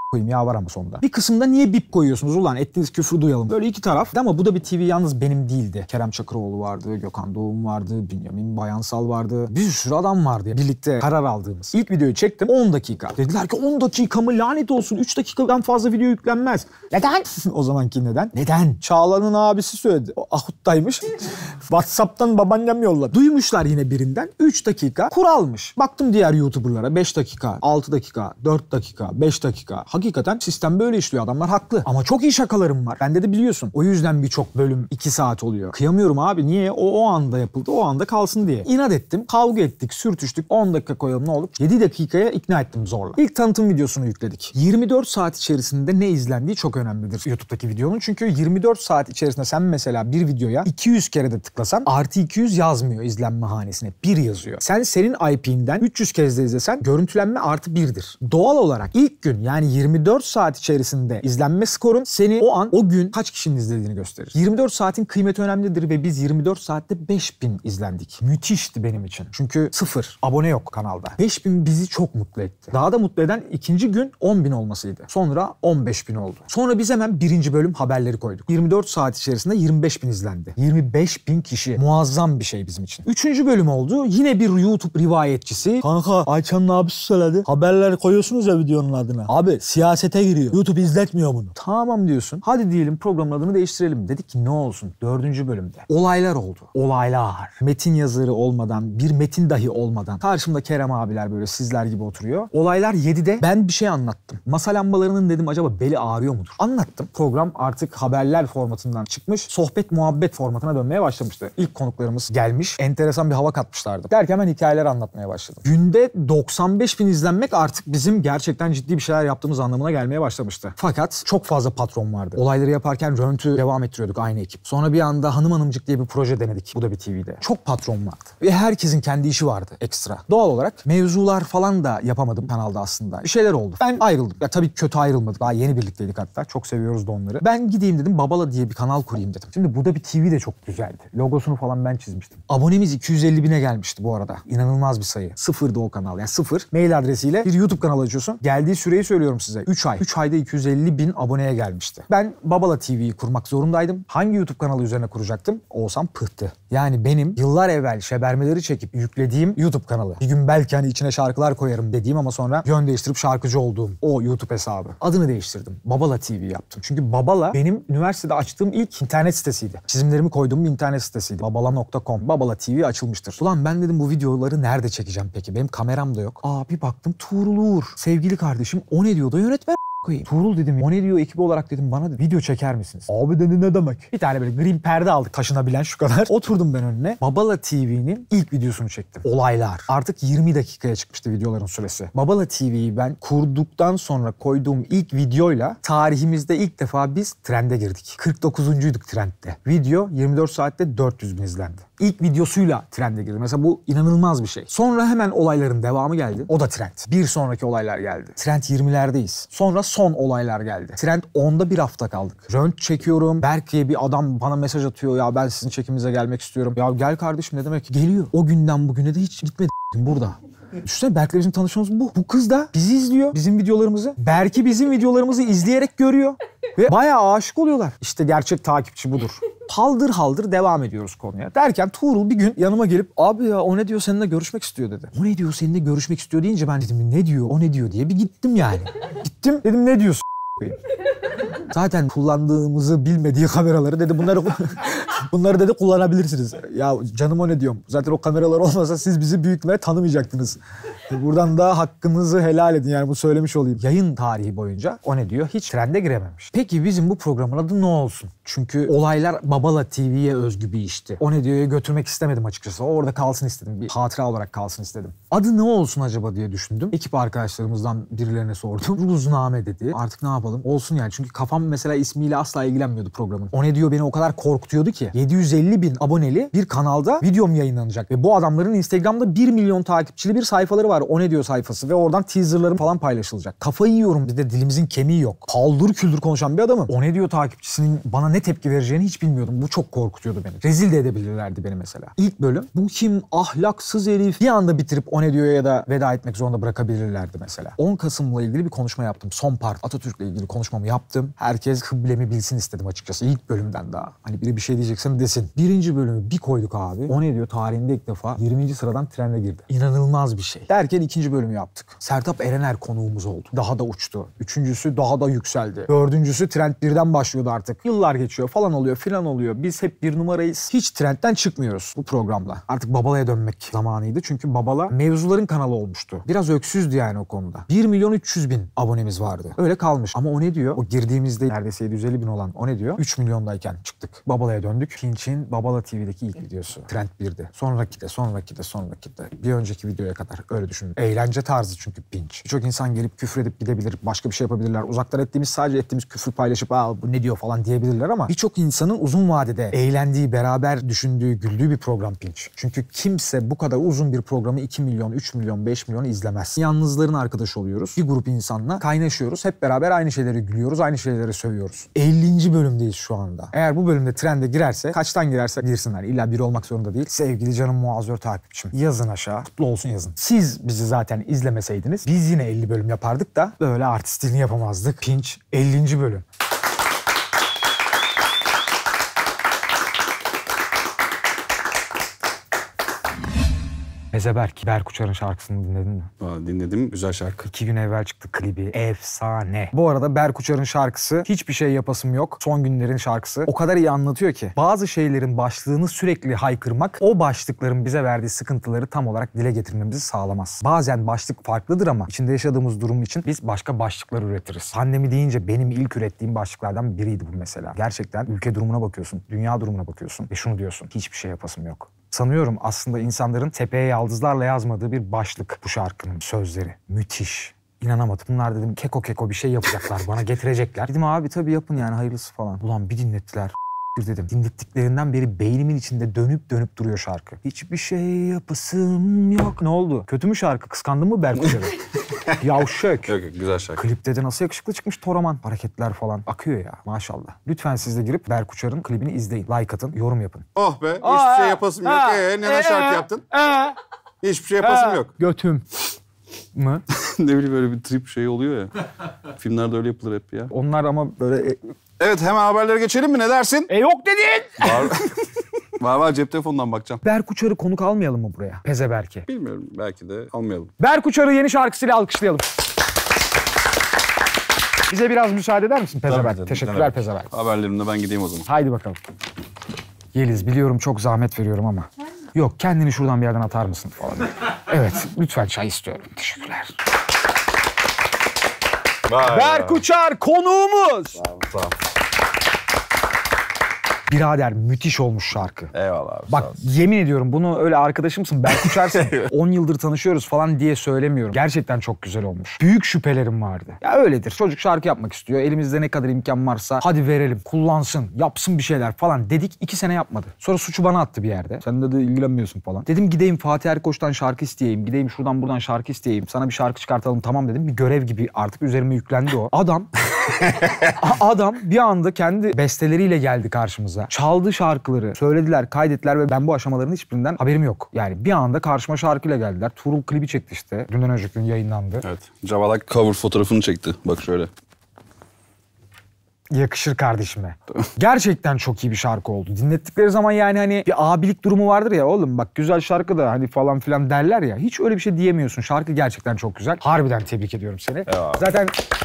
koyayım ya var ama sonunda. Bir kısımda niye bip koyuyorsunuz ulan ettiğiniz küfrü duyalım. Böyle iki taraf. Ama bu da bir TV yalnız benim değildi. Kerem Çakıroğlu vardı, Gökhan Doğum vardı, Bünyamin Bayansal vardı. Bir sürü adam vardı. Birlikte karar aldığımız. İlk videoyu çektim 10 dakika. Dediler ki 10 dakika mı lanet olsun 3 dakikadan fazla video yüklenmez. Neden? O zamanki neden? Neden? Çağla'nın abisi söyledi. O Ahut'taymış. WhatsApp'tan babaannem yolladı. Duymuşlar yine birinden 3 dakika kuralmış. Baktım diğer YouTuber'lara 5 dakika, 6 dakika, 4 dakika, 5 dakika. Hakikaten sistem böyle işliyor. Adamlar haklı. Ama çok iyi şakalarım var. Bende de biliyorsun. O yüzden birçok bölüm 2 saat oluyor. Kıyamıyorum abi. Niye? O anda yapıldı. O anda kalsın diye. İnat ettim. Kavga ettik. Sürtüştük. 10 dakika koyalım ne olur. 7 dakikaya ikna ettim zorla. İlk tanıtım videosunu yükledik. 24 saat içerisinde ne izlendiği çok önemlidir YouTube'daki videonun. Çünkü 24 saat içerisinde sen mesela bir videoya 200 kere de tıklasan artı 200 yazmıyor izlenme hanesine. 1 yazıyor. Senin IP'nden 300 kez de izlesen görüntülenme artı 1'dir. Doğal olarak ilk gün yani 24 saat içerisinde izlenme skorun seni o an o gün kaç kişinin izlediğini gösterir. 24 saatin kıymeti önemlidir ve biz 24 saatte 5000 izlendik. Müthişti benim için. Çünkü 0 abone yok kanalda. 5000 bizi çok mutlu etti. Daha da mutlu eden ikinci gün 10.000 olmasıydı. Sonra 15.000 oldu. Sonra biz hemen birinci bölüm haberleri koyduk. 24 saat içerisinde 25.000 izlendi. 25.000 kişi. Muazzam bir şey bizim için. Üçüncü bölüm oldu. Yine bir YouTube rivayetçisi. Kanka Ayça'nın abisi söyledi. Haberleri koyuyorsunuz ya videonun adına. Abi siyasete giriyor. YouTube izletmiyor bunu. Tamam diyorsun. Hadi diyelim programın adını değiştirelim. Dedik ki ne olsun? 4. bölümde. Olaylar oldu. Olaylar. Metin yazarı olmadan, bir metin dahi olmadan. Karşımda Kerem abiler böyle sizler gibi oturuyor. Olaylar 7'de ben bir şey anlattım. Masa lambalarının dedim acaba beli ağrıyor mudur? Anlattım. Program artık haberler formatından çıkmış. Sohbet muhabbet formatına dönmeye başlamıştı. İlk konuklarımız gelmiş. Enteresan bir hava katmışlardı. Derken ben hikayeler anlatmaya başladım. Günde 95.000 izlenmek artık bizim gerçekten ciddi bir şeyler yaptığımız anlamına gelmeye başlamıştı. Fakat çok fazla patron vardı. Olayları yaparken röntü devam ettiriyorduk aynı ekip. Sonra bir anda Hanım Hanımcık diye bir proje denedik. Bu da bir TV'de. Çok patron vardı. Ve herkesin kendi işi vardı ekstra. Doğal olarak mevzular falan da yapamadım kanalda aslında. Bir şeyler oldu. Ben ayrıldım. Ya tabii kötü ayrılmadık. Daha yeni birlikteydik hatta. Çok seviyoruz da onları. Ben gideyim dedim Babala diye bir kanal kurayım dedim. Şimdi bu da bir TV de çok güzeldi. Logosunu falan ben çizmiştim. Abonemiz 250.000'e gelmişti bu arada. İnanılmaz bir sayı. Sıfırdı o kanal. Yani 0. Mail adresiyle bir YouTube kanalı açıyorsun. Geldiği süreyi söylüyorum size. 3 ay. 3 ayda 250.000 aboneye gelmişti. Ben Babala TV'yi kurmak zorundaydım. Hangi YouTube kanalı üzerine kuracaktım? Oğuzhan Pıhtı. Yani benim yıllar evvel şebermeleri çekip yüklediğim YouTube kanalı. Bir gün belki hani içine şarkılar koyarım dediğim ama sonra yön değiştirip şarkıcı olduğum o YouTube hesabı. Adını değiştirdim. Babala TV yaptım. Çünkü Babala benim üniversitede açtığım ilk internet sitesiydi. Çizimlerimi koyduğum bir internet sitesiydi. Babala.com. Babala TV açılmıştır. Ulan ben dedim bu videoları nerede çekeceğim peki? Benim kameram da yok. Bir baktım Tuğrul Uğur. Sevgili kardeşim o ne diyordu? Yönetmen koyayım. Tuğrul dedim o ne diyor ekibi olarak dedim bana dedi, video çeker misiniz? Abi dedi ne demek? Bir tane böyle green perde aldık taşınabilen şu kadar. Oturdum ben önüne. Babala TV'nin ilk videosunu çektim. Olaylar. Artık 20 dakikaya çıkmıştı videoların süresi. Babala TV'yi ben kurduktan sonra koyduğum ilk videoyla tarihimizde ilk defa biz trende girdik. 49'uncuyduk trendde. Video 24 saatte 400.000 izlendi. İlk videosuyla trende girdi. Mesela bu inanılmaz bir şey. Sonra hemen olayların devamı geldi. O da trend. Bir sonraki olaylar geldi. Trend 20'lerdeyiz. Sonra son olaylar geldi. Trend 10'da bir hafta kaldık. Rönt çekiyorum. Berk diye bir adam bana mesaj atıyor. Ya ben sizin çekiminize gelmek istiyorum. Ya gel kardeşim ne demek? Geliyor. O günden bugüne de hiç gitmedi burada. Düşünsene Berk'le bizim tanışmamız bu. Bu kız da bizi izliyor. Bizim videolarımızı. Berk'i bizim videolarımızı izleyerek görüyor. Ve bayağı aşık oluyorlar. İşte gerçek takipçi budur. Haldır haldır devam ediyoruz konuya. Derken Tuğrul bir gün yanıma gelip abi ya o ne diyor seninle görüşmek istiyor dedi. O ne diyor seninle görüşmek istiyor deyince ben dedim ne diyor o ne diyor diye bir gittim yani. Gittim dedim ne diyorsun Zaten kullandığımızı bilmediği kameraları dedi bunları dedi kullanabilirsiniz. Ya canım o ne diyorum. Zaten o kameralar olmasa siz bizi büyük ihtimalle tanımayacaktınız. Buradan da hakkınızı helal edin yani bu söylemiş olayım. Yayın tarihi boyunca o ne diyor? Hiç trende girememiş. Peki bizim bu programın adı ne olsun? Çünkü olaylar Babala TV'ye özgü bir işti. O ne diyor'ya götürmek istemedim açıkçası. O orada kalsın istedim. Bir hatıra olarak kalsın istedim. Adı ne olsun acaba diye düşündüm. Ekip arkadaşlarımızdan birilerine sordum. Ruzname dedi. Artık ne yapalım? Olsun yani çünkü kafam mesela ismiyle asla ilgilenmiyordu programın. O ne diyor beni o kadar korkutuyordu ki. 750.000 aboneli bir kanalda videom yayınlanacak. Ve bu adamların Instagram'da 1 milyon takipçili bir sayfaları var. O ne diyor sayfası ve oradan teaserlarım falan paylaşılacak. Kafayı yiyorum. Bir de dilimizin kemiği yok. Paldır küldür konuşan bir adamım. O ne diyor takipçisinin bana ne tepki vereceğini hiç bilmiyordum. Bu çok korkutuyordu beni. Rezil de edebilirlerdi beni mesela. İlk bölüm bu kim ahlaksız herif bir anda bitirip o ne diyor ya da veda etmek zorunda bırakabilirlerdi mesela. 10 Kasım'la ilgili bir konuşma yaptım. Son part Atatürk'le ilgili konuşmamı yaptım. Herkes kıblemi bilsin istedim açıkçası. İlk bölümden daha. Hani biri bir şey diyecekse desin. Birinci bölümü bir koyduk abi. O ne diyor tarihinde ilk defa 20. sıradan trende girdi. İnanılmaz bir şey. Derken ikinci bölümü yaptık. Sertab Erener konuğumuz oldu. Daha da uçtu. Üçüncüsü daha da yükseldi. Dördüncüsü trend birden başlıyordu artık. Yıllar geçiyor falan oluyor filan oluyor. Biz hep bir numarayız. Hiç trendten çıkmıyoruz bu programla. Artık Babala'ya dönmek zamanıydı. Çünkü Babala mevzuların kanalı olmuştu. Biraz öksüzdü yani o konuda. 1.300.000 abonemiz vardı. Öyle kalmış. Ama o ne diyor? O girdiğimizde neredeyse 750.000 olan o ne diyor? 3 milyondayken çıktık. Babala'ya döndük. Pinç'in Babala TV'deki ilk videosu. Trend 1'de. Sonraki de. Bir önceki videoya kadar. Öyle düşünün. Eğlence tarzı çünkü Pinç. Birçok insan gelip küfür edip gidebilir. Başka bir şey yapabilirler. Uzaktan sadece ettiğimiz küfür paylaşıp bu ne diyor falan diyebilirler ama birçok insanın uzun vadede eğlendiği, beraber düşündüğü, güldüğü bir program Pinç. Çünkü kimse bu kadar uzun bir programı 2 milyon, 3 milyon, 5 milyon izlemez. Yalnızların arkadaşı oluyoruz. Bir grup insanla kaynaşıyoruz. Hep beraber aynı şeyleri gülüyoruz, aynı şeyleri sövüyoruz. 50. bölümdeyiz şu anda. Eğer bu bölümde trende girerse, kaçtan girerse girsinler. İlla biri olmak zorunda değil. Sevgili canım muazzör takipçim. Yazın aşağı. Mutlu olsun yazın. Siz bizi zaten izlemeseydiniz biz yine 50 bölüm yapardık da böyle artistliğini yapamazdık. Pinç 50. bölüm. Pezeberk, Berk Uçar'ın şarkısını dinledin mi? Dinledim. Güzel şarkı. 2 gün evvel çıktı klibi. Efsane. Bu arada Berk Uçar'ın şarkısı hiçbir şey yapasım yok. Son günlerin şarkısı. O kadar iyi anlatıyor ki. Bazı şeylerin başlığını sürekli haykırmak o başlıkların bize verdiği sıkıntıları tam olarak dile getirmemizi sağlamaz. Bazen başlık farklıdır ama içinde yaşadığımız durum için biz başka başlıklar üretiriz. Pandemi deyince benim ilk ürettiğim başlıklardan biriydi bu mesela. Gerçekten ülke durumuna bakıyorsun, dünya durumuna bakıyorsun ve şunu diyorsun. Hiçbir şey yapasım yok. Sanıyorum aslında insanların tepeye yaldızlarla yazmadığı bir başlık bu şarkının sözleri. Müthiş. İnanamadım. Bunlar dedim keko bir şey yapacaklar bana getirecekler. Dedim abi tabii yapın yani hayırlısı falan. Ulan bir dinlettiler. Dedim. Dinlettiklerinden beri beynimin içinde dönüp duruyor şarkı. Hiçbir şey yapasım yok. Ne oldu? Kötü mü şarkı? Kıskandın mı Berk Uçar'ı? Yavşak. Yok güzel şarkı. Klipte de nasıl yakışıklı çıkmış Toraman. Hareketler falan. Akıyor ya maşallah. Lütfen siz de girip Berk Uçar'ın klibini izleyin. Like atın, yorum yapın. Oh be. Hiçbir şey yapasım yok. Neden şarkı yaptın? Hiçbir şey yapasım yok. Götüm. Mı? Ne bileyim böyle bir trip şey oluyor ya. Filmlerde öyle yapılır hep ya. Onlar ama böyle... Evet hemen haberlere geçelim mi? Ne dersin? Yok dedin. Var cep telefonundan bakacağım. Berk Uçar'ı konuk almayalım mı buraya? Pezeberk'e. Bilmiyorum belki de almayalım. Berk Uçar'ı yeni şarkısıyla alkışlayalım. Bize biraz müsaade eder misin Pezeberk? Teşekkürler Pezeberk. Haberlerimle ben gideyim o zaman. Haydi bakalım. Yeliz biliyorum çok zahmet veriyorum ama. Yok kendini şuradan bir yerden atar mısın falan. Evet lütfen çay istiyorum. Teşekkürler. Berk Uçar konuğumuz. Sağ ol. Birader müthiş olmuş şarkı. Eyvallah abi. Bak yemin ediyorum bunu öyle arkadaşımsın Berk Uçarsın 10 yıldır tanışıyoruz falan diye söylemiyorum. Gerçekten çok güzel olmuş. Büyük şüphelerim vardı. Ya öyledir. Çocuk şarkı yapmak istiyor. Elimizde ne kadar imkan varsa hadi verelim. Kullansın. Yapsın bir şeyler falan dedik. 2 sene yapmadı. Sonra suçu bana attı bir yerde. Sen de ilgilenmiyorsun falan. Dedim gideyim Fatih Erkoç'tan şarkı isteyeyim. Gideyim şuradan buradan şarkı isteyeyim. Sana bir şarkı çıkartalım tamam dedim. Bir görev gibi artık üzerime yüklendi o. Adam bir anda kendi besteleriyle geldi karşımıza. Çaldı şarkıları, söylediler, kaydettiler ve ben bu aşamaların hiçbirinden haberim yok. Yani bir anda karşıma şarkıyla geldiler. Tuğrul klibi çekti işte. Dünden önceki gün yayınlandı. Evet. Cavalak cover fotoğrafını çekti. Bak şöyle. Yakışır kardeşime. Gerçekten çok iyi bir şarkı oldu. Dinlettikleri zaman yani hani bir abilik durumu vardır ya oğlum bak güzel şarkı da hani falan filan derler ya. Hiç öyle bir şey diyemiyorsun. Şarkı gerçekten çok güzel. Harbiden tebrik ediyorum seni. Eyvallah. Zaten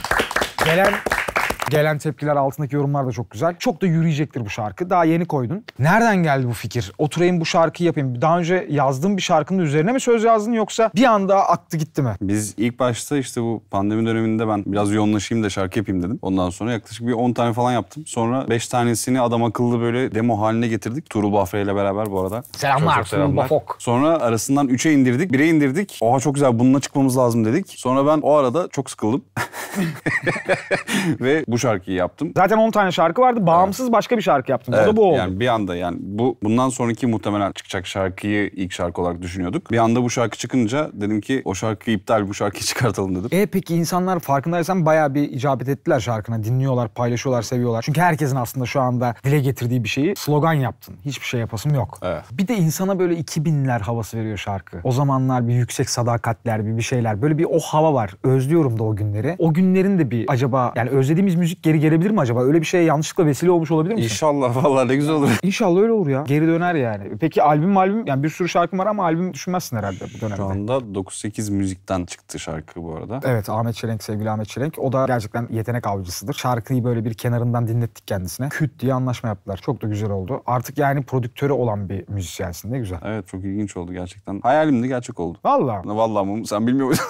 gelen tepkiler altındaki yorumlar da çok güzel. Çok da yürüyecektir bu şarkı. Daha yeni koydun. Nereden geldi bu fikir? Oturayım bu şarkıyı yapayım. Daha önce yazdığın bir şarkının üzerine mi söz yazdın yoksa bir anda aktı gitti mi? Biz ilk başta işte bu pandemi döneminde ben biraz yoğunlaşayım da şarkı yapayım dedim. Ondan sonra yaklaşık bir 10 tane falan yaptım. Sonra 5 tanesini adam akıllı böyle demo haline getirdik. Tuğrul Bafra ile beraber bu arada. Selamlar Tuğrul Bafok. Sonra arasından 3'e indirdik. 1'e indirdik. Oha çok güzel bununla çıkmamız lazım dedik. Sonra ben o arada çok sıkıldım. Ve bu bu şarkıyı yaptım. Zaten 10 tane şarkı vardı. Bağımsız başka bir şarkı yaptım. Evet, O da bu oldu. yani bir anda yani bundan sonraki muhtemelen çıkacak şarkıyı ilk şarkı olarak düşünüyorduk. Bir anda bu şarkı çıkınca dedim ki o şarkı iptal, bu şarkıyı çıkartalım dedim. Peki insanlar farkındaysan bayağı bir icabet ettiler şarkına. Dinliyorlar, paylaşıyorlar, seviyorlar. Çünkü herkesin aslında şu anda dile getirdiği bir şeyi slogan yaptın. Hiçbir şey yapasım yok. Evet. Bir de insana böyle 2000'ler havası veriyor şarkı. O zamanlar bir yüksek sadakatler, bir şeyler. Böyle bir o hava var. Özlüyorum da o günleri. O günlerin de bir acaba yani özlediğimiz müzik geri gelebilir mi acaba? Öyle bir şeye yanlışlıkla vesile olmuş olabilir mi? İnşallah, vallahi ne güzel olur. İnşallah öyle olur ya. Geri döner yani. Peki albüm yani bir sürü şarkım var ama albüm düşünmezsin herhalde bu dönemde. Şu anda 9-8 müzikten çıktı şarkı bu arada. Evet, Ahmet Çelenk, sevgili Ahmet Çelenk. O da gerçekten yetenek avcısıdır. Şarkıyı böyle bir kenarından dinlettik kendisine. Küt diye anlaşma yaptılar. Çok da güzel oldu. Artık yani prodüktörü olan bir müzisyensin. Ne güzel. Evet, çok ilginç oldu gerçekten. Hayalimdi, gerçek oldu. Vallahi. Vallahi ama sen bilmiyor musun?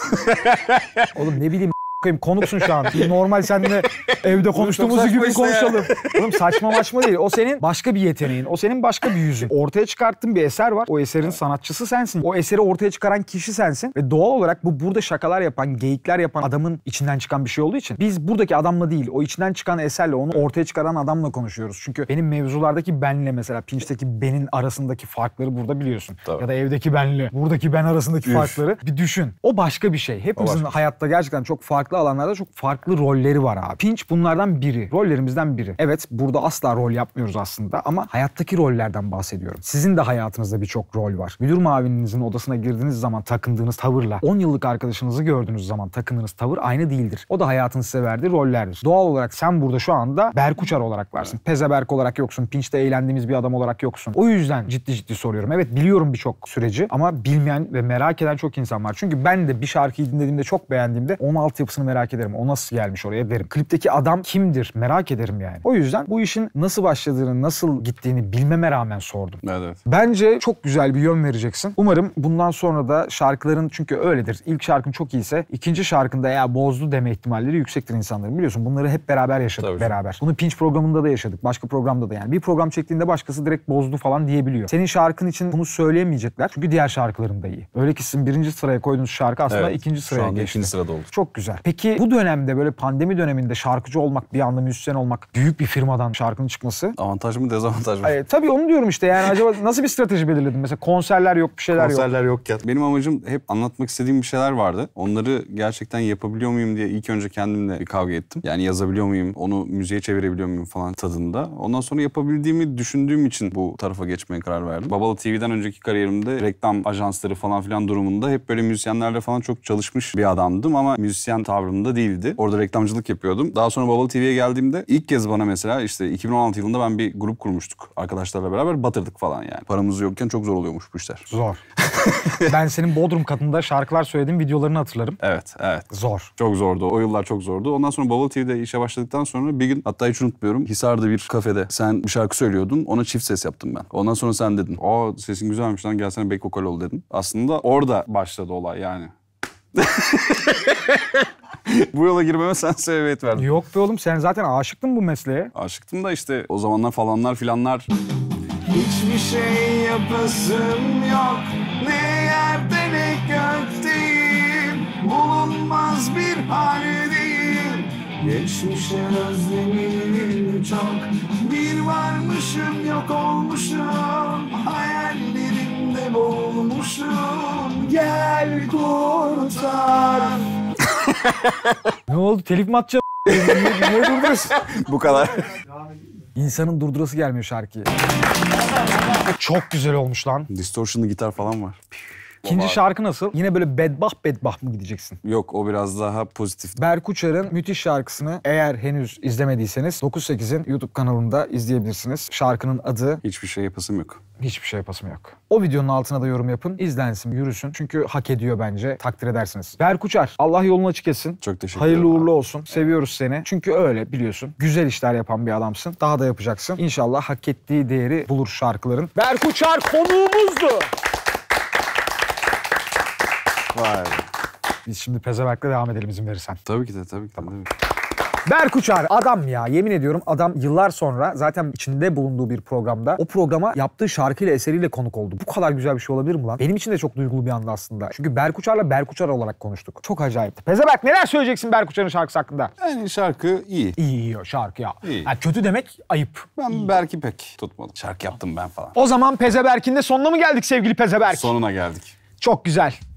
Oğlum ne bileyim konuksun şu an. Normal seninle evde konuştuğumuz gibi konuşalım. Oğlum saçma değil. O senin başka bir yeteneğin. O senin başka bir yüzün. Ortaya çıkarttığın bir eser var. O eserin sanatçısı sensin. O eseri ortaya çıkaran kişi sensin. Ve doğal olarak bu burada şakalar yapan, geyikler yapan adamın içinden çıkan bir şey olduğu için biz buradaki adamla değil, o içinden çıkan eserle, onu ortaya çıkaran adamla konuşuyoruz. Çünkü benim mevzulardaki benle mesela Pinç'teki benin arasındaki farkları burada biliyorsun. Tabii. Ya da evdeki benle buradaki ben arasındaki farkları bir düşün. O başka bir şey. Hepimizin hayatta gerçekten çok farklı alanlarda çok farklı rolleri var abi. Pinç bunlardan biri. Rollerimizden biri. Evet, burada asla rol yapmıyoruz aslında ama hayattaki rollerden bahsediyorum. Sizin de hayatınızda birçok rol var. Müdür muavininizin odasına girdiğiniz zaman takındığınız tavırla 10 yıllık arkadaşınızı gördüğünüz zaman takındığınız tavır aynı değildir. O da hayatın size verdiği rollerdir. Doğal olarak sen burada şu anda Berkuçar olarak varsın. Pezeberk olarak yoksun. Pinç'te eğlendiğimiz bir adam olarak yoksun. O yüzden ciddi soruyorum. Evet, biliyorum birçok süreci ama bilmeyen ve merak eden çok insan var. Çünkü ben de bir şarkıyı dinlediğimde, çok beğendiğimde onun altyapısını merak ederim. O nasıl gelmiş oraya derim. Klipteki adam kimdir merak ederim yani. O yüzden bu işin nasıl başladığını, nasıl gittiğini bilmeme rağmen sordum. Evet. Bence çok güzel bir yön vereceksin. Umarım bundan sonra da şarkıların, çünkü öyledir. İlk şarkın çok iyiyse ikinci şarkında ya bozdu deme ihtimalleri yüksektir insanların. Biliyorsun bunları hep beraber yaşadık. Tabii. Beraber. Bunu Pinç programında da yaşadık. Başka programda da yani. Bir program çektiğinde başkası direkt bozdu falan diyebiliyor. Senin şarkın için bunu söyleyemeyecekler. Çünkü diğer şarkıların da iyi. Öyle ki sizin birinci sıraya koyduğunuz şarkı aslında ikinci sıraya geçti. İkinci sırada oldu. Çok güzel. Peki bu dönemde böyle pandemi döneminde şarkıcı olmak, bir anda müzisyen olmak, büyük bir firmadan şarkının çıkması. Avantaj mı, dezavantaj mı? Tabii onu diyorum işte yani acaba nasıl bir strateji belirledin? Mesela konserler yok, bir şeyler yok. Konserler yok ya. Benim amacım hep anlatmak istediğim bir şeyler vardı. Onları gerçekten yapabiliyor muyum diye ilk önce kendimle bir kavga ettim. Yani yazabiliyor muyum, onu müziğe çevirebiliyor muyum falan tadında. Ondan sonra yapabildiğimi düşündüğüm için bu tarafa geçmeye karar verdim. Babalı TV'den önceki kariyerimde reklam ajansları falan filan durumunda hep böyle müzisyenlerle falan çok çalışmış bir adamdım ama müzisyen tavrımda değildi. Orada reklamcılık yapıyordum. Daha sonra Babalı TV'ye geldiğimde ilk kez bana mesela işte 2016 yılında ben bir grup kurmuştuk. Arkadaşlarla beraber batırdık falan yani. Paramız yokken çok zor oluyormuş bu işler. Zor. Ben senin Bodrum katında şarkılar söylediğim videolarını hatırlarım. Evet. Zor. Çok zordu. O yıllar çok zordu. Ondan sonra Babalı TV'de işe başladıktan sonra bir gün, hatta hiç unutmuyorum, Hisar'da bir kafede sen bir şarkı söylüyordun. Ona çift ses yaptım ben. Ondan sonra sen dedin, sesin güzelmiş lan, gelsene back vokal ol dedin. Aslında orada başladı olay yani. Bu yola girmeme sen sebebiyet verdin. Yok be oğlum, sen zaten aşıktın bu mesleğe. Aşıktım da işte o zamanlar falanlar filanlar. Hiçbir şey yapasım yok. Ne yerde ne gökteyim. Bulunmaz bir haldeyim. Geçmişe özlemim çok. Bir varmışım yok olmuşum. Hayallerimde boğulmuşum. Gel kurtar. Ne oldu? Telif mi atacağım? Niye durduruyorsun? Bu kadar. İnsanın durdurası gelmiyor şarkıyı. Çok güzel olmuş lan. Distortion'lı gitar falan var. İkinci şarkı nasıl? Yine böyle bedbah mı gideceksin? Yok, o biraz daha pozitif. Berkuçar'ın müthiş şarkısını eğer henüz izlemediyseniz 9-8'in YouTube kanalında izleyebilirsiniz. Şarkının adı... Hiçbir şey yapasım yok. Hiçbir şey yapasım yok. O videonun altına da yorum yapın. İzlensin, yürüsün. Çünkü hak ediyor bence. Takdir edersiniz. Berkuçar, Allah yolunu açık etsin. Çok teşekkür ederim. Hayırlı uğurlu olsun. Seviyoruz seni. Çünkü öyle biliyorsun. Güzel işler yapan bir adamsın. Daha da yapacaksın. İnşallah hak ettiği değeri bulur şarkıların. Berkuçar konuğumuzdu. Vay be. Biz şimdi Pezevenk'le devam edelim izin verirsen. Tabii ki de. Berk Uçar adam ya, yemin ediyorum adam yıllar sonra zaten içinde bulunduğu bir programda o programa yaptığı şarkıyla eseriyle konuk oldu. Bu kadar güzel bir şey olabilir mi lan? Benim için de çok duygulu bir anda aslında. Çünkü Berk Uçar'la Berk Uçar olarak konuştuk. Çok acayipti. Pezeberk neler söyleyeceksin Berk Uçar'ın şarkısı hakkında? Yani şarkı iyi. İyi o şarkı ya. İyi. Yani kötü demek ayıp. Ben Berk'i pek tutmadım. Şarkı yaptım ben falan. O zaman Pezeberk'in de sonuna mı geldik sevgili Pezeberk? Sonuna geldik. Çok güzel.